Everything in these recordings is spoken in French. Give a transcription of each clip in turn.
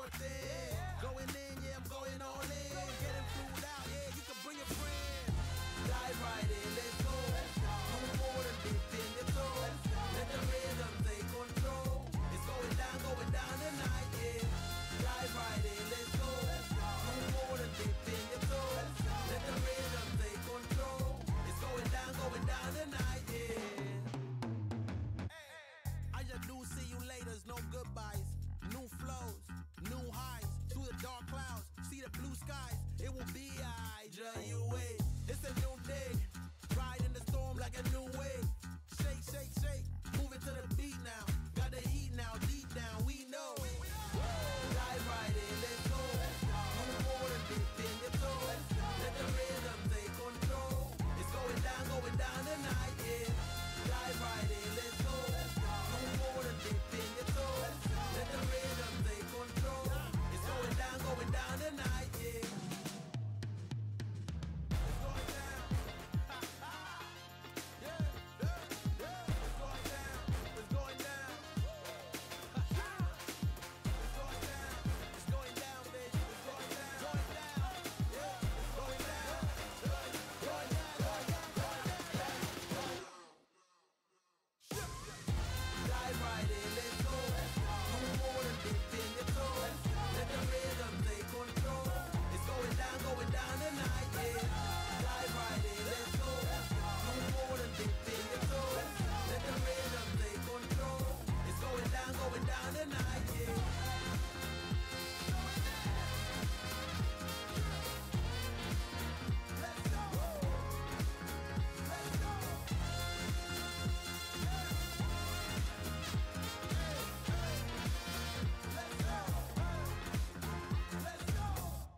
sure thing. Going in, yeah, I'm going all in. Getting food out, yeah, you can bring your friends. Dive right in, let's go. No more than dip in the toe. Let the rhythm take control. It's going down tonight, yeah. Dive right in, let's go. No more than dip in the toe. Let the rhythm take control. It's going down tonight, yeah. I just do see you later, no goodbyes. New flows, new highs, through the dark clouds, see the blue skies. It will be I, you wait. It's a new day, ride in the storm like a new wave. Shake, shake, shake, move it to the beat now. Got the heat now, deep down, we know. Dive right in, let's go. No more than dip in your toe. Let the rhythm take control. It's going down tonight, yeah. Dive right in, let's go. No more than dip in your toe. Let the rhythm take control. It's going down tonight, yeah. It's going down. Yeah, yeah, yeah. It's going down. It's going down. It's going down. It's going down, baby. It's going down. Going down. Yeah. It's going down. Going down. Dive right in, let's go. No more than dip in your toe. Let the rhythm take control. It's going down tonight, yeah. Dive right in, let's go. No more than dip in your toe. Let the rhythm take control. It's going down tonight, yeah. Let's go. Let's go. Let's go. Let's go.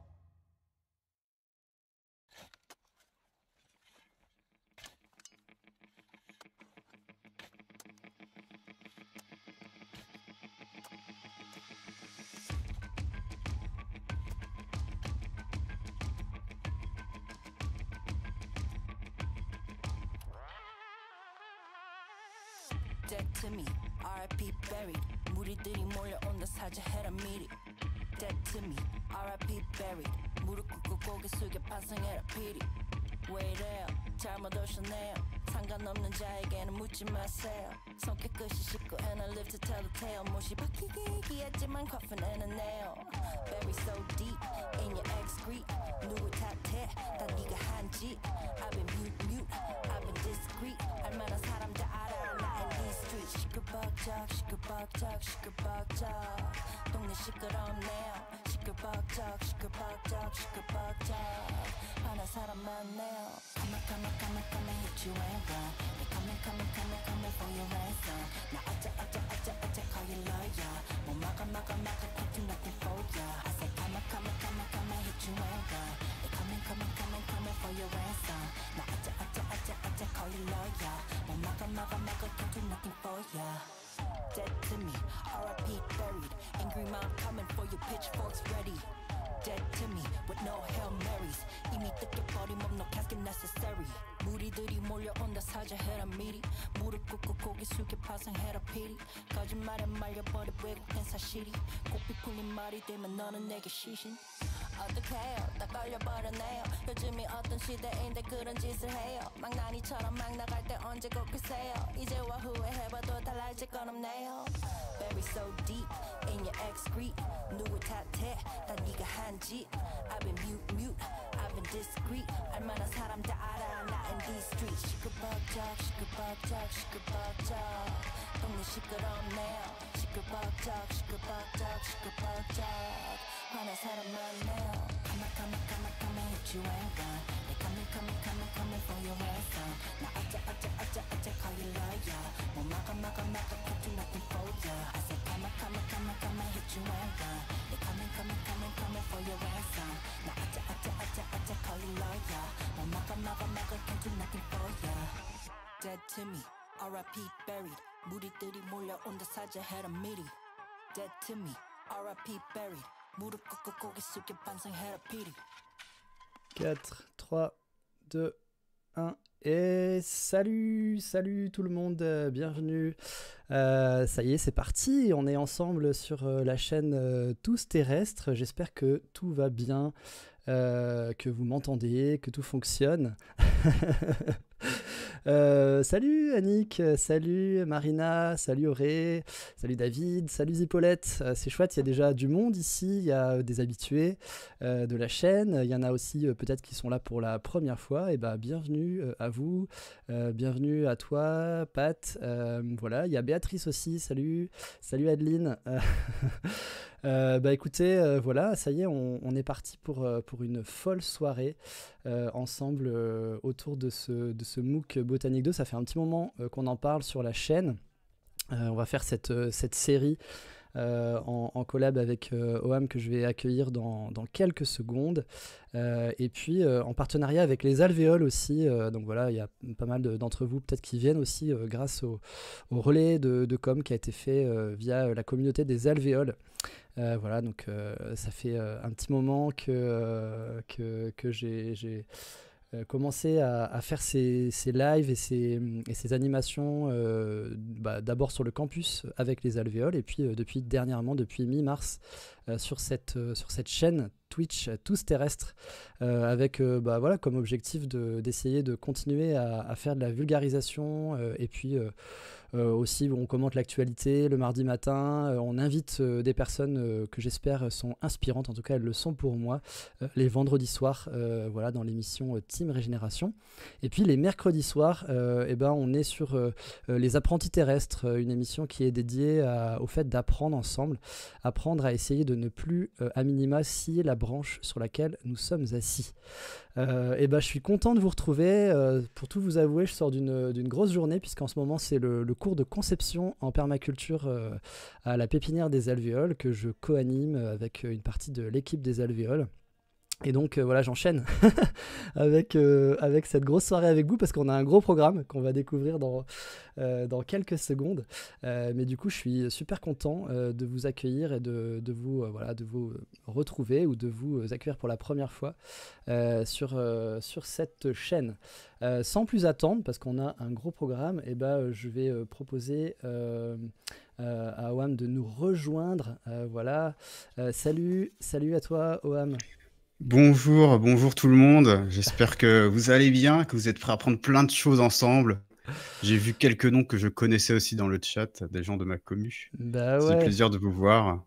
Dead to me, R.I.P. buried. 무리들이 몰려온다 사자해라 미리. Dead to me, R.I.P. buried. 무릎 꿇고 고개 숙여 반성해라 피리. 왜 이래요? 잘못 오셨네요. 상관없는 자에게는 묻지 마세요. 손 깨끗이 씻고 and I live to tell the tale. 못이 바뀌기 했지만 coffin and a nail. Bury so deep in your excrete. 누굴 탓해? 다 네가 한 짓. I've been mute, I've been discreet. 알만한 사람 다 알아 나 in these streets. 시끌벅적 시끌벅적 시끌벅적 동네 시끄럽네요. 시끌벅적 시끌벅적 시끌벅적 화난 사람 많네요. Come and hit you and run. They coming for your ransom. 나 어째 call you lawyer. 뭐 막아 can't do nothing for ya. I say come and hit you and run. They coming for your ransom. 나 어째 call you lawyer. 뭐 막아 can't do nothing for ya. Dead to me, R.I.P. buried. Angry mom coming for your pitchforks ready. Dead to me with no Hail Marys. 이미 뜯겨버린 몸 no casket necessary. 무리들이 몰려온다 사자해라 미리. 무릎 꿇고 고개 숙여 파상해라 피리. 거짓말에 말려버려 왜곡된 사실이. 고삐 풀린 말이 되면 너는 내게 시신. 어떡해요 다 걸려버렸네요. 요즘이 어떤 시대인데 그런 짓을 해요. 망나니처럼 막 나갈 때 언제 꺾으세요. 이제와 후회해봐도 달라질 건 없네요. Bury so deep in your excrete. 누굴 탓해 다 네가 한 짓. I've been mute, I've been discreet. 알만한 사람 다 알아 나 in these streets. 시끌벅적 시끌벅적 시끌벅적 동네 시끄럽네요. 시끌벅적 시끌벅적 시끌벅적 화난 사람 많네요. Come and hit you and run. They coming for your ransom. 나 어째 call you lawyer. 뭐 막아 can't do nothing for ya. I say come and hit you and run. They coming for your ransom. 나 어째 call you lawyer. 뭐 막아 can't do nothing for ya. Dead to me, R.I.P. buried. 무리들이 몰려온다 사자해라 미리. Dead to me, R.I.P. buried. 무릎 꿇고 고개 숙여 반성해라 피리. 4, 3, 2, 1. Et salut tout le monde, bienvenue. Ça y est, c'est parti, on est ensemble sur la chaîne Tous Terrestres. J'espère que tout va bien, que vous m'entendez, que tout fonctionne. Salut Annick, salut Marina, salut Auré, salut David, salut Zipaulette. C'est chouette, il y a déjà du monde ici, il y a des habitués de la chaîne, il y en a aussi peut-être qui sont là pour la première fois. Et bah bienvenue à vous, bienvenue à toi Pat. Voilà, il y a Béatrice aussi, salut Adeline. Bah écoutez, voilà, ça y est, on est parti pour une folle soirée ensemble autour de ce MOOC Botanique 2. Ça fait un petit moment qu'on en parle sur la chaîne. On va faire cette série en collab avec OAM que je vais accueillir dans quelques secondes. Et puis en partenariat avec les Alvéoles aussi. Donc voilà, il y a pas mal d'entre vous peut-être qui viennent aussi grâce au relais de com qui a été fait via la communauté des Alvéoles. Voilà, donc ça fait un petit moment que j'ai commencé à faire ces lives et ces animations d'abord sur le campus avec les Alvéoles et puis depuis mi-mars sur cette chaîne Twitch Tous Terrestres avec voilà, comme objectif d'essayer de continuer à faire de la vulgarisation et puis aussi on commente l'actualité le mardi matin, on invite des personnes que j'espère sont inspirantes, en tout cas elles le sont pour moi, les vendredis soirs voilà, dans l'émission Team Régénération. Et puis les mercredis soirs on est sur les apprentis terrestres, une émission qui est dédiée au fait d'apprendre ensemble, apprendre à essayer de ne plus à minima scier la branche sur laquelle nous sommes assis. Je suis content de vous retrouver. Pour tout vous avouer, je sors d'une grosse journée puisqu'en ce moment c'est le cours de conception en permaculture à la pépinière des Alvéoles que je co-anime avec une partie de l'équipe des Alvéoles. Et donc voilà, j'enchaîne avec cette grosse soirée avec vous parce qu'on a un gros programme qu'on va découvrir dans quelques secondes. Mais du coup, je suis super content de vous accueillir et de vous retrouver ou de vous accueillir pour la première fois sur cette chaîne. Sans plus attendre, parce qu'on a un gros programme, je vais proposer à Oam de nous rejoindre. Voilà. Salut à toi, Oam. Bonjour tout le monde. J'espère que vous allez bien, que vous êtes prêts à apprendre plein de choses ensemble. J'ai vu quelques noms que je connaissais aussi dans le chat, des gens de ma commu. Bah C'est ouais. un plaisir de vous voir.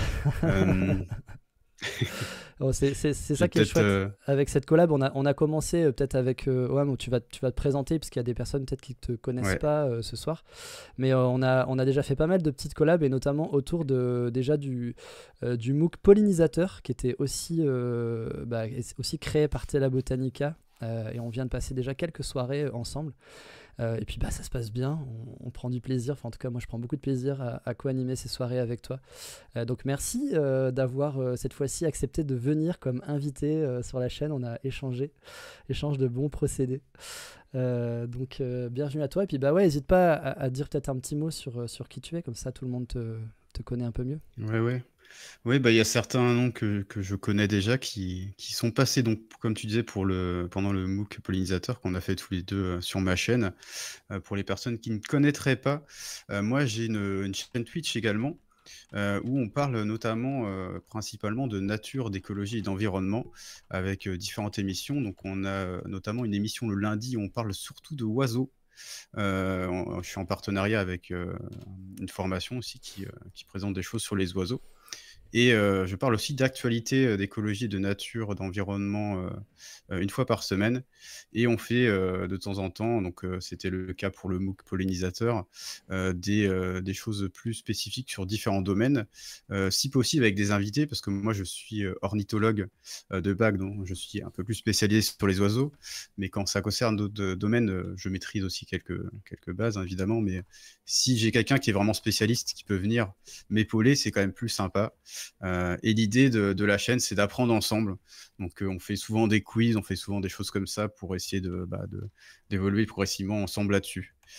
Oh, c'est ça qui est chouette. Avec cette collab, on a commencé peut-être avec OAM où tu vas te présenter parce qu'il y a des personnes peut-être qui ne te connaissent pas ce soir. Mais on a déjà fait pas mal de petites collabs et notamment autour du MOOC pollinisateur qui était aussi créé par Tela Botanica. Et on vient de passer déjà quelques soirées ensemble. Et puis ça se passe bien, on prend du plaisir, enfin en tout cas moi je prends beaucoup de plaisir à co-animer ces soirées avec toi. Donc merci d'avoir cette fois-ci accepté de venir comme invité sur la chaîne, on a échange de bons procédés. Donc bienvenue à toi, et puis n'hésite pas à dire peut-être un petit mot sur qui tu es, comme ça tout le monde te connaît un peu mieux. Ouais. Oui, il y a certains noms que je connais déjà qui sont passés, donc, comme tu disais, pendant le MOOC pollinisateur qu'on a fait tous les deux sur ma chaîne. Pour les personnes qui ne connaîtraient pas, moi j'ai une chaîne Twitch également, où on parle notamment, principalement de nature, d'écologie et d'environnement, avec différentes émissions. Donc on a notamment une émission le lundi où on parle surtout de oiseaux. Je suis en partenariat avec une formation aussi qui présente des choses sur les oiseaux. Et je parle aussi d'actualité, d'écologie, de nature, d'environnement, une fois par semaine. Et on fait de temps en temps, donc c'était le cas pour le MOOC pollinisateur, des choses plus spécifiques sur différents domaines, si possible avec des invités, parce que moi je suis ornithologue de bac, donc je suis un peu plus spécialisé sur les oiseaux. Mais quand ça concerne d'autres domaines, je maîtrise aussi quelques bases, hein, évidemment. Mais si j'ai quelqu'un qui est vraiment spécialiste, qui peut venir m'épauler, c'est quand même plus sympa. Et l'idée de la chaîne, c'est d'apprendre ensemble. Donc on fait souvent des quiz, on fait souvent des choses comme ça pour essayer d'évoluer progressivement ensemble là-dessus.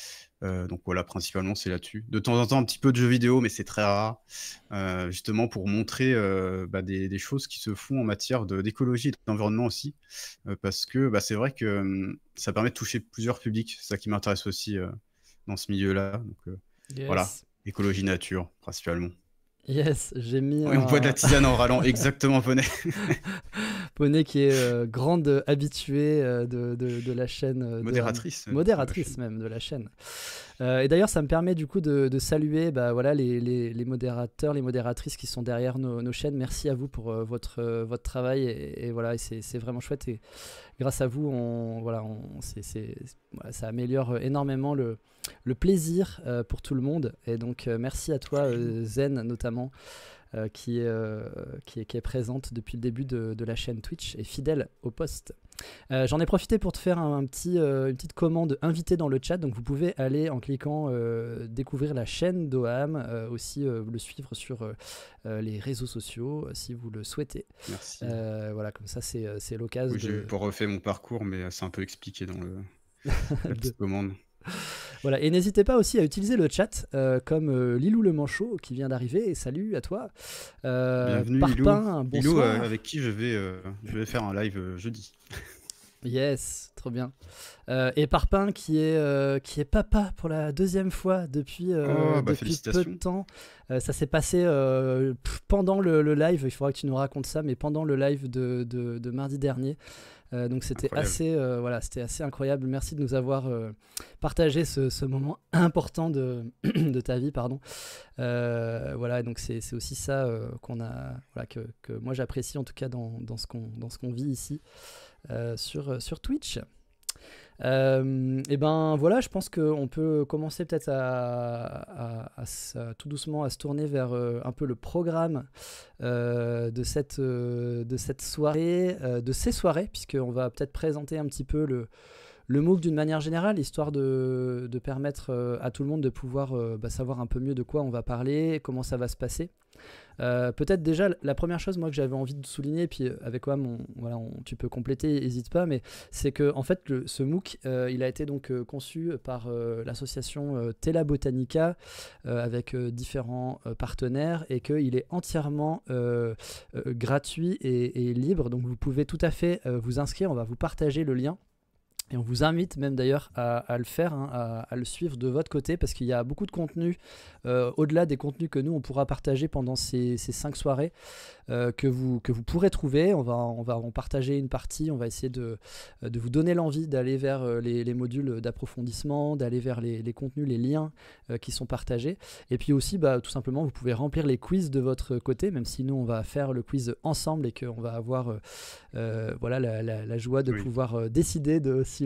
Donc voilà, principalement, c'est là-dessus. De temps en temps, un petit peu de jeux vidéo, mais c'est très rare. Justement pour montrer des choses qui se font en matière d'écologie et d'environnement aussi. Parce que c'est vrai que ça permet de toucher plusieurs publics. C'est ça qui m'intéresse aussi dans ce milieu-là. Donc voilà, Yes. écologie nature, principalement. Yes, j'ai mis Oui, on boit de la tisane en râlant, exactement, Poney. Poney qui est grande habituée de la chaîne. Modératrice. Modératrice même de la chaîne. Et d'ailleurs, ça me permet du coup de saluer voilà, les modérateurs, les modératrices qui sont derrière nos chaînes. Merci à vous pour votre travail. Et voilà, c'est vraiment chouette. Et grâce à vous, voilà, ça améliore énormément le plaisir pour tout le monde. Et donc, merci à toi, Zen, notamment. Qui est présente depuis le début de la chaîne Twitch et fidèle au poste. J'en ai profité pour te faire une petite commande invité dans le chat, donc vous pouvez aller en cliquant découvrir la chaîne d'Oham, aussi le suivre sur les réseaux sociaux si vous le souhaitez. Merci. Voilà, comme ça c'est l'occasion. Oui, j'ai pas refait mon parcours, mais c'est un peu expliqué dans la petite commande. Voilà, et n'hésitez pas aussi à utiliser le chat comme Lilou le Manchot qui vient d'arriver, et salut à toi. Bienvenue Parpin, Lilou, bonsoir. avec qui je vais faire un live jeudi. Yes, trop bien. Et Parpin qui est papa pour la deuxième fois depuis peu de temps. Ça s'est passé pendant le live, il faudra que tu nous racontes ça, mais pendant le live de mardi dernier. Donc c'était c'était assez incroyable. Merci de nous avoir partagé ce moment important de ta vie, pardon. Voilà, donc c'est aussi ça que moi j'apprécie en tout cas dans ce qu'on vit ici sur Twitch. Et ben voilà, je pense qu'on peut commencer peut-être à tout doucement à se tourner vers un peu le programme de cette soirée, de ces soirées, puisqu'on va peut-être présenter un petit peu le MOOC d'une manière générale, histoire de permettre à tout le monde de pouvoir savoir un peu mieux de quoi on va parler, comment ça va se passer. Peut-être déjà la première chose moi que j'avais envie de souligner, puis avec Wam tu peux compléter, n'hésite pas, mais c'est que en fait ce MOOC il a été donc conçu par l'association Tela Botanica avec différents partenaires, et qu'il est entièrement gratuit et libre, donc vous pouvez tout à fait vous inscrire. On va vous partager le lien. Et on vous invite même d'ailleurs à le faire, à le suivre de votre côté, parce qu'il y a beaucoup de contenu, au-delà des contenus que nous on pourra partager pendant ces 5 soirées, que vous pourrez trouver. On va en partager une partie, on va essayer de vous donner l'envie d'aller vers les modules d'approfondissement, d'aller vers les contenus, les liens qui sont partagés. Et puis aussi, tout simplement, vous pouvez remplir les quiz de votre côté, même si nous on va faire le quiz ensemble et qu'on va avoir la joie de pouvoir décider de si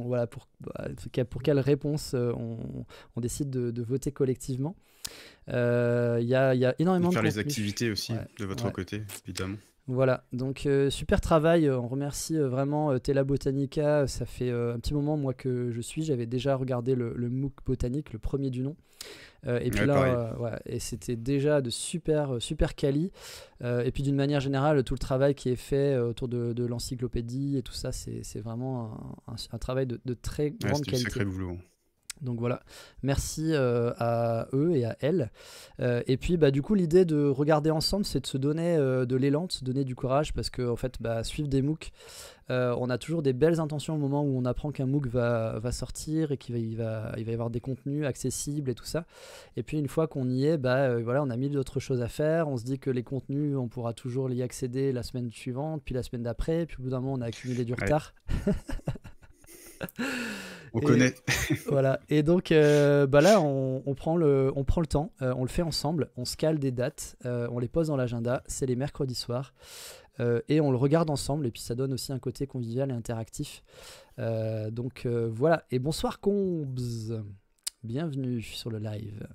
pour quelle réponse on décide de voter collectivement. Il y a énormément de faire les contenu. activités aussi de votre côté, évidemment. Voilà, donc super travail. On remercie vraiment Tela Botanica. Ça fait un petit moment moi que j'avais déjà regardé le MOOC botanique, le premier du nom. Et puis et c'était déjà de super quali. Et puis d'une manière générale, tout le travail qui est fait autour de l'encyclopédie et tout ça, c'est vraiment un travail de très grande qualité. Sacré boulot. Donc voilà, merci à eux et à elles. Et puis du coup l'idée de regarder ensemble, c'est de se donner de l'élan, de se donner du courage, parce que en fait suivre des MOOC, on a toujours des belles intentions au moment où on apprend qu'un MOOC va sortir et qu'il va y avoir des contenus accessibles et tout ça. Et puis une fois qu'on y est, on a mille autres choses à faire. On se dit que les contenus, on pourra toujours y accéder la semaine suivante, puis la semaine d'après, puis au bout d'un moment on a accumulé du retard. On connaît. Voilà. Et donc là on prend le temps, on le fait ensemble, on se cale des dates, on les pose dans l'agenda, c'est les mercredis soirs, et on le regarde ensemble, et puis ça donne aussi un côté convivial et interactif. Donc voilà. Et bonsoir Combs, bienvenue sur le live.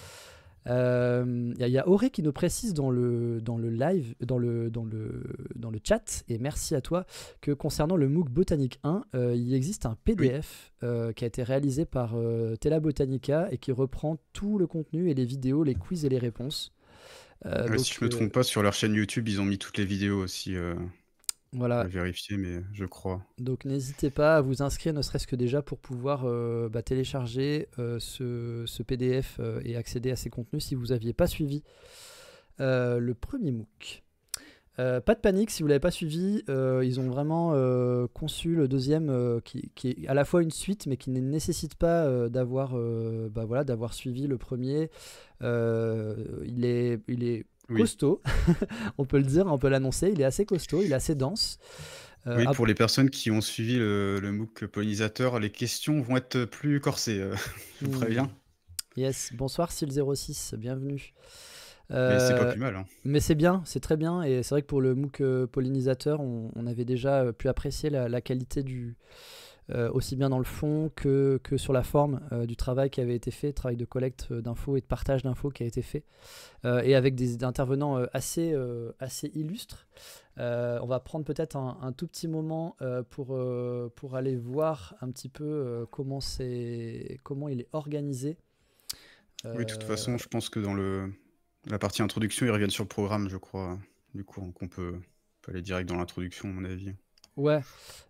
Y a Auré qui nous précise dans le live, dans le chat, et merci à toi, que concernant le MOOC Botanique 1, il existe un PDF qui a été réalisé par Tela Botanica et qui reprend tout le contenu et les vidéos, les quiz et les réponses. Si je me trompe pas, sur leur chaîne YouTube, ils ont mis toutes les vidéos aussi. Voilà. Je vais vérifier, mais je crois. Donc n'hésitez pas à vous inscrire, ne serait-ce que déjà pour pouvoir télécharger ce PDF et accéder à ces contenus si vous n'aviez pas suivi le premier MOOC. Pas de panique si vous ne l'avez pas suivi, ils ont vraiment conçu le deuxième qui est à la fois une suite mais qui ne nécessite pas d'avoir suivi le premier. Il est Oui. costaud, on peut le dire, on peut l'annoncer, il est assez costaud, il est assez dense. Oui, pour les personnes qui ont suivi le MOOC pollinisateur, les questions vont être plus corsées, je vous préviens. Yes, bonsoir Sil06, bienvenue. Mais c'est pas plus mal. Hein. Mais c'est bien, c'est très bien. Et c'est vrai que pour le MOOC pollinisateur, on avait déjà pu apprécier la qualité aussi bien dans le fond que sur la forme du travail qui avait été fait, travail de collecte d'infos et de partage d'infos qui a été fait. Et avec des intervenants assez illustres. On va prendre peut-être un tout petit moment pour aller voir un petit peu comment il est organisé. Oui, de toute façon, je pense que dans la partie introduction, ils reviennent sur le programme, je crois. Du coup, on peut aller direct dans l'introduction, à mon avis. Ouais.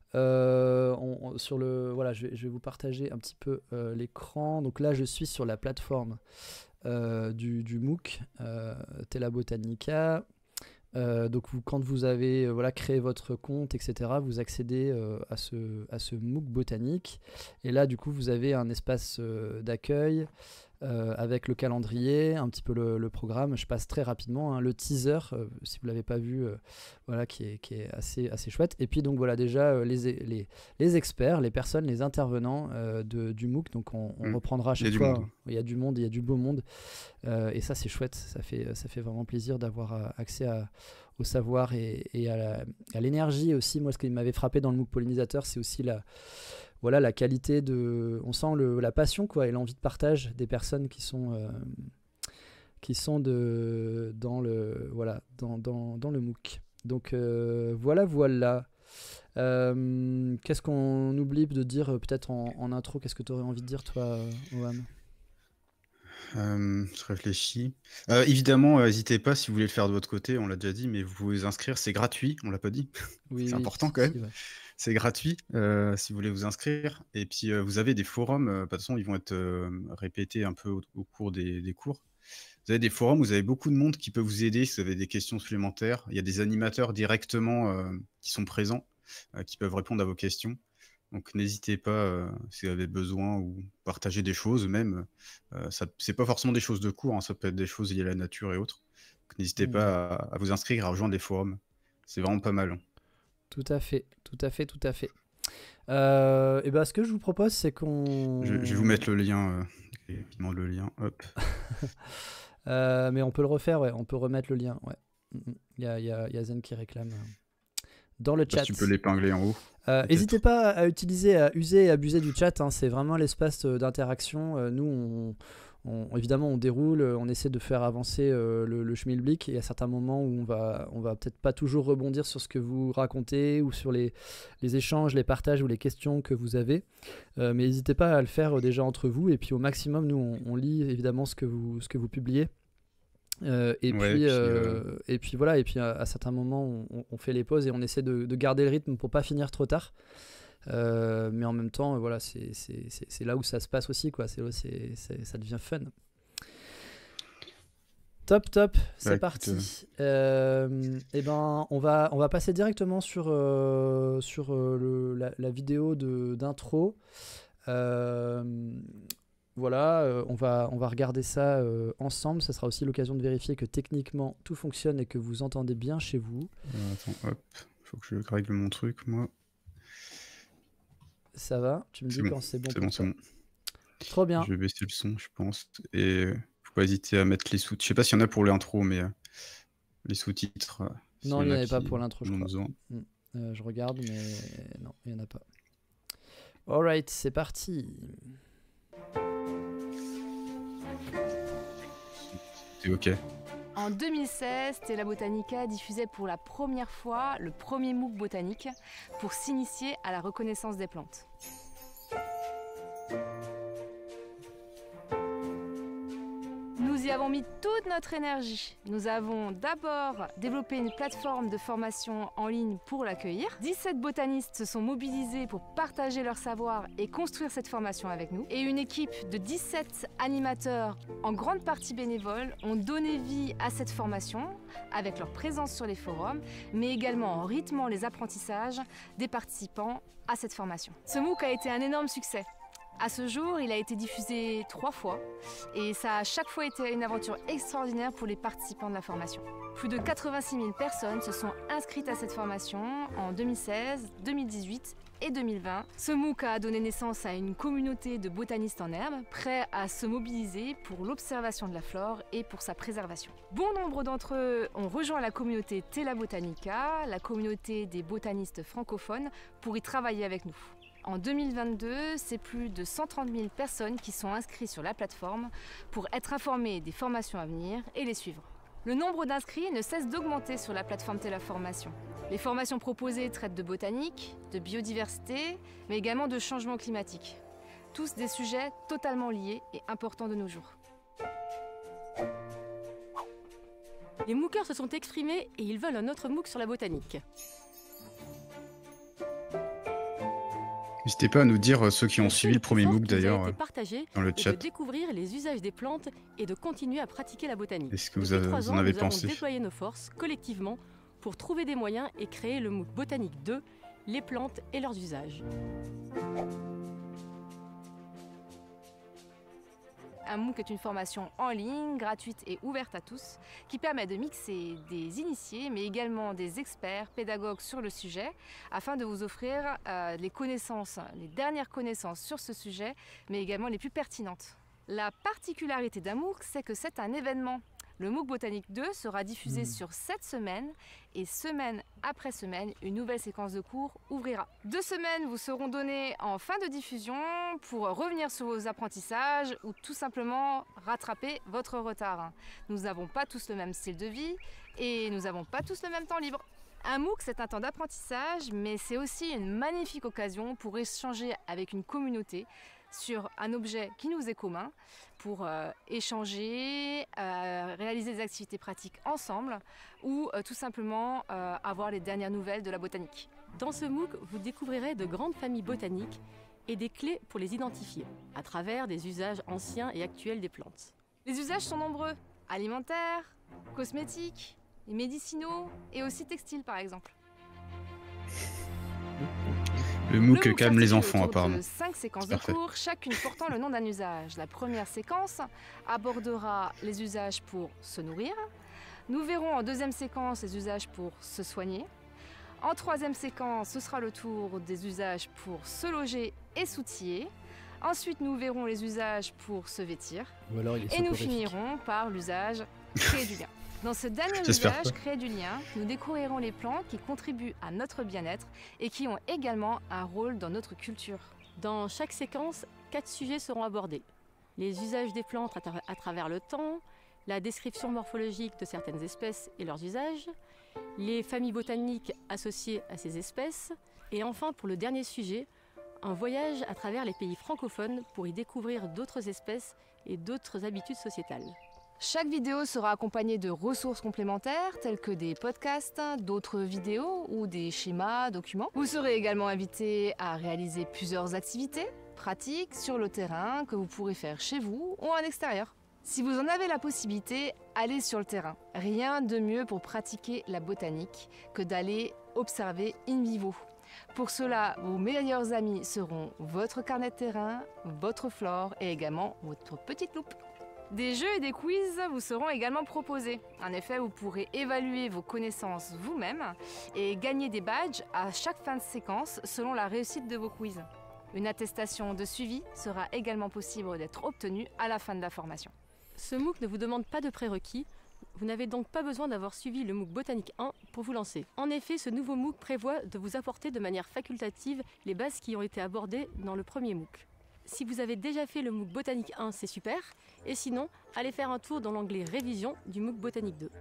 Je vais vous partager un petit peu l'écran. Donc là, je suis sur la plateforme du MOOC Tela Botanica. Donc quand vous avez créé votre compte, etc., vous accédez à ce MOOC botanique. Et là, du coup, vous avez un espace d'accueil avec le calendrier, un petit peu le programme. Je passe très rapidement, hein, le teaser, si vous ne l'avez pas vu, qui est assez chouette. Et puis donc voilà déjà les experts, les personnes, les intervenants du MOOC. Donc on reprendra à chaque fois. Il y a du monde, il y a du beau monde. Et ça c'est chouette, ça fait vraiment plaisir d'avoir accès au savoir et à l'énergie aussi. Moi, ce qui m'avait frappé dans le MOOC pollinisateur, c'est aussi la qualité on sent la passion quoi, et l'envie de partage des personnes qui sont dans le MOOC. Donc voilà. Qu'est-ce qu'on oublie de dire peut-être en intro? Qu'est-ce que tu aurais envie de dire toi, Oam? Je réfléchis. Évidemment, n'hésitez pas si vous voulez le faire de votre côté, on l'a déjà dit, mais vous vous inscrire, c'est gratuit, on l'a pas dit. Oui, c'est important quand même. Ouais. C'est gratuit si vous voulez vous inscrire. Et puis vous avez des forums, de toute façon ils vont être répétés un peu au cours des cours. Vous avez des forums où vous avez beaucoup de monde qui peut vous aider si vous avez des questions supplémentaires. Il y a des animateurs directement qui sont présents, qui peuvent répondre à vos questions. Donc n'hésitez pas si vous avez besoin ou partager des choses même. C'est pas forcément des choses de cours, hein, ça peut être des choses liées à la nature et autres. Donc n'hésitez pas à vous inscrire, à rejoindre des forums. C'est vraiment pas mal. Tout à fait. Et ce que je vous propose, c'est qu'on... Je vais vous mettre le lien. Il demande le lien, hop. Mais on peut le refaire, ouais. On peut remettre le lien, ouais. Il y a Zen qui réclame dans le chat. Tu peux l'épingler en haut. N'hésitez pas à user et abuser du chat, hein. C'est vraiment l'espace d'interaction. Nous, évidemment, on déroule, on essaie de faire avancer le schmilblick, et à certains moments où on va peut-être pas toujours rebondir sur ce que vous racontez ou sur les échanges, les partages ou les questions que vous avez. Mais n'hésitez pas à le faire déjà entre vous, et puis au maximum, nous, on lit évidemment ce que vous publiez. Et puis voilà, et puis à certains moments on fait les pauses et on essaie de garder le rythme pour pas finir trop tard, mais en même temps voilà, c'est là où ça se passe aussi quoi, ça devient fun. Top, c'est parti. Et on va passer directement sur la vidéo d'intro. Voilà, on va regarder ça ensemble. Ça sera aussi l'occasion de vérifier que techniquement tout fonctionne et que vous entendez bien chez vous. Attends, hop, faut que je règle mon truc, moi. Ça va? Tu me dis quand c'est bon? C'est bon. Trop bien. Je vais baisser le son, je pense. Et faut pas hésiter à mettre les sous-titres. Je sais pas s'il y en a pour l'intro, mais les sous-titres. Non, il n'y en avait pas pour l'intro, je crois. Besoin. Je regarde, mais non, il n'y en a pas. Alright, c'est parti. C'est ok. En 2016, Tela Botanica diffusait pour la première fois le premier MOOC botanique pour s'initier à la reconnaissance des plantes. Nous y y avons mis toute notre énergie. Nous avons d'abord développé une plateforme de formation en ligne pour l'accueillir. 17 botanistes se sont mobilisés pour partager leur savoir et construire cette formation avec nous. Et une équipe de 17 animateurs, en grande partie bénévoles, ont donné vie à cette formation avec leur présence sur les forums, mais également en rythmant les apprentissages des participants à cette formation. Ce MOOC a été un énorme succès. À ce jour, il a été diffusé 3 fois et ça a à chaque fois été une aventure extraordinaire pour les participants de la formation. Plus de 86 000 personnes se sont inscrites à cette formation en 2016, 2018 et 2020. Ce MOOC a donné naissance à une communauté de botanistes en herbe prêts à se mobiliser pour l'observation de la flore et pour sa préservation. Bon nombre d'entre eux ont rejoint la communauté Tela Botanica, la communauté des botanistes francophones, pour y travailler avec nous. En 2022, c'est plus de 130 000 personnes qui sont inscrites sur la plateforme pour être informées des formations à venir et les suivre. Le nombre d'inscrits ne cesse d'augmenter sur la plateforme Télaformation. Les formations proposées traitent de botanique, de biodiversité, mais également de changement climatique. Tous des sujets totalement liés et importants de nos jours. Les MOOCers se sont exprimés et ils veulent un autre MOOC sur la botanique. N'hésitez pas à nous dire ceux qui ont suivi le premier MOOC d'ailleurs dans le chat. De découvrir les usages des plantes et de continuer à pratiquer la botanique. Est-ce que vous en avez pensé? Nous avons déployé nos forces collectivement pour trouver des moyens et créer le MOOC Botanique 2, les plantes et leurs usages. Un MOOC est une formation en ligne, gratuite et ouverte à tous, qui permet de mixer des initiés, mais également des experts, pédagogues sur le sujet, afin de vous offrir les connaissances, les dernières connaissances sur ce sujet, mais également les plus pertinentes. La particularité d'un MOOC, c'est que c'est un événement. Le MOOC Botanique 2 sera diffusé sur 7 semaines et semaine après semaine, une nouvelle séquence de cours ouvrira. 2 semaines vous seront données en fin de diffusion pour revenir sur vos apprentissages ou tout simplement rattraper votre retard. Nous n'avons pas tous le même style de vie et nous n'avons pas tous le même temps libre. Un MOOC, c'est un temps d'apprentissage, mais c'est aussi une magnifique occasion pour échanger avec une communauté sur un objet qui nous est commun, pour échanger, réaliser des activités pratiques ensemble ou tout simplement avoir les dernières nouvelles de la botanique. Dans ce MOOC, vous découvrirez de grandes familles botaniques et des clés pour les identifier, à travers des usages anciens et actuels des plantes. Les usages sont nombreux, alimentaires, cosmétiques, médicinaux et aussi textiles par exemple. Le MOOC calme les enfants apparemment. De 5 séquences de cours, chacune portant le nom d'un usage. La première séquence abordera les usages pour se nourrir. Nous verrons en deuxième séquence les usages pour se soigner. En troisième séquence, ce sera le tour des usages pour se loger et s'outiller. Ensuite, nous verrons les usages pour se vêtir. Et nous finirons par l'usage créer du lien. Dans ce dernier usage, créer du lien, nous découvrirons les plantes qui contribuent à notre bien-être et qui ont également un rôle dans notre culture. Dans chaque séquence, 4 sujets seront abordés. Les usages des plantes à travers le temps, la description morphologique de certaines espèces et leurs usages, les familles botaniques associées à ces espèces, et enfin, pour le dernier sujet, un voyage à travers les pays francophones pour y découvrir d'autres espèces et d'autres habitudes sociétales. Chaque vidéo sera accompagnée de ressources complémentaires telles que des podcasts, d'autres vidéos ou des schémas, documents. Vous serez également invité à réaliser plusieurs activités pratiques sur le terrain que vous pourrez faire chez vous ou en extérieur. Si vous en avez la possibilité, allez sur le terrain. Rien de mieux pour pratiquer la botanique que d'aller observer in vivo. Pour cela, vos meilleurs amis seront votre carnet de terrain, votre flore et également votre petite loupe. Des jeux et des quiz vous seront également proposés. En effet, vous pourrez évaluer vos connaissances vous-même et gagner des badges à chaque fin de séquence selon la réussite de vos quiz. Une attestation de suivi sera également possible d'être obtenue à la fin de la formation. Ce MOOC ne vous demande pas de prérequis. Vous n'avez donc pas besoin d'avoir suivi le MOOC Botanique 1 pour vous lancer. En effet, ce nouveau MOOC prévoit de vous apporter de manière facultative les bases qui ont été abordées dans le premier MOOC. Si vous avez déjà fait le MOOC Botanique 1, c'est super. Et sinon, allez faire un tour dans l'onglet Révision du MOOC Botanique 2.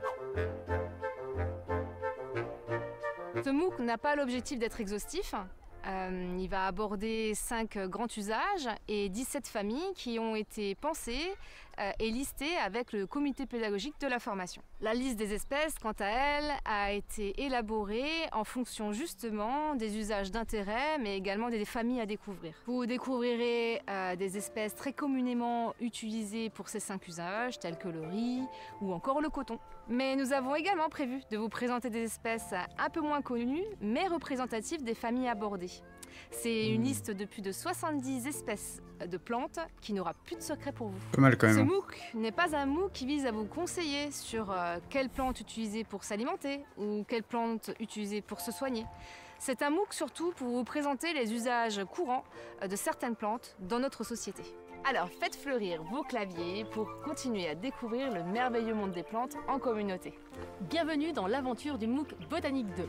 Ce MOOC n'a pas l'objectif d'être exhaustif, Il va aborder 5 grands usages et 17 familles qui ont été pensées et listées avec le comité pédagogique de la formation. La liste des espèces, quant à elle, a été élaborée en fonction justement des usages d'intérêt, mais également des familles à découvrir. Vous découvrirez des espèces très communément utilisées pour ces 5 usages, tels que le riz ou encore le coton. Mais nous avons également prévu de vous présenter des espèces un peu moins connues, mais représentatives des familles abordées. C'est une liste de plus de 70 espèces de plantes qui n'aura plus de secret pour vous. Pas mal quand même. Ce MOOC n'est pas un MOOC qui vise à vous conseiller sur quelle plante utiliser pour s'alimenter ou quelle plante utiliser pour se soigner. C'est un MOOC surtout pour vous présenter les usages courants de certaines plantes dans notre société. Alors faites fleurir vos claviers pour continuer à découvrir le merveilleux monde des plantes en communauté. Bienvenue dans l'aventure du MOOC Botanique 2.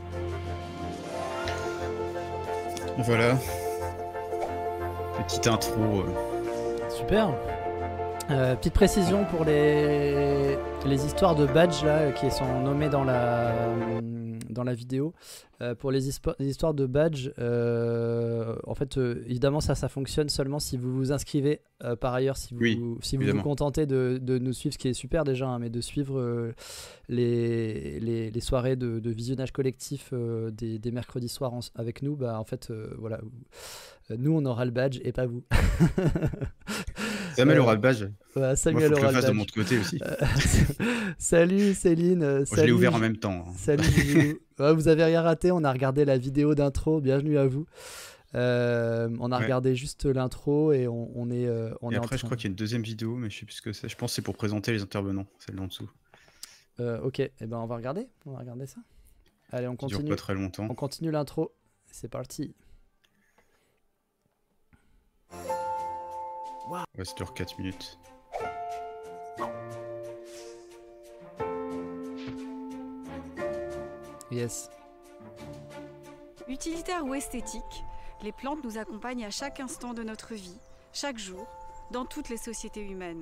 Voilà. Petite intro. Super. Petite précision pour les histoires de badges là, qui sont nommées dans la vidéo. Pour les histoires de badges, en fait, évidemment, ça fonctionne seulement si vous vous inscrivez. Par ailleurs, si vous vous contentez de nous suivre, ce qui est super déjà, hein, mais de suivre les soirées de visionnage collectif des mercredis soirs avec nous, bah, en fait, voilà, nous, on aura le badge et pas vous. Samuel aura le badge. Ouais, Samuel moi, faut que aura je le fasse le de mon côté aussi. Salut Céline. Moi, salut, je l'ai ouvert en même temps. Salut Zouzou. Ouais, vous avez rien raté, on a regardé la vidéo d'intro, bienvenue à vous. On a regardé juste l'intro et on est et après, je crois qu'il y a une deuxième vidéo, mais je sais plus ce que c'est. Je pense que c'est pour présenter les intervenants, celle d'en dessous. Ok, et ben on va regarder ça. Allez, on continue. Ça dure pas très longtemps. On continue l'intro. C'est parti. Ouais, ça dure 4 minutes. Yes. Utilitaires ou esthétiques, les plantes nous accompagnent à chaque instant de notre vie, chaque jour, dans toutes les sociétés humaines.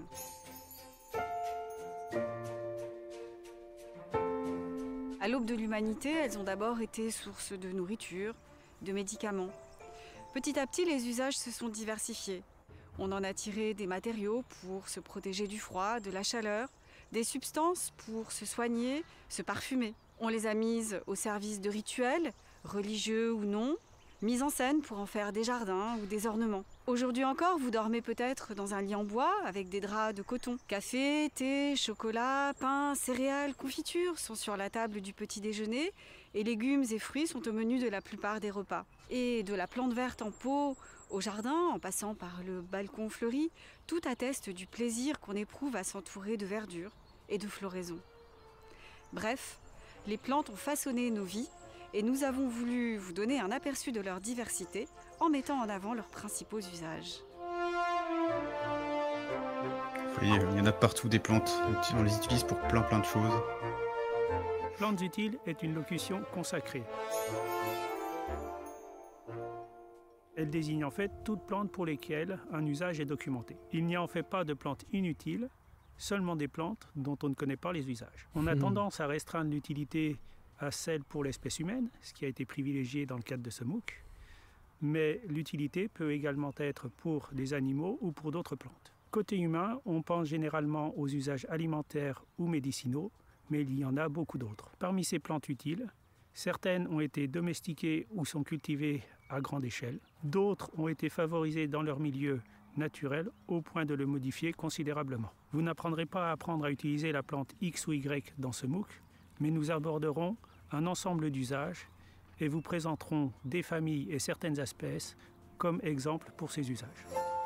À l'aube de l'humanité, elles ont d'abord été source de nourriture, de médicaments. Petit à petit, les usages se sont diversifiés. On en a tiré des matériaux pour se protéger du froid, de la chaleur, des substances pour se soigner, se parfumer. On les a mises au service de rituels, religieux ou non, mises en scène pour en faire des jardins ou des ornements. Aujourd'hui encore, vous dormez peut-être dans un lit en bois avec des draps de coton. Café, thé, chocolat, pain, céréales, confitures sont sur la table du petit déjeuner et légumes et fruits sont au menu de la plupart des repas. Et de la plante verte en pot au jardin, en passant par le balcon fleuri, tout atteste du plaisir qu'on éprouve à s'entourer de verdure et de floraison. Bref, les plantes ont façonné nos vies et nous avons voulu vous donner un aperçu de leur diversité en mettant en avant leurs principaux usages. Vous voyez, il y en a partout des plantes. On les utilise pour plein de choses. Plantes utiles est une locution consacrée. Elle désigne en fait toute plante pour lesquelles un usage est documenté. Il n'y a en fait pas de plantes inutiles, seulement des plantes dont on ne connaît pas les usages. On a tendance à restreindre l'utilité à celle pour l'espèce humaine, ce qui a été privilégié dans le cadre de ce MOOC, mais l'utilité peut également être pour des animaux ou pour d'autres plantes. Côté humain, on pense généralement aux usages alimentaires ou médicinaux, mais il y en a beaucoup d'autres. Parmi ces plantes utiles, certaines ont été domestiquées ou sont cultivées à grande échelle. D'autres ont été favorisées dans leur milieu naturel au point de le modifier considérablement. Vous n'apprendrez pas à apprendre à utiliser la plante X ou Y dans ce MOOC, mais nous aborderons un ensemble d'usages et vous présenterons des familles et certaines espèces comme exemples pour ces usages.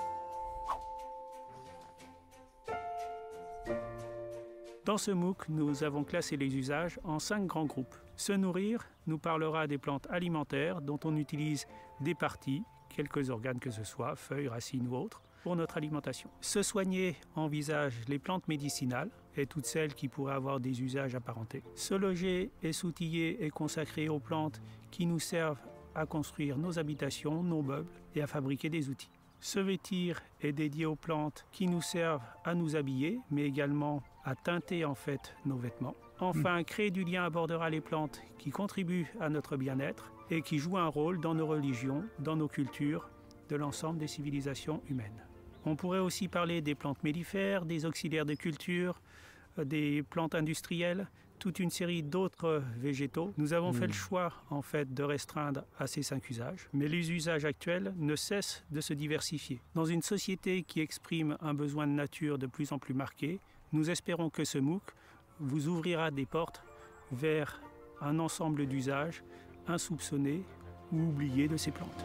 Dans ce MOOC, nous avons classé les usages en 5 grands groupes. Se nourrir nous parlera des plantes alimentaires dont on utilise des parties, quelques organes que ce soit, feuilles, racines ou autres, pour notre alimentation. Se soigner envisage les plantes médicinales et toutes celles qui pourraient avoir des usages apparentés. Se loger et s'outiller est consacré aux plantes qui nous servent à construire nos habitations, nos meubles et à fabriquer des outils. Ce vêtir est dédié aux plantes qui nous servent à nous habiller, mais également à teinter en fait nos vêtements. Enfin, créer du lien abordera les plantes qui contribuent à notre bien-être et qui jouent un rôle dans nos religions, dans nos cultures, de l'ensemble des civilisations humaines. On pourrait aussi parler des plantes mellifères, des auxiliaires de culture, des plantes industrielles, toute une série d'autres végétaux. Nous avons fait le choix en fait de restreindre à ces 5 usages, mais les usages actuels ne cessent de se diversifier. Dans une société qui exprime un besoin de nature de plus en plus marqué, nous espérons que ce MOOC vous ouvrira des portes vers un ensemble d'usages insoupçonnés ou oubliés de ces plantes.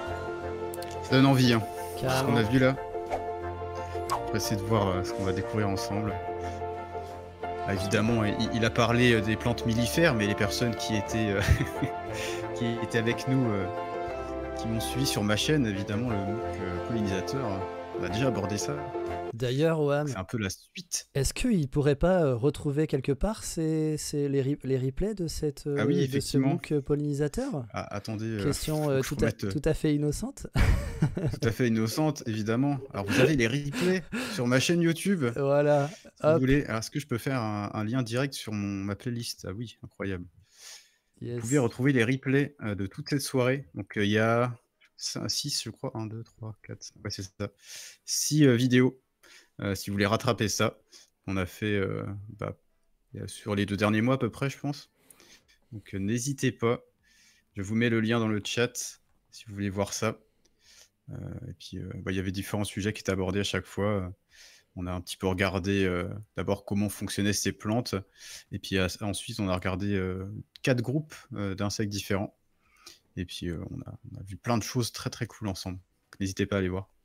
Ça donne envie, hein. Ce Carrément. qu'on a vu là. On va essayer de voir ce qu'on va découvrir ensemble. Ah, évidemment, il a parlé des plantes mellifères, mais les personnes qui étaient avec nous, qui m'ont suivi sur ma chaîne, évidemment, le MOOC pollinisateur, on a déjà abordé ça. D'ailleurs, Oham, C'est un peu la suite. est-ce qu'il ne pourrait pas retrouver quelque part les replays de, Ah oui, de ce effectivement. MOOC pollinisateur? Ah, attendez, Question faut que je remette, tout à fait innocente. tout à fait innocente, évidemment. Alors, vous avez les replays sur ma chaîne YouTube, Voilà. si vous Hop. voulez. Alors, est-ce que je peux faire un lien direct sur ma playlist? Ah oui, incroyable. Yes. Vous pouvez retrouver les replays de toute cette soirée. Donc, il y a 6, je crois. 1, 2, 3, 4, ouais, c'est ça. 6 vidéos. Si vous voulez rattraper ça, on a fait sur les 2 derniers mois à peu près, je pense. Donc n'hésitez pas. Je vous mets le lien dans le chat si vous voulez voir ça. Et puis il y avait différents sujets qui étaient abordés à chaque fois. On a un petit peu regardé d'abord comment fonctionnaient ces plantes. Et puis ensuite, on a regardé 4 groupes d'insectes différents. Et puis on a vu plein de choses très très cool ensemble. Donc, n'hésitez pas à aller voir.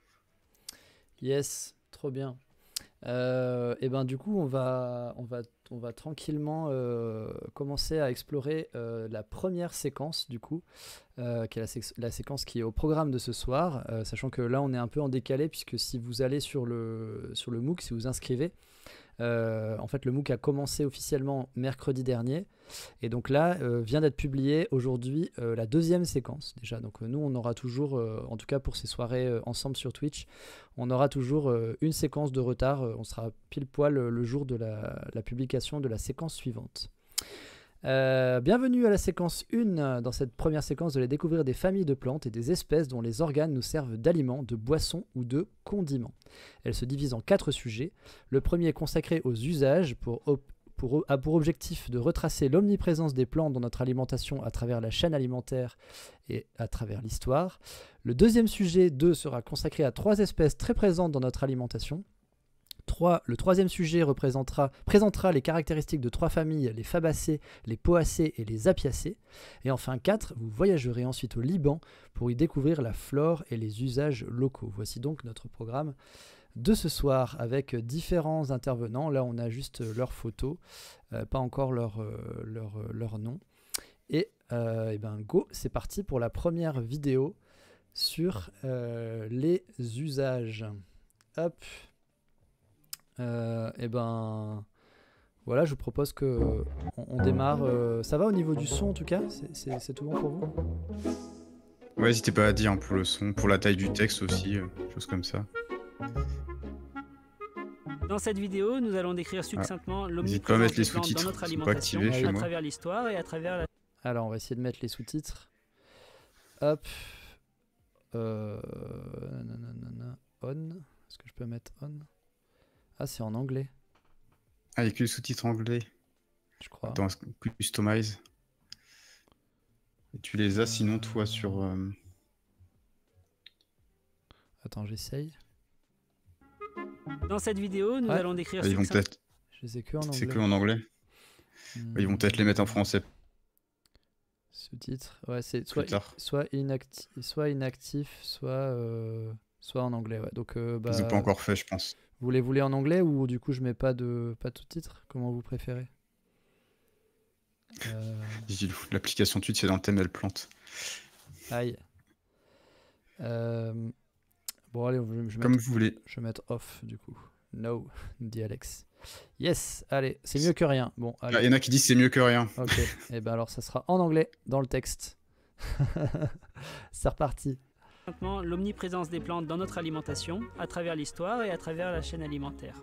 Yes, trop bien. Et ben du coup, on va tranquillement commencer à explorer la première séquence du coup, qui est la séquence qui est au programme de ce soir, sachant que là on est un peu en décalé puisque si vous allez sur le MOOC, si vous inscrivez, en fait le MOOC a commencé officiellement mercredi dernier et donc là vient d'être publié aujourd'hui la deuxième séquence déjà. Donc nous on aura toujours, en tout cas pour ces soirées ensemble sur Twitch, on aura toujours une séquence de retard. On sera pile poil le jour de la publication de la séquence suivante. Bienvenue à la séquence 1. Dans cette première séquence, vous allez découvrir des familles de plantes et des espèces dont les organes nous servent d'aliments, de boissons ou de condiments. Elle se divise en 4 sujets. Le premier est consacré aux usages a pour objectif de retracer l'omniprésence des plantes dans notre alimentation à travers la chaîne alimentaire et à travers l'histoire. Le deuxième sujet 2 sera consacré à 3 espèces très présentes dans notre alimentation. Le troisième sujet présentera les caractéristiques de 3 familles, les Fabacées, les Poacées et les Apiacées. Et enfin 4, vous voyagerez ensuite au Liban pour y découvrir la flore et les usages locaux. Voici donc notre programme de ce soir avec différents intervenants. Là on a juste leurs photos, pas encore leur nom. Et ben go, c'est parti pour la première vidéo sur les usages. Hop. Et ben voilà, je vous propose que on démarre. Ça va au niveau du son en tout cas, c'est tout bon pour vous? Ouais, n'hésitez pas à dire pour le son, pour la taille du texte aussi, choses comme ça. Dans cette vidéo, nous allons décrire succinctement N'hésite pas à mettre les l'omniprésence des plantes dans sous-titres, notre ils sont pas alimentation activés chez à moi. travers l'histoire et à travers la... Alors on va essayer de mettre les sous-titres. Hop. On. Est-ce que je peux mettre on? Ah, c'est en anglais, Ah, il n'y a que les sous-titres anglais. je crois. Dans Customize. Et tu les as sinon toi sur... Attends, j'essaye. Dans cette vidéo, nous Ouais. allons décrire Ils vont succinctement... peut-être... Je les ai que en anglais. C'est que en anglais. Ils vont peut-être les mettre en français Sous-titres. Ouais, c'est plus tard. soit inactif, soit en anglais. Ouais. Donc, Ils n'ont pas encore fait, je pense. vous les voulez en anglais ou du coup je mets pas de sous-titres? Comment vous préférez? L'application Twitch, c'est dans le thème, elle plante. Aïe. Bon, allez, Comme vous voulez. je vais mettre off du coup. No, dit Alex. Yes, allez, c'est mieux que rien. Bon, allez. Il y en a qui disent c'est mieux que rien. Ok, et ben alors ça sera en anglais dans le texte. C'est reparti. Maintenant, l'omniprésence des plantes dans notre alimentation, à travers l'histoire et à travers la chaîne alimentaire.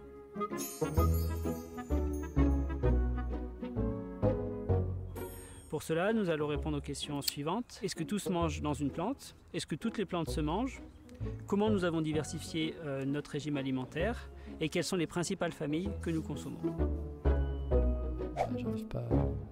Pour cela, nous allons répondre aux questions suivantes. Est-ce que tout se mange dans une plante? Est-ce que toutes les plantes se mangent? Comment nous avons diversifié notre régime alimentaire? Et quelles sont les principales familles que nous consommons? J'arrive pas.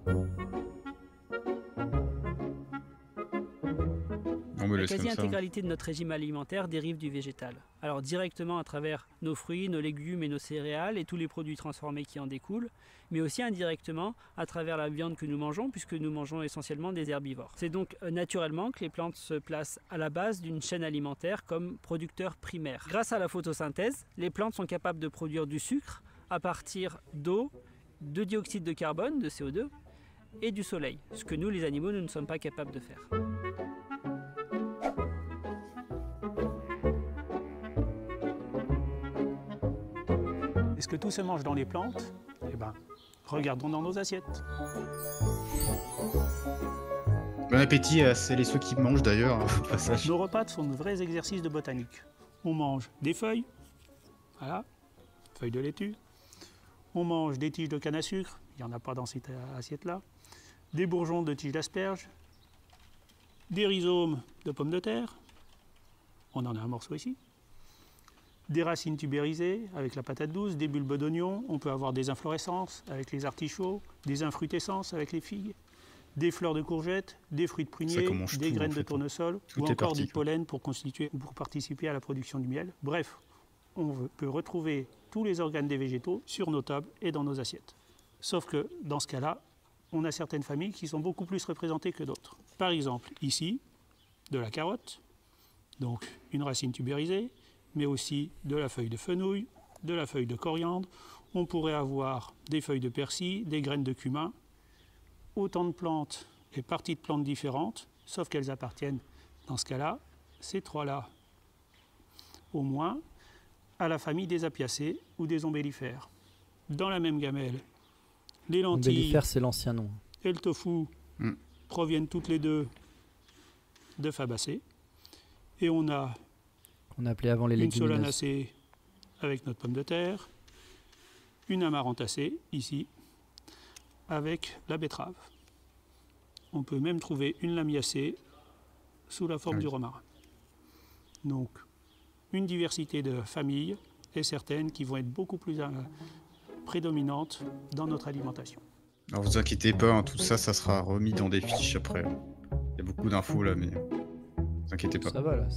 La quasi-intégralité de notre régime alimentaire dérive du végétal. Alors directement à travers nos fruits, nos légumes et nos céréales et tous les produits transformés qui en découlent, mais aussi indirectement à travers la viande que nous mangeons, puisque nous mangeons essentiellement des herbivores. C'est donc naturellement que les plantes se placent à la base d'une chaîne alimentaire comme producteurs primaires. Grâce à la photosynthèse, les plantes sont capables de produire du sucre à partir d'eau, de dioxyde de carbone, de CO2, et du soleil, ce que nous les animaux, nous ne sommes pas capables de faire. Est-ce que tout se mange dans les plantes? Eh bien, regardons dans nos assiettes. Bon appétit à celles et ceux qui mangent d'ailleurs, au passage. Nos repas sont de vrais exercices de botanique. On mange des feuilles, voilà, feuilles de laitue. On mange des tiges de canne à sucre, il n'y en a pas dans cette assiette-là. Des bourgeons de tiges d'asperges. Des rhizomes de pommes de terre. On en a un morceau ici. Des racines tubérisées avec la patate douce, des bulbes d'oignon, on peut avoir des inflorescences avec les artichauts, des infrutescences avec les figues, des fleurs de courgettes, des fruits de prunier, des graines de tournesol, ou encore du pollen pour participer à la production du miel. Bref, on peut retrouver tous les organes des végétaux sur nos tables et dans nos assiettes. Sauf que dans ce cas-là, on a certaines familles qui sont beaucoup plus représentées que d'autres. Par exemple, ici, de la carotte, donc une racine tubérisée, mais aussi de la feuille de fenouil, de la feuille de coriandre. On pourrait avoir des feuilles de persil, des graines de cumin. Autant de plantes et parties de plantes différentes, sauf qu'elles appartiennent, dans ce cas-là, ces trois-là, au moins, à la famille des apiacées ou des ombellifères. Dans la même gamelle, les lentilles... Ombellifères, c'est l'ancien nom. Et le tofu proviennent toutes les deux de fabacées. Et on a... On appelait avant les légumineuses. Une solanacée avec notre pomme de terre, une amarantacée ici avec la betterave. On peut même trouver une lamiacée sous la forme du romarin. Donc une diversité de familles et certaines qui vont être beaucoup plus prédominantes dans notre alimentation. Alors vous inquiétez pas, hein, tout ça, ça sera remis dans des fiches après. Il y a beaucoup d'infos là, mais vous inquiétez pas. Ça va là.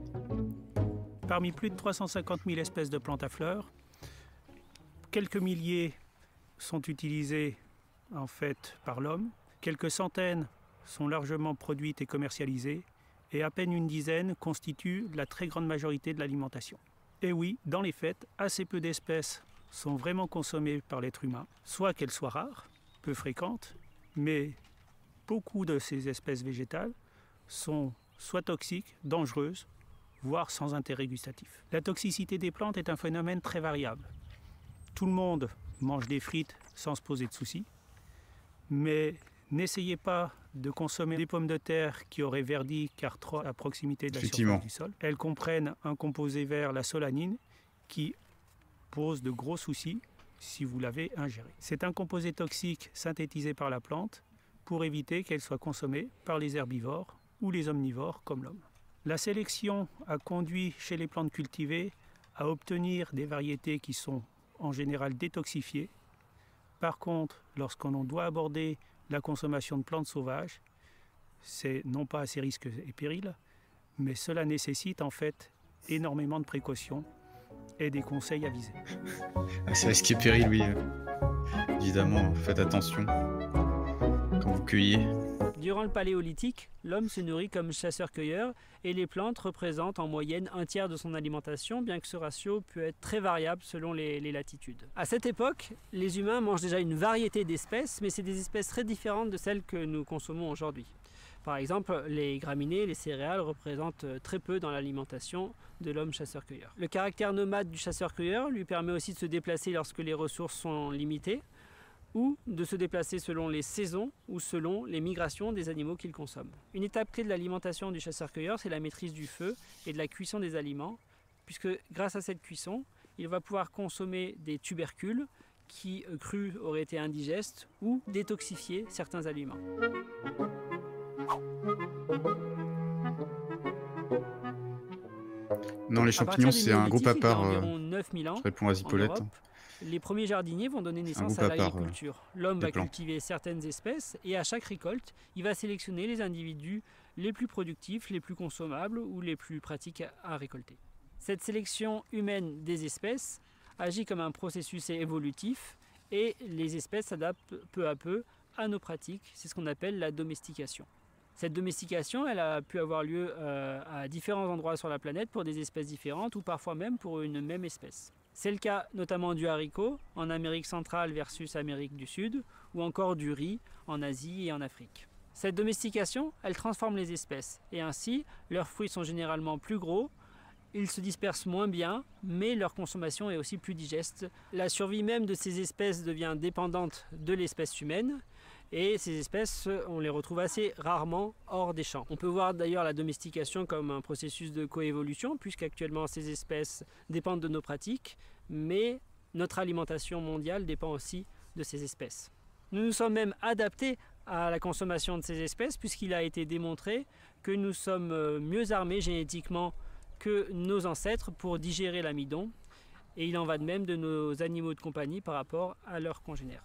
Parmi plus de 350 000 espèces de plantes à fleurs, quelques milliers sont utilisées en fait par l'homme, quelques centaines sont largement produites et commercialisées, et à peine une dizaine constituent la très grande majorité de l'alimentation. Et oui, dans les faits, assez peu d'espèces sont vraiment consommées par l'être humain, soit qu'elles soient rares, peu fréquentes, mais beaucoup de ces espèces végétales sont soit toxiques, dangereuses, voire sans intérêt gustatif. La toxicité des plantes est un phénomène très variable. Tout le monde mange des frites sans se poser de soucis, mais n'essayez pas de consommer des pommes de terre qui auraient verdi car trop à proximité de la surface du sol. Elles comprennent un composé vert, la solanine, qui pose de gros soucis si vous l'avez ingéré. C'est un composé toxique synthétisé par la plante pour éviter qu'elle soit consommée par les herbivores ou les omnivores comme l'homme. La sélection a conduit chez les plantes cultivées à obtenir des variétés qui sont en général détoxifiées. Par contre, lorsqu'on doit aborder la consommation de plantes sauvages, c'est non pas à ses risques et périls, mais cela nécessite en fait énormément de précautions et des conseils avisés. À ses risques et périls, oui. Évidemment, faites attention quand vous cueillez. Durant le Paléolithique, l'homme se nourrit comme chasseur-cueilleur et les plantes représentent en moyenne un tiers de son alimentation, bien que ce ratio peut être très variable selon les latitudes. À cette époque, les humains mangent déjà une variété d'espèces, mais c'est des espèces très différentes de celles que nous consommons aujourd'hui. Par exemple, les graminées, les céréales représentent très peu dans l'alimentation de l'homme chasseur-cueilleur. Le caractère nomade du chasseur-cueilleur lui permet aussi de se déplacer lorsque les ressources sont limitées. ou de se déplacer selon les saisons ou selon les migrations des animaux qu'ils consomment. Une étape clé de l'alimentation du chasseur-cueilleur, c'est la maîtrise du feu et de la cuisson des aliments, puisque grâce à cette cuisson, il va pouvoir consommer des tubercules qui, crus, auraient été indigestes ou détoxifier certains aliments. Non, les champignons, c'est un groupe à part. Environ 9000 ans, je réponds à Zipolette. Les premiers jardiniers vont donner naissance à l'agriculture. L'homme va cultiver certaines espèces et à chaque récolte, il va sélectionner les individus les plus productifs, les plus consommables ou les plus pratiques à récolter. Cette sélection humaine des espèces agit comme un processus évolutif et les espèces s'adaptent peu à peu à nos pratiques. C'est ce qu'on appelle la domestication. Cette domestication, elle a pu avoir lieu à différents endroits sur la planète pour des espèces différentes ou parfois même pour une même espèce. C'est le cas notamment du haricot en Amérique centrale versus Amérique du Sud ou encore du riz en Asie et en Afrique. Cette domestication, elle transforme les espèces et ainsi leurs fruits sont généralement plus gros, ils se dispersent moins bien, mais leur consommation est aussi plus digeste. La survie même de ces espèces devient dépendante de l'espèce humaine. Et ces espèces, on les retrouve assez rarement hors des champs. On peut voir d'ailleurs la domestication comme un processus de coévolution, puisqu'actuellement ces espèces dépendent de nos pratiques, mais notre alimentation mondiale dépend aussi de ces espèces. Nous nous sommes même adaptés à la consommation de ces espèces, puisqu'il a été démontré que nous sommes mieux armés génétiquement que nos ancêtres pour digérer l'amidon, et il en va de même de nos animaux de compagnie par rapport à leurs congénères.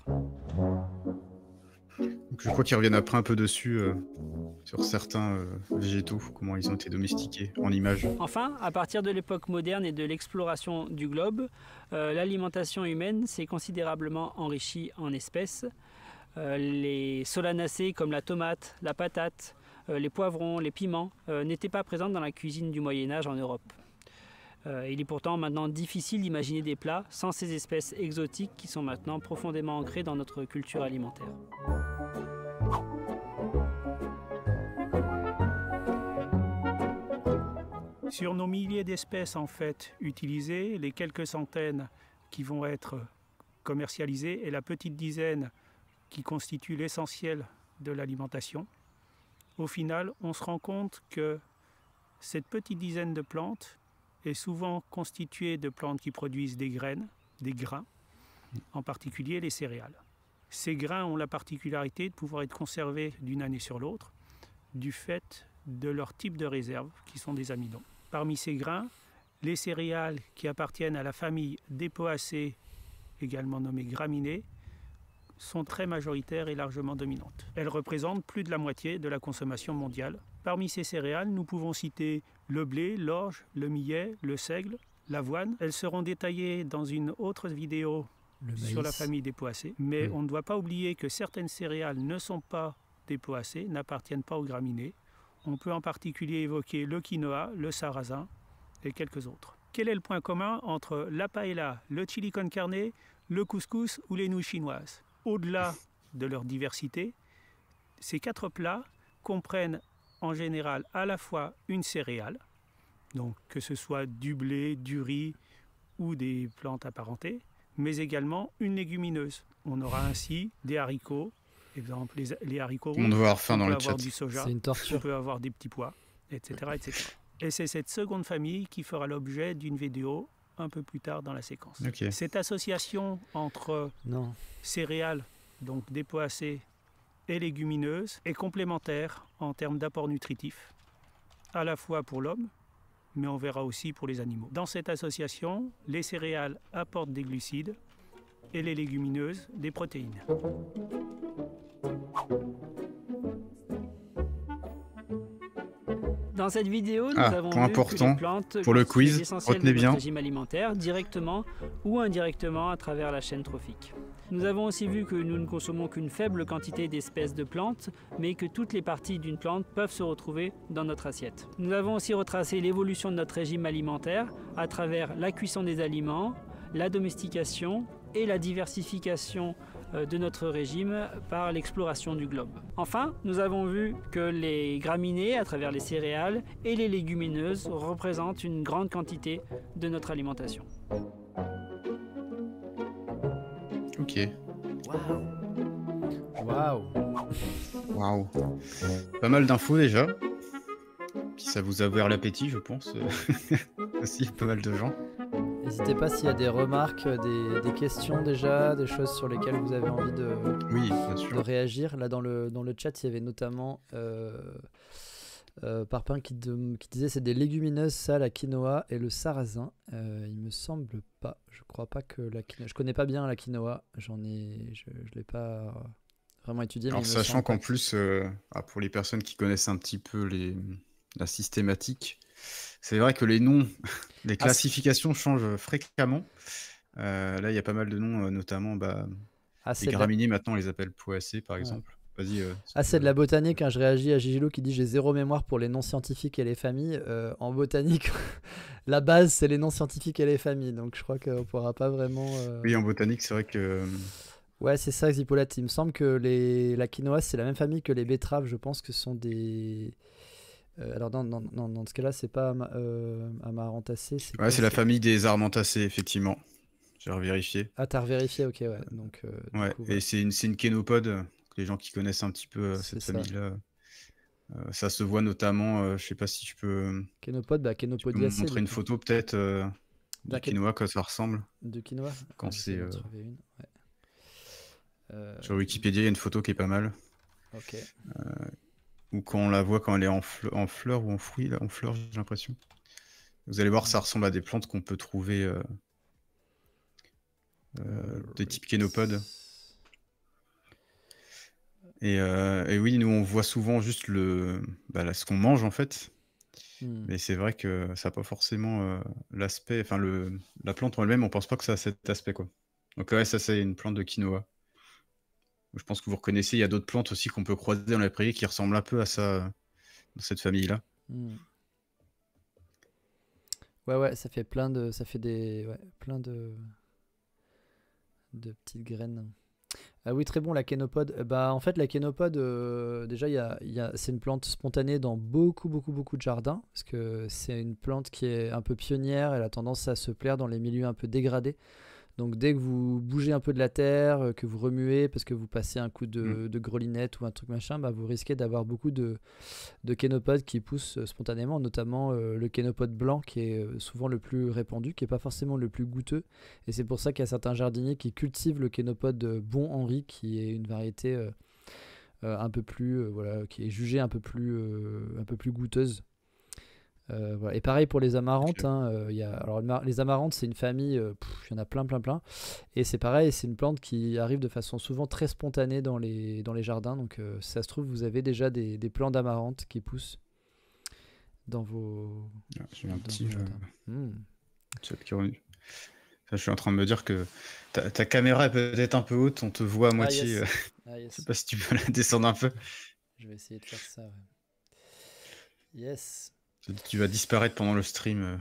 Je crois qu'ils reviennent après un peu dessus sur certains végétaux, comment ils ont été domestiqués en images. Enfin, à partir de l'époque moderne et de l'exploration du globe, l'alimentation humaine s'est considérablement enrichie en espèces. Les solanacées comme la tomate, la patate, les poivrons, les piments n'étaient pas présentes dans la cuisine du Moyen-Âge en Europe. Il est pourtant maintenant difficile d'imaginer des plats sans ces espèces exotiques qui sont maintenant profondément ancrées dans notre culture alimentaire. Sur nos milliers d'espèces en fait utilisées, les quelques centaines qui vont être commercialisées et la petite dizaine qui constitue l'essentiel de l'alimentation, au final, on se rend compte que cette petite dizaine de plantes est souvent constituée de plantes qui produisent des graines, des grains, en particulier les céréales. Ces grains ont la particularité de pouvoir être conservés d'une année sur l'autre du fait de leur type de réserve, qui sont des amidons. Parmi ces grains, les céréales qui appartiennent à la famille des poacées, également nommées graminées, sont très majoritaires et largement dominantes. Elles représentent plus de la moitié de la consommation mondiale. Parmi ces céréales, nous pouvons citer le blé, l'orge, le millet, le seigle, l'avoine. Elles seront détaillées dans une autre vidéo sur la famille des poacées. Mais on ne doit pas oublier que certaines céréales ne sont pas des poacées, n'appartiennent pas aux graminées. On peut en particulier évoquer le quinoa, le sarrasin et quelques autres. Quel est le point commun entre la paella, le chili con carne, le couscous ou les nouilles chinoises ? Au-delà de leur diversité, ces 4 plats comprennent en général à la fois une céréale, donc que ce soit du blé, du riz ou des plantes apparentées, mais également une légumineuse. On aura ainsi des haricots, exemple les haricots rouges, on doit avoir faim dans le avoir chat. du soja, c'est une torture. on peut avoir des petits pois, etc., etc. Et c'est cette seconde famille qui fera l'objet d'une vidéo un peu plus tard dans la séquence. Okay. Cette association entre céréales, donc des poacées, et légumineuses est complémentaire en termes d'apport nutritif, à la fois pour l'homme, mais on verra aussi pour les animaux. Dans cette association, les céréales apportent des glucides et les légumineuses des protéines. Dans cette vidéo, nous avons vu important que les plantes pour le quiz, l'essentiel retenez de bien. notre régime alimentaire, directement ou indirectement à travers la chaîne trophique. Nous avons aussi vu que nous ne consommons qu'une faible quantité d'espèces de plantes, mais que toutes les parties d'une plante peuvent se retrouver dans notre assiette. Nous avons aussi retracé l'évolution de notre régime alimentaire à travers la cuisson des aliments, la domestication et la diversification de notre régime par l'exploration du globe. Enfin, nous avons vu que les graminées, à travers les céréales, et les légumineuses représentent une grande quantité de notre alimentation. Ok. Waouh. Pas mal d'infos déjà. Puis ça vous a ouvert l'appétit, je pense. Aussi, pas mal de gens. N'hésitez pas s'il y a des remarques, des questions déjà, des choses sur lesquelles vous avez envie Oui, bien sûr. de réagir. Là, dans le chat, il y avait notamment Parpin qui disait c'est des légumineuses, ça, la quinoa et le sarrasin. Il me semble pas. Je crois pas que la quinoa. Je connais pas bien la quinoa. Je l'ai pas vraiment étudié. Alors, mais il me sachant semble qu'en pas. plus, pour les personnes qui connaissent un petit peu la systématique, c'est vrai que les noms, les classifications changent fréquemment. Là, il y a pas mal de noms, notamment les graminées, maintenant, on les appelle poacées, par exemple. Vas-y. C'est de la botanique, hein. Je réagis à Gigilo qui dit j'ai zéro mémoire pour les noms scientifiques et les familles. En botanique, la base, c'est les noms scientifiques et les familles. Donc, je crois qu'on pourra pas vraiment... Oui, en botanique, c'est vrai que... Ouais, c'est ça, Xipoulette. Il me semble que la quinoa, c'est la même famille que les betteraves. Je pense que ce sont des... alors, dans ce cas-là, c'est pas Amarantacées. C'est la famille des Armentacées, effectivement. J'ai revérifié. Ah, t'as revérifié, ok, ouais. Donc, ouais, coup, et c'est une kénopode. Les gens qui connaissent un petit peu cette ça. famille-là, ça se voit notamment, je sais pas si tu peux... Kénopode, Kénopodiacée. Tu peux montrer une photo peut-être de quinoa, quoi ça ressemble. De quinoa quand c'est... Ouais. Sur Wikipédia, il y a une photo qui est pas mal. Ok. Ou quand on la voit quand elle est en fleurs ou en fruits, là, en fleurs, j'ai l'impression. Vous allez voir, ça ressemble à des plantes qu'on peut trouver des types kénopodes. Et oui, nous on voit souvent juste ce qu'on mange en fait. Mais c'est vrai que ça n'a pas forcément l'aspect, enfin la plante en elle-même, on pense pas que ça a cet aspect, quoi. Donc ouais, ça c'est une plante de quinoa. Je pense que vous reconnaissez, il y a d'autres plantes aussi qu'on peut croiser dans la prairie qui ressemblent un peu à ça, dans cette famille-là. Ouais, ça fait plein de petites graines. Ah oui, très bon, la kénopode. En fait, la kénopode, déjà, c'est une plante spontanée dans beaucoup de jardins, parce que c'est une plante qui est un peu pionnière, elle a tendance à se plaire dans les milieux un peu dégradés. Donc dès que vous bougez un peu de la terre, que vous remuez, parce que vous passez un coup de grelinette ou un truc machin, vous risquez d'avoir beaucoup de kénopodes qui poussent spontanément, notamment le kénopode blanc qui est souvent le plus répandu, qui n'est pas forcément le plus goûteux. Et c'est pour ça qu'il y a certains jardiniers qui cultivent le kénopode Bon Henri, qui est une variété un peu plus, qui est jugée un peu plus goûteuse. Et pareil pour les amarantes, okay. Les amarantes c'est une famille, il y en a plein. Et c'est pareil, c'est une plante qui arrive de façon souvent très spontanée dans les jardins. Donc si ça se trouve, vous avez déjà des plants d'amarantes qui poussent dans vos... J'ai un petit chat qui est revenu. Je suis en train de me dire que ta caméra est peut-être un peu haute, on te voit à moitié. Yes. Je sais pas si tu peux la descendre un peu. Je vais essayer de faire ça. Ouais. Yes. Tu vas disparaître pendant le stream.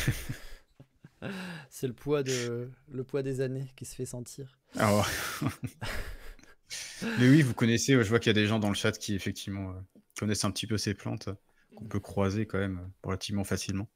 C'est le poids des années qui se fait sentir. Ah ouais. Mais oui, vous connaissez, je vois qu'il y a des gens dans le chat qui effectivement connaissent un petit peu ces plantes qu'on peut croiser quand même relativement facilement.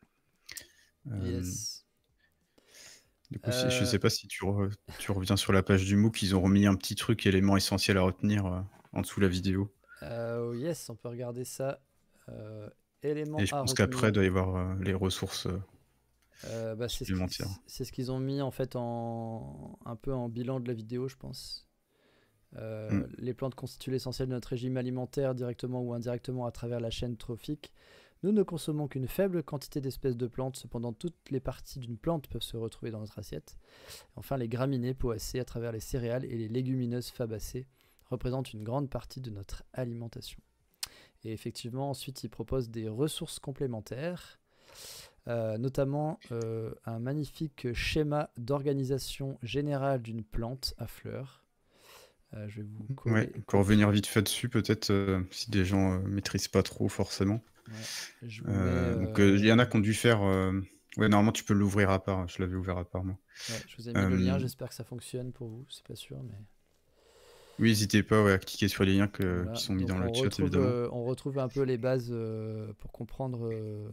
Yes. Du coup, je sais pas si tu reviens sur la page du MOOC, ils ont remis un petit truc, élément essentiel à retenir en dessous de la vidéo. Yes, on peut regarder ça. Et je pense qu'après, il doit y avoir les ressources supplémentaires. C'est ce qu'ils ont mis en fait un peu en bilan de la vidéo, je pense. Les plantes constituent l'essentiel de notre régime alimentaire, directement ou indirectement à travers la chaîne trophique. Nous ne consommons qu'une faible quantité d'espèces de plantes, cependant toutes les parties d'une plante peuvent se retrouver dans notre assiette. Enfin, les graminées, poacées à travers les céréales et les légumineuses fabacées représentent une grande partie de notre alimentation. Et effectivement, ensuite, il propose des ressources complémentaires, notamment un magnifique schéma d'organisation générale d'une plante à fleurs. Je vais vous coller. Ouais, pour revenir vite fait dessus, peut-être, si des gens maîtrisent pas trop forcément. Ouais, donc, il y en a qui ont dû faire... Ouais, normalement, tu peux l'ouvrir à part. Je l'avais ouvert à part, moi. Ouais, je vous ai mis le lien, j'espère que ça fonctionne pour vous. C'est pas sûr, mais... Oui, n'hésitez pas à cliquer sur les liens qui sont mis dans le chat, évidemment. On retrouve un peu les bases pour comprendre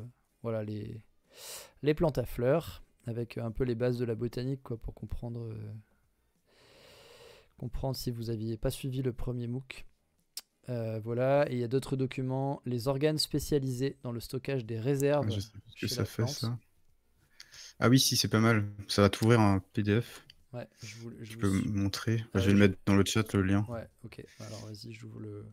les plantes à fleurs, avec un peu les bases de la botanique, quoi, pour comprendre comprendre si vous n'aviez pas suivi le premier MOOC. Voilà, et il y a d'autres documents, les organes spécialisés dans le stockage des réserves. Je sais pas ce que chez ça la fait, plante. ça. Ah oui, si, c'est pas mal. Ça va t'ouvrir un PDF. Ouais, Je peux me montrer. Ah, Je vais le mettre dans le chat, le lien. Ouais, ok. Alors vas-y, j'ouvre le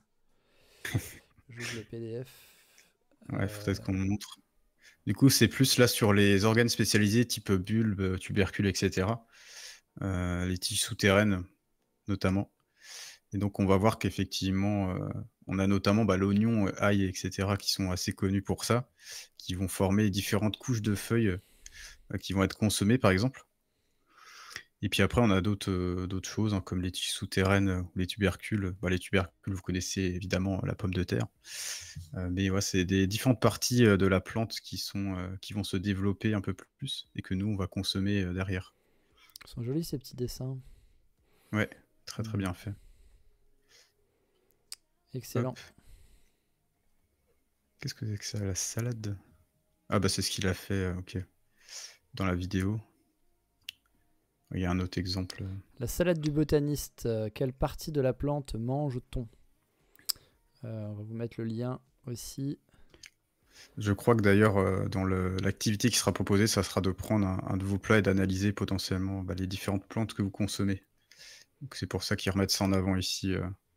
PDF. Ouais, faut peut-être qu'on le montre. Du coup, c'est plus là sur les organes spécialisés type bulbe, tubercule, etc. Les tiges souterraines, notamment. Et donc, on va voir qu'effectivement, on a notamment l'oignon, ail, etc., qui sont assez connus pour ça, qui vont former différentes couches de feuilles qui vont être consommées, par exemple. Et puis après, on a d'autres choses, hein, comme les tiges souterraines ou les tubercules. Les tubercules, vous connaissez évidemment la pomme de terre. Mais ouais, c'est des différentes parties de la plante qui vont se développer un peu plus et que nous, on va consommer derrière. Ils sont jolis ces petits dessins. Ouais, très très bien fait. Excellent. Hop. Qu'est-ce que c'est que ça, la salade? Ah c'est ce qu'il a fait, ok. Dans la vidéo. Il y a un autre exemple. La salade du botaniste. Quelle partie de la plante mange-t-on? On va vous mettre le lien aussi. Je crois que d'ailleurs, dans l'activité qui sera proposée, ça sera de prendre un de vos plats et d'analyser potentiellement les différentes plantes que vous consommez. Donc c'est pour ça qu'ils remettent ça en avant ici.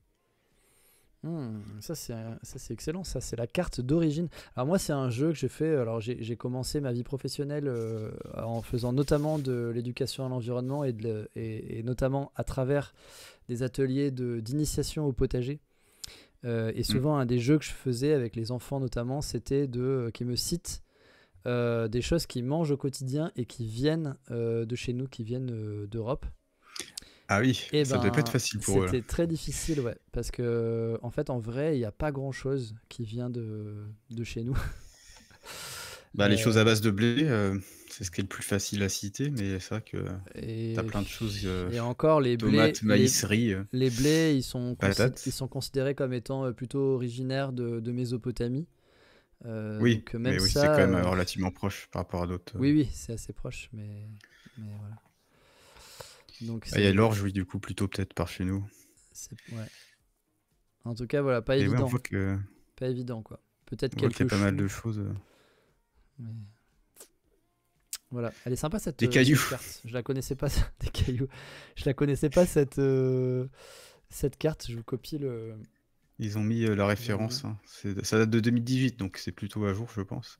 Ça c'est excellent, ça c'est la carte d'origine. Alors moi c'est un jeu que j'ai fait, alors j'ai commencé ma vie professionnelle en faisant notamment de l'éducation à l'environnement et notamment à travers des ateliers d'initiation au potager. Et souvent un des jeux que je faisais avec les enfants notamment, c'était qu'ils me citent des choses qu'ils mangent au quotidien et qui viennent de chez nous, qui viennent d'Europe. Ah oui, ça devait pas être facile pour eux. C'était très difficile, ouais, parce que en fait, en vrai, il n'y a pas grand-chose qui vient de chez nous. Les choses à base de blé, c'est ce qui est le plus facile à citer, mais c'est vrai que t'as plein de choses. Et encore, les tomates, blés, maïs, riz. Les blés, ils sont considérés comme étant plutôt originaires de Mésopotamie. Oui, donc même mais oui, ça, c'est quand même relativement proche par rapport à d'autres. Oui, c'est assez proche, mais voilà. Donc il y a l'orge, oui, du coup, plutôt peut-être par chez nous. Ouais. En tout cas, voilà, pas évident. Ouais, on voit que... Pas évident, quoi. Peut-être quelques chose. Pas mal de choses. Mais... Voilà, elle est sympa cette carte. Je la connaissais pas. Des cailloux. Je la connaissais pas cette carte. Je vous copie le. Ils ont mis la référence. Hein. Ça date de 2018, donc c'est plutôt à jour, je pense.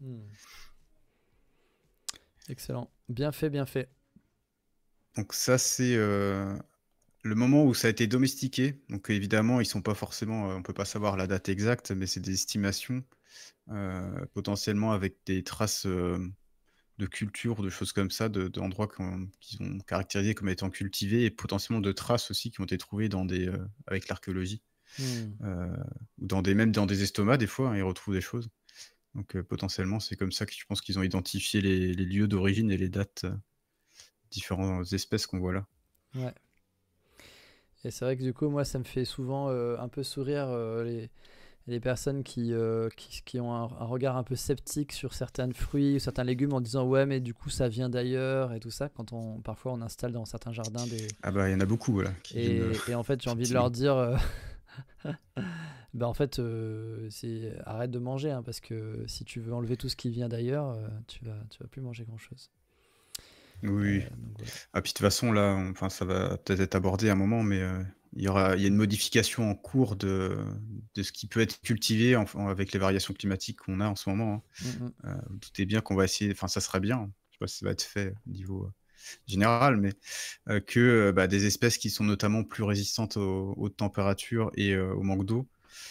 Excellent. Bien fait, bien fait. Donc ça, c'est le moment où ça a été domestiqué. Donc évidemment, ils sont pas forcément, on peut pas savoir la date exacte, mais c'est des estimations, potentiellement avec des traces de culture, de choses comme ça, d'endroits qu'ils ont caractérisés comme étant cultivés, et potentiellement de traces aussi qui ont été trouvées avec l'archéologie, ou même dans des estomacs, des fois, hein, ils retrouvent des choses. Donc potentiellement, c'est comme ça que je pense qu'ils ont identifié les lieux d'origine et les dates. Différentes espèces qu'on voit là. Ouais. Et c'est vrai que du coup, moi, ça me fait souvent un peu sourire les personnes qui ont un regard un peu sceptique sur certains fruits ou certains légumes en disant ouais, mais du coup, ça vient d'ailleurs et tout ça. Quand parfois on installe dans certains jardins des. Ah il y en a beaucoup, voilà. Et en fait, j'ai envie de leur dire. En fait, arrête de manger, hein, parce que si tu veux enlever tout ce qui vient d'ailleurs, tu vas plus manger grand-chose. Oui. Donc, voilà. Ah, puis de toute façon, là, ça va peut-être être abordé à un moment, mais il y a une modification en cours de ce qui peut être cultivé avec les variations climatiques qu'on a en ce moment. Hein. Vous doutez bien qu'on va essayer, ça serait bien, je sais pas si ça va être fait au niveau général, mais que des espèces qui sont notamment plus résistantes aux hautes températures et au manque d'eau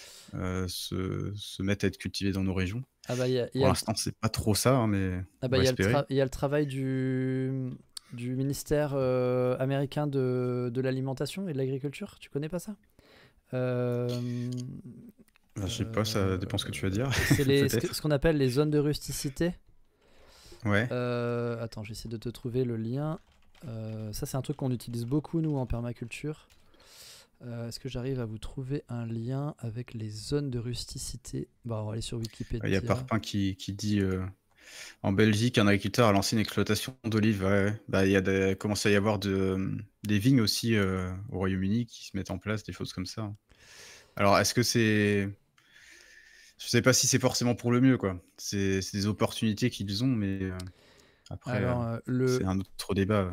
se mettent à être cultivées dans nos régions. Pour l'instant, c'est pas trop ça, hein, mais il y a le travail du ministère américain de l'alimentation et de l'agriculture. Tu connais pas ça? Je sais pas, ça dépend ce que tu vas dire. C'est ce qu'on appelle les zones de rusticité. Ouais. Attends, j'essaie de te trouver le lien. Ça, c'est un truc qu'on utilise beaucoup, nous, en permaculture. Est-ce que j'arrive à vous trouver un lien avec les zones de rusticité? On va aller sur Wikipédia. Il y a Parpin qui dit En Belgique, un agriculteur a lancé une exploitation d'olives. Ouais. Bah, commence à y avoir des vignes aussi au Royaume-Uni qui se mettent en place, des choses comme ça. Alors, est-ce que c'est... Je sais pas si c'est forcément pour le mieux, quoi. C'est des opportunités qu'ils ont, mais après, Alors, c'est un autre débat.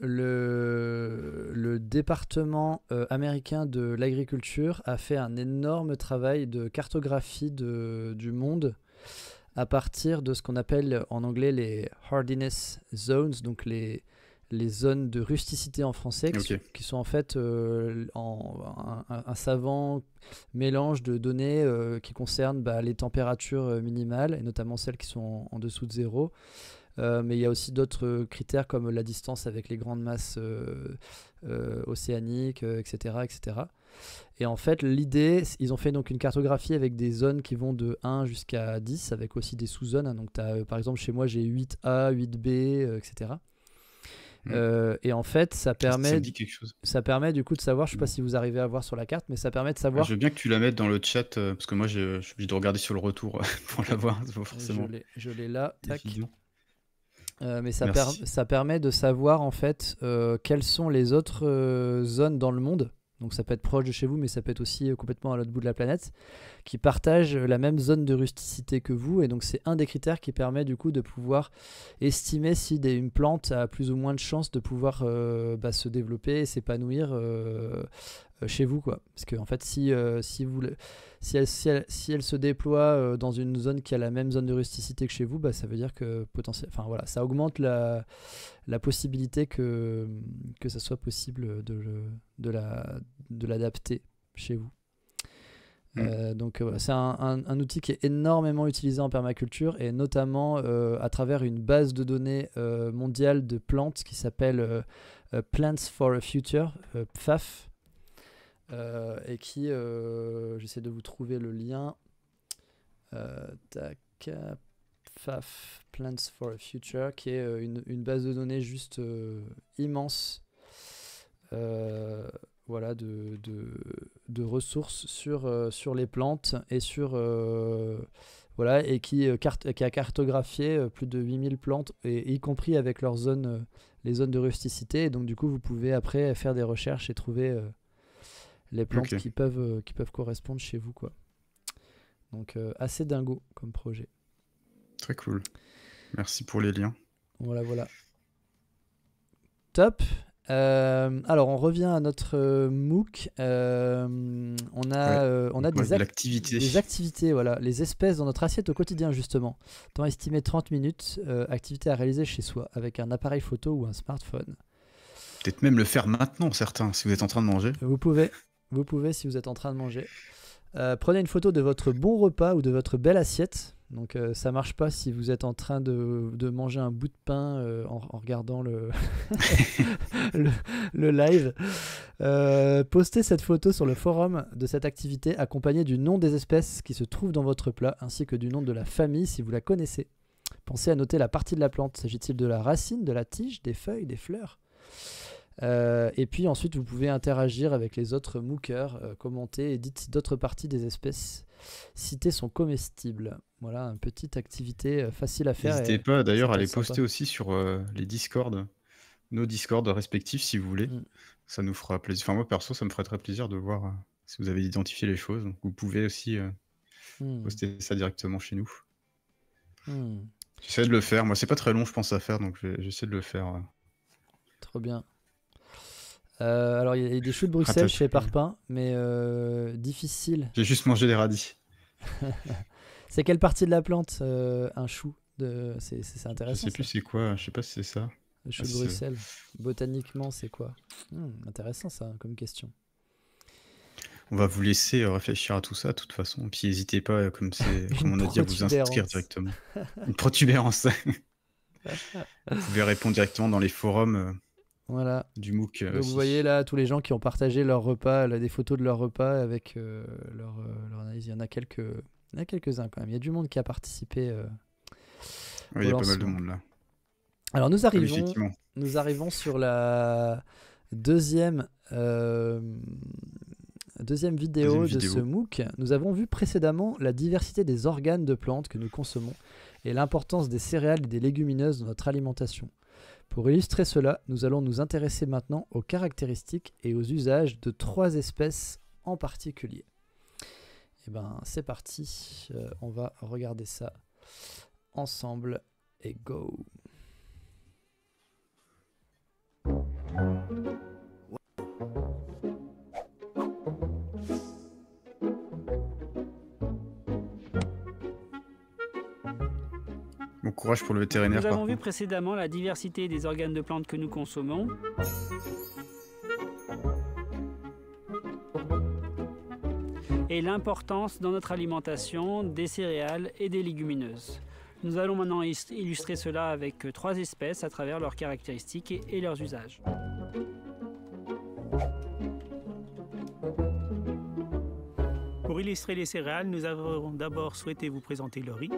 le département américain de l'agriculture a fait un énorme travail de cartographie du monde à partir de ce qu'on appelle en anglais les hardiness zones, donc les zones de rusticité en français, qui sont en fait un savant mélange de données qui concernent les températures minimales, et notamment celles qui sont en dessous de zéro. Mais il y a aussi d'autres critères comme la distance avec les grandes masses océaniques, etc., etc. Et en fait, l'idée, ils ont fait donc une cartographie avec des zones qui vont de 1 jusqu'à 10, avec aussi des sous-zones. Donc, par exemple, chez moi, j'ai 8A, 8B, etc. Et en fait, ça permet du coup de savoir, je sais pas si vous arrivez à voir sur la carte, mais ça permet de savoir. Je veux bien que tu la mettes dans le chat, parce que moi, je suis obligé de regarder sur le retour pour la voir, forcément. Je l'ai là, tac. Mais ça permet de savoir en fait quelles sont les autres zones dans le monde. Donc ça peut être proche de chez vous, mais ça peut être aussi complètement à l'autre bout de la planète, qui partagent la même zone de rusticité que vous. Et donc c'est un des critères qui permet du coup de pouvoir estimer si une plante a plus ou moins de chances de pouvoir se développer et s'épanouir chez vous, quoi. Parce que en fait, si elle se déploie dans une zone qui a la même zone de rusticité que chez vous, ça veut dire que ça augmente la possibilité que ça soit possible de l'adapter chez vous. Donc c'est un outil qui est énormément utilisé en permaculture, et notamment à travers une base de données mondiale de plantes qui s'appelle Plants for a Future, PFAF. Et qui, j'essaie de vous trouver le lien, PFAF, Plants for a Future, qui est une base de données juste immense, voilà, de ressources sur les plantes et voilà, et qui a cartographié plus de 8000 plantes, y compris avec leurs zones, les zones de rusticité. Et donc du coup, vous pouvez après faire des recherches et trouver les plantes qui peuvent correspondre chez vous, quoi. Donc assez dingo comme projet. Très cool. Merci pour les liens. Voilà. Top. Alors on revient à notre MOOC. On a des activités, voilà, les espèces dans notre assiette au quotidien, justement. Temps estimé 30 minutes, activité à réaliser chez soi avec un appareil photo ou un smartphone. Peut-être même le faire maintenant, certains, si vous êtes en train de manger. Vous pouvez si vous êtes en train de manger. Prenez une photo de votre bon repas ou de votre belle assiette. Donc ça marche pas si vous êtes en train de manger un bout de pain en regardant le live. Postez cette photo sur le forum de cette activité, accompagnée du nom des espèces qui se trouvent dans votre plat, ainsi que du nom de la famille si vous la connaissez. Pensez à noter la partie de la plante. S'agit-il de la racine, de la tige, des feuilles, des fleurs ? Et puis ensuite vous pouvez interagir avec les autres mookers, commenter et dites si d'autres parties des espèces citées sont comestibles. Voilà, une petite activité facile à faire. N'hésitez pas d'ailleurs à les poster aussi sur les Discord, nos Discord respectifs si vous voulez. Ça nous fera plaisir. Enfin moi perso ça me ferait très plaisir de voir si vous avez identifié les choses. Donc, vous pouvez aussi poster ça directement chez nous. J'essaie de le faire. Moi c'est pas très long je pense à faire, donc j'essaie de le faire. Trop bien. Alors il y a des choux de Bruxelles chez Parpin, mais difficile. J'ai juste mangé des radis. C'est quelle partie de la plante un chou c'est intéressant. Je sais plus c'est quoi, je sais pas si c'est ça. Le chou de Bruxelles. Botaniquement c'est quoi? Intéressant ça comme question. On va vous laisser réfléchir à tout ça de toute façon. Puis n'hésitez pas, comme on a dit, à vous inscrire directement. Une protubérance. Vous pouvez répondre directement dans les forums. Voilà. Du MOOC. Donc, vous voyez là tous les gens qui ont partagé leur repas, là, des photos de leur repas avec leur analyse. Il y en a quelques-uns quand même. Il y a du monde qui a participé. Oui, il y a pas mal de monde là. Alors nous arrivons sur la deuxième Deuxième vidéo de ce MOOC. Nous avons vu précédemment la diversité des organes de plantes que nous consommons et l'importance des céréales et des légumineuses dans notre alimentation. Pour illustrer cela, nous allons nous intéresser maintenant aux caractéristiques et aux usages de 3 espèces en particulier. Et ben c'est parti, on va regarder ça ensemble et go. Bon courage pour le vétérinaire. Nous avons vu précédemment la diversité des organes de plantes que nous consommons. Et l'importance dans notre alimentation des céréales et des légumineuses. Nous allons maintenant illustrer cela avec 3 espèces à travers leurs caractéristiques et leurs usages. Pour illustrer les céréales, nous avons d'abord souhaité vous présenter le riz.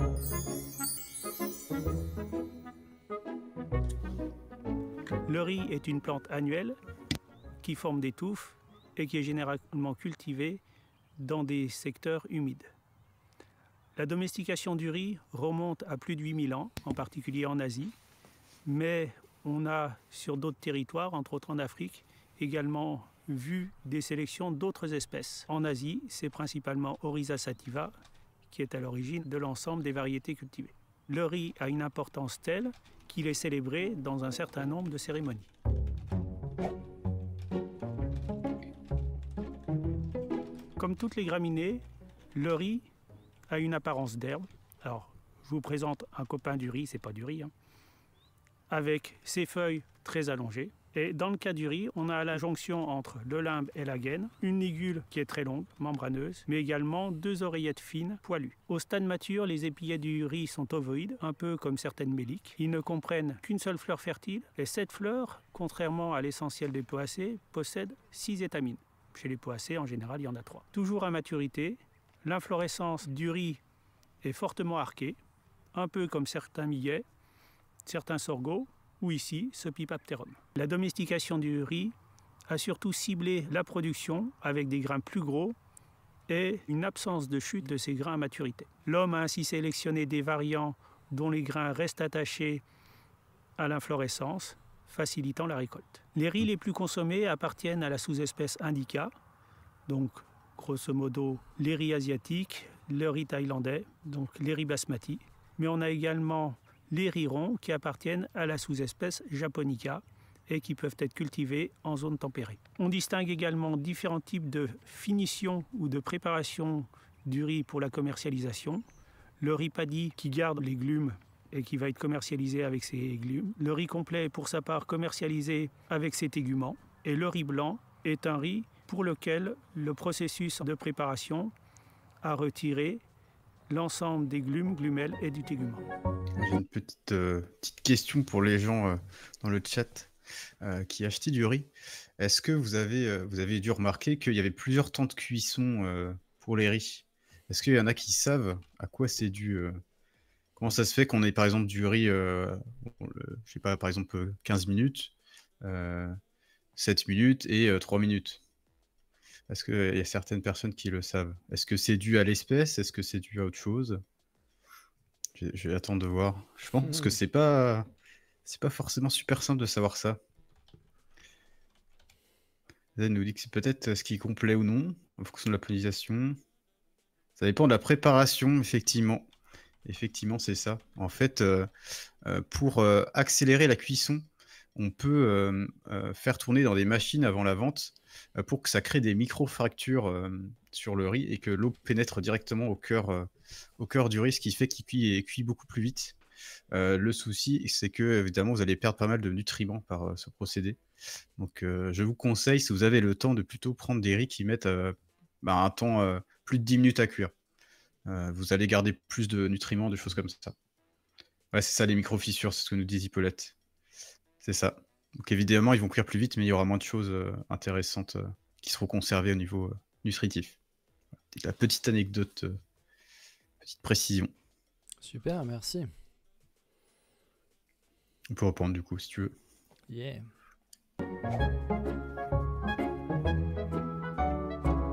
Le riz est une plante annuelle qui forme des touffes et qui est généralement cultivée dans des secteurs humides. La domestication du riz remonte à plus de 8000 ans, en particulier en Asie, mais on a sur d'autres territoires, entre autres en Afrique, également vu des sélections d'autres espèces. En Asie, c'est principalement Oryza sativa qui est à l'origine de l'ensemble des variétés cultivées. Le riz a une importance telle qu'il est célébré dans un certain nombre de cérémonies. Comme toutes les graminées, le riz a une apparence d'herbe. Alors, je vous présente un copain du riz, c'est pas du riz, avec ses feuilles très allongées. Et dans le cas du riz, on a la jonction entre le limbe et la gaine, une ligule qui est très longue, membraneuse, mais également 2 oreillettes fines, poilues. Au stade mature, les épillets du riz sont ovoïdes, un peu comme certaines méliques. Ils ne comprennent qu'une seule fleur fertile, et cette fleur, contrairement à l'essentiel des poacées, possède 6 étamines. Chez les poacées, en général, il y en a 3. Toujours à maturité, l'inflorescence du riz est fortement arquée, un peu comme certains millets, certains sorgho, ou ici, ce Pipapterum. La domestication du riz a surtout ciblé la production avec des grains plus gros et une absence de chute de ces grains à maturité. L'homme a ainsi sélectionné des variants dont les grains restent attachés à l'inflorescence, facilitant la récolte. Les riz les plus consommés appartiennent à la sous-espèce indica, donc grosso modo les riz asiatiques, le riz thaïlandais, donc les riz basmati, mais on a également les riz ronds qui appartiennent à la sous-espèce japonica et qui peuvent être cultivés en zone tempérée. On distingue également différents types de finition ou de préparation du riz pour la commercialisation. Le riz paddy qui garde les glumes et qui va être commercialisé avec ses glumes. Le riz complet, pour sa part, commercialisé avec ses téguments. Et le riz blanc est un riz pour lequel le processus de préparation a retiré l'ensemble des glumes, glumelles et du tégument. J'ai une petite question pour les gens dans le chat qui achetaient du riz. Est-ce que vous avez dû remarquer qu'il y avait plusieurs temps de cuisson pour les riz? Est-ce qu'il y en a qui savent à quoi c'est dû Comment ça se fait qu'on ait par exemple du riz, je sais pas, par exemple 15 minutes, 7 minutes et 3 minutes? Est-ce qu'il y a certaines personnes qui le savent? Est-ce que c'est dû à l'espèce? Est-ce que c'est dû à autre chose? Je vais attendre de voir. Je pense que c'est pas forcément super simple de savoir ça. Zen nous dit que c'est peut-être ce qui est complet ou non, en fonction de la pollinisation. Ça dépend de la préparation, effectivement. Effectivement, c'est ça. En fait, pour accélérer la cuisson, on peut faire tourner dans des machines avant la vente pour que ça crée des micro-fractures sur le riz et que l'eau pénètre directement au cœur du riz, ce qui fait qu'il cuit beaucoup plus vite. Le souci, c'est que évidemment, vous allez perdre pas mal de nutriments par ce procédé. Donc, je vous conseille, si vous avez le temps, de plutôt prendre des riz qui mettent un temps plus de 10 minutes à cuire. Vous allez garder plus de nutriments, des choses comme ça. Ouais, c'est ça, les micro-fissures, c'est ce que nous dit Hippolyte. C'est ça. Donc évidemment, ils vont cuire plus vite, mais il y aura moins de choses intéressantes qui seront conservées au niveau nutritif. La petite anecdote, petite précision. Super, merci. On peut reprendre du coup, si tu veux. Yeah.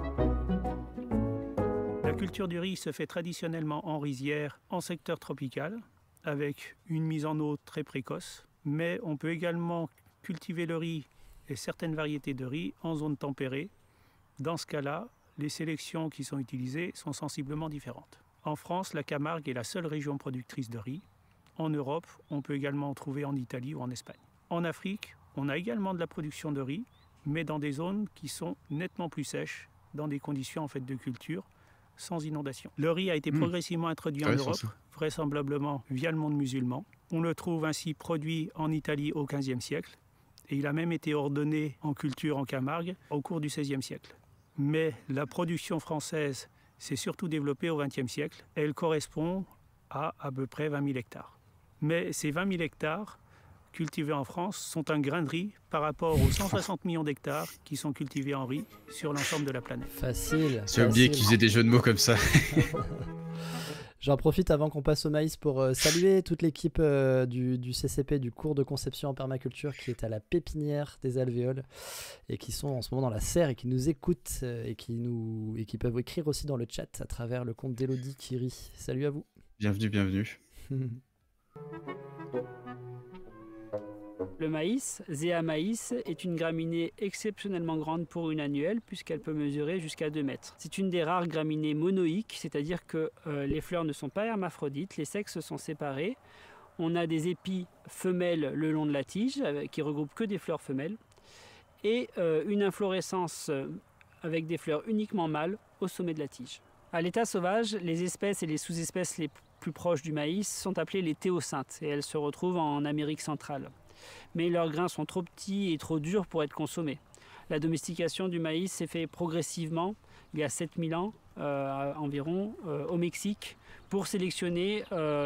culture du riz se fait traditionnellement en rizière, en secteur tropical, avec une mise en eau très précoce. Mais on peut également cultiver le riz et certaines variétés de riz en zone tempérée. Dans ce cas-là, les sélections qui sont utilisées sont sensiblement différentes. En France, la Camargue est la seule région productrice de riz. En Europe, on peut également en trouver en Italie ou en Espagne. En Afrique, on a également de la production de riz, mais dans des zones qui sont nettement plus sèches, dans des conditions en fait de culture sans inondation. Le riz a été progressivement introduit en Europe, vraisemblablement via le monde musulman. On le trouve ainsi produit en Italie au XVe siècle, et il a même été ordonné en culture en Camargue au cours du XVIe siècle. Mais la production française s'est surtout développée au XXe siècle. Elle correspond à peu près 20 000 hectares. Mais ces 20 000 hectares cultivés en France sont un grain de riz par rapport aux 160 millions d'hectares qui sont cultivés en riz sur l'ensemble de la planète. Facile. J'ai oublié qu'ils faisaient des jeux de mots comme ça. J'en profite avant qu'on passe au maïs pour saluer toute l'équipe du CCP, du cours de conception en permaculture qui est à la pépinière des Alvéoles et qui sont en ce moment dans la serre et qui nous écoutent et qui peuvent écrire aussi dans le chat à travers le compte d'Elodie qui rit. Salut à vous. Bienvenue, bienvenue. Le maïs, Zea maïs, est une graminée exceptionnellement grande pour une annuelle puisqu'elle peut mesurer jusqu'à 2 mètres. C'est une des rares graminées monoïques, c'est-à-dire que les fleurs ne sont pas hermaphrodites, les sexes sont séparés. On a des épis femelles le long de la tige qui regroupent que des fleurs femelles et une inflorescence avec des fleurs uniquement mâles au sommet de la tige. À l'état sauvage, les espèces et les sous-espèces les plus proches du maïs sont appelées les théocyntes et elles se retrouvent en Amérique centrale. Mais leurs grains sont trop petits et trop durs pour être consommés. La domestication du maïs s'est faite progressivement, il y a 7000 ans environ, au Mexique, pour sélectionner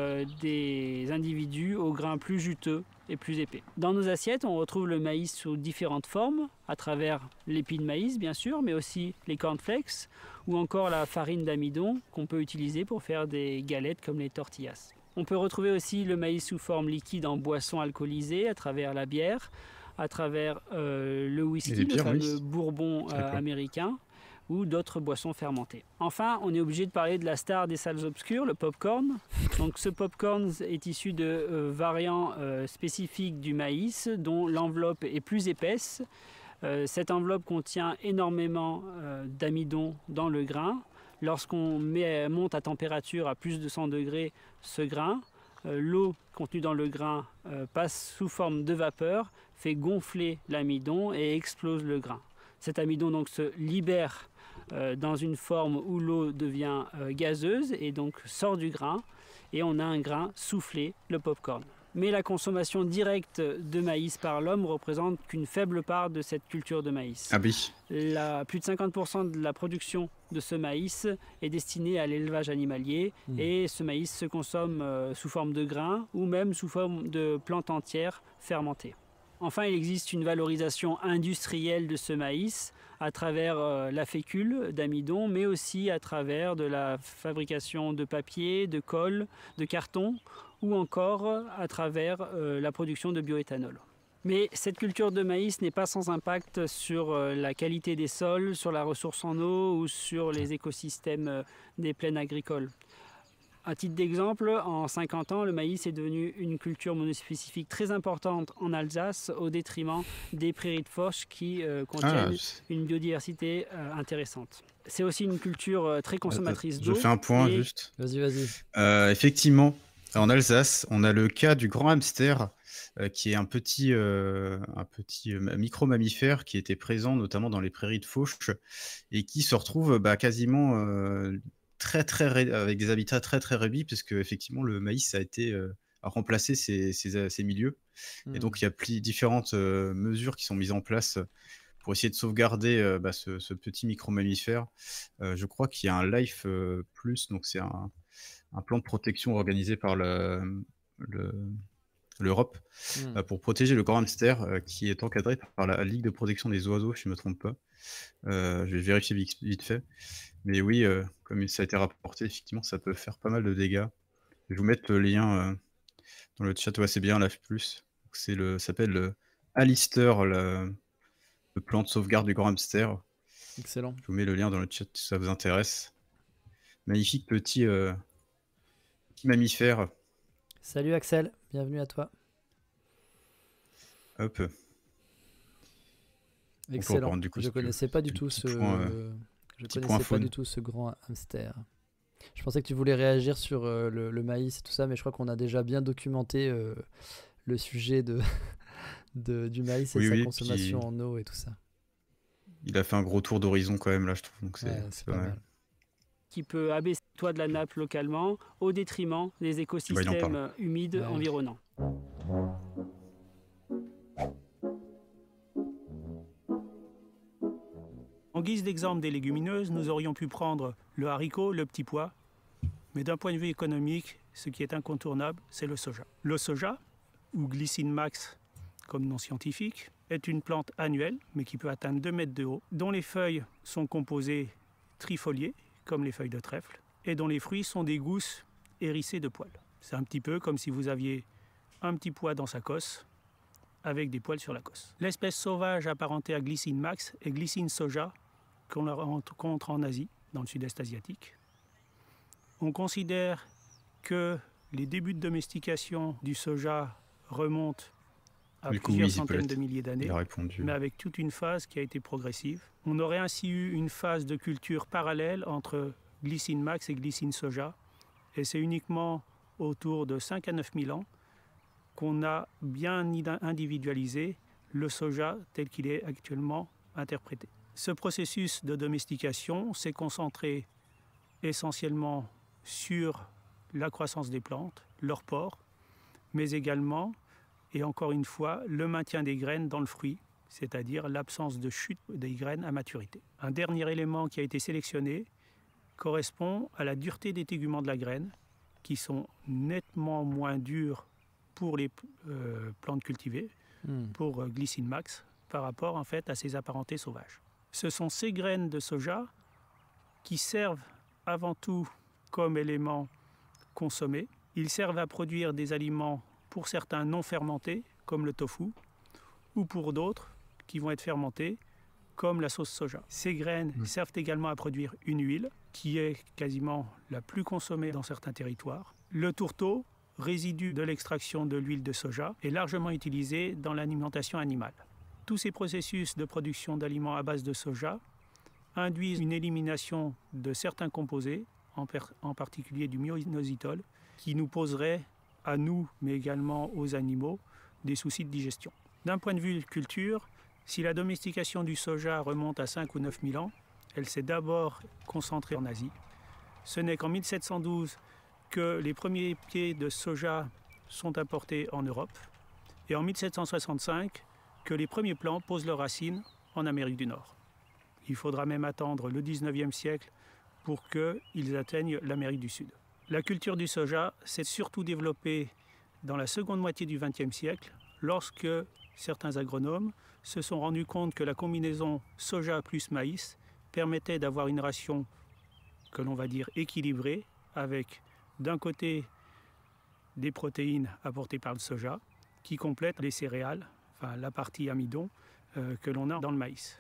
des individus aux grains plus juteux et plus épais. Dans nos assiettes, on retrouve le maïs sous différentes formes, à travers l'épi de maïs bien sûr, mais aussi les cornflakes ou encore la farine d'amidon qu'on peut utiliser pour faire des galettes comme les tortillas. On peut retrouver aussi le maïs sous forme liquide en boisson alcoolisée à travers la bière, à travers le whisky, le fameux bourbon américain, ou d'autres boissons fermentées. Enfin, on est obligé de parler de la star des salles obscures, le popcorn. Donc ce popcorn est issu de variants spécifiques du maïs dont l'enveloppe est plus épaisse. Cette enveloppe contient énormément d'amidon dans le grain. Lorsqu'on monte à température à plus de 100 degrés ce grain, l'eau contenue dans le grain passe sous forme de vapeur, fait gonfler l'amidon et explose le grain. Cet amidon donc se libère dans une forme où l'eau devient gazeuse et donc sort du grain et on a un grain soufflé, le popcorn. Mais la consommation directe de maïs par l'homme représente qu'une faible part de cette culture de maïs. Ah oui. Plus de 50% de la production de ce maïs est destinée à l'élevage animalier et ce maïs se consomme sous forme de grains ou même sous forme de plantes entières fermentées. Enfin, il existe une valorisation industrielle de ce maïs à travers la fécule d'amidon, mais aussi à travers de la fabrication de papier, de colle, de carton, ou encore à travers la production de bioéthanol. Mais cette culture de maïs n'est pas sans impact sur la qualité des sols, sur la ressource en eau ou sur les écosystèmes des plaines agricoles. À titre d'exemple, en 50 ans, le maïs est devenu une culture monospécifique très importante en Alsace au détriment des prairies de fauche qui contiennent une biodiversité intéressante. C'est aussi une culture très consommatrice d'eau. Je fais un point juste. Vas-y. Effectivement, en Alsace, on a le cas du grand hamster qui est un petit micro-mammifère qui était présent notamment dans les prairies de fauche et qui se retrouve quasiment avec des habitats très très réduits puisque effectivement le maïs a remplacé ces milieux et donc il y a différentes mesures qui sont mises en place pour essayer de sauvegarder ce petit micro-mammifère. Je crois qu'il y a un Life Plus, donc c'est un plan de protection organisé par l'Europe pour protéger le grand hamster qui est encadré par la Ligue de protection des oiseaux, si je ne me trompe pas. Je vais vérifier vite fait. Mais oui, comme ça a été rapporté, effectivement, ça peut faire pas mal de dégâts. Je vais vous mettre le lien dans le chat. Ouais, c'est bien Life Plus. Ça s'appelle le Alistair, le plan de sauvegarde du grand hamster. Excellent. Je vous mets le lien dans le chat si ça vous intéresse. magnifique petit mammifère. Salut Axel, bienvenue à toi. Hop. Excellent. Du coup, Je connaissais pas du tout ce grand hamster. Je pensais que tu voulais réagir sur le maïs et tout ça, mais je crois qu'on a déjà bien documenté le sujet du maïs et sa consommation en eau et tout ça. Il a fait un gros tour d'horizon quand même là, je trouve. Donc c'est pas mal. Qui peut abaisser le toit de la nappe localement au détriment des écosystèmes humides environnants. En guise d'exemple des légumineuses, nous aurions pu prendre le haricot, le petit pois, mais d'un point de vue économique, ce qui est incontournable, c'est le soja. Le soja, ou Glycine max comme nom scientifique, est une plante annuelle, mais qui peut atteindre 2 mètres de haut, dont les feuilles sont composées trifoliées, comme les feuilles de trèfle, et dont les fruits sont des gousses hérissées de poils. C'est un petit peu comme si vous aviez un petit pois dans sa cosse, avec des poils sur la cosse. L'espèce sauvage apparentée à Glycine max est Glycine soja, qu'on rencontre en Asie, dans le sud-est asiatique. On considère que les débuts de domestication du soja remontent à plusieurs centaines de milliers d'années, mais avec toute une phase qui a été progressive. On aurait ainsi eu une phase de culture parallèle entre Glycine max et Glycine soja, et c'est uniquement autour de 5 à 9 000 ans qu'on a bien individualisé le soja tel qu'il est actuellement interprété. Ce processus de domestication s'est concentré essentiellement sur la croissance des plantes, leur port, mais également, et encore une fois, le maintien des graines dans le fruit, c'est-à-dire l'absence de chute des graines à maturité. Un dernier élément qui a été sélectionné correspond à la dureté des téguments de la graine, qui sont nettement moins durs pour les plantes cultivées, pour Glycine max, par rapport en fait à ses apparentés sauvages. Ce sont ces graines de soja qui servent avant tout comme éléments consommés. Ils servent à produire des aliments pour certains non fermentés, comme le tofu, ou pour d'autres qui vont être fermentés, comme la sauce soja. Ces graines servent également à produire une huile qui est quasiment la plus consommée dans certains territoires. Le tourteau, résidu de l'extraction de l'huile de soja, est largement utilisé dans l'alimentation animale. Tous ces processus de production d'aliments à base de soja induisent une élimination de certains composés, en particulier du myoinositol, qui nous poserait à nous, mais également aux animaux, des soucis de digestion. D'un point de vue culture, si la domestication du soja remonte à 5 ou 9 000 ans, elle s'est d'abord concentrée en Asie. Ce n'est qu'en 1712 que les premiers pieds de soja sont apportés en Europe, et en 1765 que les premiers plants posent leurs racines en Amérique du Nord. Il faudra même attendre le 19e siècle pour qu'ils atteignent l'Amérique du Sud. La culture du soja s'est surtout développée dans la seconde moitié du XXe siècle, lorsque certains agronomes se sont rendus compte que la combinaison soja plus maïs permettait d'avoir une ration que l'on va dire équilibrée, avec d'un côté des protéines apportées par le soja, qui complètent les céréales, enfin la partie amidon que l'on a dans le maïs.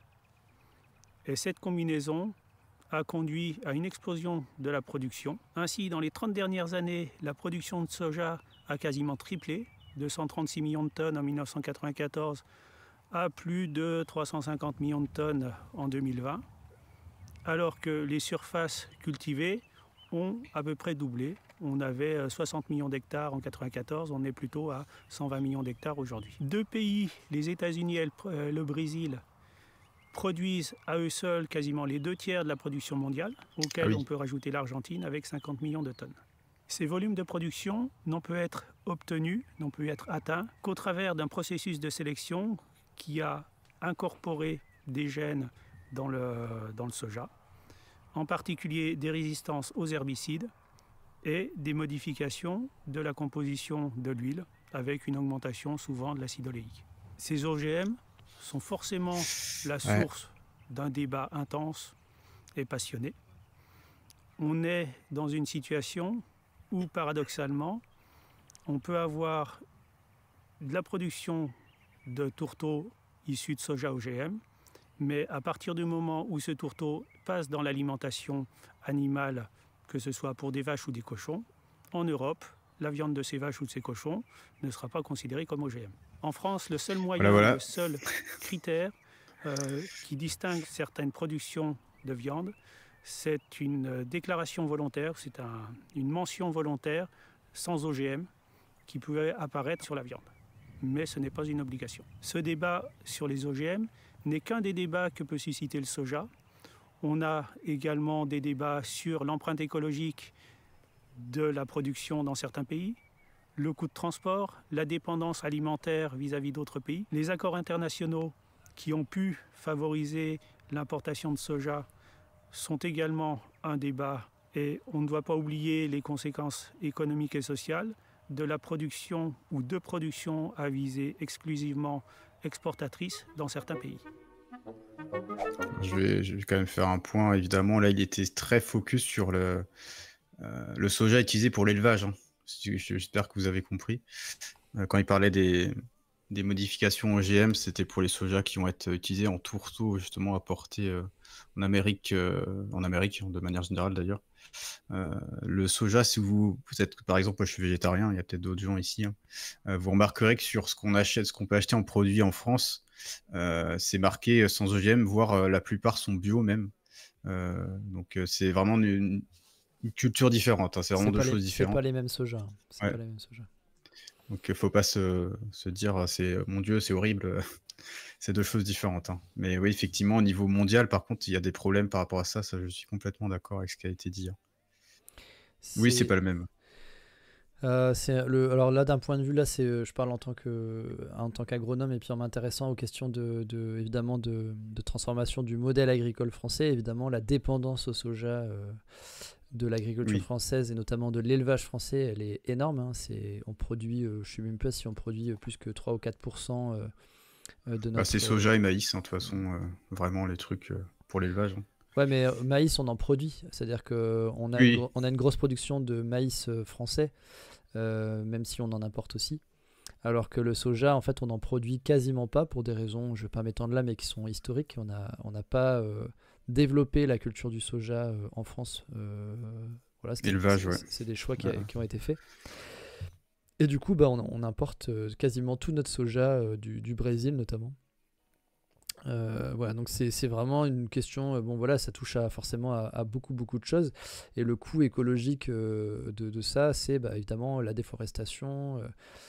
Et cette combinaison a conduit à une explosion de la production. Ainsi, dans les 30 dernières années, la production de soja a quasiment triplé, de 136 millions de tonnes en 1994 à plus de 350 millions de tonnes en 2020, alors que les surfaces cultivées ont à peu près doublé. On avait 60 millions d'hectares en 1994, on est plutôt à 120 millions d'hectares aujourd'hui. Deux pays, les États-Unis et le Brésil, produisent à eux seuls quasiment les 2/3 de la production mondiale, auquel on peut rajouter l'Argentine avec 50 millions de tonnes. Ces volumes de production n'ont pu être obtenus, n'ont pu être atteints qu'au travers d'un processus de sélection qui a incorporé des gènes dans le soja, en particulier des résistances aux herbicides et des modifications de la composition de l'huile avec une augmentation souvent de l'acide oléique. Ces OGM sont forcément la source d'un débat intense et passionné. On est dans une situation où, paradoxalement, on peut avoir de la production de tourteaux issus de soja OGM, mais à partir du moment où ce tourteau passe dans l'alimentation animale que ce soit pour des vaches ou des cochons, en Europe, la viande de ces vaches ou de ces cochons ne sera pas considérée comme OGM. En France, le seul moyen, le seul critère qui distingue certaines productions de viande, c'est une déclaration volontaire, c'est une mention volontaire sans OGM qui pouvait apparaître sur la viande. Mais ce n'est pas une obligation. Ce débat sur les OGM n'est qu'un des débats que peut susciter le soja. On a également des débats sur l'empreinte écologique de la production dans certains pays, le coût de transport, la dépendance alimentaire vis-à-vis d'autres pays, les accords internationaux qui ont pu favoriser l'importation de soja sont également un débat, et on ne doit pas oublier les conséquences économiques et sociales de la production ou de production à visée exclusivement exportatrice dans certains pays. Je vais quand même faire un point. Évidemment, là, il était très focus sur le soja utilisé pour l'élevage. Hein. J'espère que vous avez compris. Quand il parlait des modifications OGM, c'était pour les sojas qui vont être utilisés en tourteau, justement, apportés en Amérique, de manière générale d'ailleurs. Le soja, si vous êtes, par exemple, moi je suis végétarien, il y a peut-être d'autres gens ici, hein, vous remarquerez que sur ce qu'on achète, ce qu'on peut acheter en produit en France, c'est marqué sans OGM, voire la plupart sont bio même. Donc c'est vraiment une culture différente, hein, c'est vraiment deux choses différentes. C'est pas les mêmes sojas. Ouais. Pas les mêmes sojas. Donc faut pas se dire mon Dieu, c'est horrible. C'est deux choses différentes. Hein. Mais oui, effectivement, au niveau mondial, par contre, il y a des problèmes par rapport à ça. Ça, je suis complètement d'accord avec ce qui a été dit. Hein. Oui, c'est pas le même. Alors là, d'un point de vue, là, je parle en tant qu'agronome et puis en m'intéressant aux questions évidemment de transformation du modèle agricole français. Évidemment, la dépendance au soja de l'agriculture française et notamment de l'élevage français, elle est énorme. Hein. On produit, je ne sais même pas si on produit plus que 3 ou 4% de notre... c'est soja et maïs, hein, de toute façon, vraiment les trucs pour l'élevage. Hein. Ouais, mais maïs, on en produit. C'est-à-dire qu'on a, on a une grosse production de maïs français, même si on en importe aussi. Alors que le soja, en fait, on n'en produit quasiment pas pour des raisons, je ne vais pas m'étendre là, mais qui sont historiques. On n'a pas développé la culture du soja en France. Voilà, c'est des choix qui ont été faits. Et du coup, on importe quasiment tout notre soja du Brésil notamment. Voilà, donc c'est vraiment une question, ça touche forcément à beaucoup de choses, et le coût écologique de ça, c'est évidemment la déforestation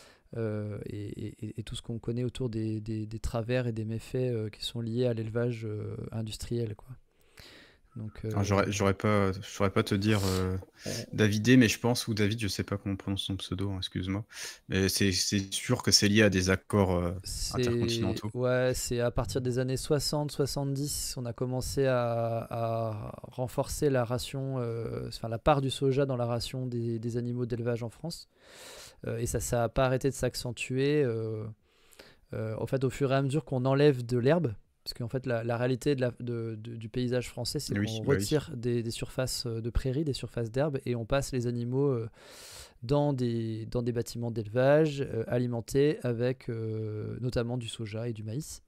et tout ce qu'on connaît autour des travers et des méfaits qui sont liés à l'élevage industriel, quoi. Donc, j'aurais pas te dire Davidé, mais je pense, ou David, je sais pas comment on prononce son pseudo, hein, excuse-moi, mais c'est sûr que c'est lié à des accords intercontinentaux. Ouais, c'est à partir des années 60-70, on a commencé à renforcer la ration, la part du soja dans la ration des animaux d'élevage en France, et ça n'a pas arrêté de s'accentuer en fait, au fur et à mesure qu'on enlève de l'herbe. Parce qu'en fait, la réalité du paysage français, c'est qu'on retire des surfaces de prairies, des surfaces d'herbe, et on passe les animaux dans des bâtiments d'élevage alimentés avec notamment du soja et du maïs.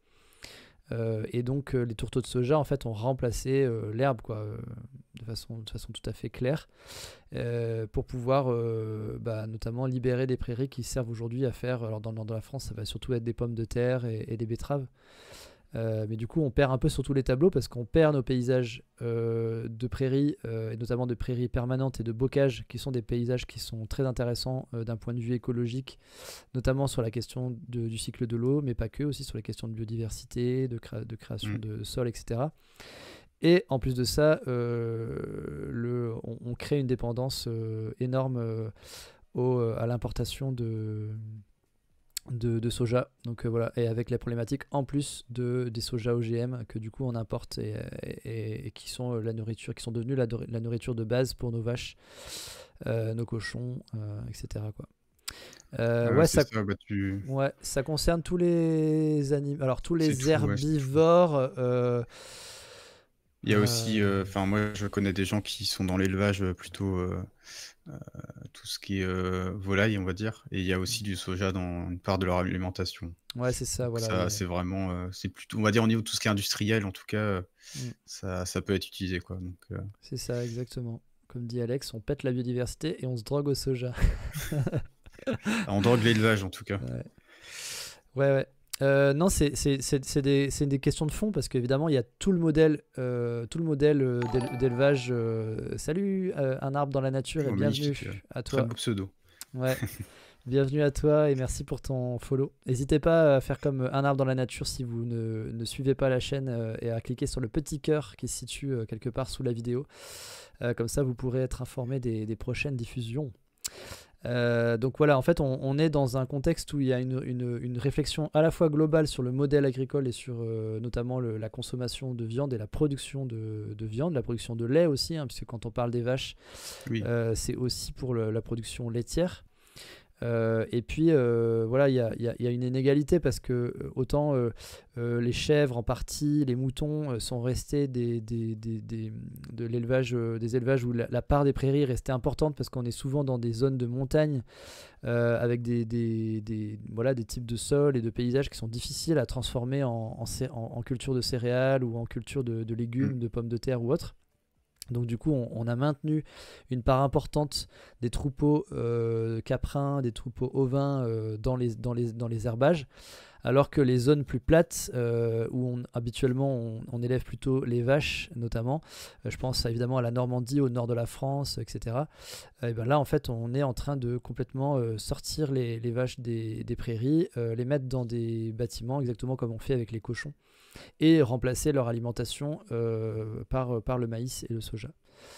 Et donc, les tourteaux de soja, en fait, ont remplacé l'herbe, quoi, de façon tout à fait claire, pour pouvoir notamment libérer des prairies qui servent aujourd'hui à faire... Alors, dans le nord de la France, ça va surtout être des pommes de terre et des betteraves. Mais du coup on perd un peu sur tous les tableaux parce qu'on perd nos paysages de prairies et notamment de prairies permanentes et de bocage, qui sont des paysages qui sont très intéressants d'un point de vue écologique, notamment sur la question du cycle de l'eau, mais pas que, aussi sur les questions de biodiversité, de création de sol, etc. Et en plus de ça, on crée une dépendance énorme à l'importation de soja, donc voilà, et avec la problématique en plus des soja OGM que du coup on importe et qui sont la nourriture, qui sont devenus la nourriture de base pour nos vaches, nos cochons, etc. quoi. Ça concerne tous les animaux, alors tous les herbivores. Il y a aussi, moi je connais des gens qui sont dans l'élevage plutôt tout ce qui est volaille, on va dire, et il y a aussi du soja dans une part de leur alimentation. Ouais, c'est ça, voilà. Ça, c'est vraiment, c'est plutôt, on va dire, au niveau de tout ce qui est industriel, en tout cas, ça peut être utilisé, quoi. Donc, c'est ça, exactement. Comme dit Alex, on pète la biodiversité et on se drogue au soja. On drogue l'élevage en tout cas. Ouais. Non, c'est des questions de fond parce qu'évidemment il y a tout le modèle d'élevage. Salut, un arbre dans la nature et bienvenue à toi. Très beau pseudo. Ouais. Bienvenue à toi et merci pour ton follow. N'hésitez pas à faire comme un arbre dans la nature si vous ne suivez pas la chaîne et à cliquer sur le petit cœur qui se situe quelque part sous la vidéo. Comme ça, vous pourrez être informé des prochaines diffusions. Donc voilà, en fait, on est dans un contexte où il y a une réflexion à la fois globale sur le modèle agricole et sur notamment la consommation de viande et la production de viande, la production de lait aussi, hein, puisque quand on parle des vaches, oui. C'est aussi pour la production laitière. Et puis voilà, il y a une inégalité parce que autant les chèvres en partie, les moutons sont restés des élevages où la part des prairies restait importante parce qu'on est souvent dans des zones de montagne avec des types de sols et de paysages qui sont difficiles à transformer en culture de céréales ou en culture de légumes, de pommes de terre ou autres. Donc du coup, on a maintenu une part importante des troupeaux caprins, des troupeaux ovins dans les herbages, alors que les zones plus plates, où habituellement on élève plutôt les vaches notamment, je pense évidemment à la Normandie, au nord de la France, etc. Et ben là, en fait, on est en train de complètement sortir les vaches des prairies, les mettre dans des bâtiments, exactement comme on fait avec les cochons, et remplacer leur alimentation par le maïs et le soja.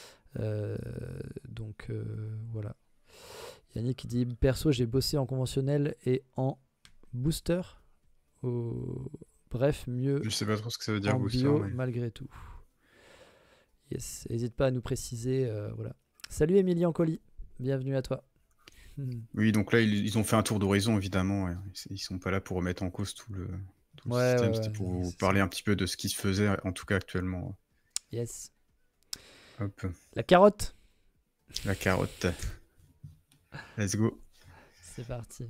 Donc voilà. Yannick dit perso, j'ai bossé en conventionnel et en booster. Bref, mieux. Je sais pas trop ce que ça veut dire en booster, bio, mais... malgré tout. Yes, n'hésite pas à nous préciser. Voilà. Salut Émilie Ancoli, bienvenue à toi. Oui, donc là ils ont fait un tour d'horizon évidemment. Ils sont pas là pour remettre en cause tout le système, c'était pour vous parler un petit peu de ce qui se faisait, en tout cas actuellement. Yes. Hop. La carotte. La carotte. Let's go. C'est parti.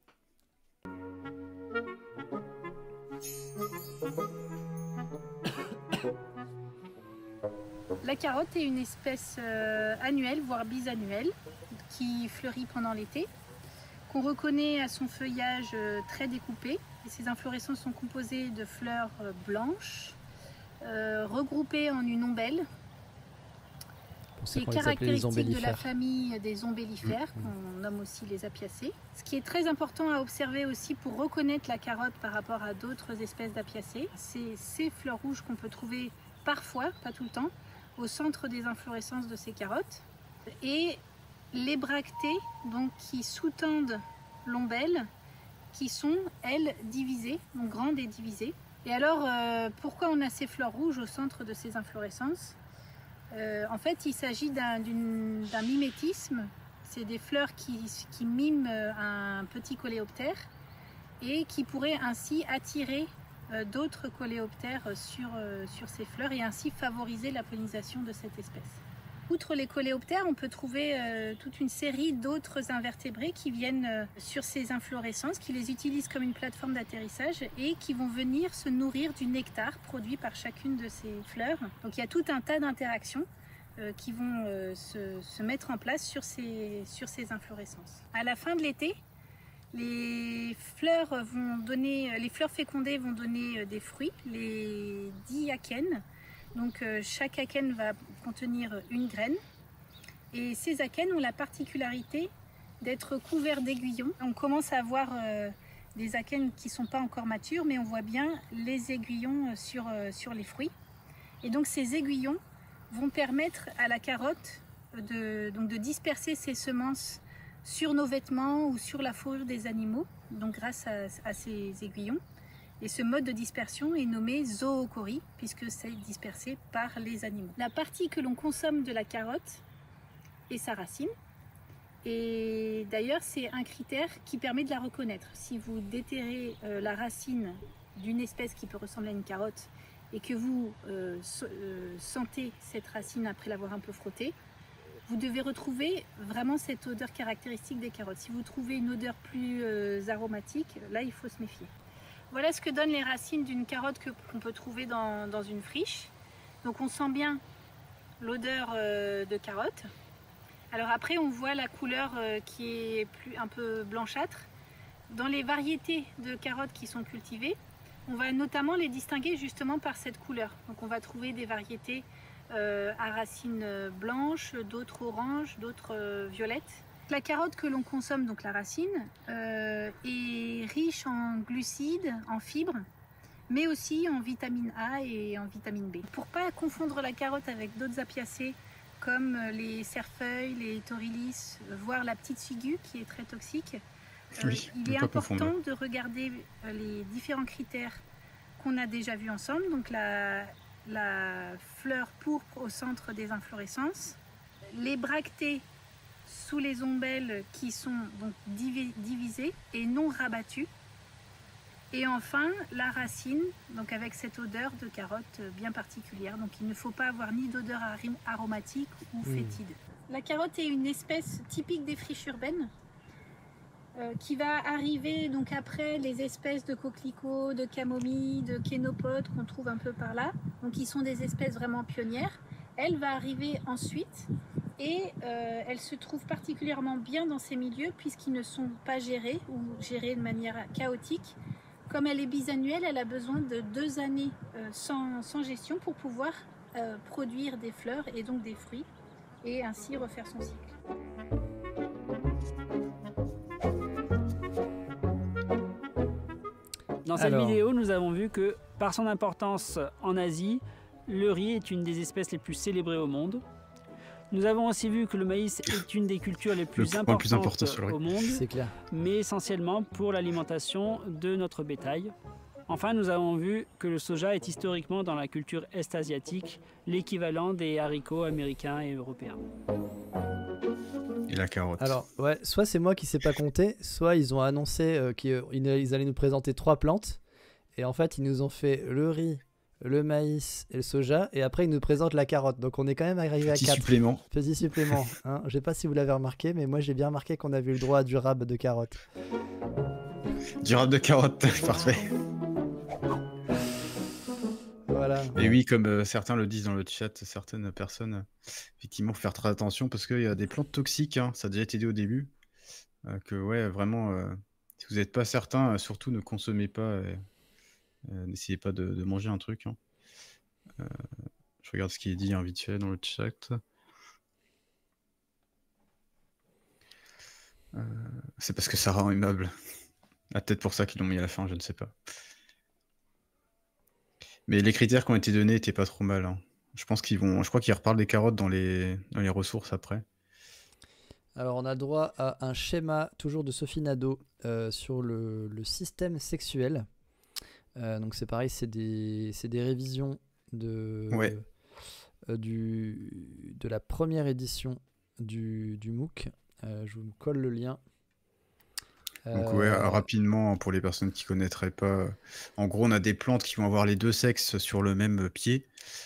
La carotte est une espèce annuelle, voire bisannuelle, qui fleurit pendant l'été, qu'on reconnaît à son feuillage très découpé. Et ses inflorescences sont composées de fleurs blanches, regroupées en une ombelle, qui est caractéristique de la famille des ombellifères, qu'on nomme aussi les apiacées. Ce qui est très important à observer aussi pour reconnaître la carotte par rapport à d'autres espèces d'apiacées, c'est ces fleurs rouges qu'on peut trouver parfois, pas tout le temps, au centre des inflorescences de ces carottes, et les bractées donc, qui sous-tendent l'ombelle, qui sont, elles, divisées, donc grandes et divisées. Et alors, pourquoi on a ces fleurs rouges au centre de ces inflorescences ? En fait, il s'agit d'un mimétisme. C'est des fleurs qui miment un petit coléoptère et qui pourraient ainsi attirer d'autres coléoptères sur ces fleurs et ainsi favoriser la pollinisation de cette espèce. Outre les coléoptères, on peut trouver toute une série d'autres invertébrés qui viennent sur ces inflorescences, qui les utilisent comme une plateforme d'atterrissage et qui vont venir se nourrir du nectar produit par chacune de ces fleurs. Donc il y a tout un tas d'interactions qui vont se mettre en place sur ces inflorescences. À la fin de l'été, les fleurs fécondées vont donner des fruits, les 10 akènes. Donc chaque akène va contenir une graine et ces akènes ont la particularité d'être couverts d'aiguillons. On commence à voir des akènes qui ne sont pas encore matures, mais on voit bien les aiguillons sur les fruits. Et donc ces aiguillons vont permettre à la carotte de disperser ses semences sur nos vêtements ou sur la fourrure des animaux, donc grâce à ces aiguillons. Et ce mode de dispersion est nommé zoochorie, puisque c'est dispersé par les animaux. La partie que l'on consomme de la carotte est sa racine. Et d'ailleurs, c'est un critère qui permet de la reconnaître. Si vous déterrez la racine d'une espèce qui peut ressembler à une carotte et que vous sentez cette racine après l'avoir un peu frottée, vous devez retrouver vraiment cette odeur caractéristique des carottes. Si vous trouvez une odeur plus aromatique, là, il faut se méfier. Voilà ce que donnent les racines d'une carotte qu'on peut trouver dans une friche. Donc on sent bien l'odeur de carotte. Alors après, on voit la couleur qui est un peu blanchâtre. Dans les variétés de carottes qui sont cultivées, on va notamment les distinguer justement par cette couleur. Donc on va trouver des variétés à racines blanches, d'autres oranges, d'autres violettes. La carotte que l'on consomme, donc la racine, est riche en glucides, en fibres, mais aussi en vitamine A et en vitamine B. Pour ne pas confondre la carotte avec d'autres apiacées comme les cerfeuilles, les toryllis, voire la petite figure qui est très toxique, il est important de regarder les différents critères qu'on a déjà vus ensemble. Donc la fleur pourpre au centre des inflorescences, les bractées sous les ombelles qui sont donc divisées et non rabattues, et enfin la racine, donc avec cette odeur de carotte bien particulière. Donc il ne faut pas avoir ni d'odeur aromatique ou fétide. La carotte est une espèce typique des friches urbaines qui va arriver donc après les espèces de coquelicots, de camomilles, de kénopodes qu'on trouve un peu par là, donc qui sont des espèces vraiment pionnières. Elle va arriver ensuite et elle se trouve particulièrement bien dans ces milieux puisqu'ils ne sont pas gérés ou gérés de manière chaotique. Comme elle est bisannuelle, elle a besoin de 2 années sans gestion pour pouvoir produire des fleurs et donc des fruits et ainsi refaire son cycle. Dans cette vidéo, nous avons vu que, par son importance en Asie, le riz est une des espèces les plus célébrées au monde. Nous avons aussi vu que le maïs est une des cultures les plus importantes au monde, mais essentiellement pour l'alimentation de notre bétail. Enfin, nous avons vu que le soja est historiquement dans la culture est-asiatique l'équivalent des haricots américains et européens. Et la carotte. Alors, ouais, soit c'est moi qui ne sais pas compter, soit ils ont annoncé qu'ils allaient nous présenter 3 plantes. Et en fait, ils nous ont fait le riz, le maïs et le soja. Et après, ils nous présentent la carotte. Donc, on est quand même arrivé à 4. Petit supplément. Hein. Je ne sais pas si vous l'avez remarqué, mais moi, j'ai bien remarqué qu'on avait eu le droit à du rab de carotte. Du rab de carotte, parfait. Voilà. Et oui, comme certains le disent dans le chat, certaines personnes, effectivement, faut faire très attention parce qu'il y a des plantes toxiques, hein, ça a déjà été dit au début, que ouais, vraiment, si vous n'êtes pas certain, surtout ne consommez pas, n'essayez pas de manger un truc. Hein. Je regarde ce qui est dit hein, vite fait dans le chat. C'est parce que ça rend immeuble. Ah, peut-être pour ça qu'ils l'ont mis à la fin, je ne sais pas. Mais les critères qui ont été donnés n'étaient pas trop mal. Hein. Je crois qu'ils reparlent des carottes dans les ressources après. Alors on a droit à un schéma toujours de Sophie Nadeau sur le système sexuel. Donc c'est pareil, c'est des révisions de la première édition du MOOC. Je vous colle le lien. Donc rapidement, pour les personnes qui ne connaîtraient pas, en gros on a des plantes qui vont avoir les 2 sexes sur le même pied,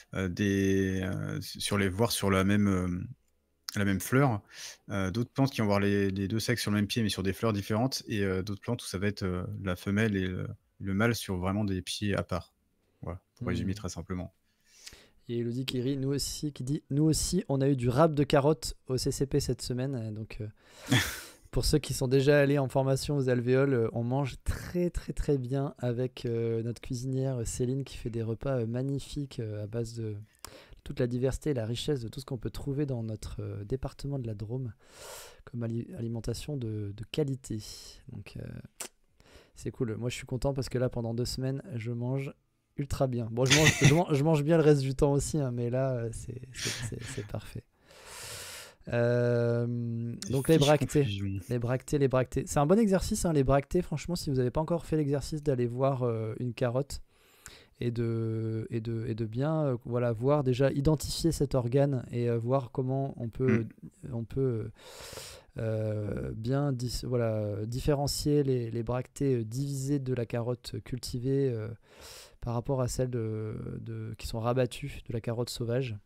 voire sur la même fleur, d'autres plantes qui vont avoir les 2 sexes sur le même pied mais sur des fleurs différentes, et d'autres plantes où ça va être la femelle et le mâle sur vraiment des pieds à part. Voilà, pour résumer très simplement. Et Elodie qui rit, nous aussi on a eu du rab de carotte au CCP cette semaine, donc... Pour ceux qui sont déjà allés en formation aux alvéoles, on mange très très très bien avec notre cuisinière Céline qui fait des repas magnifiques à base de toute la diversité et la richesse de tout ce qu'on peut trouver dans notre département de la Drôme comme alimentation de qualité. Donc c'est cool. Moi je suis content parce que là pendant 2 semaines je mange ultra bien. Bon je mange bien le reste du temps aussi, hein, mais là c'est parfait. Donc les bractées, c'est un bon exercice hein, les bractées, franchement si vous n'avez pas encore fait l'exercice d'aller voir une carotte et de bien voir déjà identifier cet organe et voir comment on peut bien différencier les bractées divisées de la carotte cultivée par rapport à celles qui sont rabattues de la carotte sauvage.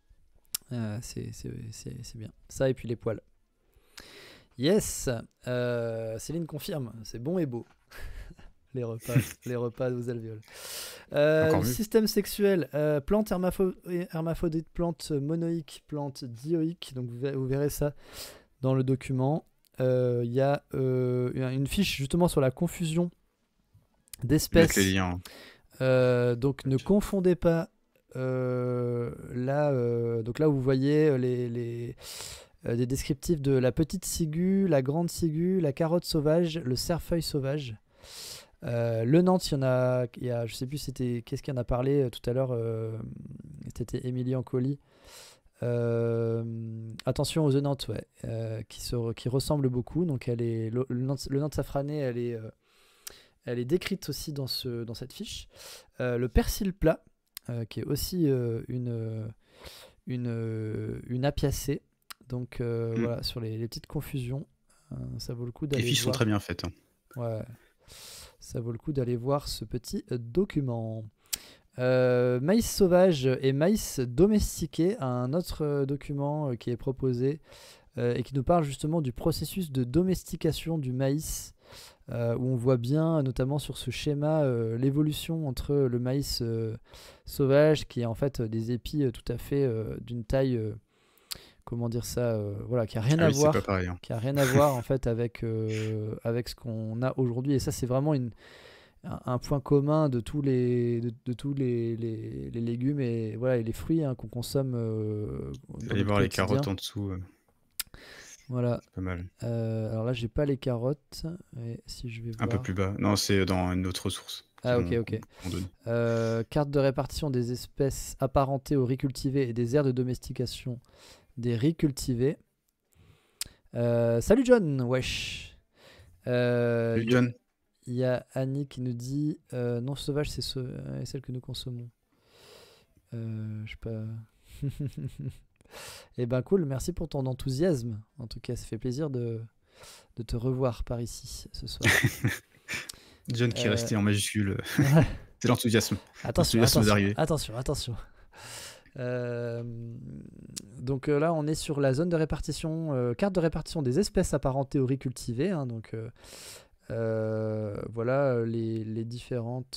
C'est bien. Ça et puis les poils. Yes, Céline confirme, c'est bon et beau. les repas aux alvéoles. Encore mieux. Système sexuel, plantes hermaphrodites, plantes monoïques, plantes dioïques. Donc vous verrez ça dans le document. Il y a une fiche justement sur la confusion d'espèces. Avec les liens. Donc ne confondez pas. Donc là vous voyez des descriptifs de la petite ciguë, la grande ciguë, la carotte sauvage, le cerfeuil sauvage. Le Nantes, il y a, je sais plus qu'est-ce qu'il en a parlé tout à l'heure, c'était Émilie Ancoli. Attention aux œufs Nantes, ouais, qui ressemblent beaucoup. Donc le Nantes safrané, elle est décrite aussi dans cette fiche. Le persil plat, qui est aussi une apiacée. Donc voilà, sur les petites confusions, ça vaut le coup d'aller voir. Les fiches sont très bien faites. Hein. Ouais, ça vaut le coup d'aller voir ce petit document. Maïs sauvage et maïs domestiqué, un autre document qui est proposé et qui nous parle justement du processus de domestication du maïs, où on voit bien, notamment sur ce schéma, l'évolution entre le maïs sauvage, qui est en fait des épis tout à fait d'une taille... comment dire ça, voilà, qui a rien à voir, c'est pas pareil, hein. Qui a rien à voir en fait avec ce qu'on a aujourd'hui. Et ça, c'est vraiment un point commun de tous les légumes et voilà, et les fruits hein, qu'on consomme. Allez voir les carottes en dessous. Voilà. C'est pas mal. Alors là, j'ai pas les carottes. Et si je vais voir... Un peu plus bas. Non, c'est dans une autre source. Ah ok. Carte de répartition des espèces apparentées aux riz cultivés et des aires de domestication des riz cultivés. Salut John, wesh. Salut John. Il y a Annie qui nous dit non sauvage, c'est celle que nous consommons. Je sais pas. Eh ben cool, merci pour ton enthousiasme. En tout cas, ça fait plaisir de te revoir par ici ce soir. John qui est resté en majuscule. C'est l'enthousiasme. Attention. Donc là, on est sur la zone de répartition, carte de répartition des espèces apparentées aux riz cultivés. Hein, donc voilà les différentes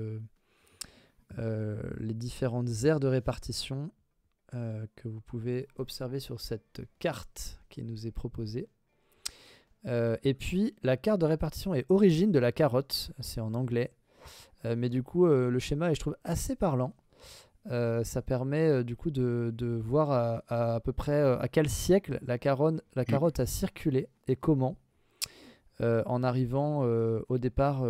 aires de répartition que vous pouvez observer sur cette carte qui nous est proposée. Et puis la carte de répartition et origine de la carotte, c'est en anglais, mais du coup le schéma est, je trouve, assez parlant. Ça permet du coup de voir à peu près à quel siècle la carotte a circulé et comment, en arrivant au départ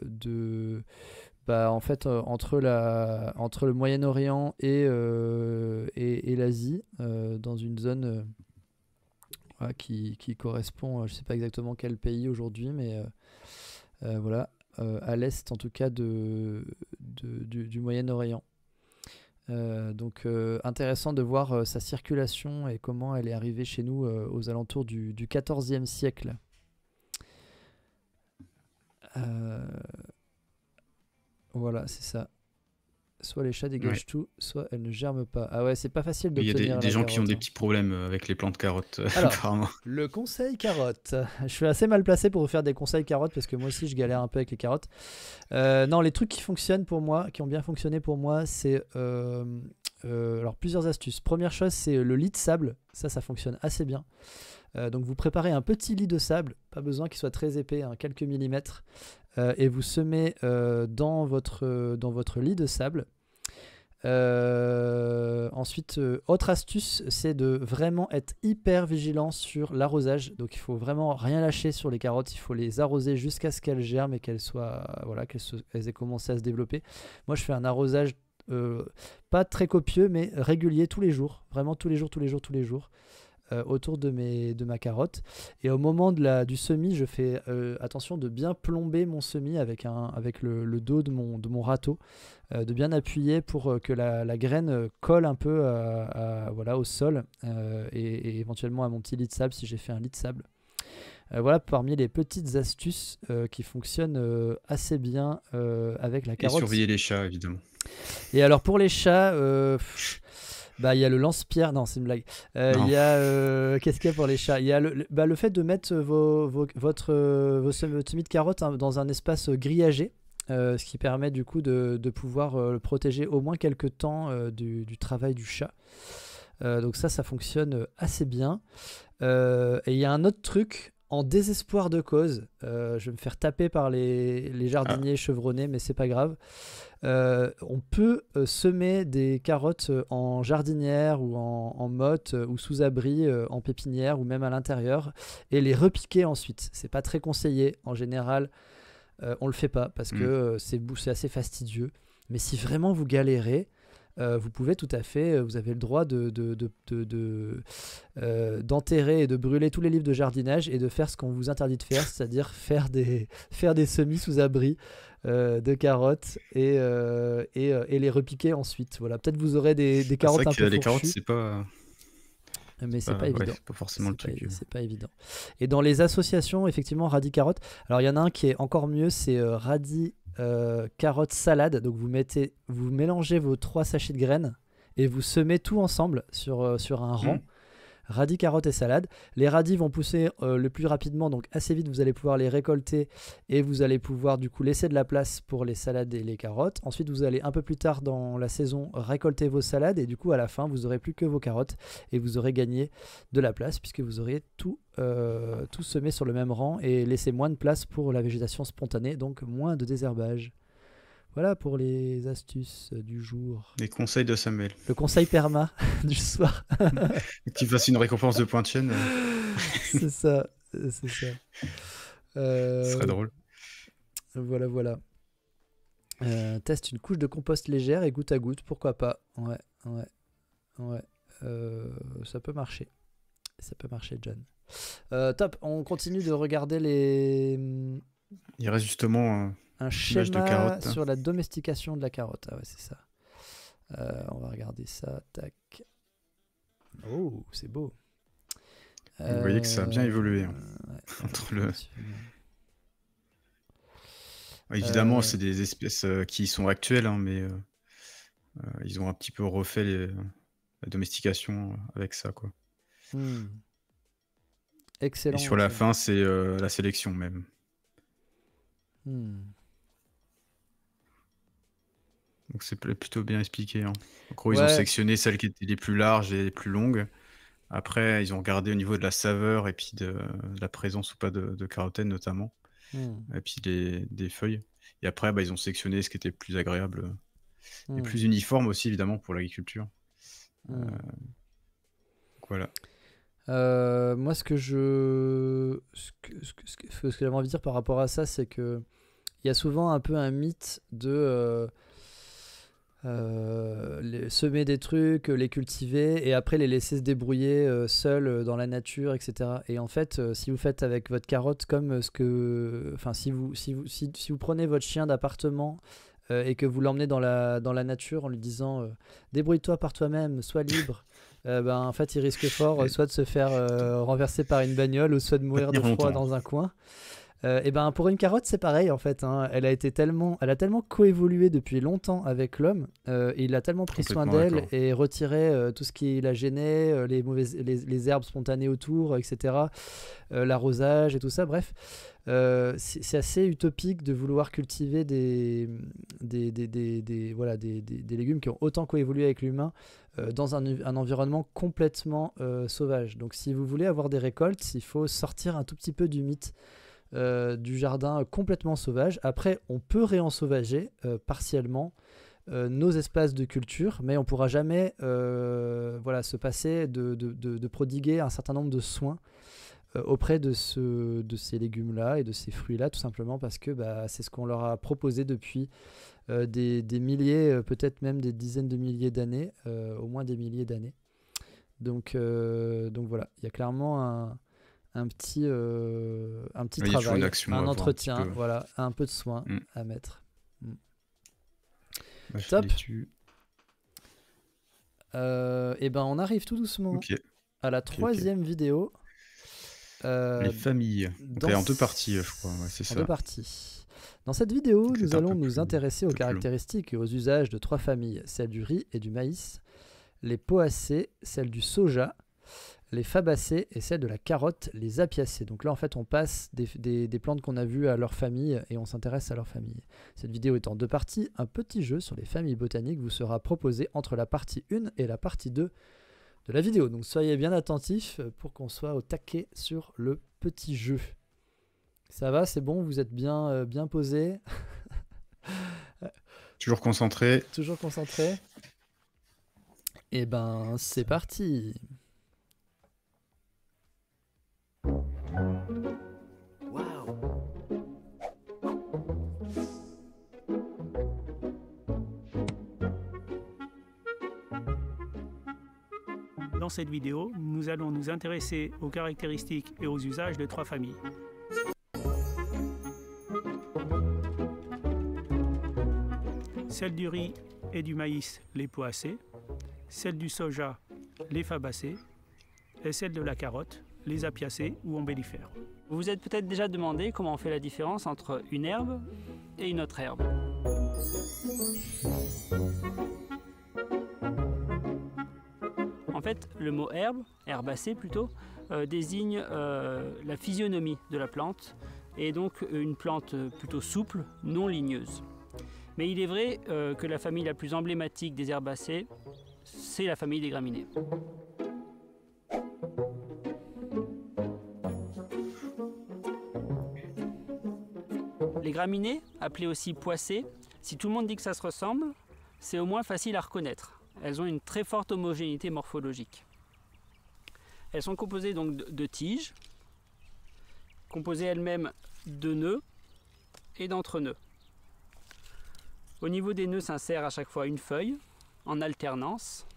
en fait, entre le Moyen-Orient et l'Asie, dans une zone qui correspond, je ne sais pas exactement quel pays aujourd'hui, mais voilà, à l'est en tout cas du Moyen-Orient. Donc intéressant de voir sa circulation et comment elle est arrivée chez nous aux alentours du XIVe siècle. Voilà, c'est ça. Soit les chats dégagent tout, soit elles ne germent pas. Ah ouais, c'est pas facile de. Il y a des gens qui ont des petits problèmes avec les plantes carottes, alors, apparemment. Le conseil carotte. Je suis assez mal placé pour vous faire des conseils carottes parce que moi aussi je galère un peu avec les carottes. Non, les trucs qui fonctionnent pour moi, qui ont bien fonctionné pour moi, c'est alors plusieurs astuces. Première chose, c'est le lit de sable. Ça fonctionne assez bien. Donc vous préparez un petit lit de sable, pas besoin qu'il soit très épais, hein, quelques millimètres, et vous semez dans votre lit de sable. Ensuite, autre astuce, c'est de vraiment être hyper vigilant sur l'arrosage. Donc il faut vraiment rien lâcher sur les carottes, il faut les arroser jusqu'à ce qu'elles germent et qu'elles aient commencé à se développer. Moi je fais un arrosage pas très copieux mais régulier tous les jours, vraiment tous les jours. Autour de ma carotte, et au moment du semis je fais attention de bien plomber mon semis avec le dos de mon râteau, de bien appuyer pour que la graine colle un peu au sol, et éventuellement à mon petit lit de sable si j'ai fait un lit de sable. Voilà parmi les petites astuces qui fonctionnent assez bien avec la carotte. Et surveiller les chats évidemment. Et alors pour les chats, Bah, il y a le lance-pierre. Non, c'est une blague. Il y a qu'est-ce qu'il y a pour les chats? Il y a le fait de mettre vos semis de carottes dans un espace grillagé, ce qui permet du coup de pouvoir le protéger au moins quelques temps du travail du chat. Donc ça fonctionne assez bien. Et il y a un autre truc. En désespoir de cause, je vais me faire taper par les jardiniers chevronnés, mais c'est pas grave. On peut semer des carottes en jardinière ou en motte ou sous abri, en pépinière ou même à l'intérieur, et les repiquer ensuite. C'est pas très conseillé. En général, on le fait pas parce que c'est assez fastidieux. Mais si vraiment vous galérez, vous pouvez tout à fait, vous avez le droit d'enterrer et de brûler tous les livres de jardinage et de faire ce qu'on vous interdit de faire, c'est-à-dire faire des semis sous abri de carottes et les repiquer ensuite. Voilà, peut-être vous aurez des carottes un peu fourchues. Les carottes, c'est pas... Mais c'est pas évident. Ouais, c'est pas forcément le truc. C'est pas évident. Et dans les associations, effectivement, radis carottes. Alors il y en a un qui est encore mieux, c'est radis carottes salade. Donc vous mélangez vos 3 sachets de graines et vous semez tout ensemble sur un rang. Radis, carottes et salade. Les radis vont pousser le plus rapidement, donc assez vite vous allez pouvoir les récolter et vous allez pouvoir du coup laisser de la place pour les salades et les carottes. Ensuite vous allez un peu plus tard dans la saison récolter vos salades et du coup à la fin vous n'aurez plus que vos carottes et vous aurez gagné de la place puisque vous aurez tout semé sur le même rang et laissé moins de place pour la végétation spontanée, donc moins de désherbage. Voilà pour les astuces du jour. Les conseils de Samuel. Le conseil perma du soir. Que tu fasses une récompense de point de chaîne. C'est ça. Ce serait drôle. Voilà. Teste une couche de compost légère et goutte à goutte, pourquoi pas. Ouais. Ça peut marcher. John. Top, on continue de regarder les... Il reste justement... un schéma sur la domestication de la carotte. Ah ouais, c'est ça. On va regarder ça. Tac. Oh, c'est beau. Vous voyez que ça a bien évolué. Entre le... Évidemment, c'est des espèces qui sont actuelles, mais ils ont un petit peu refait la domestication avec ça, quoi. Excellent. Et sur la fin, c'est la sélection même. Donc c'est plutôt bien expliqué. En gros, ils ont sélectionné celles qui étaient les plus larges et les plus longues. Après, ils ont regardé au niveau de la saveur et puis de la présence ou pas de carotène notamment. Et puis des feuilles. Et après, ils ont sélectionné ce qui était plus agréable et plus uniforme aussi, évidemment, pour l'agriculture. Voilà. Moi, ce que j'avais envie de dire par rapport à ça, c'est que il y a souvent un peu un mythe de semer des trucs, les cultiver et après les laisser se débrouiller seuls dans la nature, etc. Et en fait, si vous faites avec votre carotte comme si vous prenez votre chien d'appartement et que vous l'emmenez dans la nature en lui disant débrouille-toi par toi-même, sois libre. En fait, il risque fort soit de se faire renverser par une bagnole ou soit de mourir de froid dans un coin. Pour une carotte, c'est pareil en fait. Elle a tellement coévolué depuis longtemps avec l'homme. Il a tellement pris soin d'elle et retiré tout ce qui la gênait, les herbes spontanées autour, etc. L'arrosage et tout ça. Bref, c'est assez utopique de vouloir cultiver des légumes qui ont autant coévolué avec l'humain dans un environnement complètement sauvage. Donc, si vous voulez avoir des récoltes, il faut sortir un tout petit peu du mythe. Du jardin complètement sauvage. Après, on peut réensauvager partiellement nos espaces de culture, mais on ne pourra jamais se passer de prodiguer un certain nombre de soins auprès de ces légumes-là et de ces fruits-là, tout simplement parce que c'est ce qu'on leur a proposé depuis des milliers, peut-être même des dizaines de milliers d'années, au moins des milliers d'années. Donc voilà, il y a clairement un petit travail, un entretien, un peu de soin à mettre. Top. On arrive tout doucement à la troisième vidéo. Les familles. En 2 parties, je crois. C'est ça. En 2 parties. Dans cette vidéo, nous allons nous intéresser aux caractéristiques et aux usages de 3 familles, celle du riz et du maïs. les poacées, celle du soja, les fabacées et celle de la carotte, les apiacées. Donc là, en fait, on passe des plantes qu'on a vues à leur famille et on s'intéresse à leur famille. Cette vidéo est en 2 parties. Un petit jeu sur les familles botaniques vous sera proposé entre la partie 1 et la partie 2 de la vidéo. Donc soyez bien attentifs pour qu'on soit au taquet sur le petit jeu. Ça va, c'est bon, vous êtes bien posé. Toujours concentré. Toujours concentré. Et ben, c'est parti. Dans cette vidéo, nous allons nous intéresser aux caractéristiques et aux usages de 3 familles. Celle du riz et du maïs, les poacées, celle du soja, les fabacées, et celle de la carotte, les apiacées ou ombellifères. Vous vous êtes peut-être déjà demandé comment on fait la différence entre une herbe et une autre herbe. En fait, le mot herbe, herbacée plutôt, désigne la physionomie de la plante et donc une plante plutôt souple, non ligneuse. Mais il est vrai que la famille la plus emblématique des herbacées, c'est la famille des graminées. Les graminées, appelées aussi poacées, si tout le monde dit que ça se ressemble, c'est au moins facile à reconnaître. Elles ont une très forte homogénéité morphologique. Elles sont composées donc de tiges, composées elles-mêmes de nœuds et d'entre-nœuds. Au niveau des nœuds s'insère à chaque fois une feuille en alternance.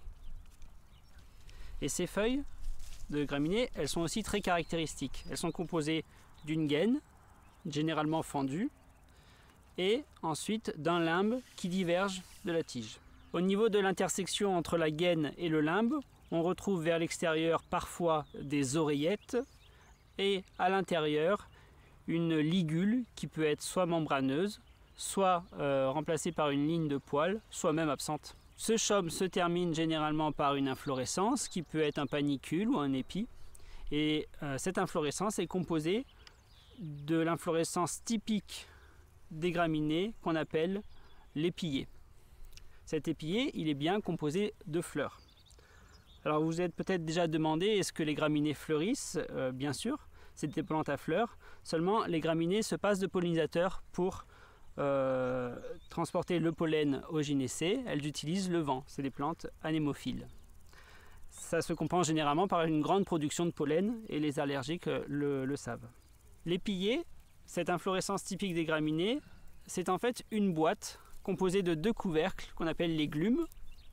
Et ces feuilles de graminées, elles sont aussi très caractéristiques. Elles sont composées d'une gaine, généralement fendue, et ensuite d'un limbe qui diverge de la tige. Au niveau de l'intersection entre la gaine et le limbe, on retrouve vers l'extérieur parfois des oreillettes et à l'intérieur une ligule qui peut être soit membraneuse, soit remplacée par une ligne de poils, soit même absente. Ce chaume se termine généralement par une inflorescence qui peut être un panicule ou un épi. Et cette inflorescence est composée de l'inflorescence typique des graminées qu'on appelle l'épillé. Cet épillé, il est bien composé de fleurs. Alors vous vous êtes peut-être déjà demandé, est-ce que les graminées fleurissent? Bien sûr, c'est des plantes à fleurs. Seulement, les graminées se passent de pollinisateurs pour transporter le pollen aux gynécées. Elles utilisent le vent, c'est des plantes anémophiles. Ça se compense généralement par une grande production de pollen et les allergiques le savent. L'épillé, cette inflorescence typique des graminées, c'est en fait une boîte composée de 2 couvercles qu'on appelle les glumes.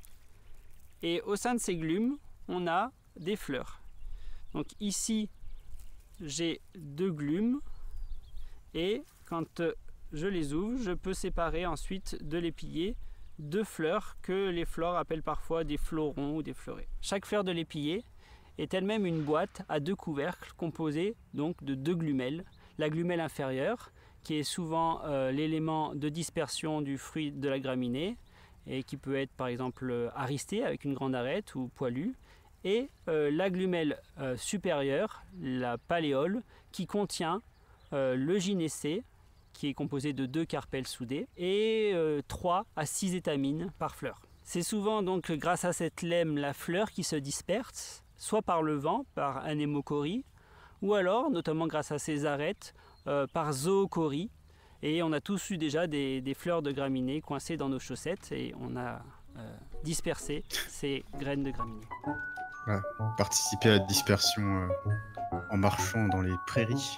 Et au sein de ces glumes, on a des fleurs. Donc ici, j'ai 2 glumes et quand je les ouvre, je peux séparer ensuite de l'épillé 2 fleurs que les flores appellent parfois des fleurons ou des fleurets. Chaque fleur de l'épillé est elle-même une boîte à 2 couvercles composés donc de 2 glumelles. La glumelle inférieure, qui est souvent l'élément de dispersion du fruit de la graminée et qui peut être par exemple aristée avec une grande arête ou poilue, et la glumelle supérieure, la paléole, qui contient le gynécée, qui est composé de 2 carpelles soudées et 3 à 6 étamines par fleur. C'est souvent donc grâce à cette lemme la fleur qui se disperse, soit par le vent, par anémochorie, ou alors, notamment grâce à ses arêtes, par zoochorie. Et on a tous eu déjà des fleurs de graminées coincées dans nos chaussettes et on a dispersé ces graines de graminées. Ouais, participer à la dispersion en marchant dans les prairies.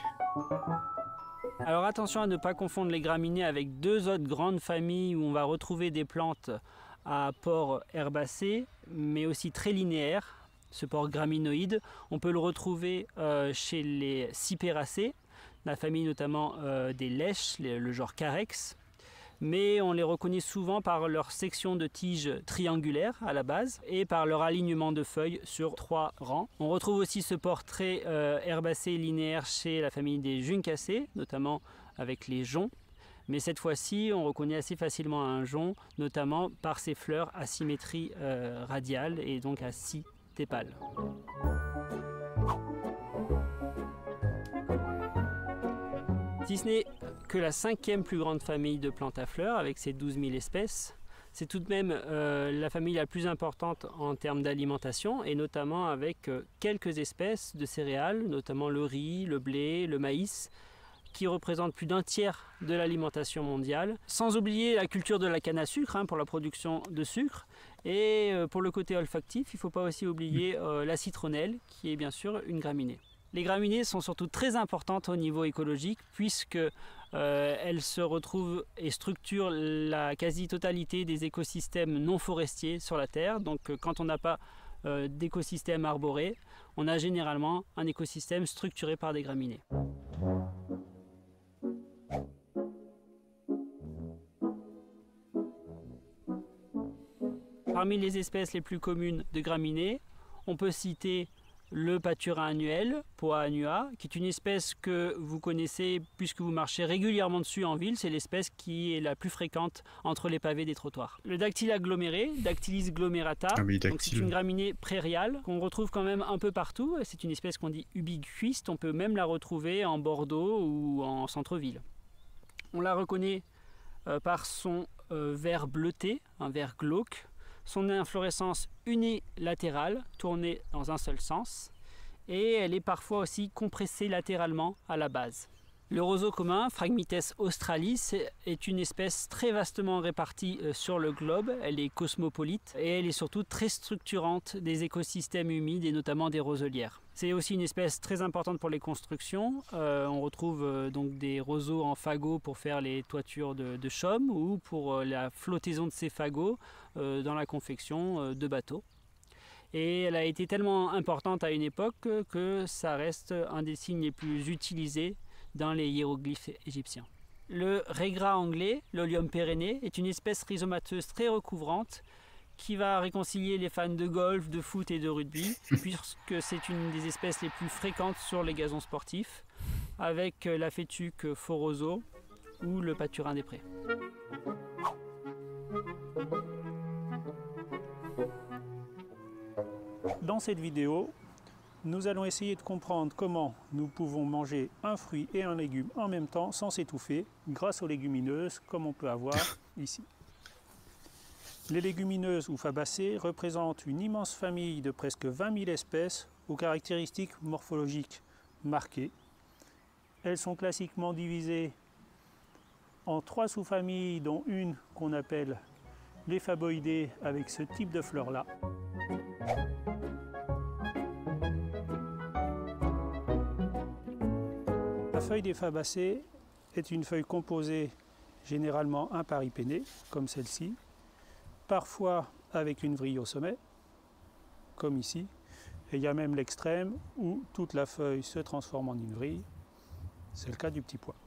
Alors attention à ne pas confondre les graminées avec 2 autres grandes familles où on va retrouver des plantes à pores herbacés, mais aussi très linéaires. Ce pore graminoïde, on peut le retrouver chez les cyperacées, la famille notamment des lèches, le genre Carex, mais on les reconnaît souvent par leur section de tiges triangulaires à la base et par leur alignement de feuilles sur 3 rangs. On retrouve aussi ce pore très herbacé linéaire chez la famille des juncacées, notamment avec les joncs, Mais cette fois-ci, on reconnaît assez facilement un jonc, notamment par ses fleurs à symétrie radiale et donc à 6 tépales. Si ce n'est que la 5e plus grande famille de plantes à fleurs, avec ses 12 000 espèces, c'est tout de même la famille la plus importante en termes d'alimentation, et notamment avec quelques espèces de céréales, notamment le riz, le blé, le maïs, qui représentent plus d'un tiers de l'alimentation mondiale. Sans oublier la culture de la canne à sucre pour la production de sucre. Et pour le côté olfactif, il ne faut pas aussi oublier la citronnelle, qui est bien sûr une graminée. Les graminées sont surtout très importantes au niveau écologique puisque elles se retrouvent et structurent la quasi-totalité des écosystèmes non forestiers sur la Terre. Donc quand on n'a pas d'écosystème arboré, on a généralement un écosystème structuré par des graminées. Parmi les espèces les plus communes de graminées, on peut citer le pâturin annuel, Poa annua, qui est une espèce que vous connaissez puisque vous marchez régulièrement dessus en ville. C'est l'espèce qui est la plus fréquente entre les pavés des trottoirs. Le dactyle aggloméré, Dactylis glomerata, donc c'est une graminée prairiale qu'on retrouve quand même un peu partout. C'est une espèce qu'on dit ubiquiste. On peut même la retrouver en Bordeaux ou en centre-ville. On la reconnaît par son vert bleuté, un vert glauque. Son inflorescence unilatérale, tournée dans un seul sens, et elle est parfois aussi compressée latéralement à la base. Le roseau commun, Phragmites australis, est une espèce très vastement répartie sur le globe. Elle est cosmopolite et elle est surtout très structurante des écosystèmes humides et notamment des roselières. C'est aussi une espèce très importante pour les constructions. On retrouve donc des roseaux en fagots pour faire les toitures de chaume ou pour la flottaison de ces fagots dans la confection de bateaux. Et elle a été tellement importante à une époque que ça reste un des signes les plus utilisés dans les hiéroglyphes égyptiens. Le régras anglais, Lolium perenne, est une espèce rhizomateuse très recouvrante qui va réconcilier les fans de golf, de foot et de rugby, puisque c'est une des espèces les plus fréquentes sur les gazons sportifs, avec la fétuque faux-roseau ou le pâturin des prés. Dans cette vidéo, nous allons essayer de comprendre comment nous pouvons manger un fruit et un légume en même temps sans s'étouffer grâce aux légumineuses comme on peut avoir ici. Les légumineuses ou fabacées représentent une immense famille de presque 20 000 espèces aux caractéristiques morphologiques marquées. Elles sont classiquement divisées en 3 sous-familles dont une qu'on appelle les faboïdées avec ce type de fleurs-là. La feuille des fabacées est une feuille composée généralement imparipennées, comme celle-ci, parfois avec une vrille au sommet, comme ici, et il y a même l'extrême où toute la feuille se transforme en une vrille, c'est le cas du petit pois.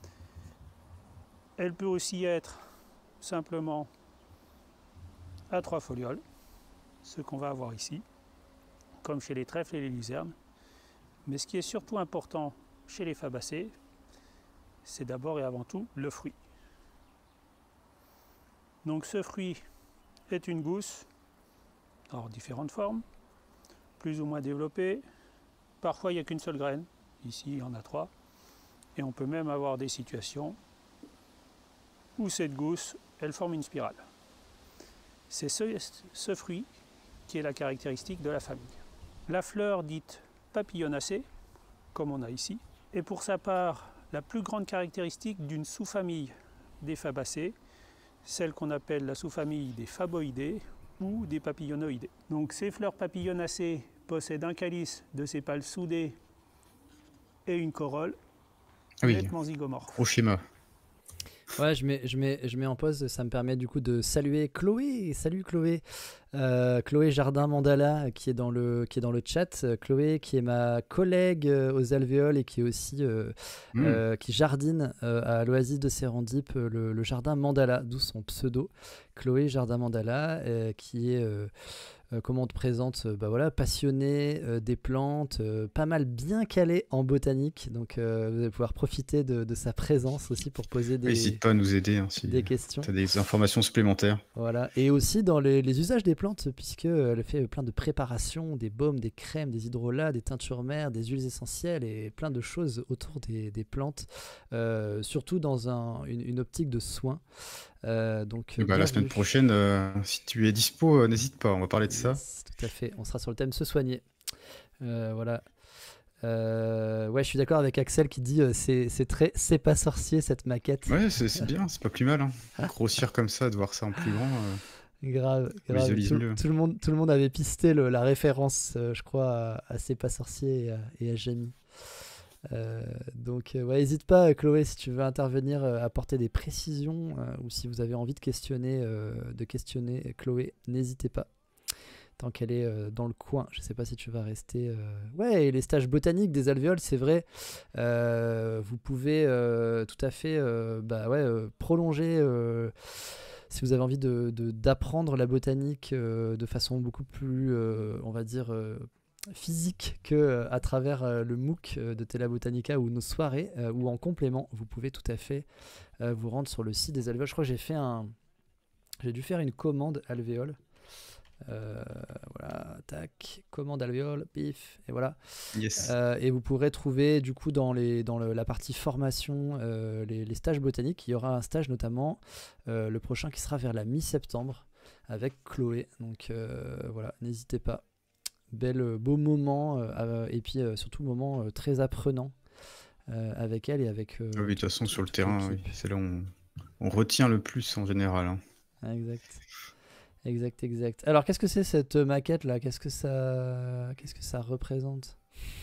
Elle peut aussi être simplement à 3 folioles, ce qu'on va avoir ici, comme chez les trèfles et les luzernes, mais ce qui est surtout important chez les fabacées, c'est d'abord et avant tout le fruit. Donc ce fruit est une gousse, en différentes formes, plus ou moins développée. Parfois il n'y a qu'une seule graine, ici il y en a 3, et on peut même avoir des situations où cette gousse, elle forme une spirale. C'est ce fruit qui est la caractéristique de la famille. La fleur dite papillonacée, comme on a ici, est pour sa part la plus grande caractéristique d'une sous-famille des fabacées, celle qu'on appelle la sous-famille des faboïdées ou des papillonoïdées. Donc ces fleurs papillonacées possèdent un calice de sépales soudés et une corolle nettement zygomorphe. Au schéma. Ouais, je mets en pause, ça me permet du coup de saluer Chloé. Salut Chloé. Chloé Jardin Mandala qui est dans le chat. Chloé qui est ma collègue aux alvéoles et qui est aussi qui jardine à l'Oasis de Sérendip, le jardin Mandala, d'où son pseudo. Chloé Jardin Mandala qui est comment on te présente, voilà, passionné des plantes, pas mal bien calé en botanique, donc vous allez pouvoir profiter de sa présence aussi pour poser N'hésite pas à nous aider si des questions. Tu as des informations supplémentaires. Voilà, et aussi dans les usages des plantes, puisqu'elle fait plein de préparations, des baumes, des crèmes, des hydrolats, des teintures mères, des huiles essentielles et plein de choses autour des plantes, surtout dans une optique de soins. Donc, la semaine prochaine, si tu es dispo, n'hésite pas, on va parler de ça. Tout à fait, on sera sur le thème se soigner. Voilà. Ouais, je suis d'accord avec Axel qui dit c'est pas sorcier cette maquette. Ouais, c'est bien, c'est pas plus mal. Grossir comme ça, de voir ça en plus grand. Grave. Tout le monde avait pisté la référence, je crois, à C'est pas sorcier et à Jamie. Donc n'hésite pas Chloé si tu veux intervenir, apporter des précisions ou si vous avez envie de questionner Chloé, n'hésitez pas tant qu'elle est dans le coin. Je sais pas si tu vas rester ouais, et les stages botaniques des alvéoles, c'est vrai, vous pouvez tout à fait prolonger si vous avez envie d'apprendre la botanique de façon beaucoup plus on va dire physique que à travers le MOOC de Tela Botanica ou nos soirées, ou en complément vous pouvez tout à fait vous rendre sur le site des alvéoles. Je crois que j'ai dû faire une commande alvéole, voilà, tac, commande alvéole, pif, et voilà. Yes. Et vous pourrez trouver du coup dans la partie formation les stages botaniques. Il y aura un stage notamment le prochain qui sera vers la mi-septembre avec Chloé, donc voilà, n'hésitez pas. Beau moment et puis surtout moment très apprenant avec elle et avec oui, de toute façon sur le terrain, oui, c'est là où on retient le plus en général. Exact. Alors qu'est-ce que c'est cette maquette là, qu'est-ce que ça représente?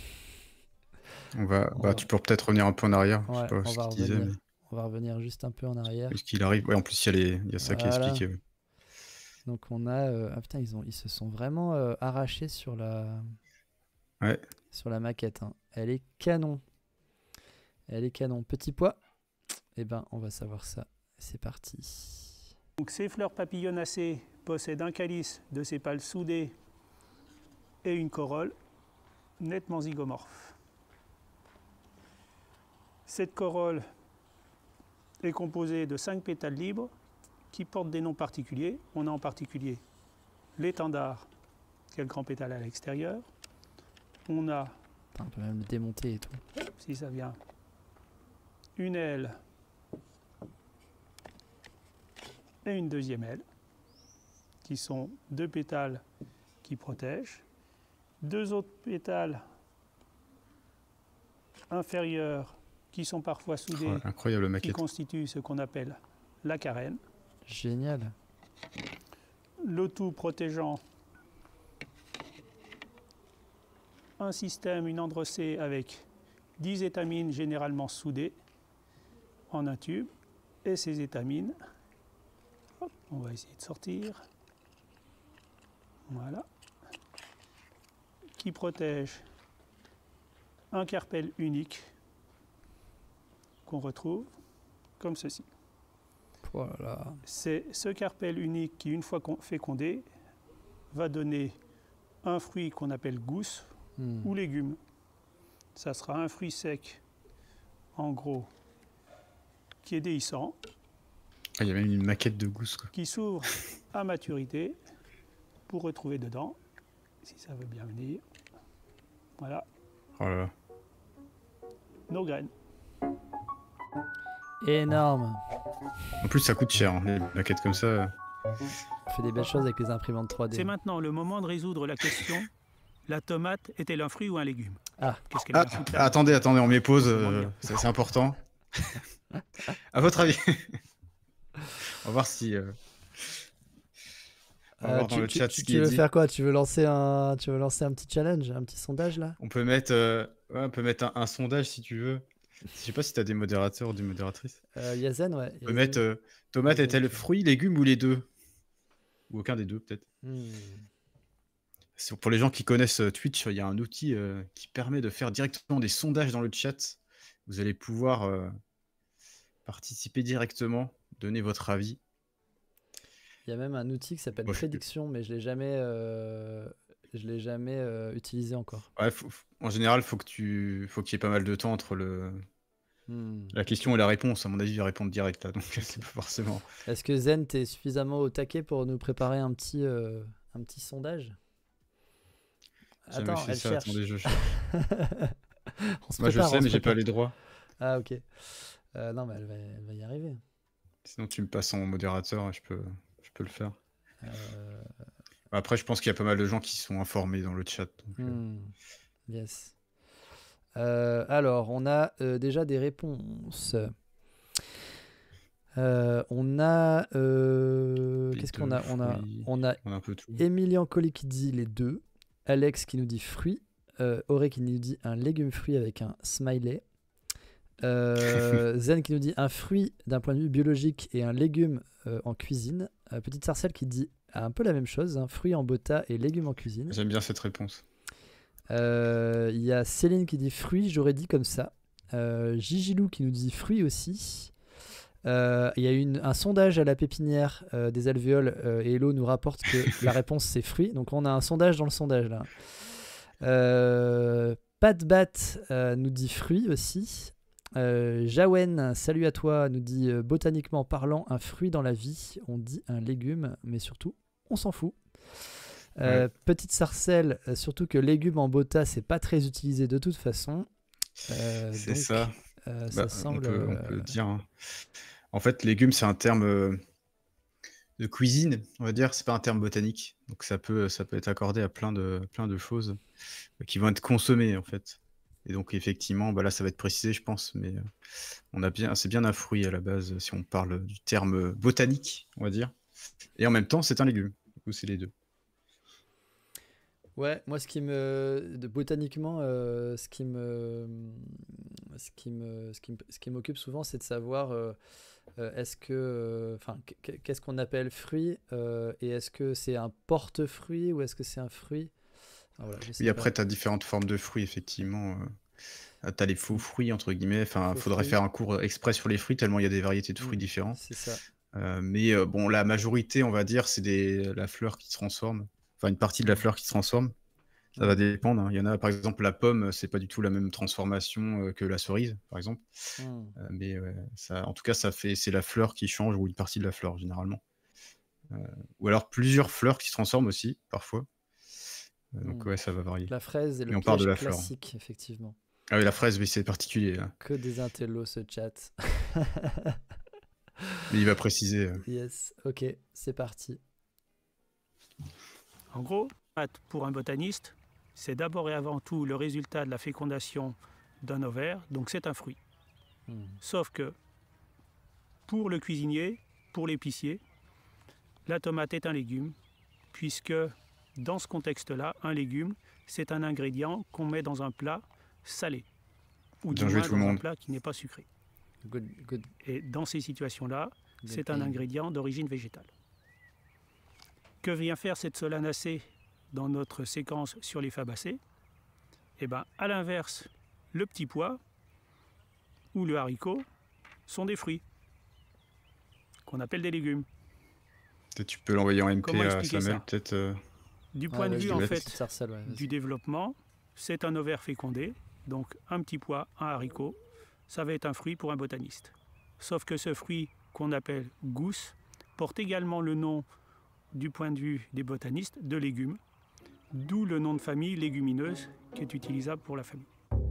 Tu peux peut-être revenir un peu en arrière. Ouais, je sais pas ce qu'il disait, mais... on va revenir juste un peu en arrière. Est-ce qu'il arrive? Ouais, en plus il y a ça qui est expliqué. Donc on a putain, ils se sont vraiment arrachés sur la maquette. Elle est canon. Petit pois. On va savoir ça. C'est parti. Donc ces fleurs papillonacées possèdent un calice de sépales soudés et une corolle nettement zygomorphe. Cette corolle est composée de 5 pétales libres qui portent des noms particuliers. On a en particulier l'étendard, qui est le grand pétale à l'extérieur. On a... On peut même le démonter et tout. Si ça vient. Une aile et une deuxième aile, qui sont 2 pétales qui protègent. 2 autres pétales inférieurs qui sont parfois soudés, incroyable maquette, qui constituent ce qu'on appelle la carène. Génial. Le tout protégeant un système, une androcée avec 10 étamines généralement soudées en un tube. Et ces étamines, on va essayer de sortir. Voilà. Qui protègent un carpel unique qu'on retrouve comme ceci. Voilà. C'est ce carpel unique qui, une fois fécondé, va donner un fruit qu'on appelle gousse ou légume. Ça sera un fruit sec, en gros, qui est déhiscent. Il y a même une maquette de gousse, quoi. Qui s'ouvre à maturité pour retrouver dedans, si ça veut bien venir. Voilà. Oh là là. Nos graines. Énorme. En plus, ça coûte cher, les maquettes comme ça. On fait des belles choses avec les imprimantes 3D. C'est maintenant le moment de résoudre la question. La tomate est-elle un fruit ou un légume? Qu'est-ce qu'elle attendez, on met pause, c'est important. À votre avis? On va voir si... on va voir dans le chat ce qui est dit. Tu veux faire quoi? Tu veux lancer un petit challenge, un petit sondage là? On peut mettre un sondage si tu veux. Je sais pas si tu as des modérateurs ou des modératrices. Yazen, ouais. On peut mettre tomate est-elle fruit, légume ou les deux? Ou aucun des deux peut-être. Pour les gens qui connaissent Twitch, il y a un outil qui permet de faire directement des sondages dans le chat. Vous allez pouvoir participer directement, donner votre avis. Il y a même un outil qui s'appelle Prédiction, mais je l'ai jamais utilisé encore. Ouais, en général, faut qu'il y ait pas mal de temps entre la question et la réponse. À mon avis, il va répondre direct là, donc c'est pas forcément. Est-ce que Zen, t'es suffisamment au taquet pour nous préparer un petit sondage? Attends, elle cherche. Attendez, je cherche. Moi, je sais, mais j'ai pas les droits. Ah, ok. Non, mais elle va y arriver. Sinon, tu me passes en modérateur, je peux le faire. Après, je pense qu'il y a pas mal de gens qui sont informés dans le chat. Donc, Yes. Alors, on a déjà des réponses. On a... Qu'est-ce qu'on a? On a un peu tout. Emilian Colli qui dit les deux. Alex qui nous dit fruits. Auré qui nous dit un légume fruit avec un smiley. Zen qui nous dit un fruit d'un point de vue biologique et un légume en cuisine. Petite Sarcelle qui dit un peu la même chose, hein, fruits en bota et légumes en cuisine. J'aime bien cette réponse. Il y a Céline qui dit fruits, j'aurais dit comme ça. Gigilou qui nous dit fruits aussi. Il y a un sondage à la pépinière des alvéoles et Hello nous rapporte que la réponse c'est fruits. Donc on a un sondage dans le sondage là. Patbat nous dit fruits aussi. Jawen, salut à toi, nous dit botaniquement parlant, un fruit dans la vie. On dit un légume, mais surtout, on s'en fout. Petite Sarcelle, surtout que légumes en bota, c'est pas très utilisé de toute façon. C'est donc, ça. Ça semble. On peut le dire. Hein. En fait, légumes, c'est un terme de cuisine, on va dire. C'est pas un terme botanique. Donc ça peut être accordé à plein de choses qui vont être consommées en fait. Et donc effectivement, là ça va être précisé, je pense, mais c'est bien un fruit à la base si on parle du terme botanique, on va dire. Et en même temps, c'est un légume. Du coup, c'est les deux. Ouais, moi botaniquement, ce qui m'occupe souvent, c'est de savoir qu'est-ce qu'on appelle fruit et est-ce que c'est un porte-fruit ou est-ce que c'est un fruit? Voilà, oui, après, tu as différentes formes de fruits, effectivement. Tu as les faux fruits, entre guillemets. Enfin, il faudrait faire un cours exprès sur les fruits, tellement il y a des variétés de fruits différents. C'est ça. Mais la majorité, on va dire, c'est la fleur qui se transforme. Enfin, une partie de la fleur qui se transforme. Ça va dépendre. Hein. Il y en a, par exemple, la pomme, c'est pas du tout la même transformation que la cerise, par exemple. Mais en tout cas, c'est la fleur qui change ou une partie de la fleur, généralement. Ou alors plusieurs fleurs qui se transforment aussi, parfois. Donc ça va varier. La fraise est le piège classique, effectivement. Ah oui, la fraise, oui, c'est particulier. Là. Que des intellos, ce chat. Mais il va préciser. Yes, ok, c'est parti. En gros, pour un botaniste, c'est d'abord et avant tout le résultat de la fécondation d'un ovaire, donc c'est un fruit. Sauf que pour le cuisinier, pour l'épicier, la tomate est un légume, puisque dans ce contexte-là, un légume, c'est un ingrédient qu'on met dans un plat salé, ou du moins dans un plat qui n'est pas sucré. Good. Et dans ces situations-là, c'est un ingrédient d'origine végétale. Que vient faire cette solanacée dans notre séquence sur les fabacées? Eh bien, à l'inverse, le petit pois ou le haricot sont des fruits qu'on appelle des légumes. Peut-être tu peux l'envoyer en MP à Samuel, peut-être. Du point de vue en fait du développement, c'est un ovaire fécondé, donc un petit pois, un haricot, ça va être un fruit pour un botaniste. Sauf que ce fruit qu'on appelle gousse porte également le nom, du point de vue des botanistes, de légumes, d'où le nom de famille légumineuse qui est utilisable pour la famille.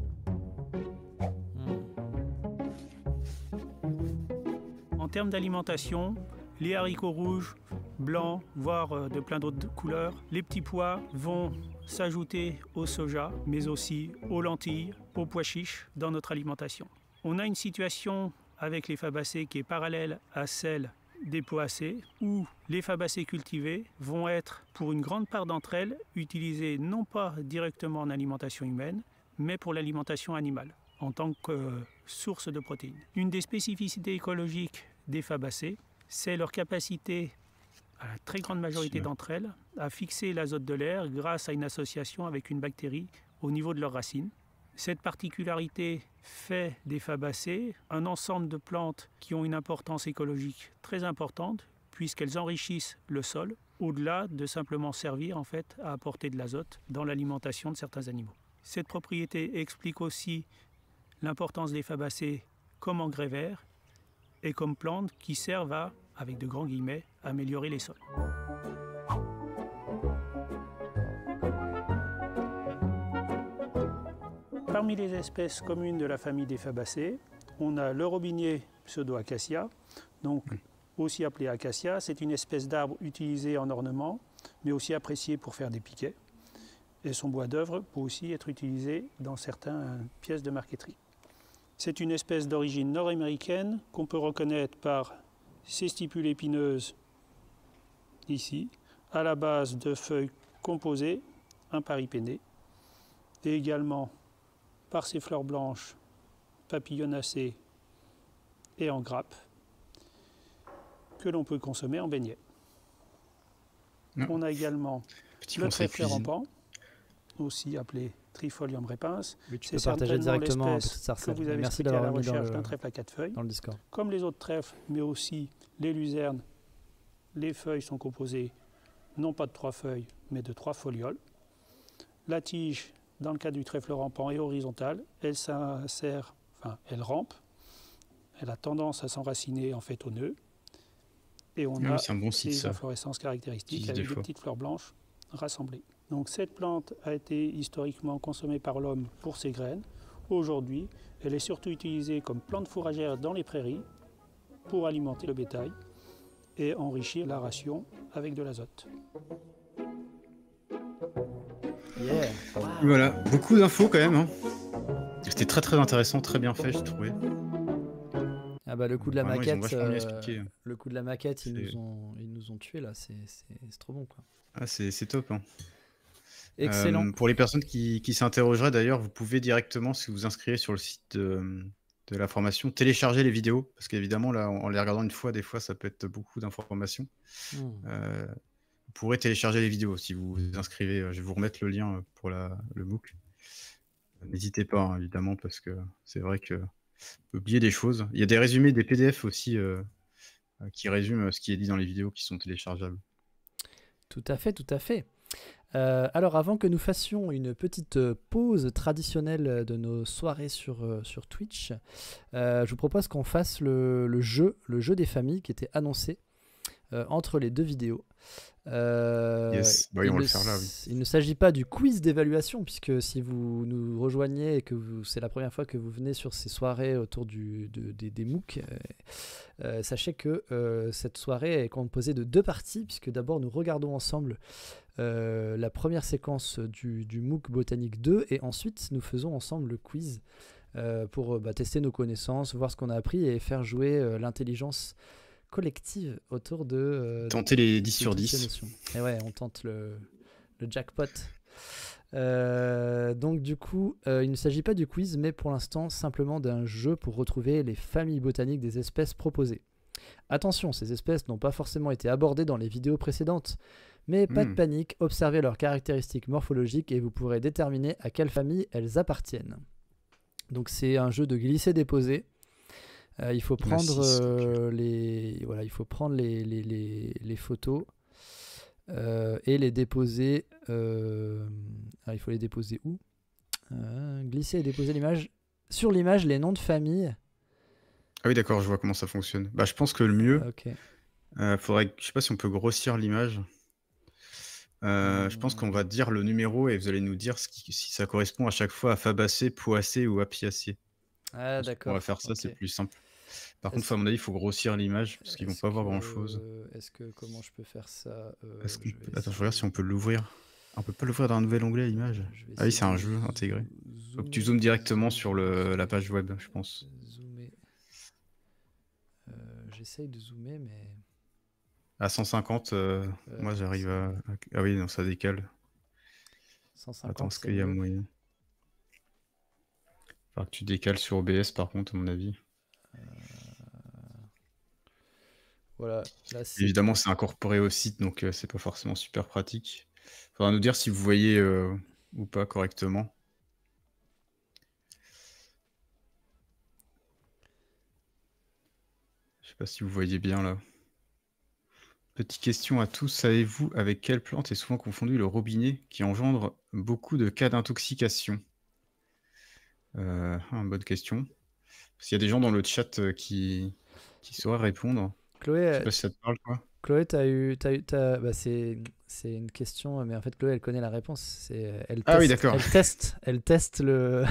En termes d'alimentation, les haricots rouges, blancs, voire de plein d'autres couleurs, les petits pois vont s'ajouter au soja, mais aussi aux lentilles, aux pois chiches dans notre alimentation. On a une situation avec les fabacées qui est parallèle à celle des poacées, où les fabacées cultivées vont être, pour une grande part d'entre elles, utilisées non pas directement en alimentation humaine, mais pour l'alimentation animale, en tant que source de protéines. Une des spécificités écologiques des fabacées, c'est leur capacité la très grande majorité d'entre elles, à fixer l'azote de l'air grâce à une association avec une bactérie au niveau de leurs racines. Cette particularité fait des fabacées un ensemble de plantes qui ont une importance écologique très importante puisqu'elles enrichissent le sol au-delà de simplement servir en fait à apporter de l'azote dans l'alimentation de certains animaux. Cette propriété explique aussi l'importance des fabacées comme engrais verts et comme plantes qui servent à, avec de grands guillemets, améliorer les sols. Parmi les espèces communes de la famille des fabacées, on a le robinier pseudo-acacia, donc aussi appelé acacia. C'est une espèce d'arbre utilisé en ornement, mais aussi apprécié pour faire des piquets. Et son bois d'œuvre peut aussi être utilisé dans certaines pièces de marqueterie. C'est une espèce d'origine nord-américaine qu'on peut reconnaître par ses stipules épineuses, ici, à la base de feuilles composées, imparipennées, et également par ses fleurs blanches, papillonacées et en grappes, que l'on peut consommer en beignet. On a également le trèfle rampant, aussi appelé Trifolium repens. Oui, tu peux partager directement que vous avez expliqué à la recherche d'un trèfle à 4 feuilles. Dans le Discord. Comme les autres trèfles, mais aussi les luzernes, les feuilles sont composées non pas de 3 feuilles, mais de 3 folioles. La tige, dans le cas du trèfle rampant, est horizontale. Elle elle rampe. Elle a tendance à s'enraciner en fait au nœud. Et on a ces inflorescences caractéristiques avec des petites fleurs blanches rassemblées. Donc cette plante a été historiquement consommée par l'homme pour ses graines. Aujourd'hui, elle est surtout utilisée comme plante fourragère dans les prairies pour alimenter le bétail et enrichir la ration avec de l'azote. Yeah. Wow. Voilà, beaucoup d'infos quand même. Hein. C'était très très intéressant, très bien fait, j'ai trouvé. Ah bah le coup de la maquette, le coup de la maquette, ils nous ont tués là, c'est trop bon quoi. Ah c'est top. Hein. Excellent. Pour les personnes qui s'interrogeraient d'ailleurs, vous pouvez directement, si vous vous inscrivez sur le site de la formation, télécharger les vidéos, parce qu'évidemment là, en les regardant une fois, des fois ça peut être beaucoup d'informations. Vous pourrez télécharger les vidéos si vous vous inscrivez. Je vais vous remettre le lien pour le MOOC. N'hésitez pas, hein, évidemment, parce que c'est vrai que vous pouvez oublier des choses. Il y a des résumés, des PDF aussi qui résument ce qui est dit dans les vidéos qui sont téléchargeables. Tout à fait, tout à fait. Alors avant que nous fassions une petite pause traditionnelle de nos soirées sur Twitch, je vous propose qu'on fasse le jeu des familles qui était annoncé entre les deux vidéos. Yes. Bah, on va le faire là, oui. Il ne s'agit pas du quiz d'évaluation, puisque si vous nous rejoignez et que c'est la première fois que vous venez sur ces soirées autour des MOOC, sachez que cette soirée est composée de 2 parties, puisque d'abord nous regardons ensemble la première séquence du MOOC Botanique 2 et ensuite nous faisons ensemble le quiz pour tester nos connaissances, voir ce qu'on a appris et faire jouer l'intelligence collective autour de... tenter les 10 sur 10. Et ouais, on tente le jackpot. Donc du coup, il ne s'agit pas du quiz, mais pour l'instant simplement d'un jeu pour retrouver les familles botaniques des espèces proposées. Attention, ces espèces n'ont pas forcément été abordées dans les vidéos précédentes, mais pas de panique, observez leurs caractéristiques morphologiques et vous pourrez déterminer à quelle famille elles appartiennent. Donc c'est un jeu de glisser-déposer. Il faut prendre les photos et les déposer. Il faut les déposer où? Glisser et déposer l'image. Sur l'image, les noms de famille. Ah oui, d'accord, je vois comment ça fonctionne. Bah, je pense que le mieux, faudrait, je sais pas si on peut grossir l'image. Je pense qu'on va dire le numéro et vous allez nous dire si ça correspond à chaque fois à Fabacée, Poacée ou Apiacée. Ah d'accord. On va faire ça, c'est plus simple. Par contre, à mon avis, il faut grossir l'image parce qu'ils vont pas voir grand chose. Comment je peux faire ça? Attends, je regarde si on peut l'ouvrir. On peut pas l'ouvrir dans un nouvel onglet l'image. Ah oui, c'est un jeu intégré. Donc tu zoomes directement sur la page web, je pense. Zoomer. J'essaye de zoomer, mais... À 150, moi j'arrive à... Ah oui, non, ça décale. 150, attends, est-ce qu'il y a moyen? Faudra que tu décales sur OBS par contre, à mon avis. Voilà, là, Évidemment, c'est incorporé au site, donc c'est pas forcément super pratique. Faudra nous dire si vous voyez ou pas correctement. Je sais pas si vous voyez bien là. Petite question à tous, savez-vous avec quelle plante est souvent confondu le robinet qui engendre beaucoup de cas d'intoxication? Bonne question. S'il y a des gens dans le chat qui sauraient répondre. Chloé, je sais pas si ça te parle, quoi. Chloé, bah, c'est une question, mais en fait, Chloé, elle connaît la réponse. Oui, d'accord. Elle teste le...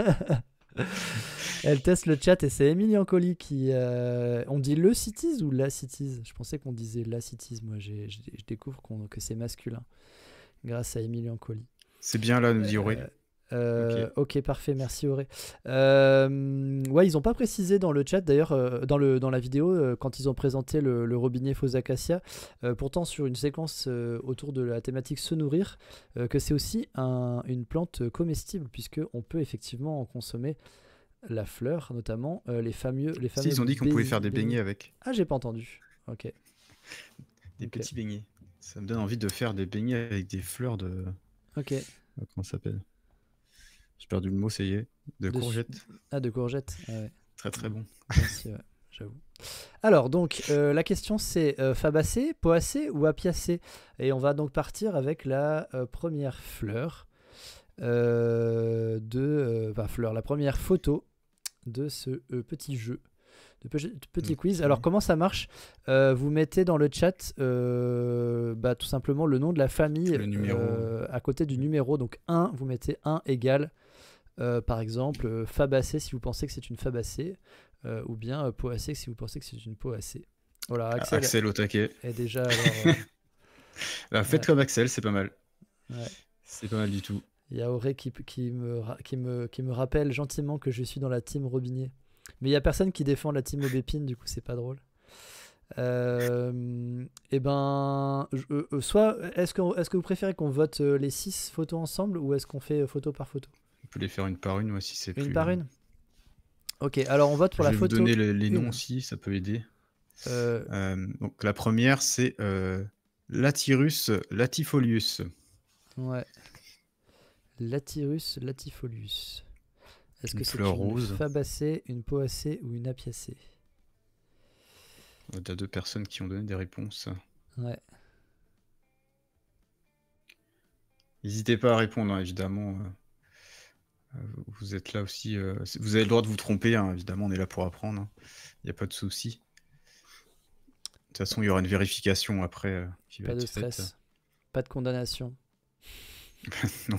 Elle teste le chat et c'est Émilie Ancoli qui... On dit le cities ou la cities? Je pensais qu'on disait la cities. Moi, je découvre que c'est masculin grâce à Émilie Ancoli. C'est bien là, nous dit Auré. Ok, parfait, merci Auré. Ouais, ils n'ont pas précisé dans le chat d'ailleurs, dans la vidéo, quand ils ont présenté le robinet Faux Acacia, pourtant sur une séquence autour de la thématique se nourrir, que c'est aussi une plante comestible, puisqu'on peut effectivement en consommer la fleur, notamment les fameux. Si, ils ont dit qu'on pouvait faire des beignets avec. Ah, j'ai pas entendu. Ok. Des petits beignets. Ça me donne envie de faire des beignets avec des fleurs de. Ok. Comment ça s'appelle? J'ai perdu le mot, ça y est. De courgettes. Ah, de courgettes. Ah, ouais. Très très bon. Merci, ouais, j'avoue. Alors, donc, la question c'est fabacée, poacée ou apiacée? Et on va donc partir avec la première fleur la première photo de ce petit jeu, de petit quiz. Alors, comment ça marche? Vous mettez dans le chat tout simplement le nom de la famille à côté du numéro. Donc, 1, vous mettez 1 égale. Par exemple, fabacée si vous pensez que c'est une fabacée, ou bien poacée si vous pensez que c'est une poacée. Voilà, Axel au taquet. Et déjà, faites comme Axel, c'est pas mal. Ouais. C'est pas mal du tout. Il y a Auré qui me rappelle gentiment que je suis dans la team Robinet. Mais il n'y a personne qui défend la team Aubépine, du coup, c'est pas drôle. Soit, est-ce que vous préférez qu'on vote les 6 photos ensemble ou est-ce qu'on fait photo par photo? On peut les faire une par une, si c'est plus... Une par une? Ok, alors on vote pour la photo. Je vais vous donner les noms aussi, ça peut aider. Donc la première, c'est Latyrus latifolius. Ouais. Latyrus latifolius. Est-ce que c'est une fabacée, une poacée ou une apiacée? Il y a 2 personnes qui ont donné des réponses. Ouais. N'hésitez pas à répondre, hein, évidemment. Vous êtes là aussi. Vous avez le droit de vous tromper, hein, évidemment, on est là pour apprendre. Il n'y a pas de souci. De toute façon, il y aura une vérification après. Pas de stress. Pas de condamnation. Non.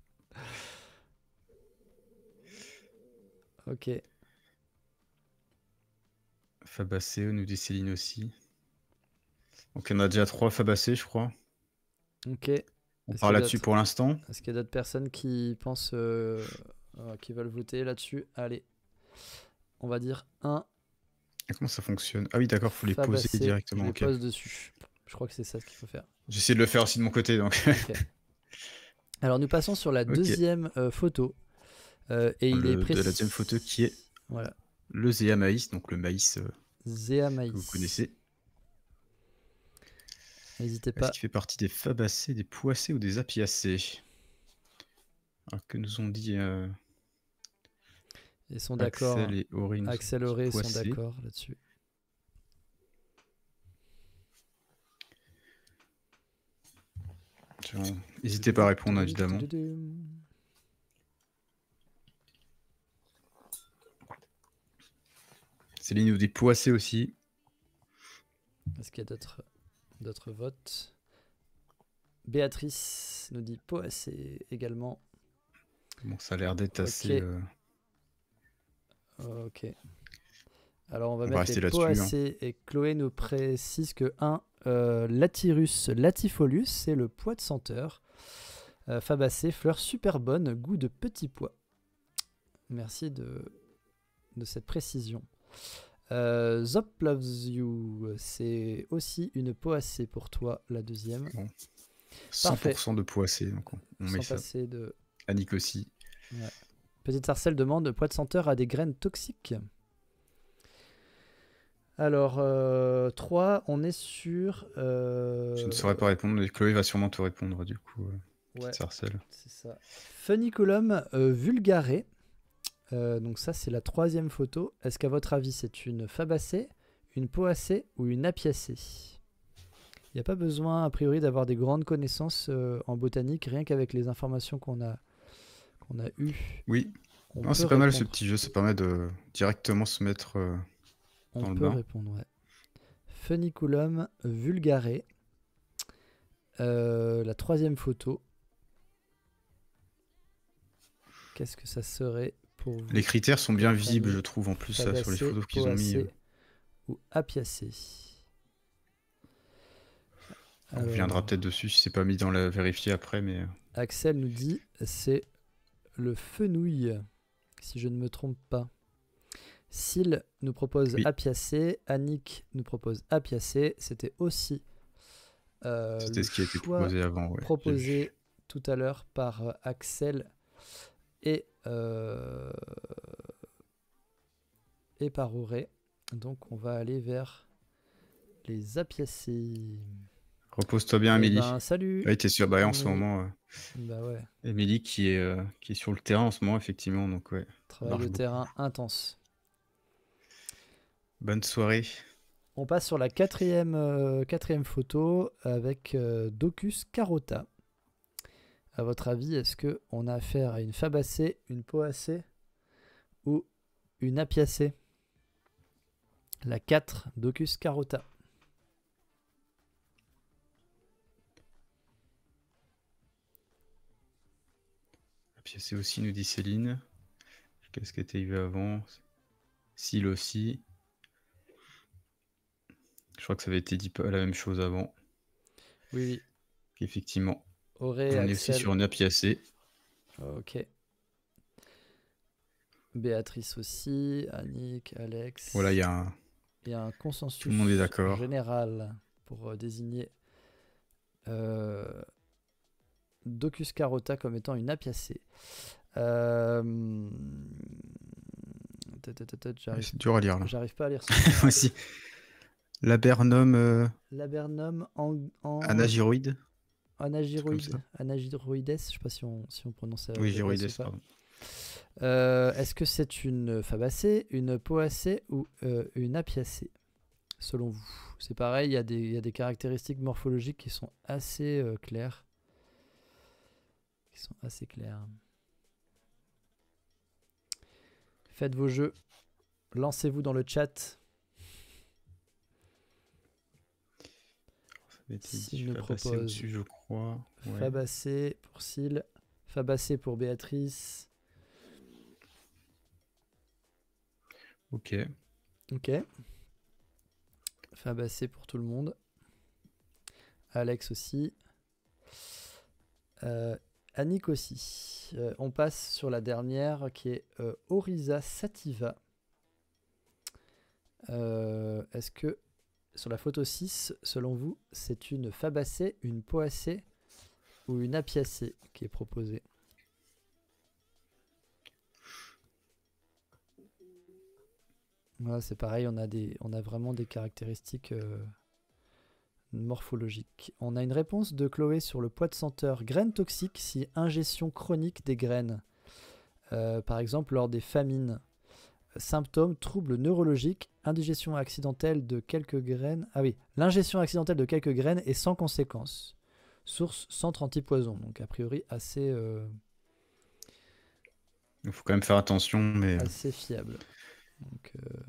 Ok. Fabacée, nous dit Céline aussi. Donc, il y en a déjà 3 fabacées, je crois. Ok. On part là-dessus pour l'instant. Est-ce qu'il y a d'autres personnes qui pensent, qui veulent voter là-dessus? Allez, on va dire 1. Et comment ça fonctionne? Ah oui, d'accord, il faut les poser directement. Je les pose dessus. Je crois que c'est ça ce qu'il faut faire. J'essaie de le faire aussi de mon côté. Donc. Okay. Alors, nous passons sur la deuxième photo. Et il est précis. De la deuxième photo qui est le Zéa maïs, donc le maïs Zéa maïs. que vous connaissez. N'hésitez pas. Est-ce qu'il fait partie des fabacées, des poacées ou des apiacées? Alors que nous ont dit ils sont d'accord. Axel et Auré. Axel et Auré sont d'accord là-dessus. N'hésitez pas à répondre, évidemment. Céline nous dit poacée aussi. Est-ce qu'il y a d'autres votes? Béatrice nous dit poacée également. Bon, ça a l'air d'être assez... Ok. Alors on va mettre les poacées. Et Chloé nous précise que 1, Latyrus latifolius, c'est le pois de senteur. Fabacée, fleur super bonne, goût de petit pois. Merci de cette précision. Zop loves you, c'est aussi une poacée pour toi, la deuxième. Bon. 100% de poacée, donc on met ça. Annick aussi. Ouais. Petite Sarcelle demande, pois de senteur a des graines toxiques? Alors, 3, on est sur... Je ne saurais pas répondre, mais Chloé va sûrement te répondre du coup. Ouais, Sarcelle. c'est ça. Funiculum vulgare. Donc ça, c'est la 3e photo. Est-ce qu'à votre avis, c'est une fabacée, une poacée ou une apiacée? Il n'y a pas besoin, a priori, d'avoir des grandes connaissances en botanique, rien qu'avec les informations qu'on a eues. Oui, On c'est peut pas mal ce répondre. petit jeu, ça permet de directement se mettre dans On le peut bain. répondre, ouais. Funiculum vulgare. La 3e photo. Qu'est-ce que ça serait pour vous? Les critères sont bien visibles, famille, je trouve, en plus, sur les fabacée, photos qu'ils ont mis. poacée ou apiacée? On reviendra Alors, peut-être dessus si c'est pas mis dans la vérifier après, mais Axel nous dit c'est le fenouil, si je ne me trompe pas. Syl nous propose oui, apiacée, Annick nous propose apiacée. C'était aussi c'était le ce qui a été choix proposé avant. Ouais, j'ai vu. proposé tout à l'heure par Axel et par Auré. Donc on va aller vers les apiacées. Repose-toi bien, Eh Amélie. ben, salut. Oui, t'es sur en ce Amélie. moment. Bah ouais, Émilie qui est sur le terrain en ce moment, effectivement. Donc, ouais, travail marche de beaucoup. terrain intense. Bonne soirée. On passe sur la quatrième photo avec Docus carota. À votre avis, est-ce qu'on a affaire à une fabacée, une poacée ou une apiacée? La 4, Docus carota. Apiacée aussi, nous dit Céline. Qu'est-ce qui était eu avant? Syl aussi. Je crois que ça avait été dit la même chose avant. Oui. Effectivement. Auré, On est aussi Axel. sur une apiacée. Ok. Béatrice aussi, Annick, Alex. Voilà, il y a un consensus tout le monde est d'accord. général pour désigner Docus carota comme étant une apiacée. C'est dur à lire là. J'arrive pas à lire ça. Moi aussi. Labernum. Labernum anagyroïde. Anagyroides, je sais pas si on prononce. Oui, gyroïdes, pardon. Est-ce que c'est une fabacée, une poacée ou une apiacée, selon vous? C'est pareil, il y a des caractéristiques morphologiques qui sont assez claires. Faites vos jeux. Lancez-vous dans le chat. Syl nous propose dessus, je crois. Ouais. Fabacée pour Syl. Fabacée pour Béatrice. Ok. Fabacée pour tout le monde. Alex aussi. Annick aussi. On passe sur la dernière qui est Oryza sativa. Est-ce que sur la photo 6, selon vous, c'est une fabacée, une poacée ou une apiacée qui est proposée? Voilà, c'est pareil, on a vraiment des caractéristiques morphologiques. On a une réponse de Chloé sur le poids de senteur. Graines toxiques si ingestion chronique des graines. Par exemple, lors des famines. Symptômes, troubles neurologiques, indigestion accidentelle de quelques graines. Ah oui, l'ingestion accidentelle de quelques graines est sans conséquence. Source centre antipoison. Donc a priori assez... Il faut quand même faire attention, mais... assez fiable. Donc,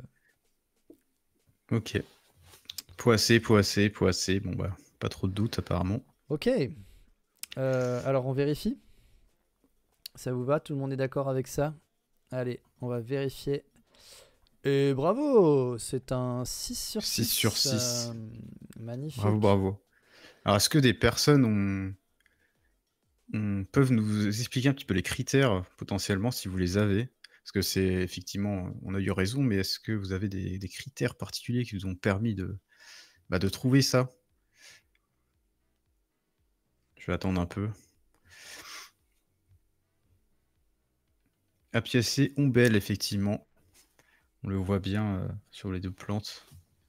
ok. Poacée. Bon bah, pas trop de doute apparemment. Ok. Alors on vérifie. Ça vous va? Tout le monde est d'accord avec ça? Allez, on va vérifier. Et bravo! C'est un 6 sur 6. 6 sur 6. Magnifique. Bravo. Alors, est-ce que des personnes peuvent nous expliquer un petit peu les critères, potentiellement, si vous les avez? Parce que c'est effectivement, on a eu raison, mais est-ce que vous avez des critères particuliers qui vous ont permis de trouver ça? Je vais attendre un peu. Apiacée ombelle, effectivement. On le voit bien sur les deux plantes.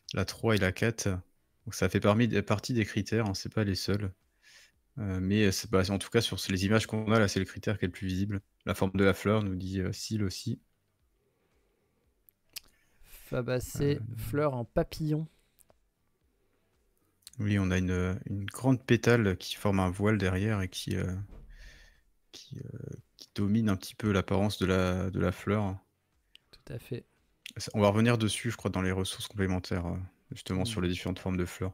la 3 et la 4. Donc ça fait partie des critères, hein, c'est pas les seuls. Mais c'est pas, en tout cas, sur les images qu'on a, là, c'est le critère qui est le plus visible. La forme de la fleur nous dit cils aussi. Fabacée, fleur en papillon. Oui, on a une grande pétale qui forme un voile derrière et qui domine un petit peu l'apparence de la fleur. Tout à fait. On va revenir dessus, je crois, dans les ressources complémentaires, justement, sur les différentes formes de fleurs.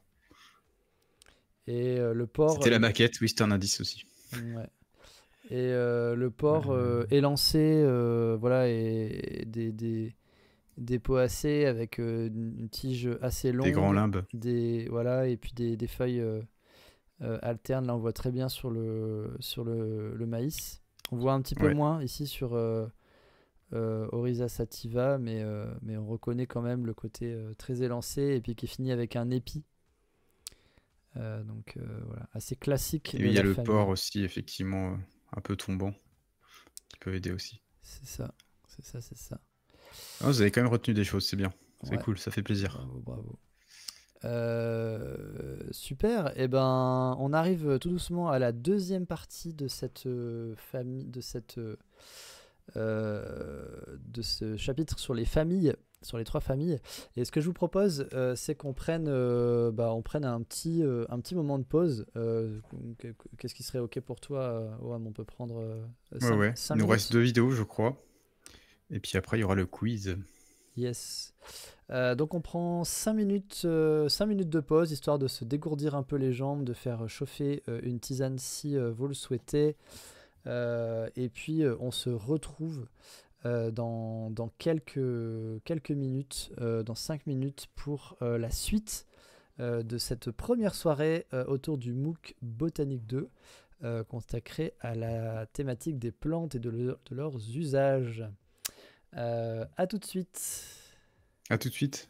Et le porc... C'était la maquette, oui, c'était un indice aussi. Ouais. Et le porc élancé, voilà, et des poacées avec une tige assez longue. Des grands limbes. Voilà, et puis des feuilles alternes. Là, on voit très bien sur le maïs. On voit un petit peu moins ici sur Oryza sativa, mais on reconnaît quand même le côté très élancé et puis qui finit avec un épi. Donc voilà, assez classique. Et il y a le porc aussi, effectivement, un peu tombant, qui peut aider aussi. C'est ça. Oh, vous avez quand même retenu des choses, c'est bien. C'est cool, ça fait plaisir. Bravo. Super. Et ben, on arrive tout doucement à la deuxième partie de cette famille, de ce chapitre sur les familles, sur les 3 familles. Et ce que je vous propose, c'est qu'on prenne, un petit moment de pause. Qu'est-ce qui serait ok pour toi, Oam? On peut prendre 5 minutes. Il nous reste 2 vidéos, je crois. Et puis après, il y aura le quiz. Yes. Donc on prend 5 minutes de pause, histoire de se dégourdir un peu les jambes, de faire chauffer une tisane si vous le souhaitez. Et puis on se retrouve dans quelques minutes, dans 5 minutes, pour la suite de cette première soirée autour du MOOC Botanique 2, consacré à la thématique des plantes et de leurs usages. À tout de suite. À tout de suite.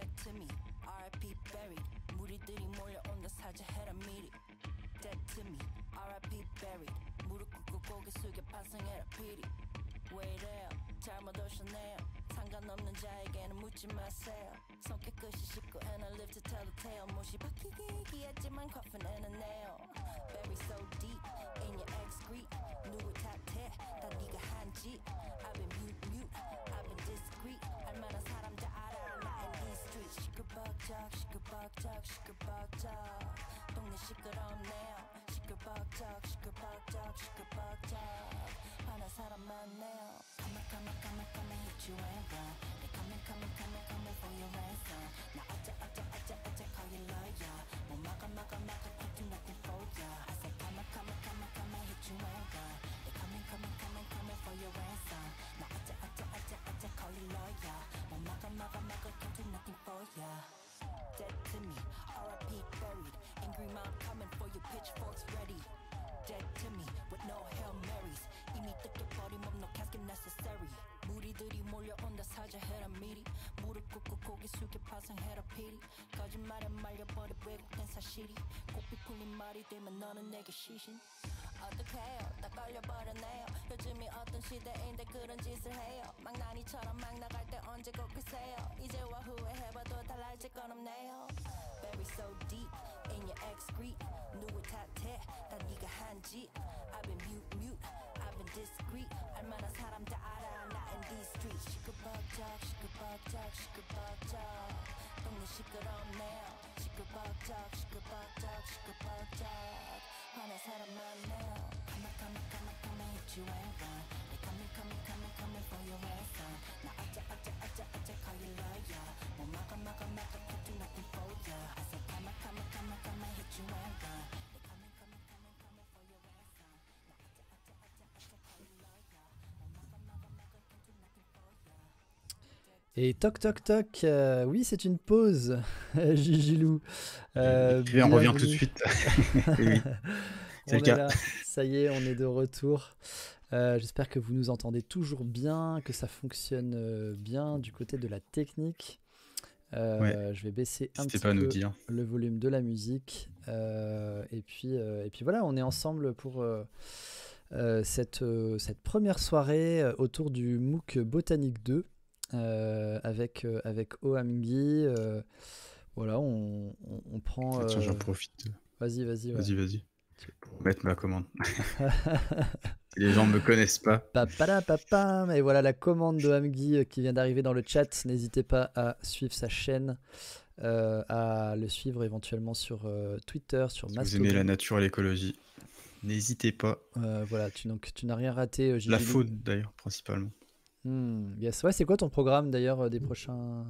Dead to me, R.I.P. buried. 무리들이 몰려온다 사자해라 미리. Dead to me, R.I.P. buried. 무릎 꿇고 고개 숙여 반성해라 피리. Wait up, 잘못 오셨네요. 상관없는 자에게는 묻지 마세요. 손 깨끗이 씻고 and I live to tell the tale. 못이 박히기 했지만 coffin and a nail. Bury so deep in your excrete. 누구 탓해 다 네가 한 짓. I've been mute, I've been discreet. 알만한 사람 다 알아 나 in these streets. 시끌벅적 시끌벅적 시끌벅적 동네 시끄럽네요. 시끌벅적 시끌벅적 시끌벅적 화난 사람 많네요. Come and hit you and run. They coming for your ransom. 나 어째 call you lawyer. 뭐 막아 can't do nothing for ya. I said come and hit you and run. They coming for your ransom. 나 어째 call you lawyer. 뭐 막아 can't do nothing for ya. Dead to me, R.I.P. buried. Angry mom coming for your pitchforks ready. Dead to me with no Hail Marys. 이미 뜯겨버린 몸 no casket necessary. 무리들이 몰려온다 사자해라 미리. 무릎 꿇고 고개 숙여 파상해라 피리. 거짓말에 말려버린 왜곡된 사실이. 꽃빛 풀린 말이 되면 너는 내게 시신. 어떡해요 다 걸려버렸네요. 요즘이 어떤 시대인데 그런 짓을 해요. 망나니처럼 막 나갈 때 언제 꺾으세요. 이제와 후에 해봐도 달라질 건 없네요. Bury so deep in your excrete. 누구 탓해 다 네가 한 짓. I've been mute, I've been discreet. 알만한 사람 다 알아 나 in these streets. 시끌벅적 시끌벅적 시끌벅적 동네 시끄럽네요. 시끌벅적 시끌벅적 시끌벅적 화난 사람 많네요. Come and hit you and run. They coming for your ransom. 나 어째 call you lawyer. 뭐 막아 can't do nothing for ya. I said come and hit you and run. They coming for your ransom. 나 어째 call you lawyer. 뭐 막아 can't do nothing for ya. Et toc toc toc, oui c'est une pause, Gigilou. On revient tout de suite. Oui, c'est le cas. Là. Ça y est, on est de retour. J'espère que vous nous entendez toujours bien, que ça fonctionne bien du côté de la technique. Je vais baisser un petit peu le volume de la musique. Et puis voilà, on est ensemble pour cette première soirée autour du MOOC Botanique 2 avec OAMGui. Voilà, on prend... Tiens, j'en profite. Vas-y. Vas-y. Pour mettre ma commande. Si les gens ne me connaissent pas. Et voilà la commande de OAMGui qui vient d'arriver dans le chat. N'hésitez pas à suivre sa chaîne, à le suivre éventuellement sur Twitter, sur Mastodon. Si vous aimez la nature et l'écologie, n'hésitez pas. Voilà, tu n'as rien raté. La faune d'ailleurs, principalement. Yes. Ouais, c'est quoi ton programme d'ailleurs des prochains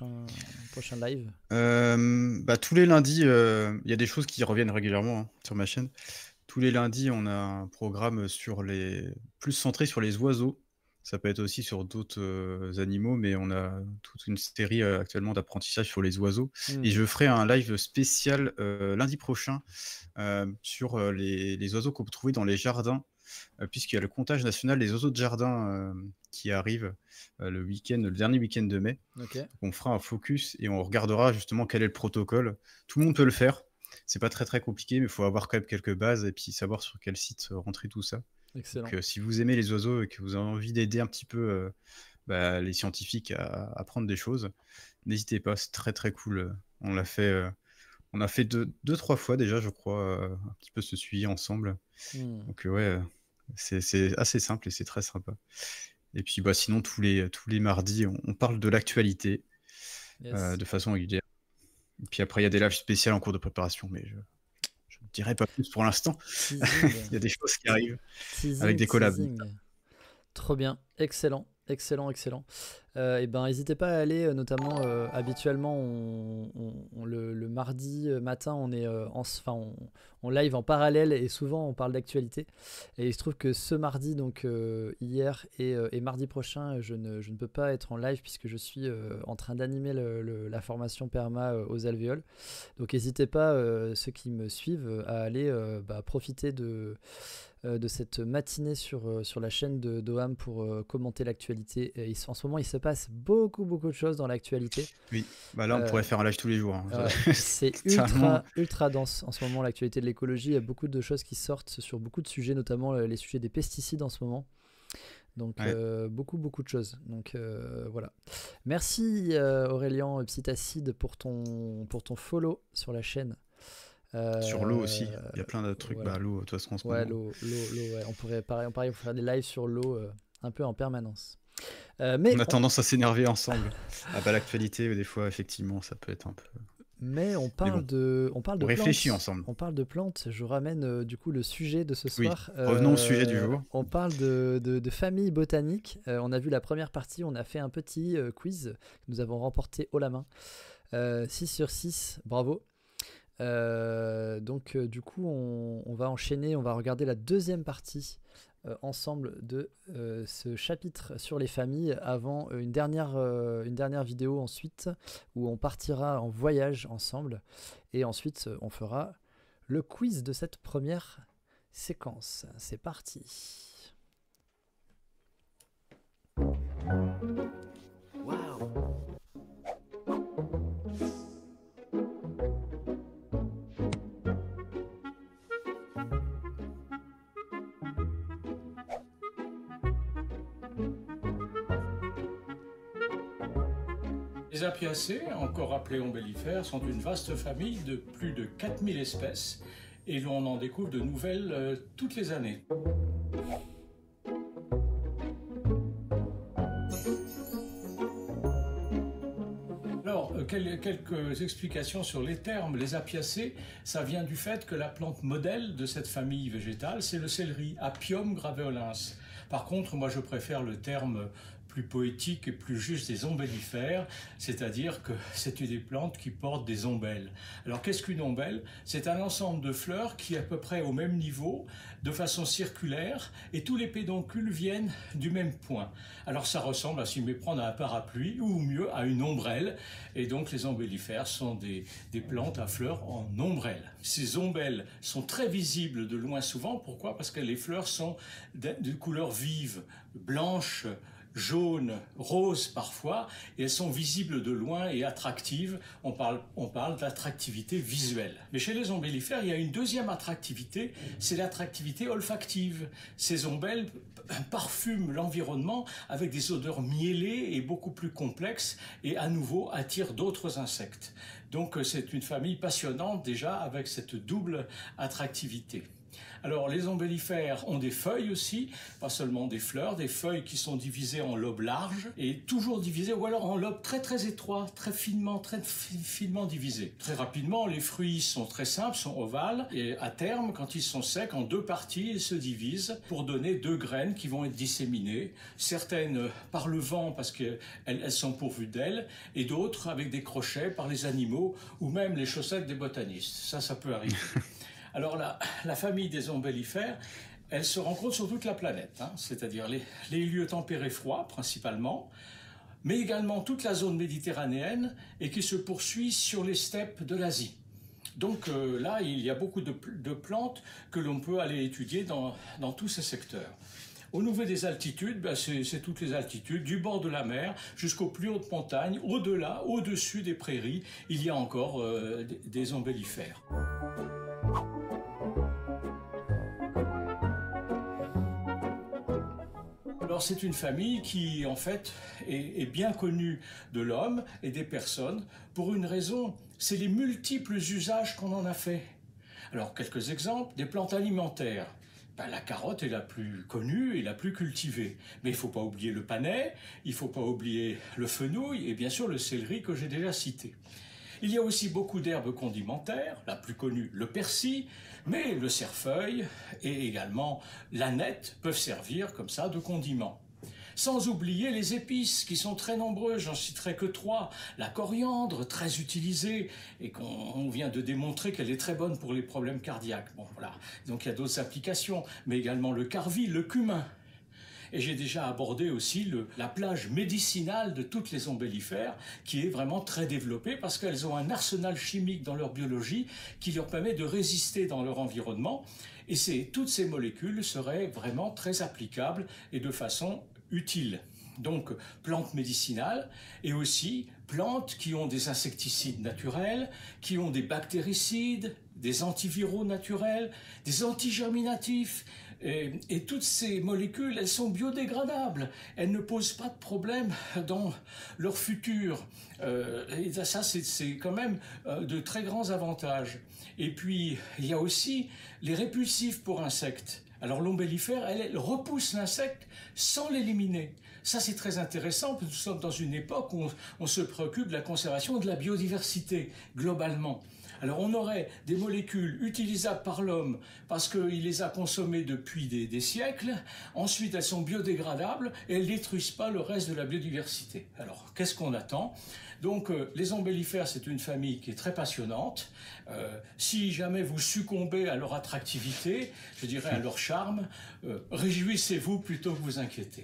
lives? Tous les lundis, il y a des choses qui reviennent régulièrement sur ma chaîne. Tous les lundis, on a un programme plus centré sur les oiseaux. Ça peut être aussi sur d'autres animaux, mais on a toute une série actuellement d'apprentissage sur les oiseaux. Et je ferai un live spécial lundi prochain sur les oiseaux qu'on peut trouver dans les jardins. Puisqu'il y a le comptage national des oiseaux de jardin qui arrive le dernier week-end de mai. Okay. On fera un focus et on regardera justement quel est le protocole. Tout le monde peut le faire. C'est pas très très compliqué, mais il faut avoir quand même quelques bases et puis savoir sur quel site rentrer tout ça. Excellent. Donc, si vous aimez les oiseaux et que vous avez envie d'aider un petit peu les scientifiques à apprendre des choses, n'hésitez pas, c'est très très cool. On a fait 2-3 fois déjà, je crois, un petit peu ce suivi ensemble. Donc ouais, c'est assez simple et c'est très sympa. Et puis sinon tous les mardis, on parle de l'actualité de façon régulière. Et puis après il y a des lives spéciales en cours de préparation, mais je ne dirai pas plus pour l'instant. Il y a des choses qui arrivent avec des collabs. Trop bien, excellent. Et n'hésitez pas à aller, notamment habituellement le mardi matin on est on live en parallèle et souvent on parle d'actualité, et il se trouve que ce mardi, donc hier et mardi prochain, je ne peux pas être en live puisque je suis en train d'animer la formation PERMA aux alvéoles. Donc n'hésitez pas, ceux qui me suivent, à aller profiter de de cette matinée sur la chaîne de d'OAM pour commenter l'actualité. Et en ce moment, il se passe beaucoup de choses dans l'actualité. Oui, bah là, on pourrait faire un live tous les jours. Hein. C'est ultra dense en ce moment, l'actualité de l'écologie. Il y a beaucoup de choses qui sortent sur beaucoup de sujets, notamment les sujets des pesticides en ce moment. Donc beaucoup de choses. Donc voilà. Merci Aurélien Psitacide pour ton follow sur la chaîne. Sur l'eau aussi, il y a plein de trucs. Voilà. Bah, l'eau, de toute façon, en ce ouais, moment. l'eau, ouais. On pourrait faire des lives sur l'eau un peu en permanence. Mais on a tendance à s'énerver ensemble. Ah bah l'actualité, des fois, effectivement, ça peut être un peu. Mais on parle de on réfléchit ensemble. On parle de plantes. Je ramène du coup le sujet de ce soir. Revenons au sujet du jour. On parle de famille botanique. On a vu la première partie. On a fait un petit quiz que nous avons remporté haut la main. 6 sur 6. Bravo. Donc du coup on va enchaîner. On va regarder la deuxième partie ensemble de ce chapitre sur les familles avant une dernière vidéo ensuite où on partira en voyage ensemble et ensuite on fera le quiz de cette première séquence. C'est parti. Wow. Les apiacées, encore appelées ombellifères, sont une vaste famille de plus de 4000 espèces et l'on en découvre de nouvelles toutes les années. Alors, quelques explications sur les termes. Les apiacées, ça vient du fait que la plante modèle de cette famille végétale, c'est le céleri, Apium graveolens. Par contre, moi je préfère le terme plus poétique et plus juste des ombellifères, c'est-à-dire que c'est des plantes qui portent des ombelles. Alors qu'est-ce qu'une ombelle? C'est un ensemble de fleurs qui est à peu près au même niveau, de façon circulaire, et tous les pédoncules viennent du même point. Alors ça ressemble à s'y méprendre à un parapluie, ou mieux à une ombrelle, et donc les ombellifères sont des plantes à fleurs en ombrelle. Ces ombelles sont très visibles de loin souvent, pourquoi? Parce que les fleurs sont de couleur vive, blanche, jaune, rose parfois, et elles sont visibles de loin et attractives. On parle d'attractivité visuelle. Mais chez les ombellifères, il y a une deuxième attractivité, c'est l'attractivité olfactive. Ces ombelles parfument l'environnement avec des odeurs mielées et beaucoup plus complexes et à nouveau attirent d'autres insectes. Donc c'est une famille passionnante déjà avec cette double attractivité. Alors les ombellifères ont des feuilles aussi, pas seulement des fleurs, des feuilles qui sont divisées en lobes larges et toujours divisées, ou alors en lobes très étroits, très finement divisés. Très rapidement, les fruits sont très simples, sont ovales, et à terme, quand ils sont secs, en deux parties, ils se divisent pour donner deux graines qui vont être disséminées, certaines par le vent parce qu'elles sont pourvues d'ailes, et d'autres avec des crochets par les animaux, ou même les chaussettes des botanistes. Ça peut arriver. Alors la famille des ombellifères, elle se rencontre sur toute la planète, hein, c'est-à-dire les lieux tempérés froids principalement, mais également toute la zone méditerranéenne et qui se poursuit sur les steppes de l'Asie. Donc là, il y a beaucoup de plantes que l'on peut aller étudier dans tous ces secteurs. Au niveau des altitudes, c'est toutes les altitudes, du bord de la mer jusqu'aux plus hautes montagnes, au-delà, au-dessus des prairies, il y a encore des ombellifères. Alors c'est une famille qui en fait est bien connue de l'homme et des personnes pour une raison, c'est les multiples usages qu'on en a fait. Alors quelques exemples, des plantes alimentaires. La carotte est la plus connue et la plus cultivée. Mais il ne faut pas oublier le panais, il ne faut pas oublier le fenouil et bien sûr le céleri que j'ai déjà cité. Il y a aussi beaucoup d'herbes condimentaires, la plus connue le persil, mais le cerfeuil et également l'aneth peuvent servir comme ça de condiment. Sans oublier les épices qui sont très nombreuses, j'en citerai que 3. La coriandre, très utilisée, et qu'on vient de démontrer qu'elle est très bonne pour les problèmes cardiaques. Bon, voilà. Donc il y a d'autres applications, mais également le carvi, le cumin. Et j'ai déjà abordé aussi la plage médicinale de toutes les ombellifères, qui est vraiment très développée parce qu'elles ont un arsenal chimique dans leur biologie qui leur permet de résister dans leur environnement. Et toutes ces molécules seraient vraiment très applicables et de façon utile. Donc, plantes médicinales et aussi plantes qui ont des insecticides naturels, qui ont des bactéricides, des antiviraux naturels, des antigerminatifs. Et toutes ces molécules, elles sont biodégradables. Elles ne posent pas de problème dans leur futur. Et ça, c'est quand même de très grands avantages. Et puis, il y a aussi les répulsifs pour insectes. Alors l'ombellifère, elle repousse l'insecte sans l'éliminer. Ça, c'est très intéressant, parce que nous sommes dans une époque où on se préoccupe de la conservation de la biodiversité, globalement. Alors on aurait des molécules utilisables par l'homme parce qu'il les a consommées depuis des siècles. Ensuite, elles sont biodégradables et elles ne détruisent pas le reste de la biodiversité. Alors, qu'est-ce qu'on attend ? Donc, les ombellifères, c'est une famille qui est très passionnante. Si jamais vous succombez à leur attractivité, je dirais à leur charme, réjouissez-vous plutôt que vous inquiétez.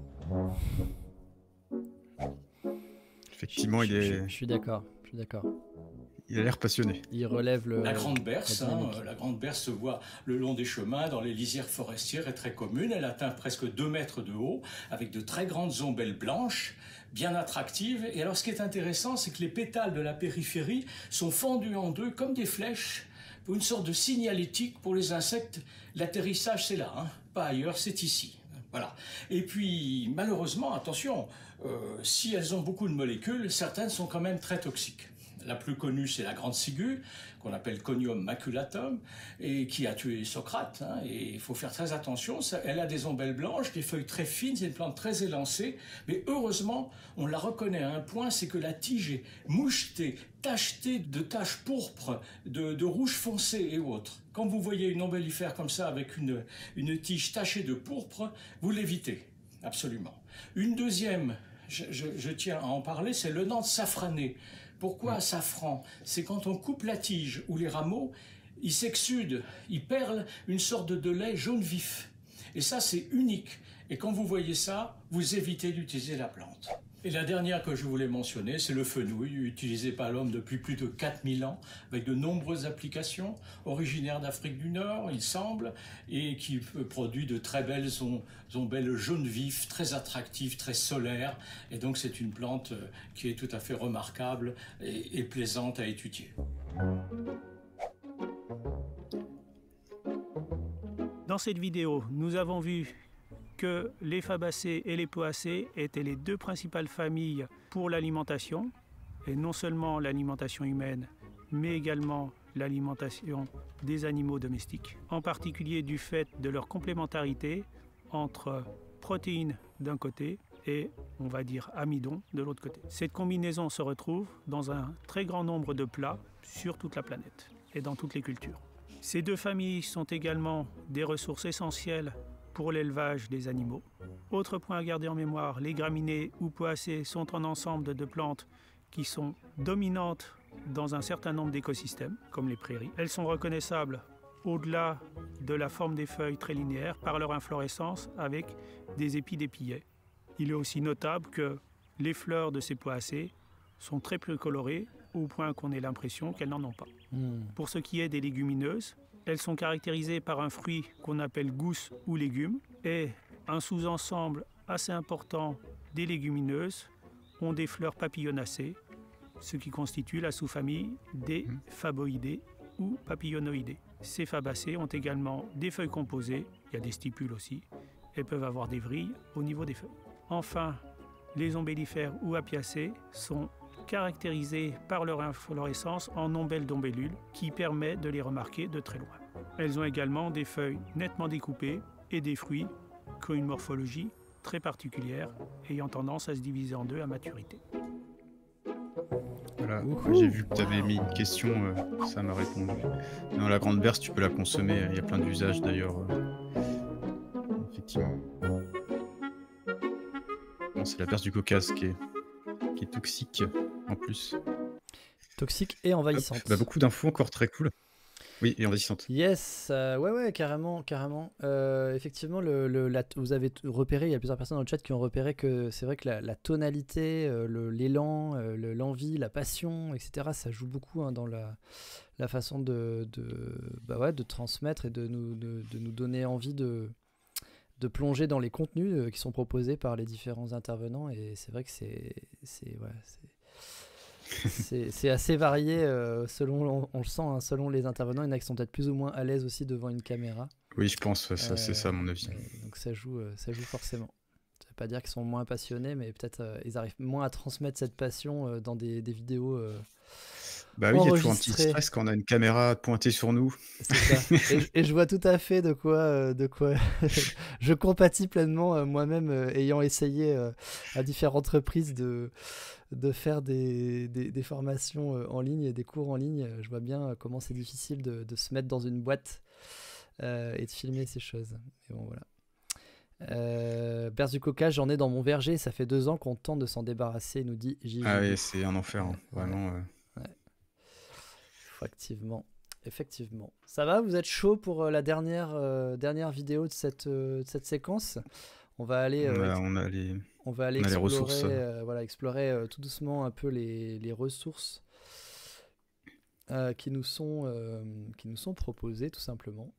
Effectivement, je suis d'accord. Il a l'air passionné. Il relève la grande berce. La grande berce se voit le long des chemins, dans les lisières forestières, est très commune. Elle atteint presque 2 mètres de haut, avec de très grandes ombelles blanches, bien attractives. Et alors, ce qui est intéressant, c'est que les pétales de la périphérie sont fendus en deux comme des flèches, pour une sorte de signalétique pour les insectes. L'atterrissage, c'est là, pas ailleurs, c'est ici. Voilà. Et puis, malheureusement, attention, si elles ont beaucoup de molécules, certaines sont quand même très toxiques. La plus connue, c'est la grande ciguë, qu'on appelle Conium maculatum, et qui a tué Socrate. Et il faut faire très attention. Elle a des ombelles blanches, des feuilles très fines, c'est une plante très élancée. Mais heureusement, on la reconnaît à un point, c'est que la tige est mouchetée, tachetée de taches pourpres, de rouge foncé et autres. Quand vous voyez une ombellifère comme ça, avec une tige tachée de pourpre, vous l'évitez, absolument. Une deuxième, je tiens à en parler, c'est le Nantes safrané. Pourquoi safran ? C'est quand on coupe la tige ou les rameaux, ils s'exsudent, ils perlent une sorte de lait jaune vif. Et ça, c'est unique. Et quand vous voyez ça, vous évitez d'utiliser la plante. Et la dernière que je voulais mentionner, c'est le fenouil, utilisé par l'homme depuis plus de 4000 ans, avec de nombreuses applications, originaire d'Afrique du Nord, il semble, et qui produit de très belles ombelles jaunes vifs, très attractives, très solaires. Et donc c'est une plante qui est tout à fait remarquable et plaisante à étudier. Dans cette vidéo, nous avons vu que les fabacées et les poacées étaient les 2 principales familles pour l'alimentation, et non seulement l'alimentation humaine, mais également l'alimentation des animaux domestiques, en particulier du fait de leur complémentarité entre protéines d'un côté et, on va dire, amidon de l'autre côté. Cette combinaison se retrouve dans un très grand nombre de plats sur toute la planète et dans toutes les cultures. Ces 2 familles sont également des ressources essentielles pour l'élevage des animaux. Autre point à garder en mémoire, les graminées ou poacées sont un ensemble de plantes qui sont dominantes dans un certain nombre d'écosystèmes, comme les prairies. Elles sont reconnaissables au-delà de la forme des feuilles très linéaires par leur inflorescence avec des épis d'épillets. Il est aussi notable que les fleurs de ces poacées sont très peu colorées au point qu'on ait l'impression qu'elles n'en ont pas. Pour ce qui est des légumineuses, elles sont caractérisées par un fruit qu'on appelle gousse ou légume, et un sous-ensemble assez important des légumineuses ont des fleurs papillonacées, ce qui constitue la sous-famille des faboïdés ou papillonoïdés. Ces fabacées ont également des feuilles composées, il y a des stipules aussi, et peuvent avoir des vrilles au niveau des feuilles. Enfin, les ombellifères ou apiacées sont caractérisées par leur inflorescence en ombelles d'ombellules qui permet de les remarquer de très loin. Elles ont également des feuilles nettement découpées et des fruits qui ont une morphologie très particulière, ayant tendance à se diviser en 2 à maturité. Voilà, j'ai vu que tu avais mis une question, ça m'a répondu. Dans la grande berce, tu peux la consommer, il y a plein d'usages d'ailleurs. Effectivement. Bon, c'est la berce du Caucase qui est toxique en plus. Toxique et envahissante. Beaucoup d'infos encore très cool. Oui, et envahissante. Yes, ouais, carrément. Effectivement, vous avez repéré, il y a plusieurs personnes dans le chat qui ont repéré que c'est vrai que la tonalité, l'élan, l'envie, la passion, etc., ça joue beaucoup hein, dans la façon de transmettre et de nous donner envie de plonger dans les contenus qui sont proposés par les différents intervenants. Et c'est vrai que c'est assez varié selon, on le sent, hein, selon les intervenants. Il y en a qui sont peut-être plus ou moins à l'aise aussi devant une caméra. Oui, je pense, c'est ça à mon avis. Donc ça joue forcément. Ça veut pas dire qu'ils sont moins passionnés, mais peut-être ils arrivent moins à transmettre cette passion dans des vidéos Bah oui, il y a toujours un petit stress quand on a une caméra pointée sur nous. C'est ça. Et je vois tout à fait de quoi je compatis pleinement moi-même ayant essayé à différentes reprises de faire des formations en ligne et des cours en ligne. Je vois bien comment c'est difficile de se mettre dans une boîte et de filmer ces choses. Mais bon, voilà. Berce du Caucase, j'en ai dans mon verger. Ça fait 2 ans qu'on tente de s'en débarrasser, nous dit Gigi. Ah oui, c'est un enfer, hein. Vraiment. Ouais. Effectivement. Ça va, vous êtes chaud pour la dernière vidéo de cette séquence? On va aller explorer tout doucement un peu les ressources qui nous sont proposées, tout simplement.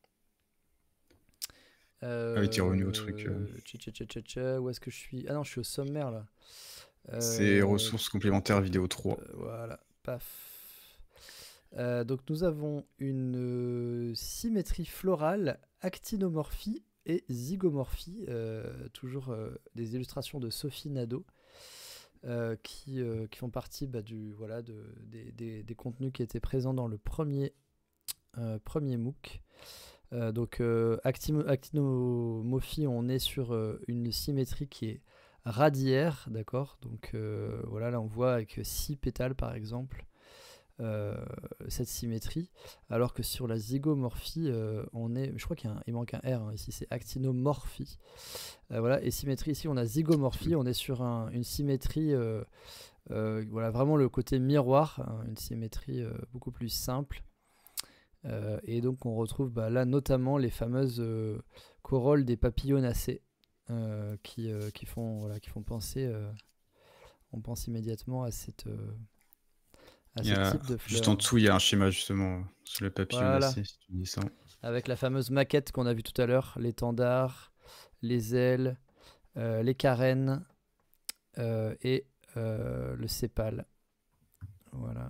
Ah oui, t'es revenu au truc. Où est-ce que je suis? Ah non, je suis au sommaire là. C'est ressources complémentaires vidéo 3. Voilà, paf. Donc nous avons une symétrie florale, actinomorphie et zygomorphie, toujours des illustrations de Sophie Nadeau qui font partie des contenus qui étaient présents dans le premier MOOC. Donc actinomorphie, on est sur une symétrie qui est radiaire, d'accord. Donc là on voit avec 6 pétales par exemple. Cette symétrie, alors que sur la zygomorphie on est, je crois il manque un R hein, ici, c'est actinomorphie. Et symétrie, ici on a zygomorphie, on est sur une symétrie vraiment le côté miroir, hein, une symétrie beaucoup plus simple, et donc on retrouve là notamment les fameuses corolles des papillonacées qui font penser, on pense immédiatement à cette type de fleurs. Juste en dessous, il y a un schéma justement sur le papillonacé, si tu dis ça. Avec la fameuse maquette qu'on a vue tout à l'heure, l'étendard, les ailes, les carènes et le sépale. Voilà.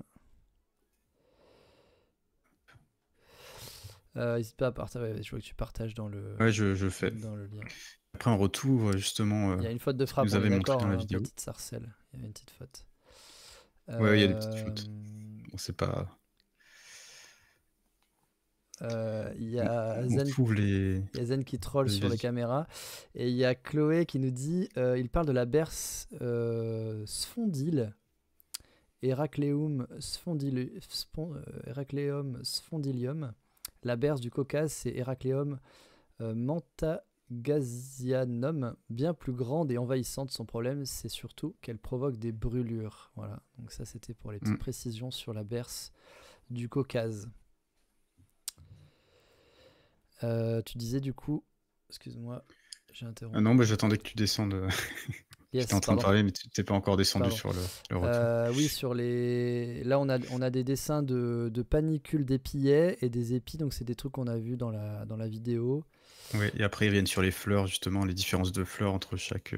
N'hésite pas à partager, je vois que tu partages dans le, je fais. Dans le lien. Après, on retrouve justement. Il y a une faute de frappe, vous avez montré dans la vidéo. vidéo. Petite sarcelle, il y a une petite faute. Ouais, il y a des petites fautes. Bon, c'est pas. Il y a Zen qui troll sur les caméras. Et il y a Chloé qui nous dit il parle de la berce sphondyle, Heracleum sphondylium. La berce du Caucase, c'est Heracleum Mantagasianum, bien plus grande et envahissante. Son problème, c'est surtout qu'elle provoque des brûlures. Voilà, donc ça c'était pour les petites précisions sur la berce du Caucase. Tu disais du coup, excuse-moi, j'ai interrompu. Ah non, j'attendais que tu descendes. J'étais en train de parler, mais tu n'es pas encore descendu sur le retour. Oui, là on a des dessins de panicules d'épillets et des épis, donc c'est des trucs qu'on a vus dans la vidéo. Oui, et après ils viennent sur les fleurs, justement, les différences de fleurs entre chaque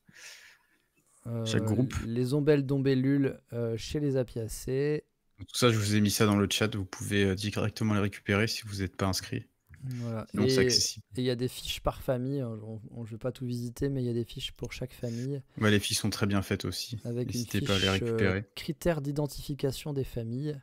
groupe. Les ombelles d'ombellules chez les apiacées. Tout ça, je vous ai mis ça dans le chat, vous pouvez directement les récupérer si vous n'êtes pas inscrit. Voilà. Sinon, c'est accessible. Et il y a des fiches par famille, je ne vais pas tout visiter, mais il y a des fiches pour chaque famille. Ouais, les fiches sont très bien faites aussi, n'hésitez pas à les récupérer. Critères d'identification des familles.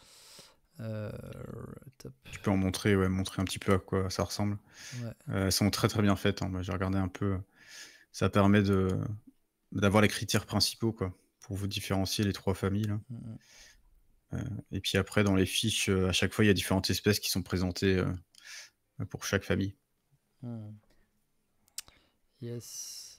Top. Tu peux en montrer un petit peu à quoi ça ressemble. Ouais. Elles sont très très bien faites, hein. Moi, j'ai regardé un peu, ça permet d'avoir les critères principaux pour vous différencier les 3 familles là. Et puis après dans les fiches, à chaque fois il y a différentes espèces qui sont présentées pour chaque famille. Yes.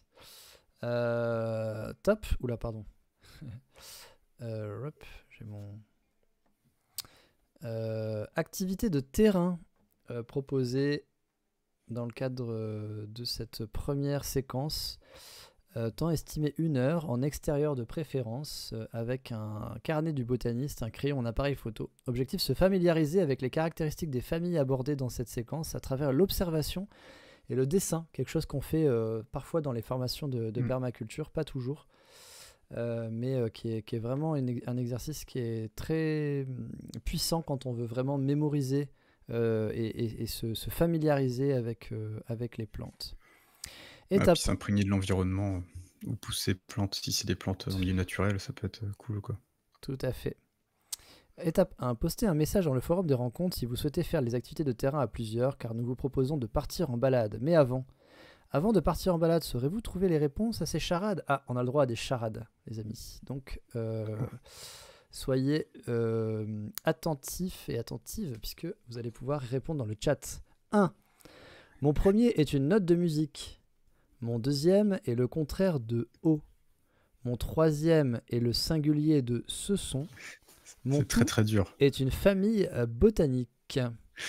Top. Oula, pardon. J'ai mon... Activité de terrain proposée dans le cadre de cette première séquence. Temps estimé 1 heure, en extérieur de préférence, avec un carnet du botaniste, un crayon, un appareil photo. Objectif, se familiariser avec les caractéristiques des familles abordées dans cette séquence à travers l'observation et le dessin, quelque chose qu'on fait parfois dans les formations de permaculture, pas toujours, mais qui est vraiment un exercice qui est très puissant quand on veut vraiment mémoriser et se familiariser avec les plantes. Puis s'imprégner de l'environnement où poussent ces plantes. Si c'est des plantes en milieu naturel, ça peut être cool, quoi. Tout à fait. Étape 1. Postez un message dans le forum de rencontre si vous souhaitez faire les activités de terrain à plusieurs, car nous vous proposons de partir en balade. Mais avant de partir en balade, saurez-vous trouver les réponses à ces charades? Ah, on a le droit à des charades, les amis. Donc, soyez attentifs et attentives, puisque vous allez pouvoir répondre dans le chat. 1. Mon premier est une note de musique. Mon deuxième est le contraire de haut. Mon troisième est le singulier de ce son. Mon C'est très très dur. est une famille botanique.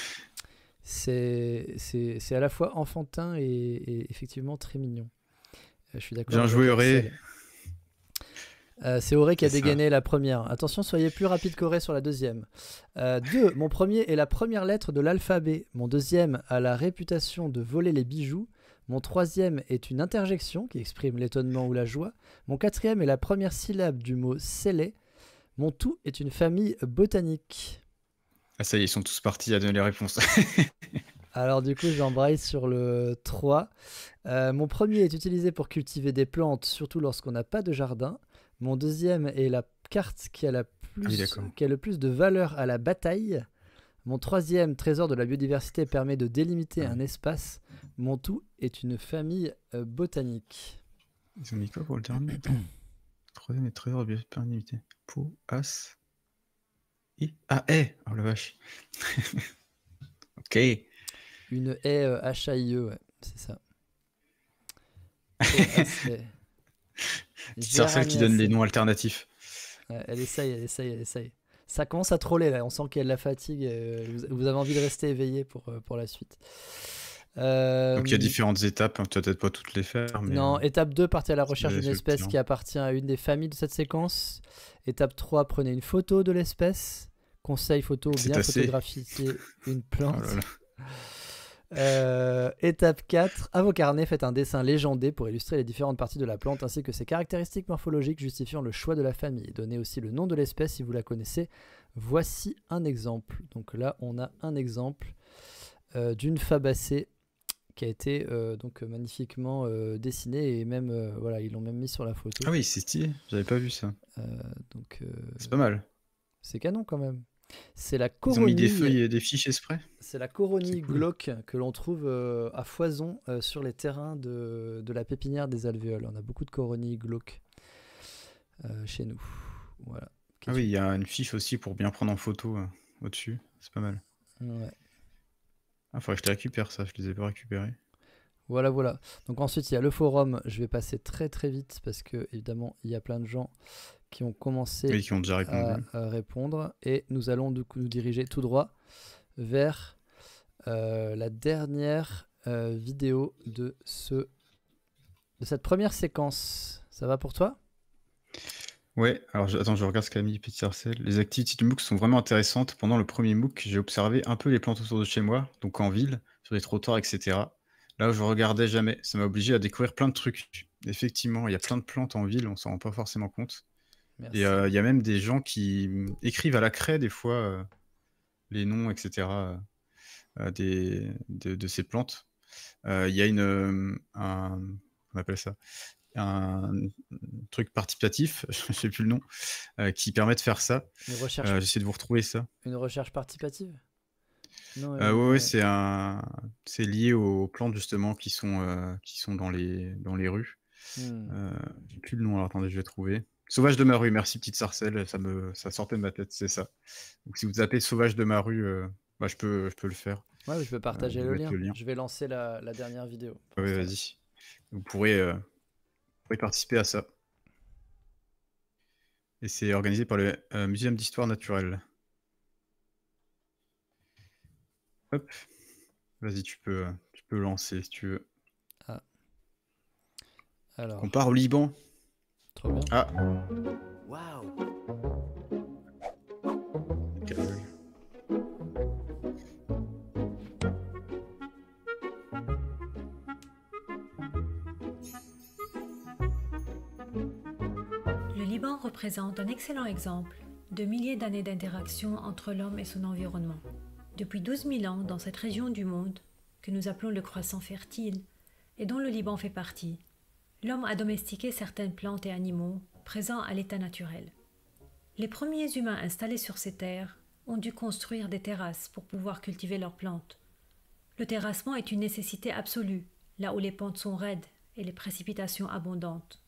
C'est à la fois enfantin et effectivement très mignon. Je suis d'accord. Bien joué, Auré. C'est Auré qui a C'est ça. dégainé la première. Attention, soyez plus rapide qu'Auré sur la deuxième. 2. Mon premier est la première lettre de l'alphabet. Mon deuxième a la réputation de voler les bijoux. Mon troisième est une interjection qui exprime l'étonnement ou la joie. Mon quatrième est la première syllabe du mot scellé. Mon tout est une famille botanique. Ah ça y est, ils sont tous partis à donner les réponses. Alors du coup, j'embraye sur le 3. Mon premier est utilisé pour cultiver des plantes, surtout lorsqu'on n'a pas de jardin. Mon deuxième est la carte qui a le plus de valeur à la bataille. Mon troisième, trésor de la biodiversité, permet de délimiter un espace. Mon tout est une famille botanique. Ils ont mis quoi pour le dernier? Troisième et trésor de la biodiversité. Pou, as, i. Ah, oh la vache. Ok. Une haie H-A-I-E, ouais, c'est ça. Petite Sarcelle qui donne les noms alternatifs. Ouais, elle essaye. Ça commence à troller là, on sent qu'il y a de la fatigue. Vous avez envie de rester éveillé pour la suite. Donc il y a différentes étapes, hein, tu vas peut-être pas toutes les faire. Mais non, étape 2, partez à la recherche d'une espèce effectivement. qui appartient à une des familles de cette séquence. Étape 3, prenez une photo de l'espèce. Conseil photo, C'est bien assez. photographier une plante. Oh là Étape 4, à vos carnets, faites un dessin légendé pour illustrer les différentes parties de la plante ainsi que ses caractéristiques morphologiques justifiant le choix de la famille. Donnez aussi le nom de l'espèce si vous la connaissez. Voici un exemple. Donc là, on a un exemple d'une fabacée qui a été donc magnifiquement dessinée et même voilà, ils l'ont même mis sur la photo. Ah oui, c'est stylé, j'avais pas vu ça. Donc c'est pas mal. C'est canon quand même. C'est la Ils ont coronie. mis des feuilles et des fiches exprès. C'est la coronie C'est cool. glauque que l'on trouve à foison sur les terrains de la pépinière des alvéoles. On a beaucoup de coronies glauques chez nous. Voilà. Ah oui, il y a une fiche aussi pour bien prendre en photo au-dessus. C'est pas mal. Ouais. Ah, faudrait que je les récupère ça, je les ai pas récupérés. Voilà. Donc ensuite, il y a le forum. Je vais passer très très vite parce que évidemment, il y a plein de gens qui ont commencé Oui, qui ont déjà répondu. à répondre. Et nous allons du coup nous diriger tout droit vers la dernière vidéo de cette première séquence. Ça va pour toi? Ouais, alors attends, je regarde ce qu'a mis Petit Sarcelle. Les activités du MOOC sont vraiment intéressantes. Pendant le premier MOOC, j'ai observé un peu les plantes autour de chez moi, donc en ville, sur les trottoirs, etc. Là où je regardais jamais, ça m'a obligé à découvrir plein de trucs. Effectivement, il y a plein de plantes en ville, on s'en rend pas forcément compte. Merci. Et il y a même des gens qui écrivent à la craie des fois les noms, etc. De ces plantes. Il y a on appelle ça un truc participatif, je sais plus le nom, qui permet de faire ça. Une recherche. J'essaie de vous retrouver ça. Une recherche participative? Non, Ouais, c'est lié aux plantes justement qui sont dans les rues. J'ai plus le nom, alors attendez, je vais trouver. Sauvage de ma rue, merci Petite Sarcelle, ça sortait de ma tête, c'est ça. Donc si vous tapez Sauvage de ma rue, je peux le faire. Ouais, je peux partager je le vais mettre lien. le lien. Je vais lancer la dernière vidéo. Ouais, vas-y. Vous pourrez participer à ça. Et c'est organisé par le Muséum d'Histoire Naturelle. Hop, vas-y, tu peux lancer si tu veux. Ah. Alors. On part au Liban. Trop bien. Ah. Waouh. Le Liban représente un excellent exemple de milliers d'années d'interaction entre l'homme et son environnement. Depuis 12 000 ans, dans cette région du monde, que nous appelons le croissant fertile, et dont le Liban fait partie, l'homme a domestiqué certaines plantes et animaux présents à l'état naturel. Les premiers humains installés sur ces terres ont dû construire des terrasses pour pouvoir cultiver leurs plantes. Le terrassement est une nécessité absolue, là où les pentes sont raides et les précipitations abondantes.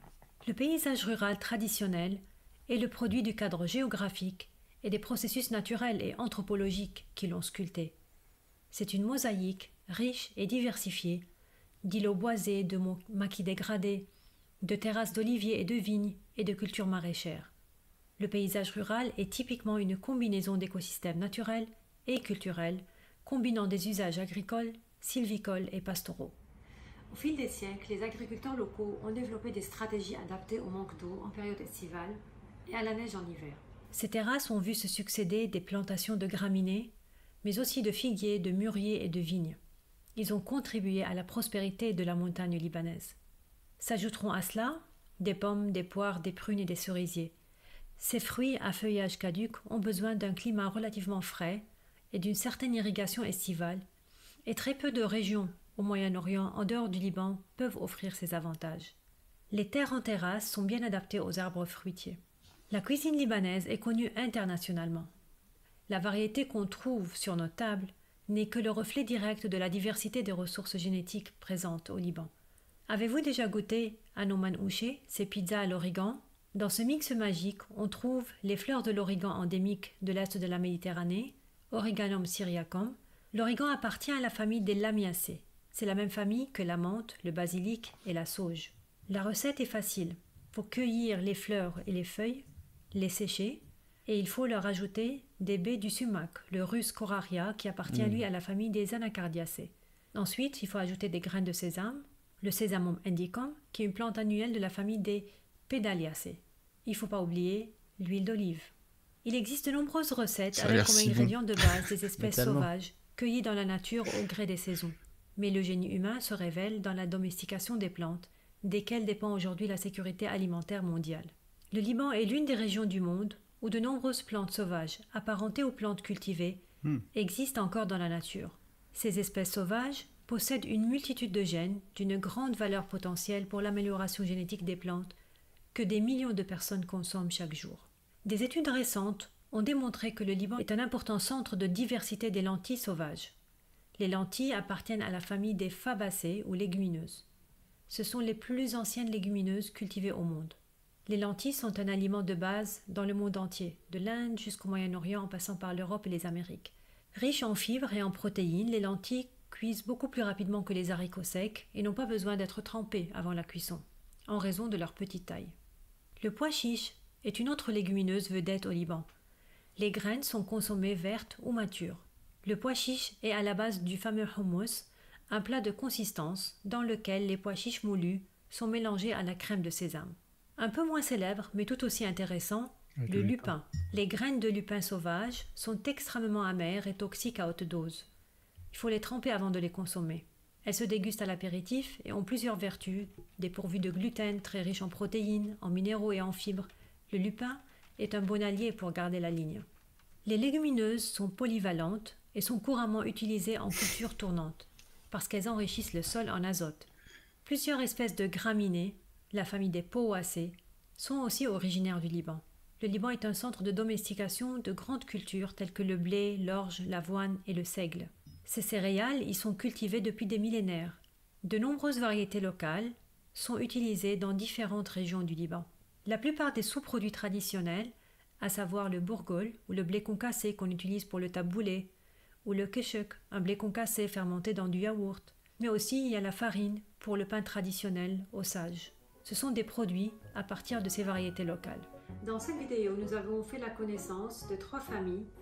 Le paysage rural traditionnel est le produit du cadre géographique et des processus naturels et anthropologiques qui l'ont sculpté. C'est une mosaïque riche et diversifiée d'îlots boisés, de maquis dégradés, de terrasses d'oliviers et de vignes et de cultures maraîchères. Le paysage rural est typiquement une combinaison d'écosystèmes naturels et culturels, combinant des usages agricoles, sylvicoles et pastoraux. Au fil des siècles, les agriculteurs locaux ont développé des stratégies adaptées au manque d'eau en période estivale et à la neige en hiver. Ces terrasses ont vu se succéder des plantations de graminées, mais aussi de figuiers, de mûriers et de vignes. Ils ont contribué à la prospérité de la montagne libanaise. S'ajouteront à cela des pommes, des poires, des prunes et des cerisiers. Ces fruits à feuillage caduc ont besoin d'un climat relativement frais et d'une certaine irrigation estivale, et très peu de régions au Moyen-Orient, en dehors du Liban, peuvent offrir ces avantages. Les terres en terrasse sont bien adaptées aux arbres fruitiers. La cuisine libanaise est connue internationalement. La variété qu'on trouve sur nos tables n'est que le reflet direct de la diversité des ressources génétiques présentes au Liban. Avez-vous déjà goûté à nos manouché, ces pizzas à l'origan? Dans ce mix magique, on trouve les fleurs de l'origan endémique de l'est de la Méditerranée, Origanum syriacum. L'origan appartient à la famille des Lamiacées. C'est la même famille que la menthe, le basilic et la sauge. La recette est facile. Il faut cueillir les fleurs et les feuilles, les sécher, et il faut leur ajouter des baies du sumac, le Rhus coraria, qui appartient lui à la famille des Anacardiacées. Ensuite, il faut ajouter des graines de sésame, le Sesamum indicum, qui est une plante annuelle de la famille des Pédaliacées. Il ne faut pas oublier l'huile d'olive. Il existe de nombreuses recettes avec comme ingrédients de base des espèces sauvages, cueillies dans la nature au gré des saisons. Mais le génie humain se révèle dans la domestication des plantes, desquelles dépend aujourd'hui la sécurité alimentaire mondiale. Le Liban est l'une des régions du monde où de nombreuses plantes sauvages, apparentées aux plantes cultivées, existent encore dans la nature. Ces espèces sauvages possèdent une multitude de gènes d'une grande valeur potentielle pour l'amélioration génétique des plantes que des millions de personnes consomment chaque jour. Des études récentes ont démontré que le Liban est un important centre de diversité des lentilles sauvages. Les lentilles appartiennent à la famille des fabacées ou légumineuses. Ce sont les plus anciennes légumineuses cultivées au monde. Les lentilles sont un aliment de base dans le monde entier, de l'Inde jusqu'au Moyen-Orient en passant par l'Europe et les Amériques. Riches en fibres et en protéines, les lentilles cuisent beaucoup plus rapidement que les haricots secs et n'ont pas besoin d'être trempées avant la cuisson, en raison de leur petite taille. Le pois chiche est une autre légumineuse vedette au Liban. Les graines sont consommées vertes ou matures. Le pois chiche est à la base du fameux hummus, un plat de consistance dans lequel les pois chiches moulus sont mélangés à la crème de sésame. Un peu moins célèbre, mais tout aussi intéressant, le lupin. Les graines de lupin sauvage sont extrêmement amères et toxiques à haute dose. Il faut les tremper avant de les consommer. Elles se dégustent à l'apéritif et ont plusieurs vertus, dépourvues de gluten, très riches en protéines, en minéraux et en fibres. Le lupin est un bon allié pour garder la ligne. Les légumineuses sont polyvalentes et sont couramment utilisées en culture tournante, parce qu'elles enrichissent le sol en azote. Plusieurs espèces de graminées, la famille des poacées, sont aussi originaires du Liban. Le Liban est un centre de domestication de grandes cultures telles que le blé, l'orge, l'avoine et le seigle. Ces céréales y sont cultivées depuis des millénaires. De nombreuses variétés locales sont utilisées dans différentes régions du Liban. La plupart des sous-produits traditionnels, à savoir le bourgol ou le blé concassé qu'on utilise pour le taboulé, ou le keshek, un blé concassé fermenté dans du yaourt, mais aussi il y a la farine pour le pain traditionnel au sage. Ce sont des produits à partir de ces variétés locales. Dans cette vidéo, nous avons fait la connaissance de 3 familles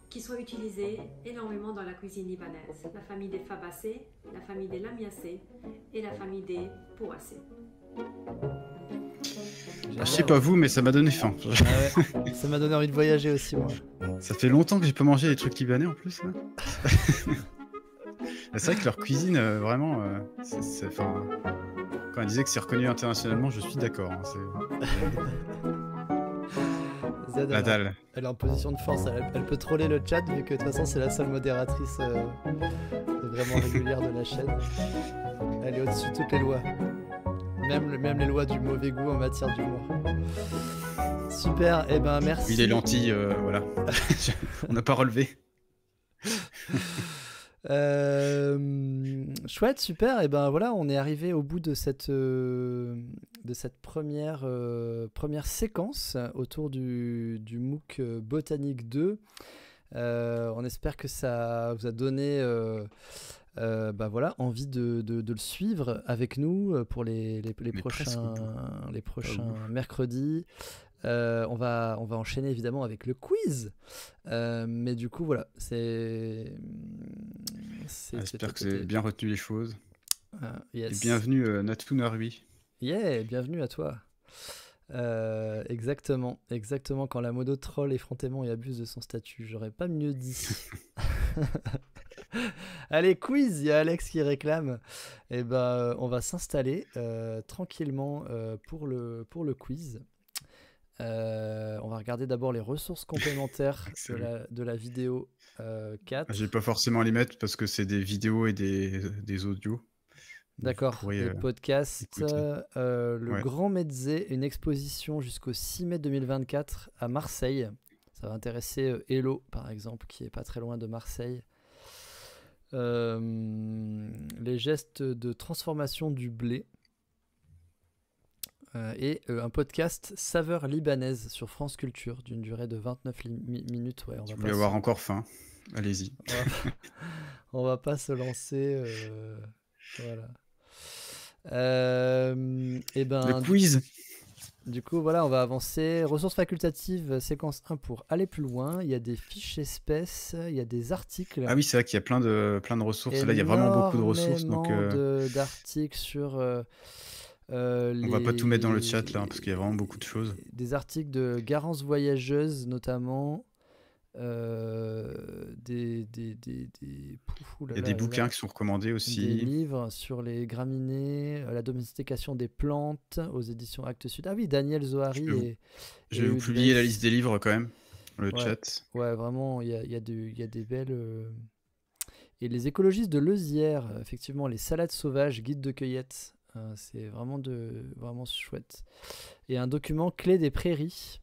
qui sont utilisés énormément dans la cuisine libanaise. La famille des fabacées, la famille des lamiacées et la famille des poacées. Je sais pas vous, mais ça m'a donné faim. Ah ouais, ça m'a donné envie de voyager aussi, moi. Ça fait longtemps que j'ai pas mangé des trucs libanais en plus. Là. C'est vrai que leur cuisine, vraiment, quand elle disait que c'est reconnu internationalement, je suis d'accord. Hein, Zed, la dalle. Elle est en position de force, elle peut troller le chat vu que de toute façon c'est la seule modératrice vraiment régulière de la chaîne. Elle est au-dessus de toutes les lois. Même les lois du mauvais goût en matière d'humour. Super, et ben merci. Oui, les lentilles, voilà. On n'a pas relevé. Chouette, super, et ben voilà, on est arrivé au bout de cette première séquence autour du MOOC Botanique 2. On espère que ça vous a donné voilà, envie de le suivre avec nous pour les prochains mercredis. On va enchaîner évidemment avec le quiz, mais du coup voilà, j'espère que vous avez bien retenu les choses. Yes. Et bienvenue Natou Narui. Yeah, bienvenue à toi. Exactement, quand la modo troll effrontément et abuse de son statut, j'aurais pas mieux dit. Allez, quiz, il y a Alex qui réclame. Et ben on va s'installer tranquillement pour le quiz. On va regarder d'abord les ressources complémentaires de la vidéo 4. J'ai pas forcément à les mettre parce que c'est des vidéos et des audios. D'accord, des podcasts. Le Ouais. Grand Mezzé, une exposition jusqu'au 6 mai 2024 à Marseille. Ça va intéresser Hello, par exemple, qui est pas très loin de Marseille. Les gestes de transformation du blé. Et un podcast Saveurs libanaises sur France Culture d'une durée de 29 minutes. Ouais, Si vous voulez avoir encore faim, allez-y. On va pas se lancer. Voilà. Et ben, le quiz. Du coup, voilà, on va avancer. Ressources facultatives, séquence 1 pour aller plus loin. Il y a des fiches espèces, il y a des articles. Ah oui, c'est vrai qu'il y a plein de ressources. Là, il y a vraiment beaucoup de ressources. Donc, d'articles sur. on va pas tout mettre dans le chat là, parce qu'il y a vraiment beaucoup de choses. Des articles de Garance Voyageuse, notamment. Il y a des bouquins qui sont recommandés aussi. Des livres sur les graminées, la domestication des plantes aux éditions Actes Sud. Ah oui, Daniel Zohari Je vais vous publier la liste des livres quand même, le chat. Ouais, vraiment, il y a des belles... Et les écologistes de Leuzière, effectivement, les salades sauvages, guide de cueillette, c'est vraiment chouette. Et un document clé des prairies.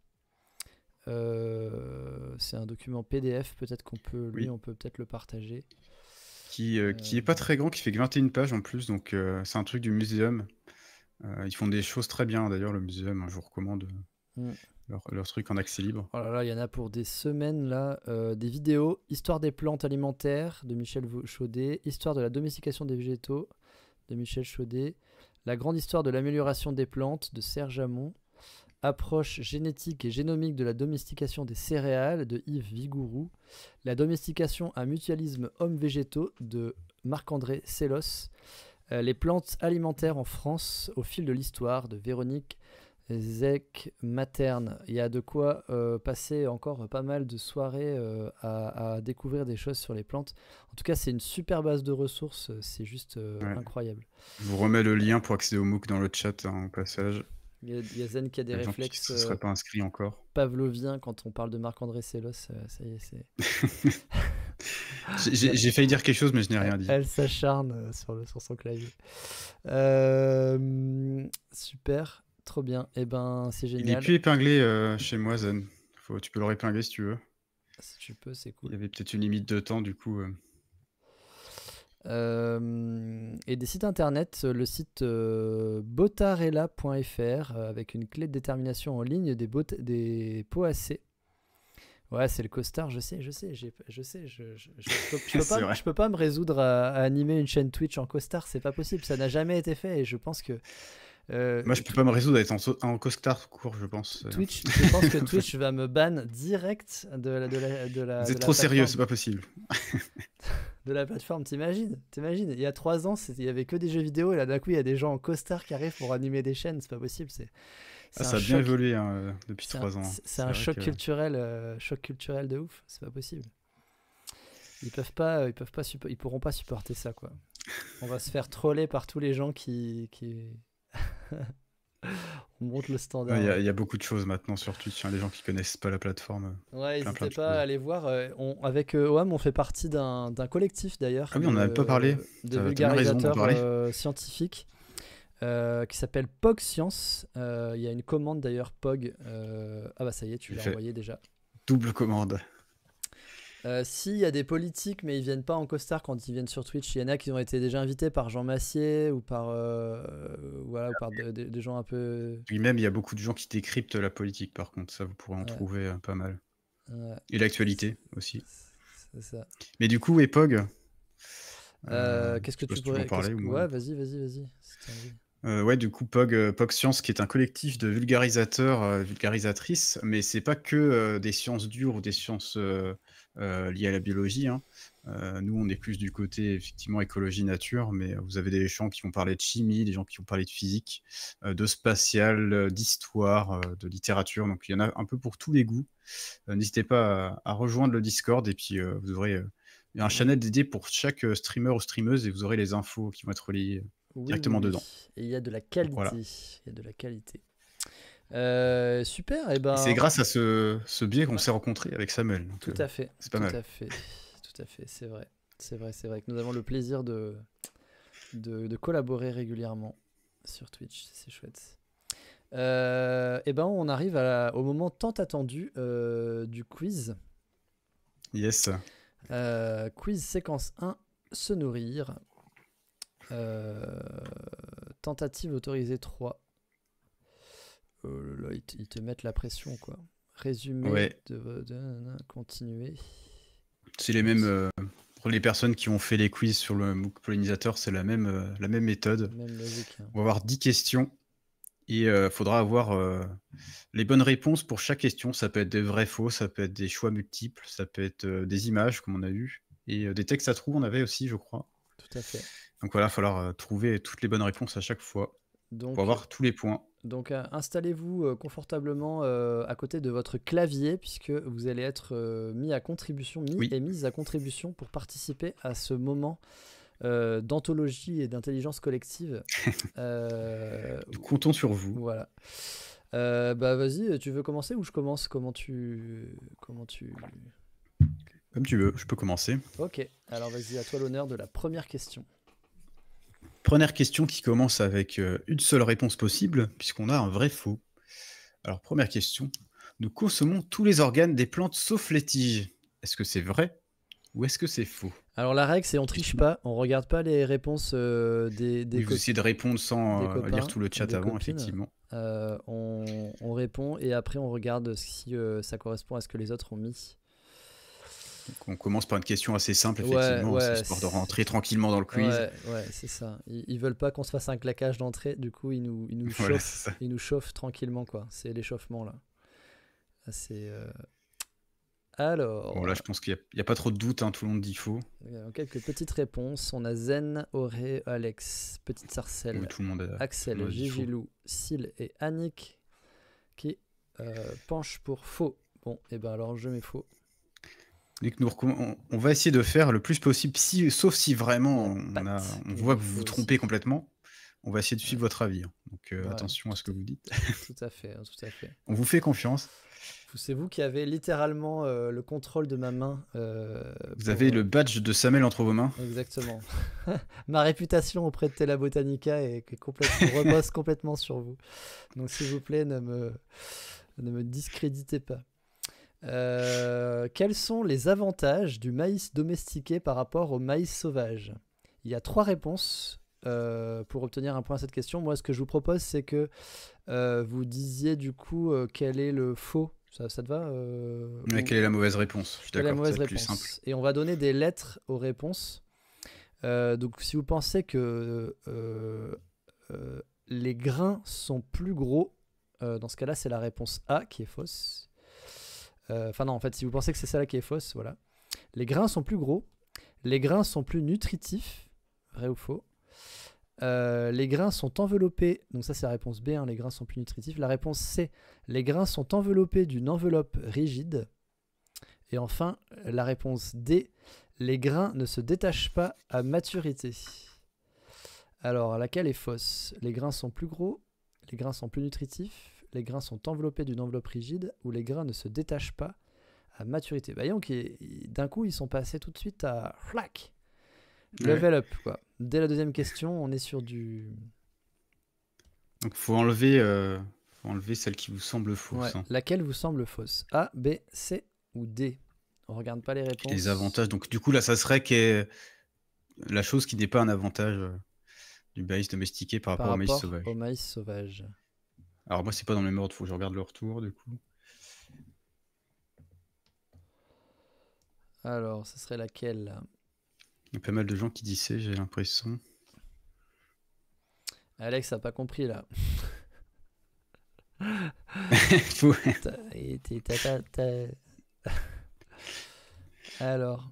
C'est un document PDF, peut-être on peut peut-être le partager. Qui est pas très grand, qui fait que 21 pages en plus, donc c'est un truc du muséum. Ils font des choses très bien d'ailleurs, le muséum, je vous recommande leur truc en accès libre. Oh là là, il y en a pour des semaines là. Des vidéos, Histoire des plantes alimentaires de Michel Chaudet, Histoire de la domestication des végétaux de Michel Chaudet, La grande histoire de l'amélioration des plantes de Serge Hamon, Approche génétique et génomique de la domestication des céréales de Yves Vigourou, La domestication à mutualisme hommes-végétaux de Marc-André Sellos, Les plantes alimentaires en France au fil de l'histoire de Véronique Zec-Materne. Il y a de quoi passer encore pas mal de soirées à découvrir des choses sur les plantes. En tout cas, c'est une super base de ressources, c'est juste incroyable. Je vous remets le lien pour accéder au MOOC dans le chat au passage. Il y a Zen qui a des réflexes qui ne serait pas inscrit encore. Pavloviens quand on parle de Marc-André Sellos, ça y est, c'est... J'ai failli dire quelque chose, mais je n'ai rien dit. Elle s'acharne sur son clavier. Super, trop bien. Et ben, c'est génial. Il n'est plus épinglé chez moi, Zen. Tu peux le épingler si tu veux. Si tu peux, c'est cool. Il y avait peut-être une limite de temps, du coup. Et des sites internet, le site botarella.fr avec une clé de détermination en ligne des poacées. Ouais, c'est le costard, je sais. Je peux pas me résoudre à animer une chaîne Twitch en costard, c'est pas possible, ça n'a jamais été fait et je pense que Moi, je peux pas me résoudre à être en costard court, je pense. Twitch, je pense que Twitch va me ban direct de la Vous êtes trop sérieux, c'est pas possible. De la plateforme, t'imagines? Il y a 3 ans, il y avait que des jeux vidéo, et là d'un coup, il y a des gens en costard qui arrivent pour animer des chaînes, c'est pas possible. Ça a bien évolué depuis 3 ans. C'est un choc culturel de ouf, c'est pas possible. Ils pourront pas supporter ça, quoi. On va se faire troller par tous les gens qui... On monte le standard. Il y a beaucoup de choses maintenant sur Twitch, les gens qui connaissent pas la plateforme. Ouais, n'hésitez pas à aller voir. Avec OAM, on fait partie d'un collectif d'ailleurs. Ah oui, on n'en avait pas parlé. De vulgarisateurs scientifiques qui s'appelle POG Science. Il y a une commande d'ailleurs, POG. Ah bah ça y est, tu l'as envoyé déjà. Double commande. S'il y a des politiques, mais ils viennent pas en costard quand ils viennent sur Twitch, il y en a qui ont été déjà invités par Jean Massier ou par, ou par des gens un peu... Puis même, il y a beaucoup de gens qui décryptent la politique, par contre, ça vous pourrez en trouver pas mal. Et l'actualité aussi. C'est ça. Mais du coup, EPOG... qu'est-ce que tu pourrais... parler Ouais, vas-y. Ouais, du coup, POG Science, qui est un collectif de vulgarisateurs, vulgarisatrices, mais c'est pas que des sciences dures ou des sciences liées à la biologie. Nous, on est plus du côté, effectivement, écologie-nature, mais vous avez des gens qui vont parler de chimie, des gens qui vont parler de physique, de spatial, d'histoire, de littérature, donc il y en a un peu pour tous les goûts. N'hésitez pas à rejoindre le Discord, et puis vous aurez un channel dédié pour chaque streamer ou streameuse, et vous aurez les infos qui vont être reliées directement dedans. Et il y a de la qualité. Voilà. Il y a de la qualité. Super. Et ben... C'est grâce à ce biais qu'on s'est rencontrés avec Samuel. Donc, tout à fait. C'est pas mal. Tout à fait. C'est vrai que nous avons le plaisir de collaborer régulièrement sur Twitch. C'est chouette. Et ben on arrive au moment tant attendu du quiz. Yes. Quiz séquence 1, se nourrir. Tentative autorisée 3. Là, ils te mettent la pression, quoi. Résumé continuer. C'est les mêmes pour les personnes qui ont fait les quiz sur le MOOC pollinisateur, c'est la même méthode. Même logique, On va avoir 10 questions et faudra avoir les bonnes réponses pour chaque question. Ça peut être des vrais faux, ça peut être des choix multiples, ça peut être des images comme on a vu et des textes à trous on avait aussi, je crois. Tout à fait. Donc voilà, il va falloir trouver toutes les bonnes réponses à chaque fois pour avoir tous les points. Donc installez-vous confortablement à côté de votre clavier puisque vous allez être mis à contribution, mise à contribution pour participer à ce moment d'anthologie et d'intelligence collective. Nous comptons sur vous. Voilà. Bah vas-y, tu veux commencer ou je commence? Comment tu... Comme tu veux, je peux commencer. Ok, alors vas-y, à toi l'honneur de la première question. Première question qui commence avec une seule réponse possible, puisqu'on a un vrai faux. Alors, première question. Nous consommons tous les organes des plantes sauf les tiges. Est-ce que c'est vrai ou est-ce que c'est faux? Alors, la règle, c'est on triche pas, on regarde pas les réponses des vous essayez de répondre sans copains, lire tout le chat avant, copines. effectivement. On répond et après on regarde si ça correspond à ce que les autres ont mis. Donc on commence par une question assez simple, effectivement, c'est histoire de rentrer tranquillement dans le quiz. Ouais, c'est ça. Ils veulent pas qu'on se fasse un claquage d'entrée, du coup ils nous Voilà, chauffent, ils nous chauffent tranquillement, quoi. C'est l'échauffement là. C'est alors. Bon là, je pense qu'il n'y a pas trop de doute, tout le monde dit faux. Quelques petites réponses. On a Zen, Auré, Alex, Petite Sarcelle, Oui, tout le monde Axel, Gigilou, Syl et Annick qui penchent pour faux. Bon, et ben alors je mets faux. On va essayer de faire le plus possible, sauf si vraiment on voit que vous vous trompez complètement. On va essayer de suivre votre avis. Donc attention à ce que vous dites. Tout à fait. On vous fait confiance. C'est vous qui avez littéralement le contrôle de ma main. Vous avez le badge de Samuel entre vos mains. Exactement. Ma réputation auprès de Tela Botanica repose complètement sur vous. Donc s'il vous plaît, ne me discréditez pas. Quels sont les avantages du maïs domestiqué par rapport au maïs sauvage? Il y a 3 réponses pour obtenir un point à cette question. Moi, ce que je vous propose, c'est que vous disiez du coup quel est le faux. Ça te va quelle est la mauvaise réponse? Je suis d'accord, c'est plus simple. Et on va donner des lettres aux réponses. Donc, si vous pensez que les grains sont plus gros. Dans ce cas-là, c'est la réponse A qui est fausse. Enfin non, en fait, si vous pensez que c'est celle-là qui est fausse, voilà. Les grains sont plus gros. Les grains sont plus nutritifs. Vrai ou faux? Les grains sont enveloppés. Donc ça, c'est la réponse B. Hein, les grains sont plus nutritifs. La réponse C. Les grains sont enveloppés d'une enveloppe rigide. Et enfin, la réponse D. Les grains ne se détachent pas à maturité. Alors, laquelle est fausse? Les grains sont plus gros, les grains sont plus nutritifs, les grains sont enveloppés d'une enveloppe rigide, ou les grains ne se détachent pas à maturité. Bah, donc, d'un coup, ils sont passés tout de suite à flac, level up, quoi. Dès la deuxième question, on est sur du... Donc, faut enlever celle qui vous semble fausse. Ouais. Hein. Laquelle vous semble fausse? A, B, C ou D? On regarde pas les réponses. Les avantages. Donc, du coup, là, ça serait la chose qui n'est pas un avantage du maïs domestiqué par rapport au maïs sauvage. Au maïs sauvage. Alors, moi, c'est pas dans le même ordre. Faut que je regarde le retour, du coup. Alors, ce serait laquelle? Il y a pas mal de gens qui disent C, j'ai l'impression. Alex a pas compris, là. Alors.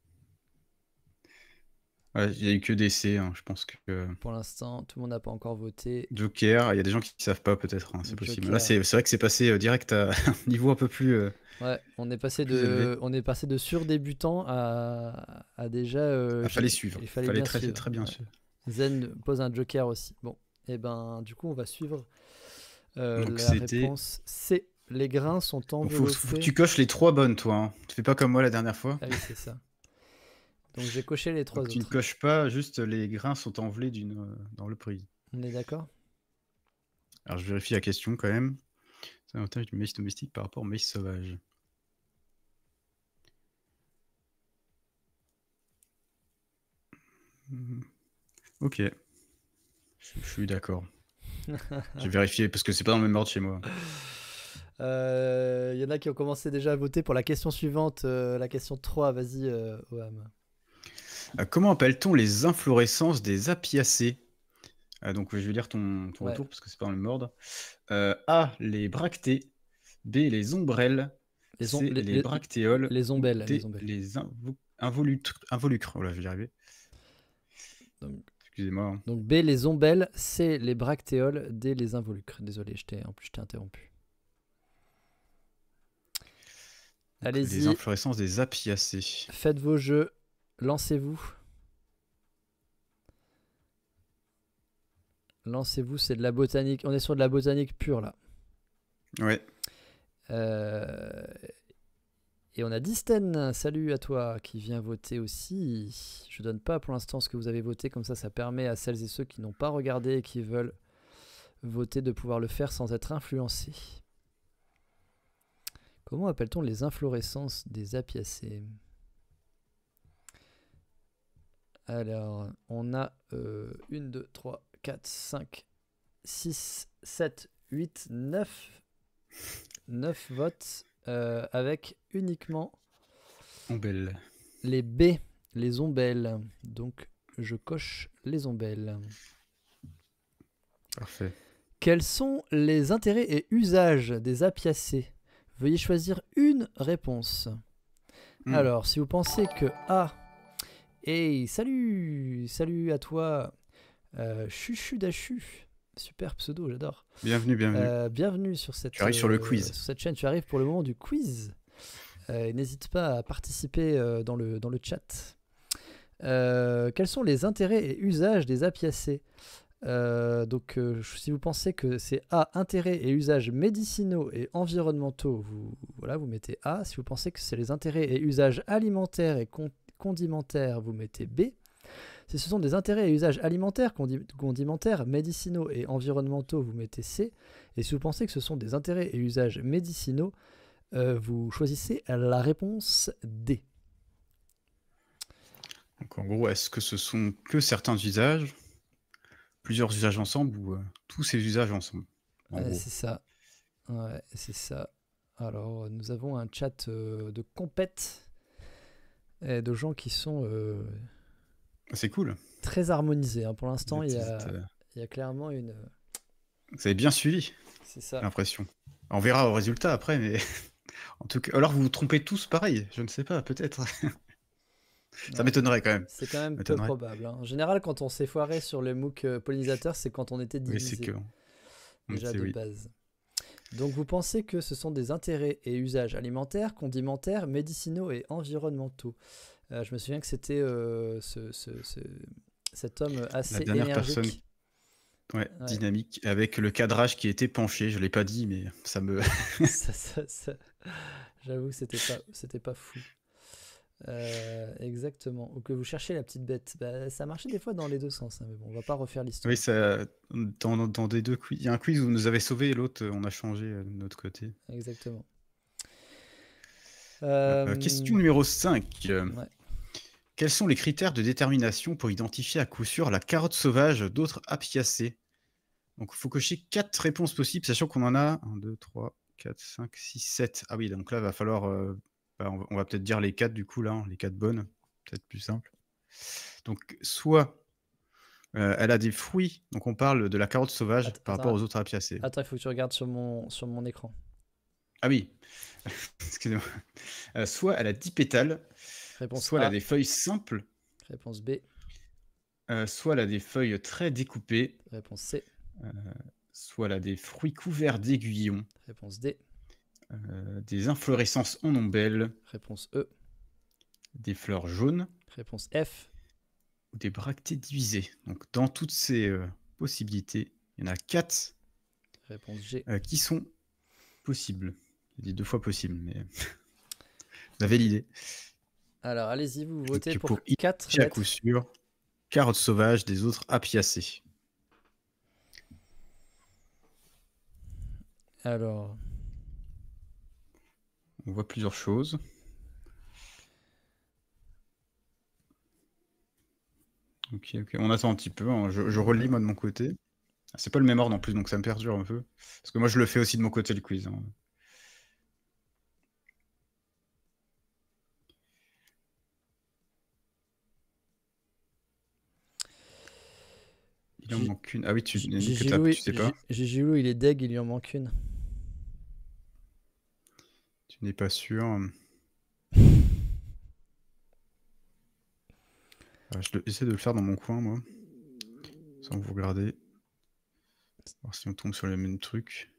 Ouais, il n'y a eu que des C, hein. Je pense que... Pour l'instant, tout le monde n'a pas encore voté. Joker, il y a des gens qui ne savent pas peut-être, hein, c'est possible. Là, c'est vrai que c'est passé direct à un niveau un peu plus... Ouais, on est passé de surdébutant à déjà... fallait suivre. Il fallait très bien suivre. Zen pose un Joker aussi. Bon, et ben du coup, on va suivre Donc, la réponse C. Les grains sont enveloppés... Faut que tu coches les 3 bonnes, toi. Hein. Tu fais pas comme moi la dernière fois. Ah oui, c'est ça. Donc j'ai coché les 3 autres. Tu ne coches pas, juste les grains sont envelés dans le prix. On est d'accord? Alors je vérifie la question quand même. C'est l'avantage du maïs domestique par rapport au maïs sauvage. Ok. Je suis d'accord. J'ai vérifié parce que c'est pas dans le même ordre chez moi. Y en a qui ont commencé déjà à voter pour la question suivante, la question 3. Vas-y, Oham. Comment appelle-t-on les inflorescences des apiacées? Donc je vais lire ton retour parce que c'est pas dans le même ordre. A, les bractées. B, les ombrelles. C, les bractéoles. Les ombelles. D, les involucres. Voilà, je vais y arriver. Excusez-moi. Donc B, les ombelles. C, les bractéoles. D, les involucres. Désolé, je t'ai interrompu. Allez-y. Les inflorescences des apiacées. Faites vos jeux. Lancez-vous. Lancez-vous, c'est de la botanique. On est sur de la botanique pure là. Ouais. Et on a Disten, salut à toi, qui vient voter aussi. Je donne pas pour l'instant ce que vous avez voté, comme ça permet à celles et ceux qui n'ont pas regardé et qui veulent voter de pouvoir le faire sans être influencés. Comment appelle-t-on les inflorescences des apiacées? Alors, on a 1, 2, 3, 4, 5, 6, 7, 8, 9 votes avec uniquement ombelles. Les B, les ombelles. Donc, je coche les ombelles. Parfait. Quels sont les intérêts et usages des apiacées? Veuillez choisir une réponse. Alors, si vous pensez que A... Hey, salut à toi, Chuchu Dachu, super pseudo, j'adore. Bienvenue. Bienvenue sur cette. Tu arrives sur le quiz. Sur cette chaîne, tu arrives pour le moment du quiz. N'hésite pas à participer dans le chat. Quels sont les intérêts et usages des apiacées? Donc, si vous pensez que c'est A, intérêts et usages médicinaux et environnementaux, vous mettez A. Si vous pensez que c'est les intérêts et usages alimentaires et condimentaires, vous mettez B. Si ce sont des intérêts et usages alimentaires, condimentaires, médicinaux et environnementaux, vous mettez C. Et si vous pensez que ce sont des intérêts et usages médicinaux, vous choisissez la réponse D. Donc en gros, est-ce que ce sont que certains usages, plusieurs usages ensemble ou tous ces usages ensemble? C'est ça. Ouais, c'est ça. Alors, nous avons un chat de compète. Et de gens qui sont c'est cool. Très harmonisés. Hein. Pour l'instant, il y a clairement une Vous avez bien suivi, C'est ça. j'ai l'impression. On verra au résultat après, mais en tout cas, alors vous vous trompez tous pareil, je ne sais pas, peut-être. Ça Ouais. m'étonnerait quand même. C'est quand même peu M'étonnerait. probable, hein. En général, quand on s'est foiré sur le MOOC pollinisateur, c'est quand on était Oui, c'est divisé que. déjà C'est de oui. base. Donc vous pensez que ce sont des intérêts et usages alimentaires, condimentaires, médicinaux et environnementaux. Je me souviens que c'était cet homme La assez dernière personne, énergique. ouais, Ouais. dynamique, avec le cadrage qui était penché, je l'ai pas dit, mais ça me. J'avoue que c'était pas fou. Exactement. Ou que vous cherchez la petite bête. Bah, ça marchait des fois dans les deux sens, hein, mais bon, on va pas refaire l'histoire. Oui, ça, dans des deux quiz, il y a un quiz où vous nous avez sauvé et l'autre, on a changé de notre côté. Exactement. Question numéro 5. Ouais. Quels sont les critères de détermination pour identifier à coup sûr la carotte sauvage d'autres apiacées? Donc, il faut cocher 4 réponses possibles, sachant qu'on en a 1, 2, 3, 4, 5, 6, 7. Ah oui, donc là, il va falloir. On va peut-être dire les 4 du coup, là, hein, les 4 bonnes. Peut-être plus simple. Donc, soit elle a des fruits, donc on parle de la carotte sauvage par rapport aux autres apiacées. Attends, il faut que tu regardes sur mon écran. Ah oui, excusez-moi. Soit elle a 10 pétales, Réponse soit elle A. a des feuilles simples, Réponse B. soit elle a des feuilles très découpées, Réponse C. soit elle a des fruits couverts d'aiguillons, Réponse D. des inflorescences en ombelle, Réponse E. des fleurs jaunes, Réponse F. ou des bractées divisées. Donc dans toutes ces possibilités, il y en a 4 Réponse G. Qui sont possibles. J'ai dit 2 fois possible, mais vous avez l'idée. Alors allez-y, vous votez Donc, pour 4 à coup sûr, carotte sauvage des autres apiacées. Alors, on voit plusieurs choses. Ok, on attend un petit peu, hein. Je relis moi de mon côté. C'est pas le même ordre en plus, donc ça me perdure un peu. Parce que moi je le fais aussi de mon côté le quiz, hein. Il en manque une. Ah oui, tu sais pas. Gigilou, il est deg, il lui en manque une. Tu n'es pas sûr. J'essaie de le faire dans mon coin, moi. Sans vous regarder. Voir si on tombe sur les mêmes trucs.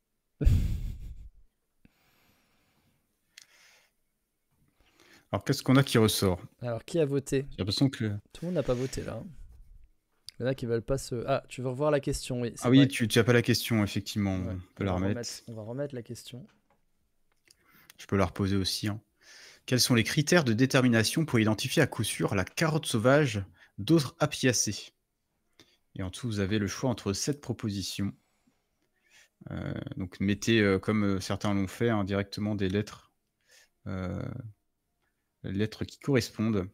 Alors, qu'est-ce qu'on a qui ressort? Alors, qui a voté? J'ai l'impression que... Tout le monde n'a pas voté, là. Il y en a qui veulent pas se... Ah, tu veux revoir la question, oui. Ah oui, tu n'as pas la question, effectivement. Ouais, on peut la remettre. On va remettre la question. Je peux la reposer aussi, hein. Quels sont les critères de détermination pour identifier à coup sûr la carotte sauvage d'autres apiacées? Et en dessous, vous avez le choix entre 7 propositions. Donc, mettez, comme certains l'ont fait, hein, directement des lettres. Lettres qui correspondent.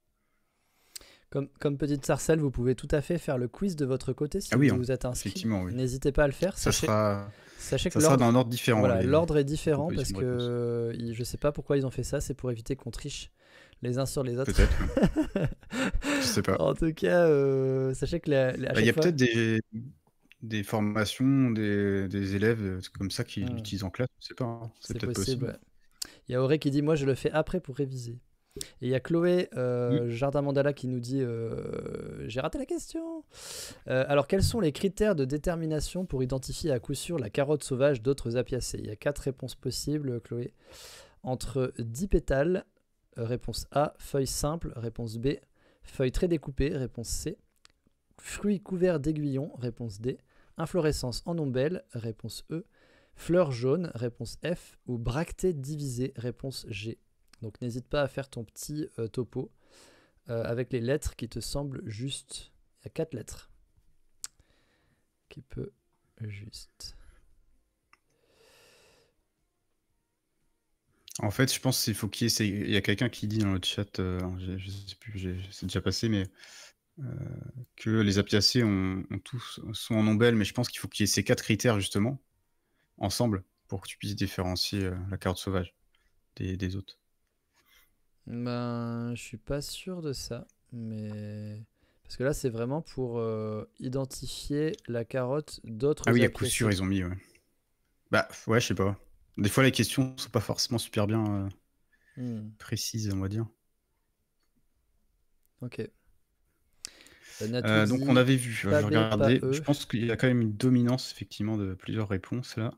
Comme petite sarcelle, vous pouvez tout à fait faire le quiz de votre côté si vous êtes inscrit. Effectivement, oui. N'hésitez pas à le faire. Sachez que sera dans un ordre différent. Voilà, l'ordre est différent parce que je ne sais pas pourquoi ils ont fait ça. C'est pour éviter qu'on triche les uns sur les autres. Peut-être. Je sais pas. En tout cas, sachez que il y a peut-être des formations, des élèves comme ça qui l'utilisent en classe. Je sais pas. Hein. C'est peut-être possible. Ouais. Il y a Auré qui dit moi je le fais après pour réviser. Et il y a Chloé Jardin Mandala qui nous dit j'ai raté la question. Alors quels sont les critères de détermination pour identifier à coup sûr la carotte sauvage d'autres apiacées? Il y a 4 réponses possibles, Chloé. Entre 10 pétales, réponse A, feuilles simples, réponse B, feuilles très découpées, réponse C, fruits couverts d'aiguillons, réponse D, inflorescence en ombelle, réponse E, fleurs jaunes, réponse F, ou bractées divisées, réponse G. Donc n'hésite pas à faire ton petit topo avec les lettres qui te semblent justes. Il y a 4 lettres qui peut juste. En fait, je pense qu'il faut il y a quelqu'un qui dit dans le chat, je sais plus, c'est déjà passé, mais que les apiacées sont en ombelle, mais je pense qu'il faut qu'il y ait ces 4 critères justement ensemble pour que tu puisses différencier la carotte sauvage des autres. Ben, je suis pas sûr de ça, mais Parce que là, c'est vraiment pour identifier la carotte d'autres Ah oui, à apiacées. coup sûr, ils ont mis, ouais. Bah, ouais, je sais pas. Des fois, les questions sont pas forcément super bien précises, on va dire. Ok. Donc, on avait vu, je regardais, je pense qu'il y a quand même une dominance, effectivement, de plusieurs réponses, là.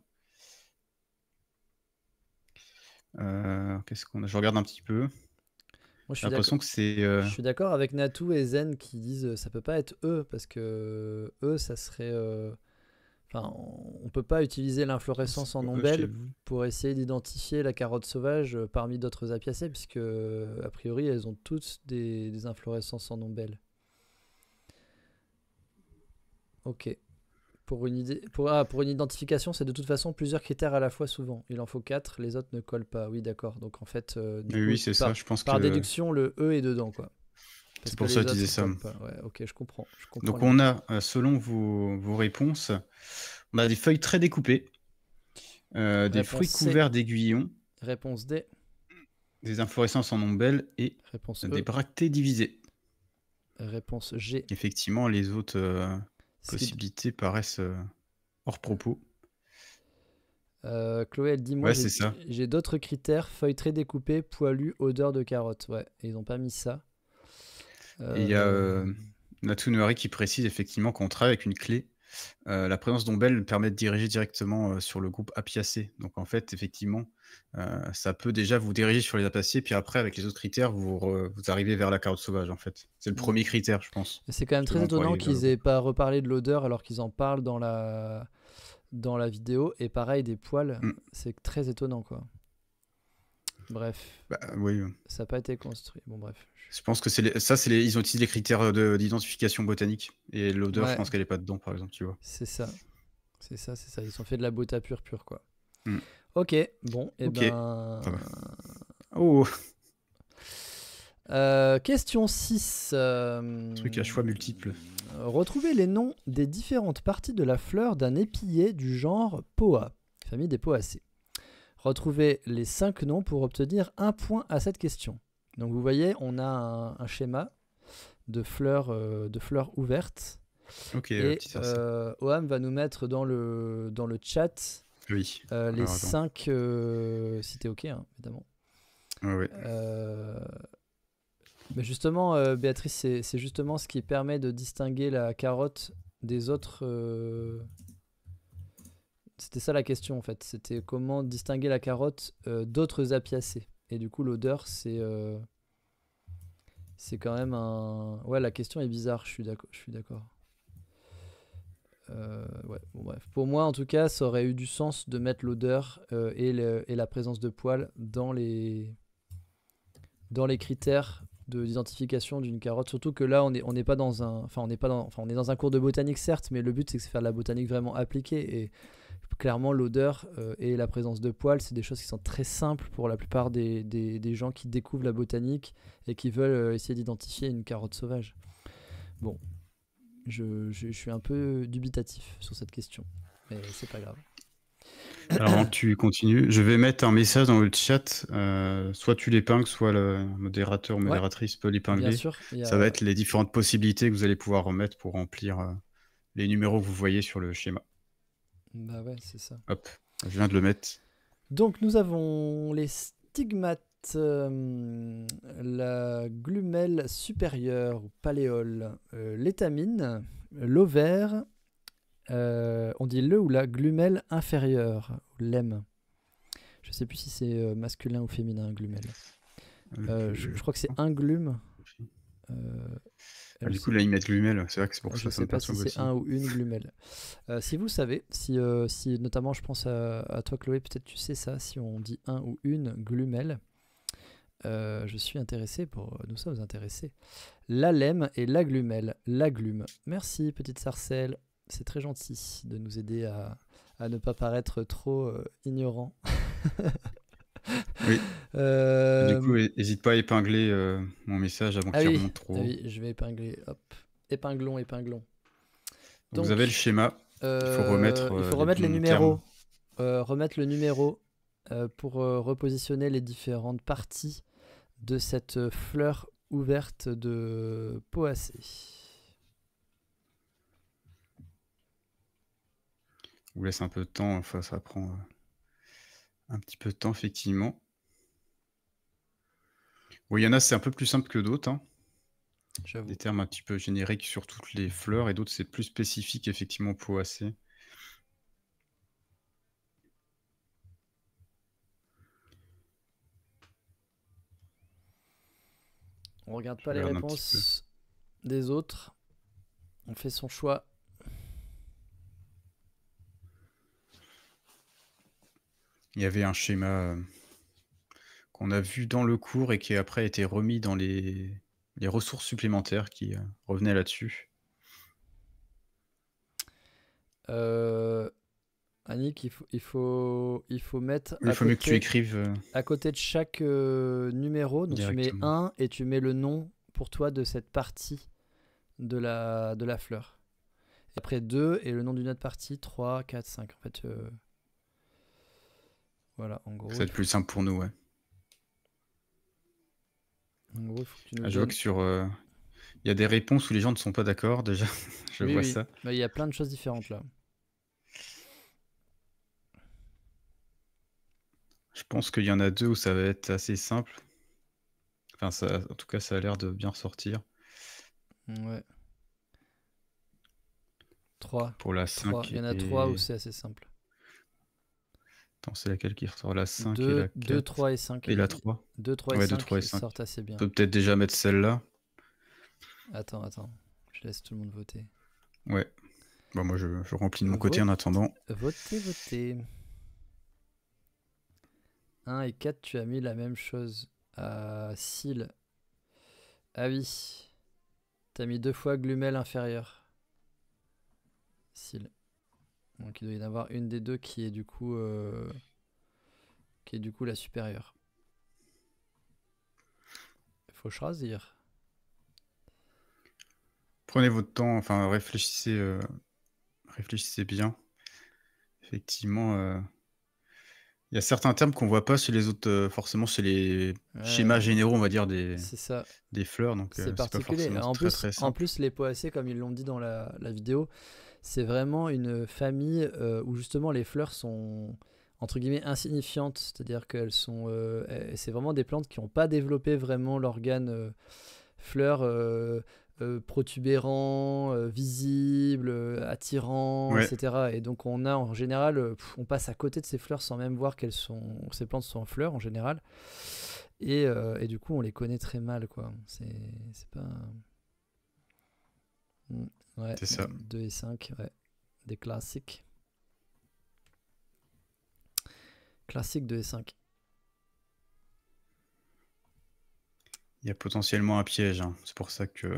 Qu'est-ce qu'on a? Je regarde un petit peu. Moi, j'ai l'impression que c'est... Je suis d'accord avec Natou et Zen qui disent ça peut pas être eux, parce que eux, ça serait... Enfin, on peut pas utiliser l'inflorescence en ombelle pour essayer d'identifier la carotte sauvage parmi d'autres apiacées, puisque, a priori, elles ont toutes des inflorescences en ombelle. Ok. Pour une identification, c'est de toute façon plusieurs critères à la fois souvent. Il en faut 4, les autres ne collent pas. Oui, d'accord. Donc en fait, oui, c'est ça. Je pense par que... déduction, le E est dedans, quoi. C'est pour ça que je disais ça. Ouais, ok, je comprends. Donc on a, selon vos réponses, on a des feuilles très découpées, des fruits couverts d'aiguillons, réponse D, des inflorescences en ombelle et des bractées divisées. Réponse G. Effectivement, les autres possibilités paraissent hors propos. Chloé, elle dit, moi, j'ai d'autres critères, feuilles très découpées, poilues, odeur de carotte. Ouais, et ils n'ont pas mis ça. Et il y a Natunari qui précise effectivement qu'on travaille avec une clé. La présence d'ombelle permet de diriger directement sur le groupe apiacé. Donc en fait, effectivement, ça peut déjà vous diriger sur les apiacées, puis après, avec les autres critères, vous arrivez vers la carotte sauvage, en fait. C'est le premier critère, je pense. C'est quand même très étonnant qu'ils n'aient pas reparlé de l'odeur alors qu'ils en parlent dans la vidéo. Et pareil, des poils, c'est très étonnant, quoi. Bref. Bah, oui. Ça n'a pas été construit. Bon, bref. Je pense que ils ont utilisé les critères d'identification botanique. Et l'odeur, je pense qu'elle n'est pas dedans, par exemple, tu vois. C'est ça. Ils ont fait de la bota pure, quoi. Ok, bon, et ben... Oh. Question 6. Truc à choix multiples. Retrouvez les noms des différentes parties de la fleur d'un épillet du genre Poa, famille des Poacées. Retrouvez les 5 noms pour obtenir 1 point à cette question. Donc vous voyez, on a un schéma de fleurs ouvertes. Ok, et Oham va nous mettre dans le chat les 5... si t'es ok, hein, évidemment. Ouais. Mais justement, Béatrice, c'est justement ce qui permet de distinguer la carotte des autres... C'était ça la question en fait, c'était comment distinguer la carotte d'autres apiacées. Et du coup l'odeur c'est quand même un... Ouais, la question est bizarre, je suis d'accord. Ouais, bon, bref. Pour moi en tout cas ça aurait eu du sens de mettre l'odeur et la présence de poils dans les critères d'identification d'une carotte, surtout que là on n'est pas dans un... Enfin on est dans un cours de botanique certes, mais le but c'est de faire de la botanique vraiment appliquée et clairement, l'odeur et la présence de poils, c'est des choses qui sont très simples pour la plupart des gens qui découvrent la botanique et qui veulent essayer d'identifier une carotte sauvage. Bon, je suis un peu dubitatif sur cette question, mais c'est pas grave. Alors, tu continues. Je vais mettre un message dans le chat. Soit tu l'épingles, soit le modérateur ou modératrice peut l'épingler. Bien sûr, ça va être les différentes possibilités que vous allez pouvoir remettre pour remplir les numéros que vous voyez sur le schéma. Bah ouais, c'est ça. Hop, je viens de le mettre. Donc nous avons les stigmates, la glumelle supérieure ou paléole, l'étamine, l'ovaire, on dit le ou la glumelle inférieure, ou l'em. Je sais plus si c'est masculin ou féminin, glumelle. Je crois que c'est un glume. Du coup, là, ils mettent glumelle. C'est vrai que c'est pour ça. Je ne sais pas si c'est un ou une glumelle. Si vous savez, si notamment je pense à toi, Chloé, peut-être tu sais ça, si on dit un ou une glumelle, je suis intéressé nous sommes intéressés. La lemme et la glumelle, la glume. Merci, petite sarcelle. C'est très gentil de nous aider à ne pas paraître trop ignorant. Oui. Du coup, n'hésite pas à épingler mon message avant qu'il remonte trop. Oui, je vais épingler. Hop. Épinglons. Donc, vous avez le schéma. Il faut remettre les numéros. Remettre le numéro pour repositionner les différentes parties de cette fleur ouverte de Poacée. vous laisse un peu de temps. Enfin, ça prend un petit peu de temps, effectivement. Bon, il y en a, c'est un peu plus simple que d'autres, hein. J'avoue. Des termes un petit peu génériques sur toutes les fleurs, et d'autres, c'est plus spécifique, effectivement, poacée. On regarde Je pas les regarde un petit réponses des autres. On fait son choix. Il y avait un schéma qu'on a vu dans le cours et qui après a été remis dans les ressources supplémentaires qui revenaient là-dessus. Annick, il faut mettre Il faut mieux que tu écrives à côté de chaque numéro. Donc tu mets directement. 1 et tu mets le nom pour toi de cette partie de la fleur. Et après 2 et le nom d'une autre partie, 3, 4, 5. En fait, voilà, en gros. Ça va être plus simple pour nous, ouais. En gros, il faut que tu nous Je vois donnes... que sur... il y a des réponses où les gens ne sont pas d'accord, déjà. Je vois ça. Bah, il y a plein de choses différentes là. Je pense qu'il y en a 2 où ça va être assez simple. Enfin, en tout cas, ça a l'air de bien ressortir. Ouais. 3. Pour la 5 Il y en a 3 où c'est assez simple. Attends, c'est laquelle qui ressort? La 5 2, et la 4. 2, 3 et 5. Et la 3. 2, 3 ouais, et 5, 2, 3 et 5. sortent assez bien. On peut peut-être déjà mettre celle-là. Attends. Je laisse tout le monde voter. Ouais. Bon, moi, je remplis de mon côté en attendant. Votez. 1 et 4, tu as mis la même chose. Cils. Ah oui. T'as mis 2 fois glumelle inférieure. Cils. Donc il doit y en avoir une des deux qui est du coup la supérieure. Il faut choisir. Prenez votre temps, enfin réfléchissez bien. Effectivement, il y a certains termes qu'on voit pas chez les autres, forcément chez les schémas généraux, on va dire, des fleurs. Donc c'est particulier. Pas forcément très simple. En plus, les poacées, comme ils l'ont dit dans la vidéo, c'est vraiment une famille où justement les fleurs sont entre guillemets insignifiantes. C'est-à-dire qu'elles sont... c'est vraiment des plantes qui n'ont pas développé vraiment l'organe fleur protubérant, visible, attirant, Ouais. etc. Et donc on a en général, on passe à côté de ces fleurs sans même voir ces plantes sont en fleurs en général. Et du coup on les connaît très mal, quoi. C'est pas... Ouais, c'est ça. 2 et 5, ouais. Des classiques. Classique 2 et 5. Il y a potentiellement un piège, hein. C'est pour ça que...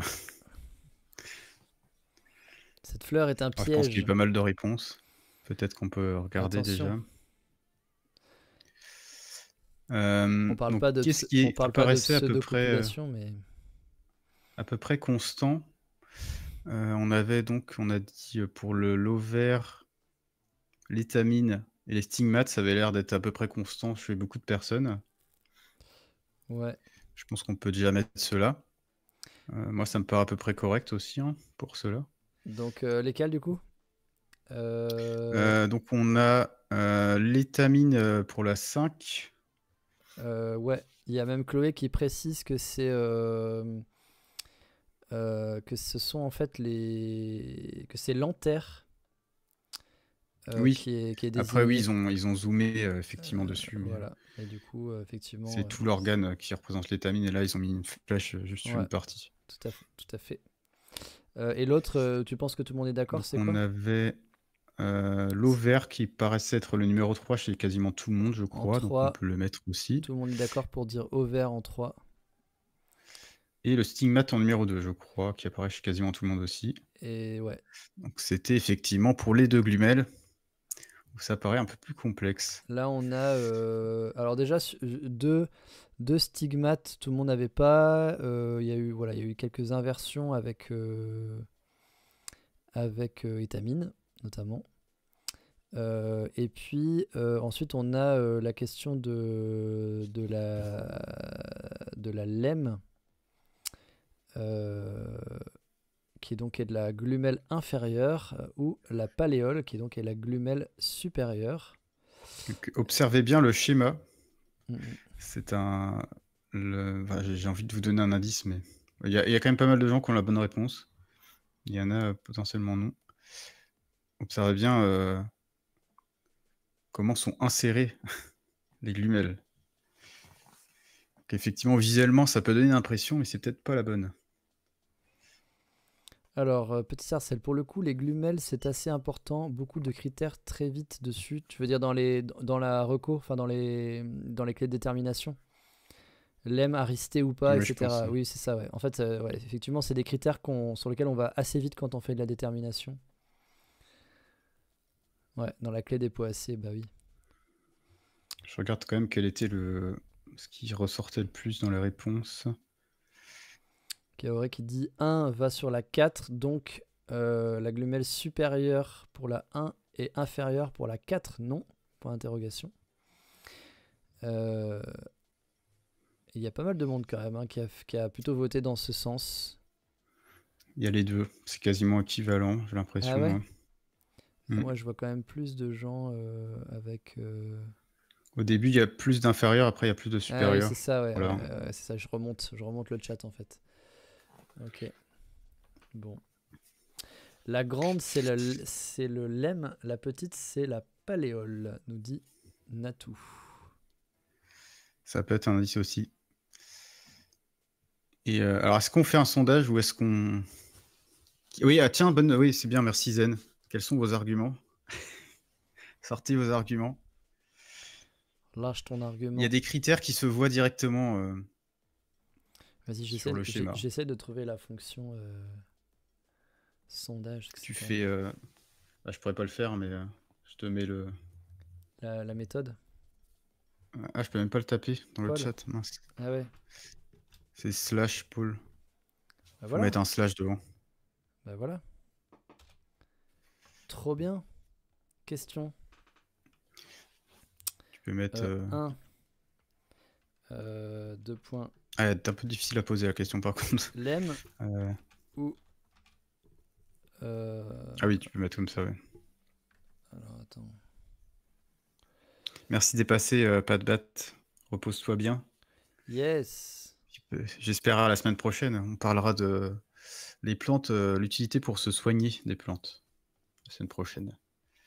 Cette fleur est un piège. Je pense qu'il y a eu pas mal de réponses. Peut-être qu'on peut regarder déjà. On parle pas de pseudo-population, mais... à peu près constant. On a dit pour l'ovaire, l'étamine et les stigmates, ça avait l'air d'être à peu près constant chez beaucoup de personnes. Ouais. Je pense qu'on peut déjà mettre cela. Moi, ça me paraît à peu près correct aussi, hein, pour cela. Donc, lesquels du coup Donc, on a l'étamine pour la 5. Ouais, il y a même Chloé qui précise que c'est... que ce sont en fait que c'est l'antère oui. qui est désigné. Après oui, ils ont zoomé effectivement dessus. Voilà. Et du coup effectivement c'est tout l'organe qui représente l'étamine, et là ils ont mis une flèche juste sur une partie. Tout à fait. Et l'autre, tu penses que tout le monde est d'accord? C'est quoi? On avait l'ovaire qui paraissait être le numéro 3 chez quasiment tout le monde, je crois. 3, donc on peut le mettre aussi. Tout le monde est d'accord pour dire ovaire en 3. Et le stigmate en numéro 2, je crois, qui apparaît chez quasiment tout le monde aussi. Et ouais. Donc c'était effectivement pour les 2 glumelles, où ça paraît un peu plus complexe. Là on a... alors déjà, 2 stigmates, tout le monde n'avait pas. Il y a eu quelques inversions avec étamine, notamment. Et puis ensuite on a la question de la lemme, qui donc est de la glumelle inférieure, ou la paléole, qui donc est la glumelle supérieure. Donc, observez bien le schéma. Mhm. C'est enfin, j'ai envie de vous donner un indice, mais il y a quand même pas mal de gens qui ont la bonne réponse. Il y en a potentiellement non. Observez bien comment sont insérées les glumelles. Donc, effectivement, visuellement, ça peut donner une impression, mais c'est peut-être pas la bonne. Alors, petit Sarcelle, pour le coup, les glumelles, c'est assez important. Beaucoup de critères très vite dessus. Tu veux dire dans la reco, enfin dans les clés de détermination. Lemme, aristé ou pas, Oui, je etc. pense. Oui, c'est ça, ouais. En fait, ouais, effectivement, c'est des critères sur lesquels on va assez vite quand on fait de la détermination. Ouais, dans la clé des poacés, bah oui. Je regarde quand même quel était ce qui ressortait le plus dans les réponses. Kaoré qui dit 1 va sur la 4, donc la glumelle supérieure pour la 1 et inférieure pour la 4, non. Point d'interrogation. Il y a pas mal de monde quand même qui a plutôt voté dans ce sens. Il y a les deux, c'est quasiment équivalent, j'ai l'impression. Ah ouais. Hein. Moi, je vois quand même plus de gens avec... Au début, il y a plus d'inférieurs, après, il y a plus de Ah oui, supérieurs. c'est ça, ouais. Voilà. Ouais, c'est ça, je remonte le chat, en fait. Ok. Bon. La grande, c'est le lemme. La petite, c'est la paléole, nous dit Natou. Ça peut être un indice aussi. Et alors, est-ce qu'on fait un sondage ou est-ce qu'on... Oui, tiens, oui, c'est bien, merci Zen. Quels sont vos arguments? Sortez vos arguments. Lâche ton argument. Il y a des critères qui se voient directement Vas-y, sur le schéma. j'essaie de trouver la fonction sondage. Tu fais... Bah, je pourrais pas le faire, mais je te mets la méthode. Ah, je peux même pas le taper dans Paul. le chat. Mince. Ah ouais. C'est /Paul. Bah Faut voilà. mettre un slash devant. Bah voilà. Trop bien. Question. Tu peux mettre... 1. 2 points. Ah, c'est un peu difficile à poser la question par contre. Lemme ou... Ah oui, tu peux mettre comme ça, ouais. Alors, attends. Merci d'être passé, Pat Bat. Repose-toi bien. Yes. J'espère à la semaine prochaine. On parlera de les plantes, l'utilité pour se soigner des plantes. La semaine prochaine.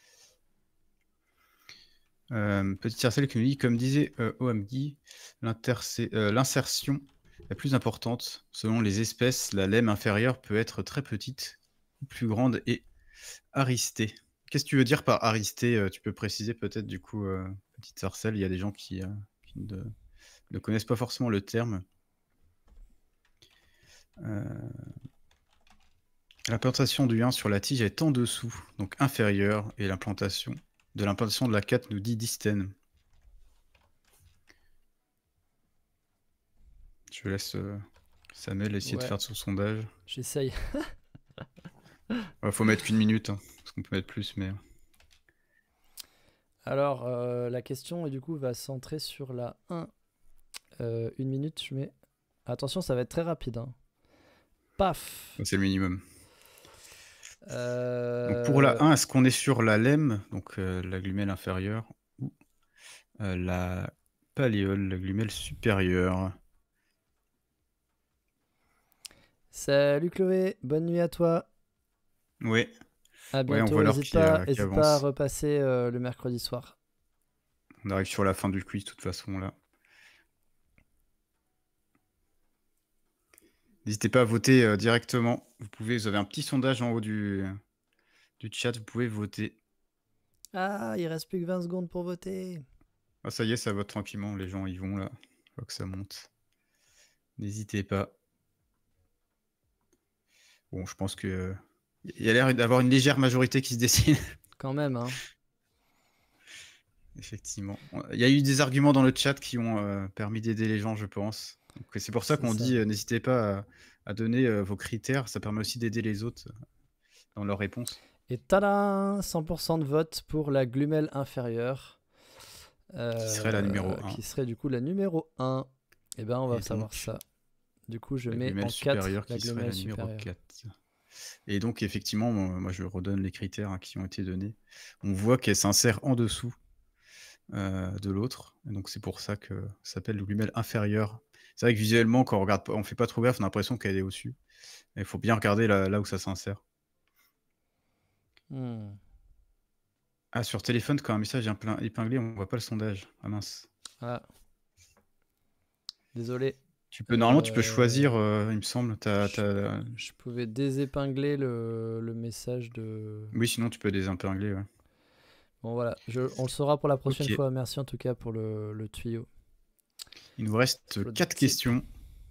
Petit Arcel qui nous dit, comme disait OMG, l'insertion la plus importante, selon les espèces, la lemme inférieure peut être très petite, plus grande et aristée. Qu'est-ce que tu veux dire par aristée? Tu peux préciser peut-être du coup, Petit Arcel, il y a des gens qui ne connaissent pas forcément le terme. L'implantation du 1 sur la tige est en dessous, donc inférieure, et l'implantation de la 4 nous dit distène. Je laisse Samuel essayer de faire son sondage. J'essaye. Faut mettre qu'une minute, hein, parce qu'on peut mettre plus, mais... Alors, la question, du coup, va centrer sur la 1. 1 minute, je mets... Attention, ça va être très rapide. Hein. Paf. C'est le minimum. Donc pour la 1, est-ce qu'on est sur la lemme, donc la glumelle inférieure, ou la paléole, la glumelle supérieure? Salut Chloé, bonne nuit à toi. Oui. À bientôt, n'hésite pas à repasser le mercredi soir. On arrive sur la fin du quiz de toute façon là. N'hésitez pas à voter directement. Vous avez un petit sondage en haut du chat, vous pouvez voter. Ah, il reste plus que 20 secondes pour voter. Ah, ça y est, ça vote tranquillement, les gens y vont là. Je vois que ça monte. N'hésitez pas. Bon, je pense que il y a l'air d'avoir une légère majorité qui se dessine. Quand même, hein. Effectivement. Il y a eu des arguments dans le chat qui ont permis d'aider les gens, je pense. C'est pour ça qu'on dit n'hésitez pas à donner vos critères. Ça permet aussi d'aider les autres dans leurs réponses. Et tada, 100% de vote pour la glumelle inférieure. Qui serait la numéro 1. Qui serait du coup la numéro 1. Et ben on va savoir ça. Du coup, je mets en 4 la glumelle supérieure. 4. Et donc, effectivement, moi, je redonne les critères qui ont été donnés. On voit qu'elle s'insère en dessous de l'autre. Et donc, c'est pour ça que ça s'appelle le lumelle inférieur. C'est vrai que visuellement, quand on regarde, on fait pas trop gaffe, on a l'impression qu'elle est au-dessus. Il faut bien regarder là où ça s'insère. Ah, sur téléphone, quand un message est épinglé, on voit pas le sondage. Ah mince. Ah. Désolé. Normalement, tu peux choisir, il me semble. Je pouvais désépingler le message de... Oui, sinon tu peux désépingler. Ouais. Bon, voilà. On le saura pour la prochaine fois. Merci en tout cas pour le tuyau. Il nous reste 4 questions.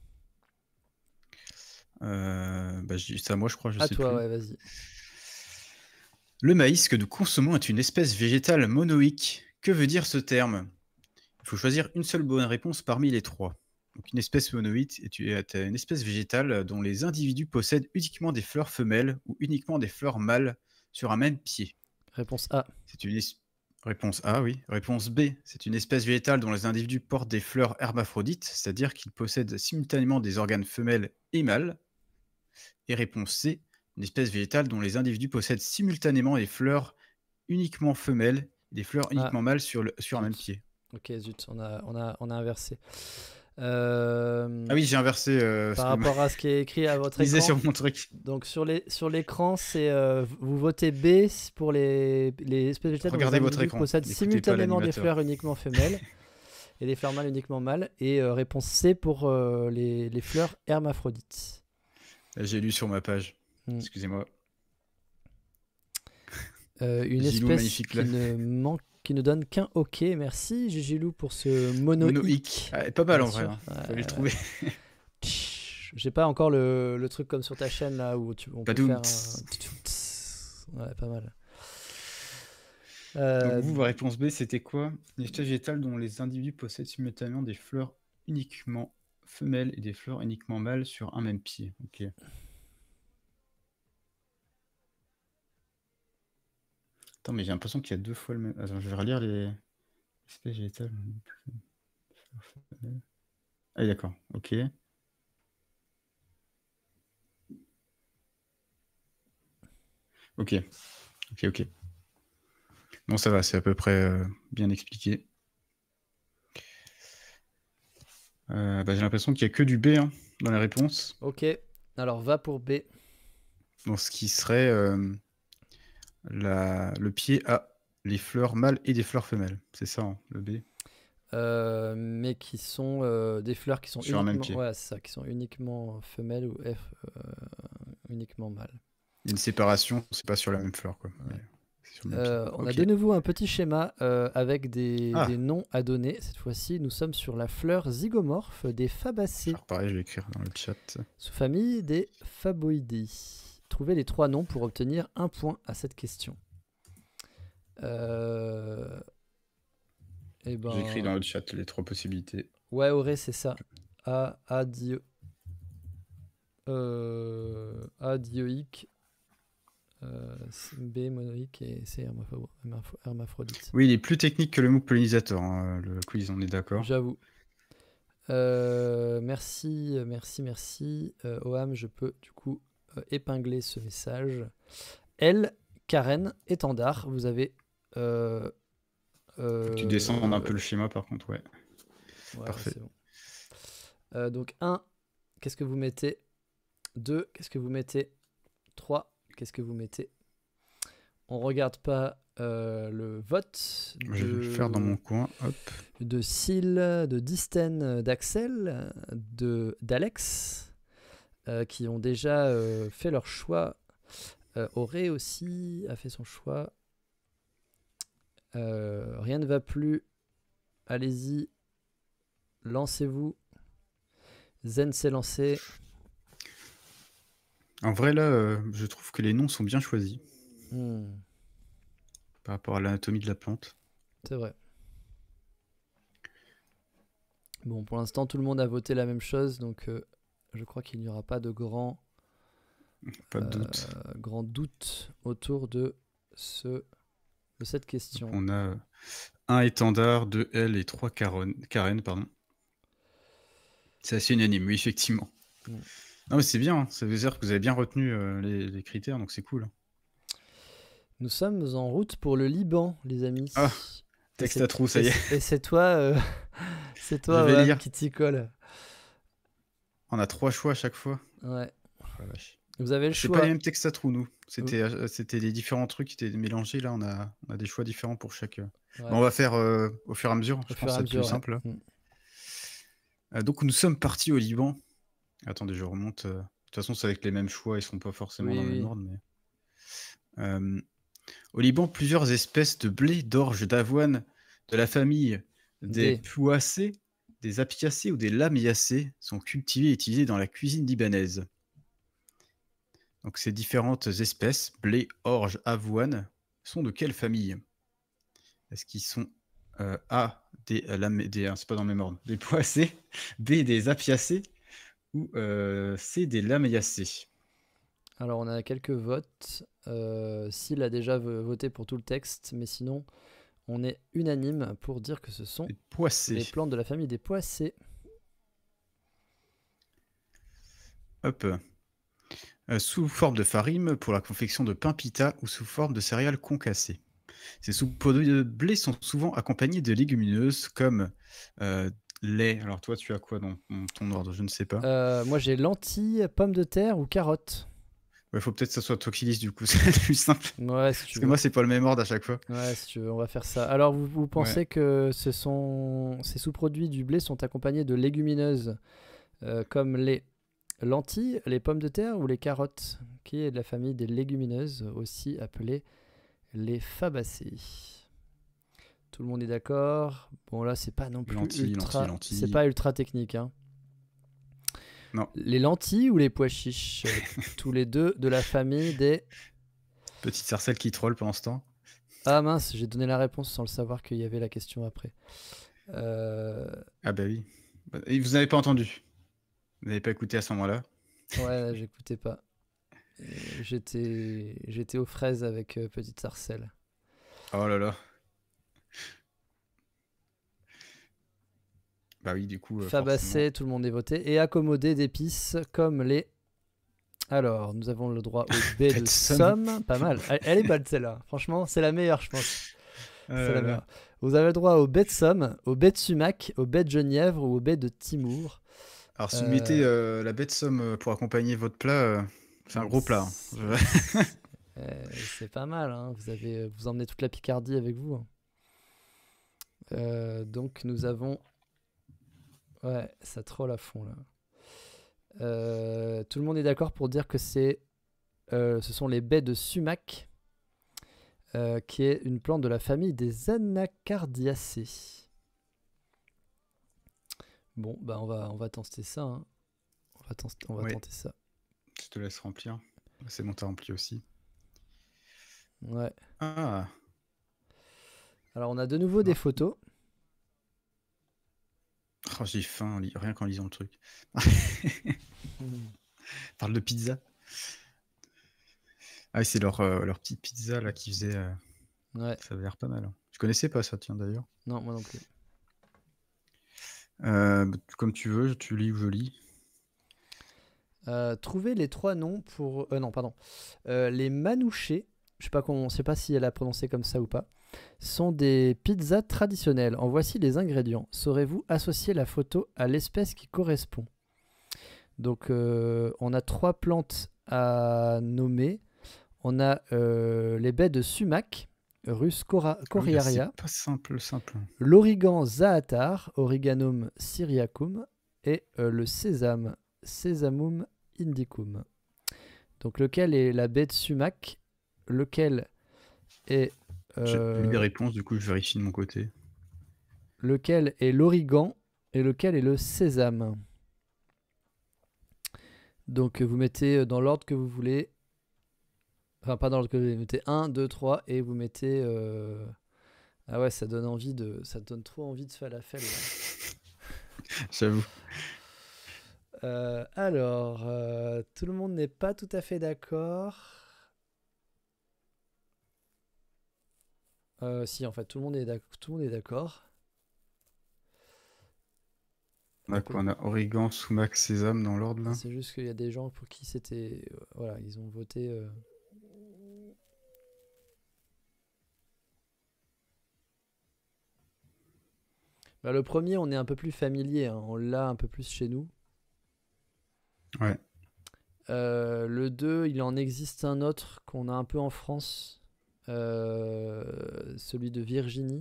C'est à moi, je crois. Je sais toi, plus. Ouais, vas-y. Le maïs que nous consommons est une espèce végétale monoïque. Que veut dire ce terme? Il faut choisir une seule bonne réponse parmi les 3. Donc, une espèce monoïque est une espèce végétale dont les individus possèdent uniquement des fleurs femelles ou uniquement des fleurs mâles sur un même pied. Réponse A. Réponse A, oui. Réponse B. C'est une espèce végétale dont les individus portent des fleurs hermaphrodites, c'est-à-dire qu'ils possèdent simultanément des organes femelles et mâles. Et réponse C. Une espèce végétale dont les individus possèdent simultanément des fleurs uniquement femelles et des fleurs uniquement mâles sur un même pied. Ok, zut, on a inversé. Ah oui, j'ai inversé. Par rapport à ce qui est écrit à votre écran. Sur mon truc. Donc sur l'écran, c'est vous votez B pour les espèces végétales dont les individus possèdent simultanément des fleurs uniquement femelles et des fleurs mâles uniquement mâles. Et réponse C pour les fleurs hermaphrodites. J'ai lu sur ma page. Excusez-moi. Une espèce qui ne donne qu'un OK. Merci Gigilou pour ce monoïque. Pas mal en vrai. Fallait le trouver. J'ai pas encore le truc comme sur ta chaîne là où on peut faire un... Ouais, pas mal. Donc vous, votre réponse B, c'était quoi? Une espèce végétale dont les individus possèdent simultanément des fleurs uniquement femelles et des fleurs uniquement mâles sur un même pied. Ok. Attends, mais j'ai l'impression qu'il y a 2 fois le même... Attends, je vais relire les espèces végétales. Ah oui, d'accord. Ok. Ok. Bon, ça va, c'est à peu près bien expliqué. J'ai l'impression qu'il n'y a que du B dans les réponses. Ok, alors va pour B. Donc, ce qui serait le pied a les fleurs mâles et des fleurs femelles. C'est ça, le B. Mais qui sont des fleurs qui sont sur uniquement... un même pied. Ouais, c'est ça, qui sont uniquement femelles ou uniquement mâles. Il y a une séparation, c'est pas sur la même fleur, quoi. Ouais. On a de nouveau un petit schéma avec des noms à donner. Cette fois-ci, nous sommes sur la fleur zygomorphe des Fabacées. Alors pareil, je vais écrire dans le chat. Sous-famille des Faboidés. Trouvez les 3 noms pour obtenir 1 point à cette question. J'écris dans le chat les 3 possibilités. Ouais, Auré, c'est ça. A dioïque. B monoïque et C hermaphrodite. Oui, il est plus technique que le MOOC pollinisateur, le quiz, on est d'accord. J'avoue. Merci. Oham, je peux du coup épingler ce message. Elle, Karen, étendard, vous avez... tu descends un peu le schéma par contre, ouais. Parfait. C'est bon. Donc 1, qu'est-ce que vous mettez? 2, qu'est-ce que vous mettez? 3, qu'est-ce que vous mettez? On regarde pas le vote. Je vais le faire dans mon coin. Hop. De Syl, de Disten, d'Axel, d'Alex, qui ont déjà fait leur choix. Auré aussi a fait son choix. Rien ne va plus. Allez-y. Lancez-vous. Zen s'est lancé. En vrai, là, je trouve que les noms sont bien choisis. Par rapport à l'anatomie de la plante. C'est vrai. Bon, pour l'instant, tout le monde a voté la même chose, donc je crois qu'il n'y aura pas de grand doute autour de cette question. Donc on a 1 étendard, 2 L et 3 Karen, pardon. C'est assez unanime, oui, effectivement. Non, mais c'est bien, hein. Ça veut dire que vous avez bien retenu les critères, donc c'est cool. Nous sommes en route pour le Liban, les amis. Ah, texte à trous, ça y est. Et c'est toi, Je vais lire. qui t'y colle. On a 3 choix à chaque fois. Ouais. Oh, la vache. Vous avez le C'est choix. pas les mêmes textes à trous, nous. C'était les différents trucs qui étaient mélangés. Là, on a des choix différents pour chaque. Ouais. On va faire au fur et à mesure. Je Au pense fur et que à c'est plus mesure, simple. ouais. Donc, nous sommes partis au Liban. Attendez, je remonte. De toute façon, c'est avec les mêmes choix. Ils sont pas forcément dans le même ordre. Mais... au Liban, plusieurs espèces de blé, d'orge, d'avoine de la famille des poacées, des apiacées ou des lamiacées sont cultivées et utilisées dans la cuisine libanaise. Donc ces différentes espèces, blé, orge, avoine, sont de quelle famille? Est-ce qu'ils sont A, c'est pas dans le même ordre, des poacées, B, des apiacées ou C, des lamiacées? Alors on a quelques votes. S'il a déjà voté pour tout le texte, mais sinon on est unanime pour dire que ce sont les plantes de la famille des poacées. Hop. Sous forme de farine pour la confection de pain pita ou sous forme de céréales concassées. Ces sous-produits de blé sont souvent accompagnés de légumineuses comme lait. Alors toi, tu as quoi dans ton ordre? Je ne sais pas. Moi j'ai lentilles, pommes de terre ou carottes. Il faut peut-être que ça soit toi qui lises, du coup, c'est le plus simple. Ouais, si tu Parce veux. que moi, c'est pas le même ordre à chaque fois. Ouais, si tu veux, on va faire ça. Alors, vous pensez que ces sous-produits du blé sont accompagnés de légumineuses comme les lentilles, les pommes de terre ou les carottes, qui est de la famille des légumineuses, aussi appelées les fabacées. Tout le monde est d'accord. Bon, là, c'est pas non plus lentilles. C'est pas ultra technique, hein. Non. Les lentilles ou les pois chiches tous les deux de la famille des... Petite sarcelle qui troll pendant ce temps. Ah mince, j'ai donné la réponse sans le savoir qu'il y avait la question après. Ah bah oui. Et vous n'avez pas entendu. Vous n'avez pas écouté à ce moment-là. Ouais, j'écoutais pas. J'étais aux fraises avec Petite Sarcelle. Oh là là. Bah oui, du coup. Fabacé, tout le monde est voté. Et accommodé d'épices comme les. Alors, nous avons le droit au baie de Somme. Pas mal. Elle est bonne celle-là. Franchement, c'est la meilleure, je pense. C'est la meilleure. Vous avez le droit au baie de Somme, au baie de Sumac, au baie de Genièvre ou au baie de Timur. Alors, si vous mettez la baie de Somme pour accompagner votre plat, c'est un gros plat. Hein. C'est pas mal. Hein. Vous emmenez toute la Picardie avec vous. Hein. Donc, nous avons. Ouais, ça troll à fond là. Tout le monde est d'accord pour dire que ce sont les baies de sumac, qui est une plante de la famille des Anacardiacées. Bon, bah on va tenter ça. Hein. On va tenter ça. Je te laisse remplir. C'est bon, t'as rempli aussi. Ouais. Ah. Alors on a de nouveau des photos. Oh, j'ai faim, rien qu'en lisant le truc. Parle de pizza. Ah oui, c'est leur petite pizza là qui faisait. Ouais. Ça avait l'air pas mal. Je connaissais pas ça, tiens d'ailleurs. Non, moi non plus. Comme tu veux, tu lis ou je lis. Trouvez les 3 noms pour. Non, pardon. Les manouchés, je sais pas si elle a prononcé comme ça ou pas, sont des pizzas traditionnelles. En voici les ingrédients. Saurez-vous associer la photo à l'espèce qui correspond? Donc, on a 3 plantes à nommer. On a les baies de sumac, Rus coriaria. C'est pas simple. L'origan zaatar, Origanum syriacum, et le sésame, Sesamum indicum. Donc, lequel est la baie de sumac? Lequel est... J'ai lu les réponses, du coup je vérifie de mon côté. Lequel est l'origan et lequel est le sésame? Donc vous mettez dans l'ordre que vous voulez. Enfin pas dans l'ordre que vous voulez. Vous mettez 1, 2, 3 et vous mettez... Ah ouais, ça donne trop envie de falafel. J'avoue. Alors, tout le monde n'est pas tout à fait d'accord. Si, en fait, tout le monde est d'accord. On a quoi? On a origan, sumac, sésame dans l'ordre là. C'est juste qu'il y a des gens pour qui c'était... voilà, ils ont voté... Bah, le premier, on est un peu plus familier, hein, on l'a un peu plus chez nous. Ouais. Le 2, il en existe un autre qu'on a un peu en France, celui de Virginie.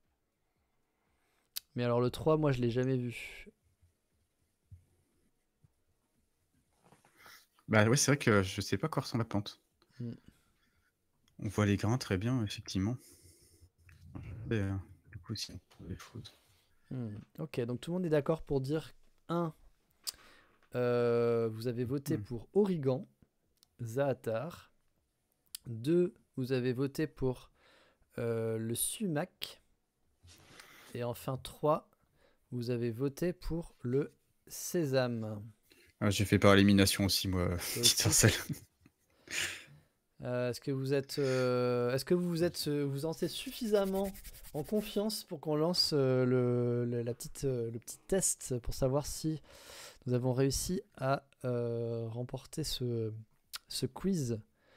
Mais alors le 3, moi je l'ai jamais vu. Bah ouais, c'est vrai que je sais pas quoi ressemble la plante. Mm. On voit les grains très bien, effectivement. Et, du coup, si on trouve des choses. Ok, donc tout le monde est d'accord pour dire 1. Vous avez voté pour Origan, Zaatar. 2, vous avez voté pour le sumac. Et enfin 3, vous avez voté pour le sésame. Ah, j'ai fait par élimination aussi, moi, petite parcelle. Est-ce que vous en êtes suffisamment en confiance pour qu'on lance le petit test pour savoir si nous avons réussi à remporter ce quiz.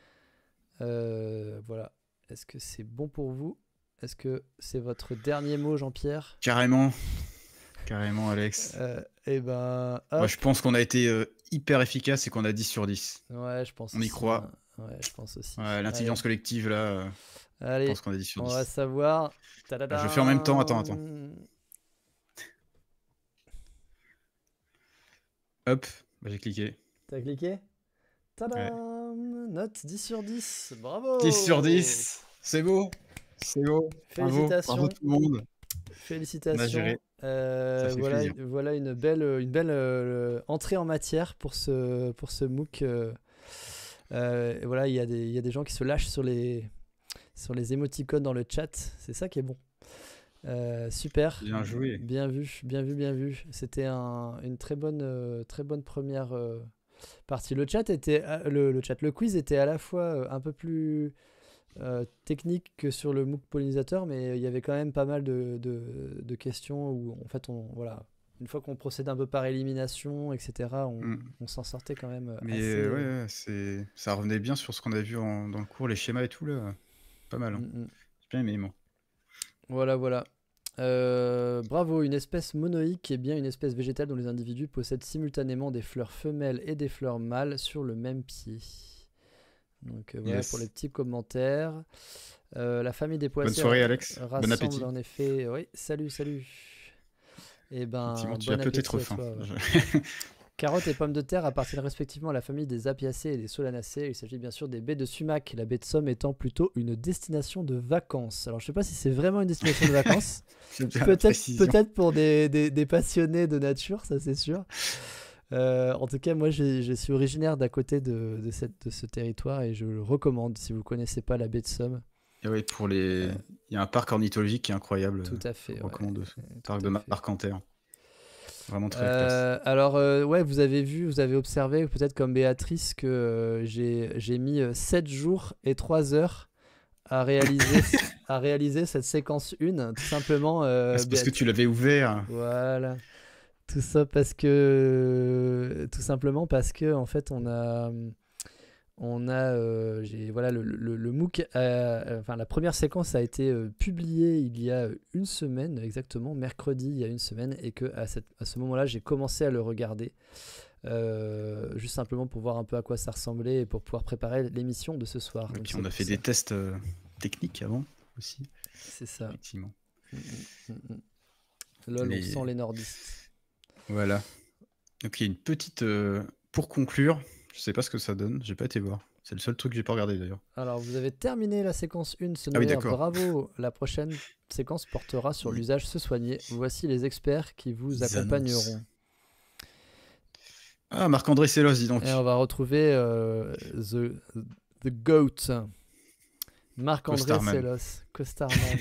Voilà. Est-ce que c'est bon pour vous? Est-ce que c'est votre dernier mot, Jean-Pierre? Carrément, Alex. Et ben, moi, je pense qu'on a été hyper efficace et qu'on a 10 sur 10. Ouais, je pense on y croit. Ouais, je pense aussi. Ouais, l'intelligence collective, là, allez, je pense qu'on a 10 sur 10. On va savoir. Je fais en même temps, attends. Hop, bah, j'ai cliqué. T'as cliqué? Tadam, ouais. Note 10 sur 10, bravo! 10 sur 10, c'est beau. Félicitations. Bravo tout le monde. Félicitations. On a géré. Voilà une belle entrée en matière pour ce MOOC. Voilà, il y a des gens qui se lâchent sur les émoticônes dans le chat. C'est ça qui est bon. Super. Bien joué. Bien vu. C'était une très bonne première partie. Le quiz était à la fois un peu plus technique que sur le MOOC pollinisateur, mais il y avait quand même pas mal de questions où en fait voilà, une fois qu'on procède un peu par élimination, etc., on s'en sortait quand même. Mais ouais, ça revenait bien sur ce qu'on a vu dans le cours, les schémas et tout là, pas mal. Hein. J'ai bien aimé moi. Voilà. Bravo, une espèce monoïque est bien une espèce végétale dont les individus possèdent simultanément des fleurs femelles et des fleurs mâles sur le même pied. Donc voilà pour les petits commentaires. La famille des poissons. Bonne soirée Alex, bon appétit. En effet, oui, salut. Et ben, tu as peut-être faim. Carottes et pommes de terre appartiennent respectivement à la famille des apiacées et des solanacées. Il s'agit bien sûr des baies de sumac, la baie de Somme étant plutôt une destination de vacances. Alors je sais pas si c'est vraiment une destination de vacances. Peut-être pour des passionnés de nature, ça c'est sûr. En tout cas, moi je suis originaire d'à côté de ce territoire et je le recommande si vous ne connaissez pas la baie de Somme. Et oui, il y a un parc ornithologique qui est incroyable. Tout à fait. Je recommande le parc de Marcanterre. Vraiment très classe. Alors, ouais, vous avez observé, peut-être comme Béatrice, que j'ai mis 7 jours et 3 heures à réaliser cette séquence 1, tout simplement. C'est parce que tu l'avais ouvert. Voilà. Tout ça tout simplement parce que en fait le MOOC, la première séquence a été publiée il y a une semaine exactement, mercredi il y a une semaine, et que à ce moment-là j'ai commencé à le regarder juste simplement pour voir un peu à quoi ça ressemblait et pour pouvoir préparer l'émission de ce soir. Et puis on a fait des tests techniques avant aussi. C'est ça. Effectivement. Lol, on sent les nordistes. Voilà. Donc il y a une petite... pour conclure, je sais pas ce que ça donne, j'ai pas été voir. C'est le seul truc que j'ai pas regardé d'ailleurs. Alors vous avez terminé la séquence 1, bravo. La prochaine séquence portera sur l'usage se soigner. Voici les experts qui vous accompagneront. Ah, Marc-André Sellos, dis donc. Et on va retrouver the GOAT. Marc-André Sellos, Costarman.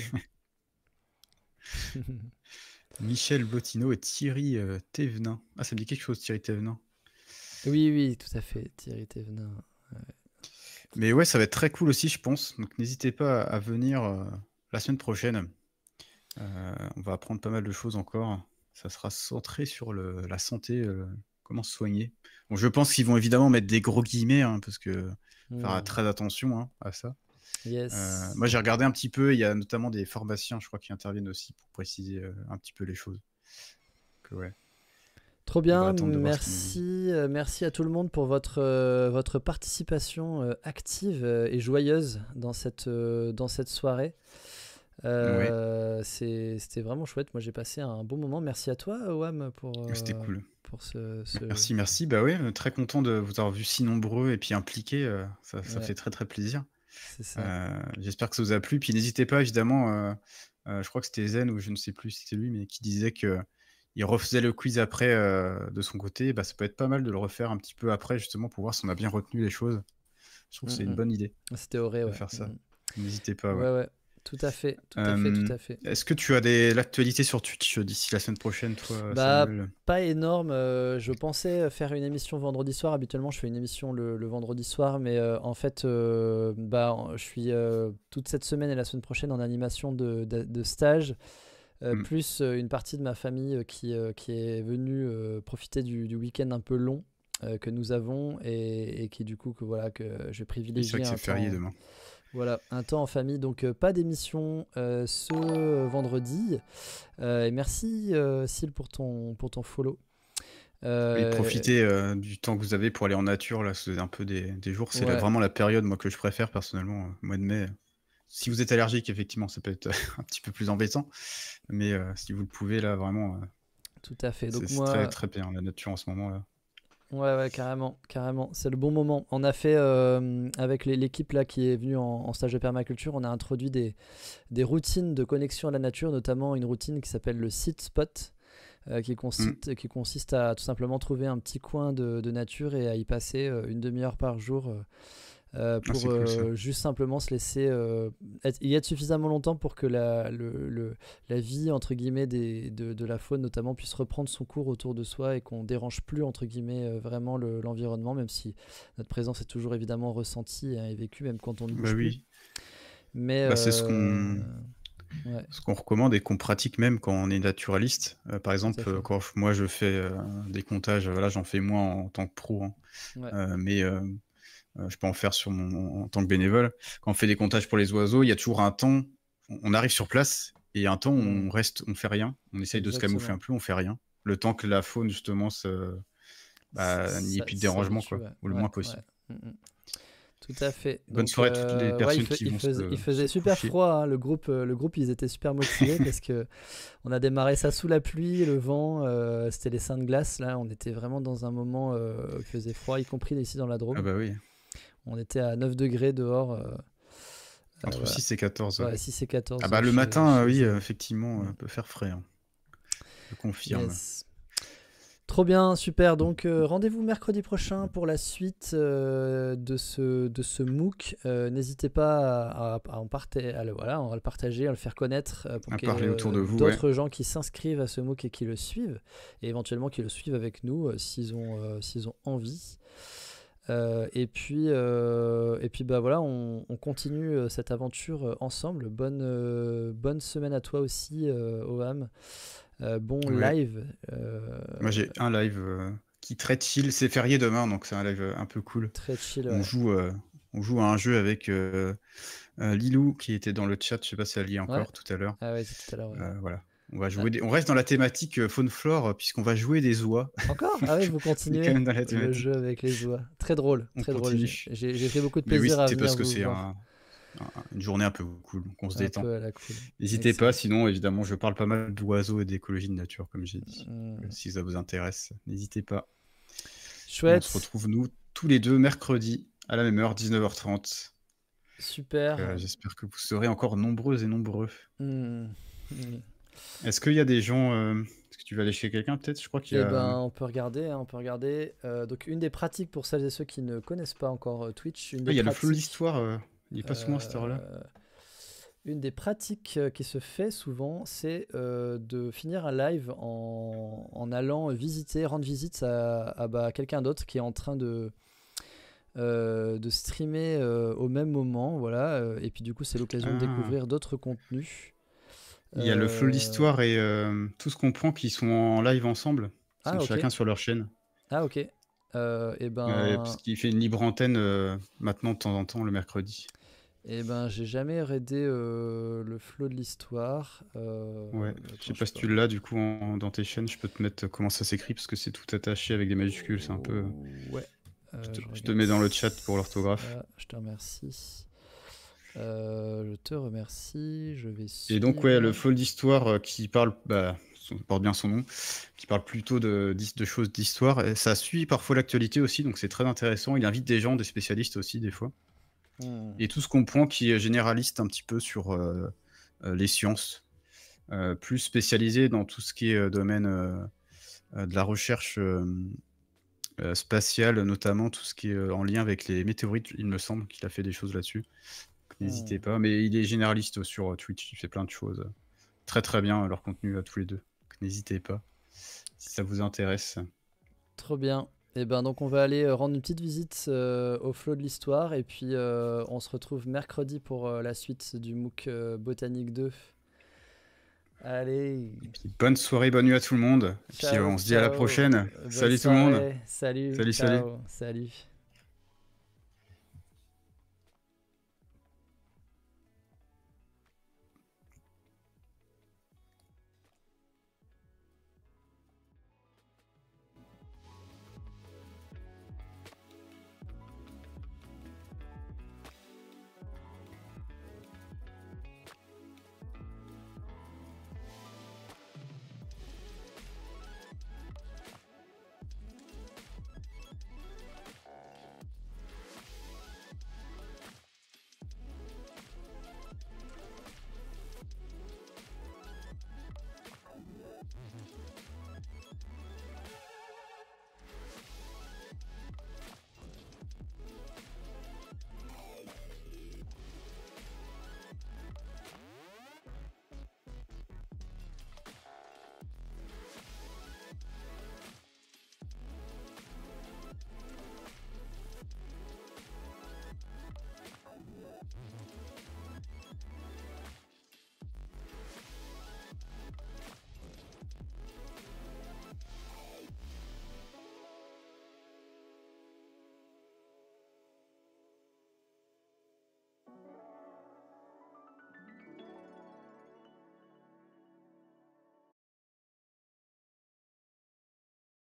Michel Bottino et Thierry Thévenin. Ah, ça me dit quelque chose, Thierry Thévenin. Oui, tout à fait, Thierry Thévenin. Ouais. Mais ouais, ça va être très cool aussi, je pense. Donc n'hésitez pas à venir la semaine prochaine. On va apprendre pas mal de choses encore. ça sera centré sur la santé, comment se soigner. Bon, je pense qu'ils vont évidemment mettre des gros guillemets, hein, parce que faire très attention à ça. Yes. Moi, j'ai regardé un petit peu, il y a notamment des pharmaciens, je crois, qui interviennent aussi pour préciser un petit peu les choses. Donc, ouais. Trop bien, merci à tout le monde pour votre participation active et joyeuse dans cette soirée. C'était vraiment chouette, moi j'ai passé un bon moment. Merci à toi Wam c'était cool. Pour Merci. Bah ouais, très content de vous avoir vu si nombreux et puis impliqués, ça fait très très plaisir. C'est ça. J'espère que ça vous a plu, puis n'hésitez pas évidemment, je crois que c'était Zen ou je ne sais plus si c'était lui, mais qui disait que il refaisait le quiz après de son côté. Bah, ça peut être pas mal de le refaire un petit peu après, justement, pour voir si on a bien retenu les choses. Je trouve que c'est une bonne idée. C'était Auré, de faire ça. N'hésitez pas. Ouais, tout à fait. Est-ce que tu as l'actualité sur Twitch d'ici la semaine prochaine, toi, Samuel ? Pas énorme. Je pensais faire une émission vendredi soir. Habituellement, je fais une émission le vendredi soir, mais en fait, je suis toute cette semaine et la semaine prochaine en animation de stage. Plus une partie de ma famille qui est venue profiter du week-end un peu long que nous avons et qui du coup que je privilégie. C'est vrai que c'est férié demain. Voilà, un temps en famille, donc pas d'émission ce vendredi. Et merci Syl pour ton follow. Et profitez du temps que vous avez pour aller en nature, là, c'est un peu des jours. C'est vraiment la période moi que je préfère personnellement, mois de mai. Si vous êtes allergique, effectivement, ça peut être un petit peu plus embêtant. Mais si vous le pouvez, là, vraiment... Tout à fait. C'est très, très bien, la nature, en ce moment, là. Ouais, carrément. C'est le bon moment. On a fait, avec l'équipe là qui est venue en stage de permaculture, on a introduit des routines de connexion à la nature, notamment une routine qui s'appelle le Sit Spot, qui consiste à tout simplement trouver un petit coin de nature et à y passer une demi-heure par jour. Pour cool, juste simplement se laisser y être suffisamment longtemps pour que la vie entre guillemets de la faune notamment puisse reprendre son cours autour de soi et qu'on dérange plus entre guillemets vraiment l'environnement, même si notre présence est toujours évidemment ressentie et vécue même quand on ne bouge plus. Mais c'est ce qu'on recommande et qu'on pratique même quand on est naturaliste. Par exemple, quand moi je fais des comptages, là j'en fais moins en tant que pro, hein. Mais je peux en faire en tant que bénévole. Quand on fait des comptages pour les oiseaux, il y a toujours un temps, on arrive sur place, et il y a un temps où on reste, on fait rien. On essaye de se camoufler un peu, on fait rien. Le temps que la faune, justement, n'y ait plus de dérangement, ou le moins possible. Tout à fait. Bonne soirée à toutes les personnes qui vont il faisait super froid, hein. Le groupe, ils étaient super motivés parce qu'on a démarré ça sous la pluie, le vent, c'était les seins de glace. Là, on était vraiment dans un moment où il faisait froid, y compris ici dans la Drôme. Ah bah oui. On était à 9 degrés dehors. Entre 6 et 14. Ouais, 6 et 14. Ah bah le matin, oui, effectivement, peut faire frais. Hein. Je confirme. Yes. Trop bien, super. Donc rendez-vous mercredi prochain pour la suite de ce MOOC. N'hésitez pas à le partager, à le faire connaître pour qu'il y ait d'autres gens qui s'inscrivent à ce MOOC et qui le suivent, et éventuellement qui le suivent avec nous s'ils ont envie. Et puis voilà, on continue cette aventure ensemble. Bonne semaine à toi aussi, Oham. Live. Moi j'ai un live qui est très chill. C'est férié demain, donc c'est un live un peu cool. Très chill. On joue à un jeu avec Lilou qui était dans le chat. Je sais pas si elle y est encore tout à l'heure. Ah ouais, c'est tout à l'heure. Ouais. Voilà. On va jouer on reste dans la thématique faune-flore puisqu'on va jouer des oies. Encore ? Ah oui, vous continuez le jeu avec les oies. Très drôle, très drôle. J'ai fait beaucoup de plaisir à venir parce que vous c'est voir. Une journée un peu cool, donc on se détend. Cool. N'hésitez pas, sinon évidemment je parle pas mal d'oiseaux et d'écologie de nature comme j'ai dit. Si ça vous intéresse, n'hésitez pas. Chouette. On se retrouve nous tous les deux mercredi à la même heure, 19h30. Super. J'espère que vous serez encore nombreuses et nombreux. Est-ce qu'il y a des gens... Est-ce que tu vas aller chez quelqu'un peut-être ? Je crois qu'il y a... on peut regarder. Donc une des pratiques pour celles et ceux qui ne connaissent pas encore Twitch... il y a le flou de l'histoire, il n'est pas souvent à cette heure-là. Une des pratiques qui se fait souvent, c'est de finir un live en allant rendre visite à quelqu'un d'autre qui est en train de streamer au même moment. Voilà, et puis du coup c'est l'occasion de découvrir d'autres contenus. Il y a le flow de l'histoire et tout ce qu'on prend qui sont en live ensemble. Ils sont ok. chacun sur leur chaîne. Ah, ok. Parce qu'il fait une libre antenne maintenant de temps en temps le mercredi. J'ai jamais raidé le flow de l'histoire. Ouais, je sais pas si tu l'as du coup dans tes chaînes, je peux te mettre comment ça s'écrit parce que c'est tout attaché avec des majuscules, c'est un peu. Ouais. Je te mets dans le chat pour l'orthographe. Je te remercie. Je te remercie. Je vais Et donc, ouais, le flow d'histoire qui parle, porte bien son nom, qui parle plutôt de choses d'histoire. Et ça suit parfois l'actualité aussi, donc c'est très intéressant. Il invite des gens, des spécialistes aussi, des fois. Et tout ce qu'on prend qui est généraliste un petit peu sur les sciences, plus spécialisé dans tout ce qui est domaine de la recherche spatiale, notamment tout ce qui est en lien avec les météorites. Il me semble qu'il a fait des choses là-dessus. N'hésitez pas, mais il est généraliste sur Twitch, il fait plein de choses. Très très bien leur contenu à tous les deux. N'hésitez pas si ça vous intéresse. Trop bien. Donc on va aller rendre une petite visite au flow de l'histoire et puis on se retrouve mercredi pour la suite du MOOC Botanique 2. Allez. Et puis, bonne soirée, bonne nuit à tout le monde. Et puis on se dit à la prochaine. Salut tout le monde. Salut. Salut. Salut.